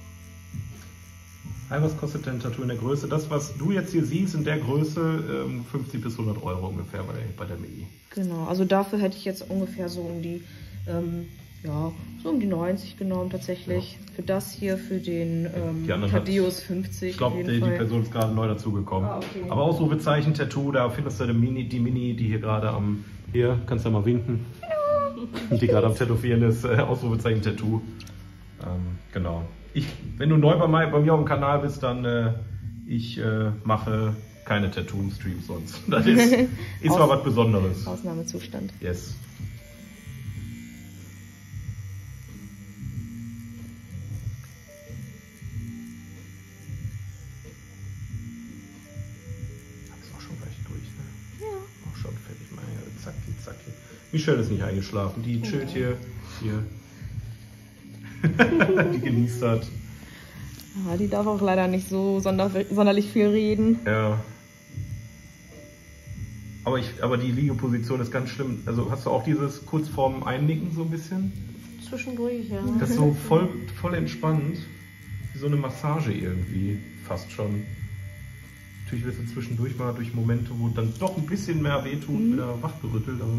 Hey, was kostet denn ein Tattoo in der Größe? Das, was du jetzt hier siehst, in der Größe ähm, fünfzig bis hundert Euro ungefähr bei, bei der M I. Genau, also dafür hätte ich jetzt ungefähr so um die, ähm, ja, so um die neunzig genommen tatsächlich. Ja. Für das hier, für den ähm, Thaddeus fünfzig. Ich glaube, die, die Person ist gerade neu dazugekommen. Ah, okay. Aber Ausrufezeichen Tattoo, da findest du die Mini, die Mini, die hier gerade am, hier, kannst du ja mal winken, ja. Die gerade am Tätowieren ist, äh, Ausrufezeichen Tattoo. Ähm, genau. Ich, wenn du neu bei, mein, bei mir auf dem Kanal bist, dann äh, ich äh, mache keine Tattoo-Streams sonst. Das ist, ist Aus, mal was Besonderes. Ausnahmezustand. Yes. Das ist auch schon gleich durch, ne? Ja. Auch schon fertig. Mal hier, zacki, zacki. Michelle ist nicht eingeschlafen. Die chillt hier. hier. Die genießt das. Ja, die darf auch leider nicht so sonder sonderlich viel reden. Ja. Aber, ich, aber die Liegeposition ist ganz schlimm. Also hast du auch dieses kurz vorm Einnicken so ein bisschen? Zwischendurch, ja. Das ist so voll, voll entspannt. Wie so eine Massage irgendwie. Fast schon. Natürlich wirst du zwischendurch mal durch Momente, wo dann doch ein bisschen mehr wehtut, mhm. wieder wachgerüttelt. Aber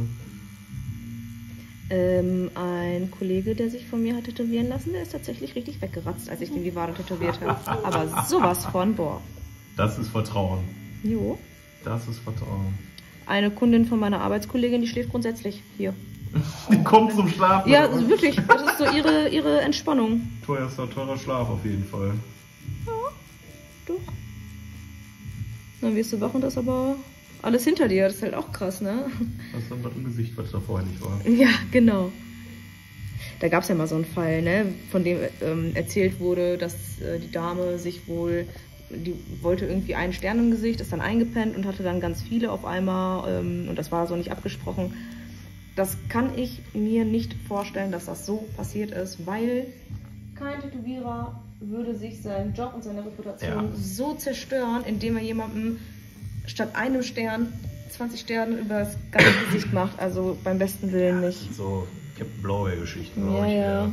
Ähm, ein Kollege, der sich von mir hat tätowieren lassen, der ist tatsächlich richtig weggeratzt, als ich ihm die Wade tätowiert habe. Aber sowas von, boah. Das ist Vertrauen. Jo. Das ist Vertrauen. Eine Kundin von meiner Arbeitskolllegin, die schläft grundsätzlich hier. Die kommt zum Schlafen. Ja, also wirklich. Das ist so ihre, ihre Entspannung. Teuerster, teurer Schlaf auf jeden Fall. Ja, doch. Dann wirst du wach und das aber alles hinter dir. Das ist halt auch krass, ne? Das ist dann was im Gesicht, was da vorher nicht war. Ja, genau. Da gab es ja mal so einen Fall, ne, von dem ähm, erzählt wurde, dass äh, die Dame sich wohl, die wollte irgendwie einen Stern im Gesicht, ist dann eingepennt und hatte dann ganz viele auf einmal ähm, und das war so nicht abgesprochen. Das kann ich mir nicht vorstellen, dass das so passiert ist, weil kein Tätowierer würde sich seinen Job und seine Reputation ja. so zerstören, indem er jemandem statt einem Stern zwanzig Sterne über das ganze Gesicht macht. Also beim besten Willen ja, nicht. So Captain Blaubeer-Geschichten. Ja, ja. ja.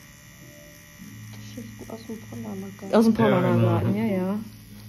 Das ist aus dem Paulanergarten. Aus dem Paulanergarten, ja, ja. ja.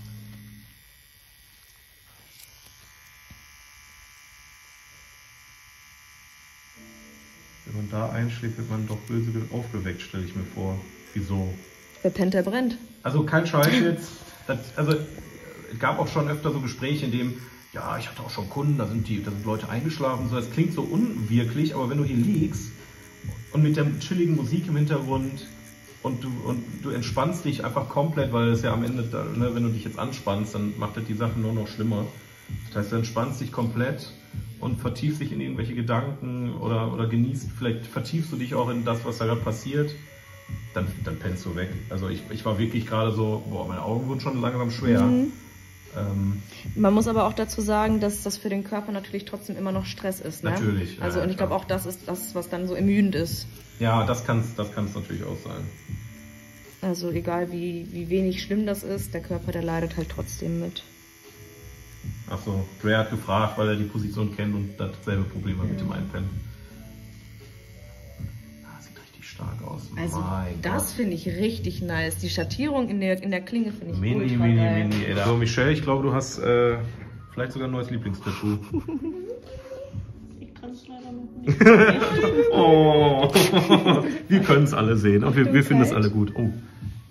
Wenn man da einschlägt, wird man doch böse aufgeweckt, stelle ich mir vor. Wieso? Wer pennt, der brennt. Also kein Scheiß jetzt. Das, also es gab auch schon öfter so Gespräche, in dem, ja, ich hatte auch schon Kunden, da sind, die, da sind Leute eingeschlafen. So, das klingt so unwirklich, aber wenn du hier liegst und mit der chilligen Musik im Hintergrund und du, und du entspannst dich einfach komplett, weil es ja am Ende, ne, wenn du dich jetzt anspannst, dann macht das die Sache nur noch schlimmer. Das heißt, du entspannst dich komplett und vertiefst dich in irgendwelche Gedanken oder, oder genießt, vielleicht vertiefst du dich auch in das, was da gerade passiert, dann, dann pennst du weg. Also ich, ich war wirklich gerade so, boah, meine Augen wurden schon langsam schwer. Mhm. Ähm, Man muss aber auch dazu sagen, dass das für den Körper natürlich trotzdem immer noch Stress ist. Ne? Natürlich. Ja, also und ich glaube auch, das ist das, was dann so ermüdend ist. Ja, das kann es das kann's natürlich auch sein. Also egal wie, wie wenig schlimm das ist, der Körper, der leidet halt trotzdem mit. Achso, Dre hat gefragt, weil er die Position kennt und dasselbe Problem hat ja. mit dem Einpennen. Ah, sieht richtig stark aus. Also mein das finde ich richtig nice. Die Schattierung in der, in der Klinge finde ich Mini, ultra mini, geil. mini. Ey, so, Michelle, ich glaube, du hast äh, vielleicht sogar ein neues Lieblingstattoo. Ich kann es leider noch nicht. Oh, wir können es alle sehen und wir, wir finden es alle gut. Oh.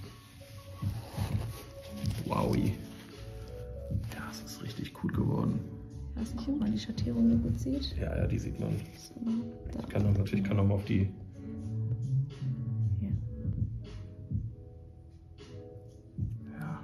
Wowi. Ja, es ist richtig gut geworden. Ich weiß nicht, ob man die Schattierung so gut sieht. Ja, ja, die sieht man. So, da. Ich kann auch, natürlich kann auch mal auf die. Hier. Ja.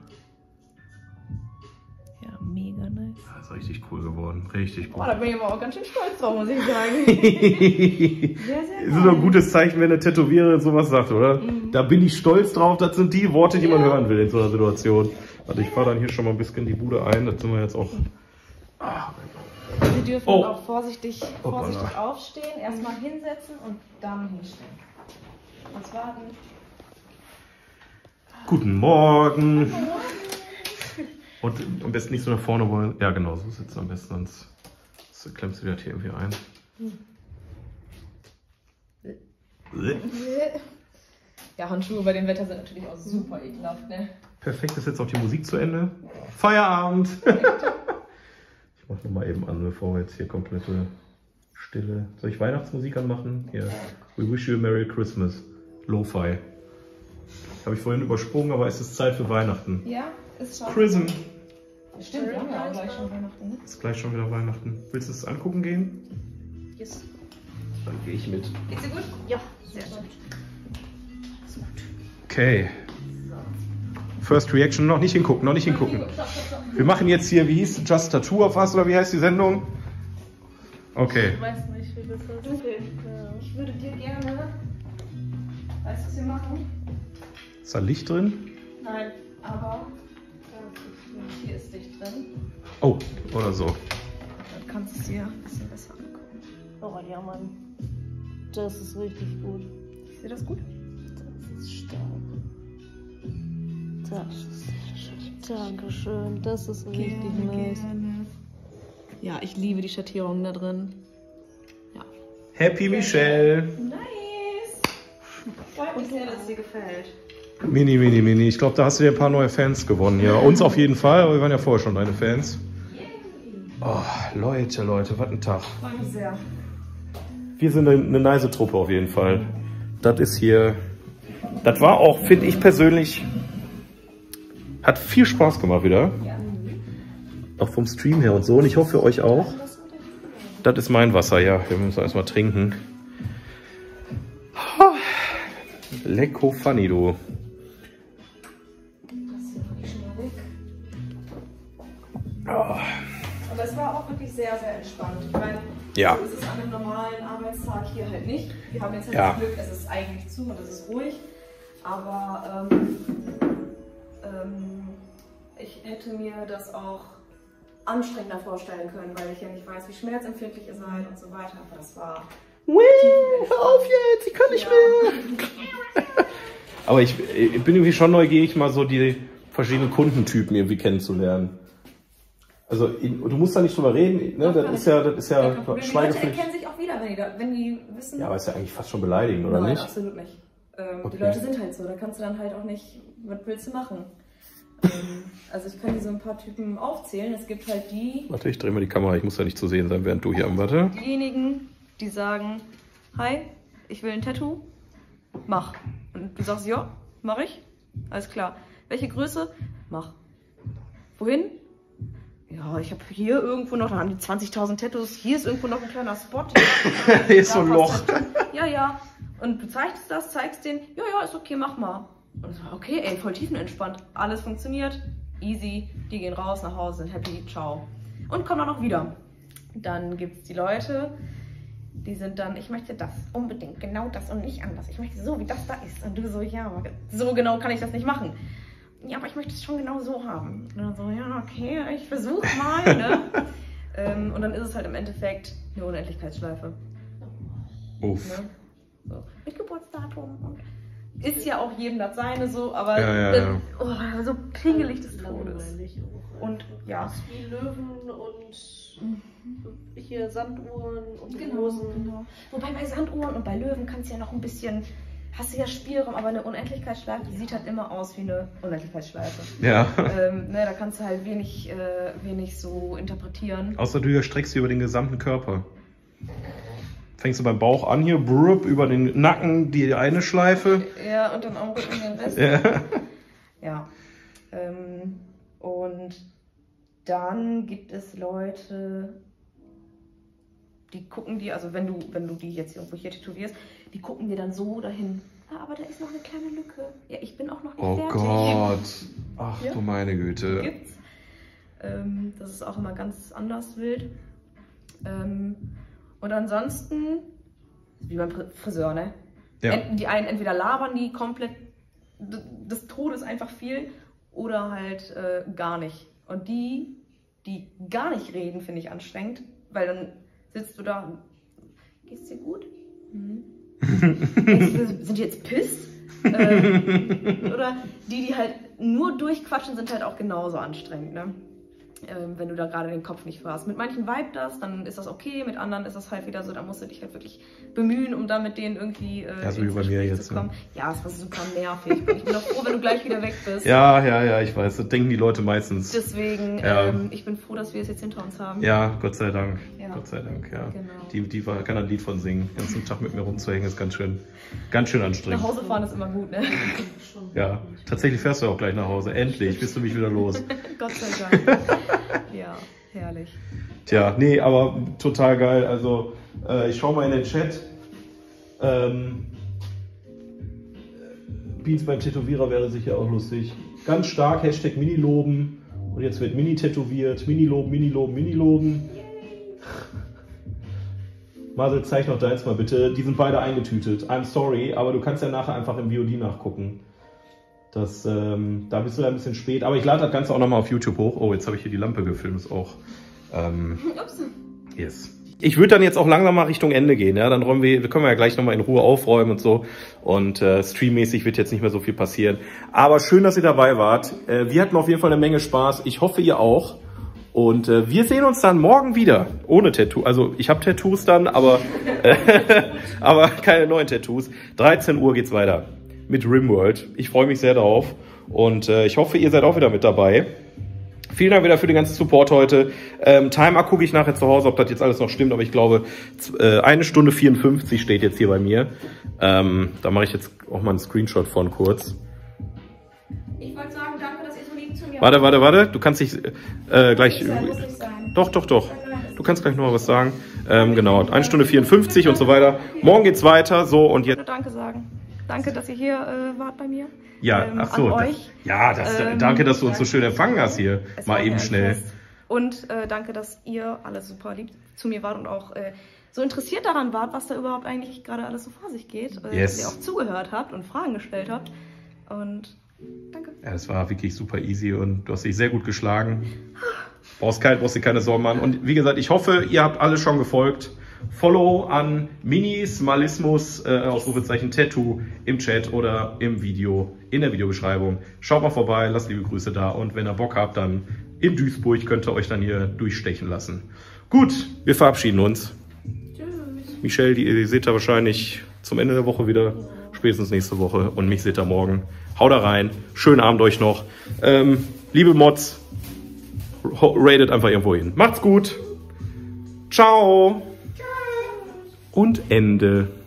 Ja, mega nice. Das ist richtig cool geworden. Richtig gut. Oh, da bin ich aber auch ganz schön stolz drauf, muss ich sagen. Sehr, sehr Das ist doch ein gutes Zeichen, wenn eine Tätowiererin sowas sagt, oder? Mhm. Da bin ich stolz drauf, das sind die Worte, die ja. man hören will in so einer Situation. Also ich fahre dann hier schon mal ein bisschen die Bude ein, das sind wir jetzt auch... Ah, Sie dürfen oh. auch vorsichtig, vorsichtig aufstehen, erstmal hinsetzen und dann hinstellen. Und zwar... Guten Morgen! Und am besten nicht so nach vorne wollen. Ja, genau, so sitzen am besten, sonst, sonst klemmst du dir das hier irgendwie ein. Hm. Ja, Handschuhe bei dem Wetter sind natürlich auch super ekelhaft, ne? Perfekt, ist jetzt auch die Musik zu Ende. Feierabend! Ich mach nochmal eben an, bevor wir jetzt hier komplette Stille. Soll ich Weihnachtsmusik anmachen? Hier. We wish you a Merry Christmas. Lo-Fi. Habe ich vorhin übersprungen, aber es ist Zeit für Weihnachten. Ja, ist schon. Prism. Stimmt, wir haben ja auch gleich schon Weihnachten, ne? Ist gleich schon wieder Weihnachten. Willst du es angucken gehen? Yes. Dann gehe ich mit. Geht's dir gut? Ja, sehr gut. Okay. First Reaction. Noch nicht hingucken, noch nicht hingucken. Wir machen jetzt hier, wie hieß Just Tattoo of Us oder wie heißt die Sendung? Okay. Ich weiß nicht, wie das ist. Dunkel. Ich würde dir gerne. Weißt du, was wir machen? Ist da Licht drin? Nein, aber hier ist Licht drin. Oh, oder so. Dann kannst du es dir ein bisschen besser angucken. Oh ja, Mann. Das ist richtig gut. Ist dir das gut? Das ist stark. Das ist Dankeschön. Das ist richtig nice. Gerne. Ja, ich liebe die Schattierungen da drin. Ja. Happy Michelle. Nice! Freut mich sehr, dass es dir gefällt. Mini, mini, mini. Ich glaube, da hast du dir ein paar neue Fans gewonnen hier. Uns auf jeden Fall, aber wir waren ja vorher schon deine Fans. Oh, Leute, Leute, was ein Tag. Freut mich sehr. Wir sind eine, eine nice Truppe auf jeden Fall. Das ist hier... Das war auch, finde ich persönlich... Hat viel Spaß gemacht wieder. Ja. Auch vom Stream her und so. Und ich hoffe für euch auch. Das ist mein Wasser, ja. Wir müssen erstmal trinken. Lecko funny, du. Oh. Aber es war auch wirklich sehr, sehr entspannt. Ich meine, Ja. so ist es an einem normalen Arbeitstag hier halt nicht. Wir haben jetzt halt Ja. das Glück, es ist eigentlich zu und es ist ruhig. Aber ähm, ähm, ich hätte mir das auch anstrengender vorstellen können, weil ich ja nicht weiß, wie schmerzempfindlich ihr seid und so weiter. Aber das war... Wee, hör auf jetzt, ich kann nicht mehr. Aber ich, ich bin irgendwie schon neugierig, mal so die verschiedenen Kundentypen irgendwie kennenzulernen. Also du musst da nicht drüber reden, ne? Das ist ja, das ist ja Die Leute Schweigepflicht. erkennen sich auch wieder, wenn die, da, wenn die wissen... Ja, aber ist ja eigentlich fast schon beleidigend, oder Nein, nicht? absolut nicht. Ähm, Okay. Die Leute sind halt so, da kannst du dann halt auch nicht, was willst du machen? ähm, also ich kann dir so ein paar Typen aufzählen. Es gibt halt die, Warte, ich drehe mal die Kamera, ich muss ja nicht zu sehen sein, während du hier am Warte. diejenigen, die sagen, hi, ich will ein Tattoo, mach. Und du sagst, ja, mach ich, alles klar. Welche Größe? Mach. Wohin? Ja, ich habe hier irgendwo noch, da haben die zwanzigtausend Tattoos, hier ist irgendwo noch ein kleiner Spot. Hier ist so ein Da Loch. passt Tattoo. Ja, ja. Und du zeigst das, zeigst den, ja, ja, ist okay, mach mal. Und so, okay, ey, voll tiefenentspannt. Alles funktioniert, easy, die gehen raus, nach Hause, sind happy, ciao. Und kommen dann auch wieder. Dann gibt es die Leute, die sind dann, ich möchte das, unbedingt, genau das und nicht anders. Ich möchte so, wie das da ist. Und du so, ja, aber so genau kann ich das nicht machen. Ja, aber ich möchte es schon genau so haben. Und dann so, ja, okay, ich versuche mal, ne? ähm, und dann ist es halt im Endeffekt eine Unendlichkeitsschleife. Uff. Ne? So. Mit Geburtsdatum und ist ja auch jedem das seine so, aber Ja, ja, dann, oh, so pingelig des Todes. Langweilig. Und ja. Das ist wie Löwen und hier Sanduhren und Genau, Rosen. genau. Wobei bei Sanduhren und bei Löwen kannst du ja noch ein bisschen, hast du ja Spielraum, aber eine Unendlichkeitsschleife, die sieht halt immer aus wie eine Unendlichkeitsschleife. Ja. ähm, ne, da kannst du halt wenig, äh, wenig so interpretieren. Außer du erstreckst sie über den gesamten Körper. Fängst du beim Bauch an hier, brup, über den Nacken die eine Schleife. Ja, und dann am Rücken den Rest. Ja. Ja. Ähm, und dann gibt es Leute, die gucken dir, also wenn du, wenn du die jetzt irgendwo hier tätowierst, die gucken dir dann so dahin. Ja, aber da ist noch eine kleine Lücke. Ja, ich bin auch noch nicht Oh fertig. Gott. Ach Ja. du meine Güte. Gibt's. Ähm, das ist auch immer ganz anders wild. Ähm, und ansonsten, wie beim Friseur, ne? Ja. Ent- Die einen entweder labern die komplett d- des Todes einfach viel oder halt äh, gar nicht. Und die, die gar nicht reden, finde ich anstrengend, weil dann sitzt du da und geht's dir gut? Mhm. Sind die jetzt pisst? ähm, oder die, die halt nur durchquatschen, sind halt auch genauso anstrengend, ne? Ähm, wenn du da gerade den Kopf nicht für hast. Mit manchen vibe das, dann ist das okay, mit anderen ist das halt wieder so, da musst du dich halt wirklich bemühen, um dann mit denen irgendwie äh, ja, so wie ins bei mir Gespräch jetzt, zu kommen. Ja. ja, es war super nervig. Ich bin auch froh, wenn du gleich wieder weg bist. Ja, ja, ja, ich weiß, das denken die Leute meistens. Deswegen, ja. ähm, ich bin froh, dass wir es jetzt hinter uns haben. Ja, Gott sei Dank. Ja. Gott sei Dank, ja. Genau. Die, die war, kann ein Lied von singen. Den ganzen Tag mit mir rumzuhängen, ist ganz schön, ganz schön anstrengend. Nach Hause fahren ist immer gut, ne? Ja, tatsächlich fährst du auch gleich nach Hause. Endlich bist du mich wieder los. Gott sei Dank. Ja, herrlich. Tja, nee, aber total geil. Also, äh, ich schau mal in den Chat. Ähm, Beans beim Tätowierer wäre sicher auch lustig. Ganz stark, Hashtag Miniloben. Und jetzt wird Mini tätowiert. Miniloben, Miniloben, Miniloben. Marcel, zeig noch deins mal bitte. Die sind beide eingetütet. I'm sorry, aber du kannst ja nachher einfach im V O D nachgucken. Das, ähm, da bist du ja ein bisschen spät. Aber ich lade das Ganze auch nochmal auf YouTube hoch. Oh, jetzt habe ich hier die Lampe gefilmt. Ist auch. Ähm, Ups. Yes. Ich würde dann jetzt auch langsam mal Richtung Ende gehen. Ja, dann räumen wir, können wir ja gleich nochmal in Ruhe aufräumen und so. Und äh, streammäßig wird jetzt nicht mehr so viel passieren. Aber schön, dass ihr dabei wart. Äh, wir hatten auf jeden Fall eine Menge Spaß. Ich hoffe, ihr auch. Und äh, wir sehen uns dann morgen wieder. Ohne Tattoo. Also ich habe Tattoos dann, aber, äh, aber keine neuen Tattoos. dreizehn Uhr geht's weiter mit Rimworld. Ich freue mich sehr darauf. Und äh, ich hoffe, ihr seid auch wieder mit dabei. Vielen Dank wieder für den ganzen Support heute. Ähm, Timer gucke ich nachher zu Hause, ob das jetzt alles noch stimmt. Aber ich glaube, äh, eine Stunde vierundfünfzig steht jetzt hier bei mir. Ähm, da mache ich jetzt auch mal einen Screenshot von kurz. Ich wollte sagen, danke, dass ihr so lieb zu mir Warte, warte, warte. Du kannst dich äh, gleich... Muss nicht sein, muss nicht sein. Doch, doch, doch. Du kannst gleich noch mal was sagen. Ähm, genau, eine Stunde vierundfünfzig und so weiter. Morgen geht's weiter. So, und jetzt... Danke sagen. Danke, dass ihr hier äh, wart bei mir. Ja, ähm, ach so. An Das, euch. ja, das, Ähm, danke, dass du uns so schön empfangen hast hier. Es Mal war eben mir ein schnell. Fest. Und äh, danke, dass ihr alle super lieb zu mir wart und auch äh, so interessiert daran wart, was da überhaupt eigentlich gerade alles so vor sich geht. Äh, Yes. Dass ihr auch zugehört habt und Fragen gestellt habt. Und danke. Ja, es war wirklich super easy und du hast dich sehr gut geschlagen. Brauchst, kein, brauchst dir keine Sorgen machen. Und wie gesagt, ich hoffe, ihr habt alle schon gefolgt. Follow an Minimalismus, äh, Ausrufezeichen Tattoo im Chat oder im Video, in der Videobeschreibung. Schaut mal vorbei, lasst liebe Grüße da und wenn ihr Bock habt, dann in Duisburg könnt ihr euch dann hier durchstechen lassen. Gut, wir verabschieden uns. Tschüss. Michelle, die, die seht ihr wahrscheinlich zum Ende der Woche wieder, spätestens nächste Woche und mich seht ihr morgen. Haut da rein, schönen Abend euch noch. Ähm, liebe Mods, ratet einfach irgendwo hin. Macht's gut. Ciao. Und Ende.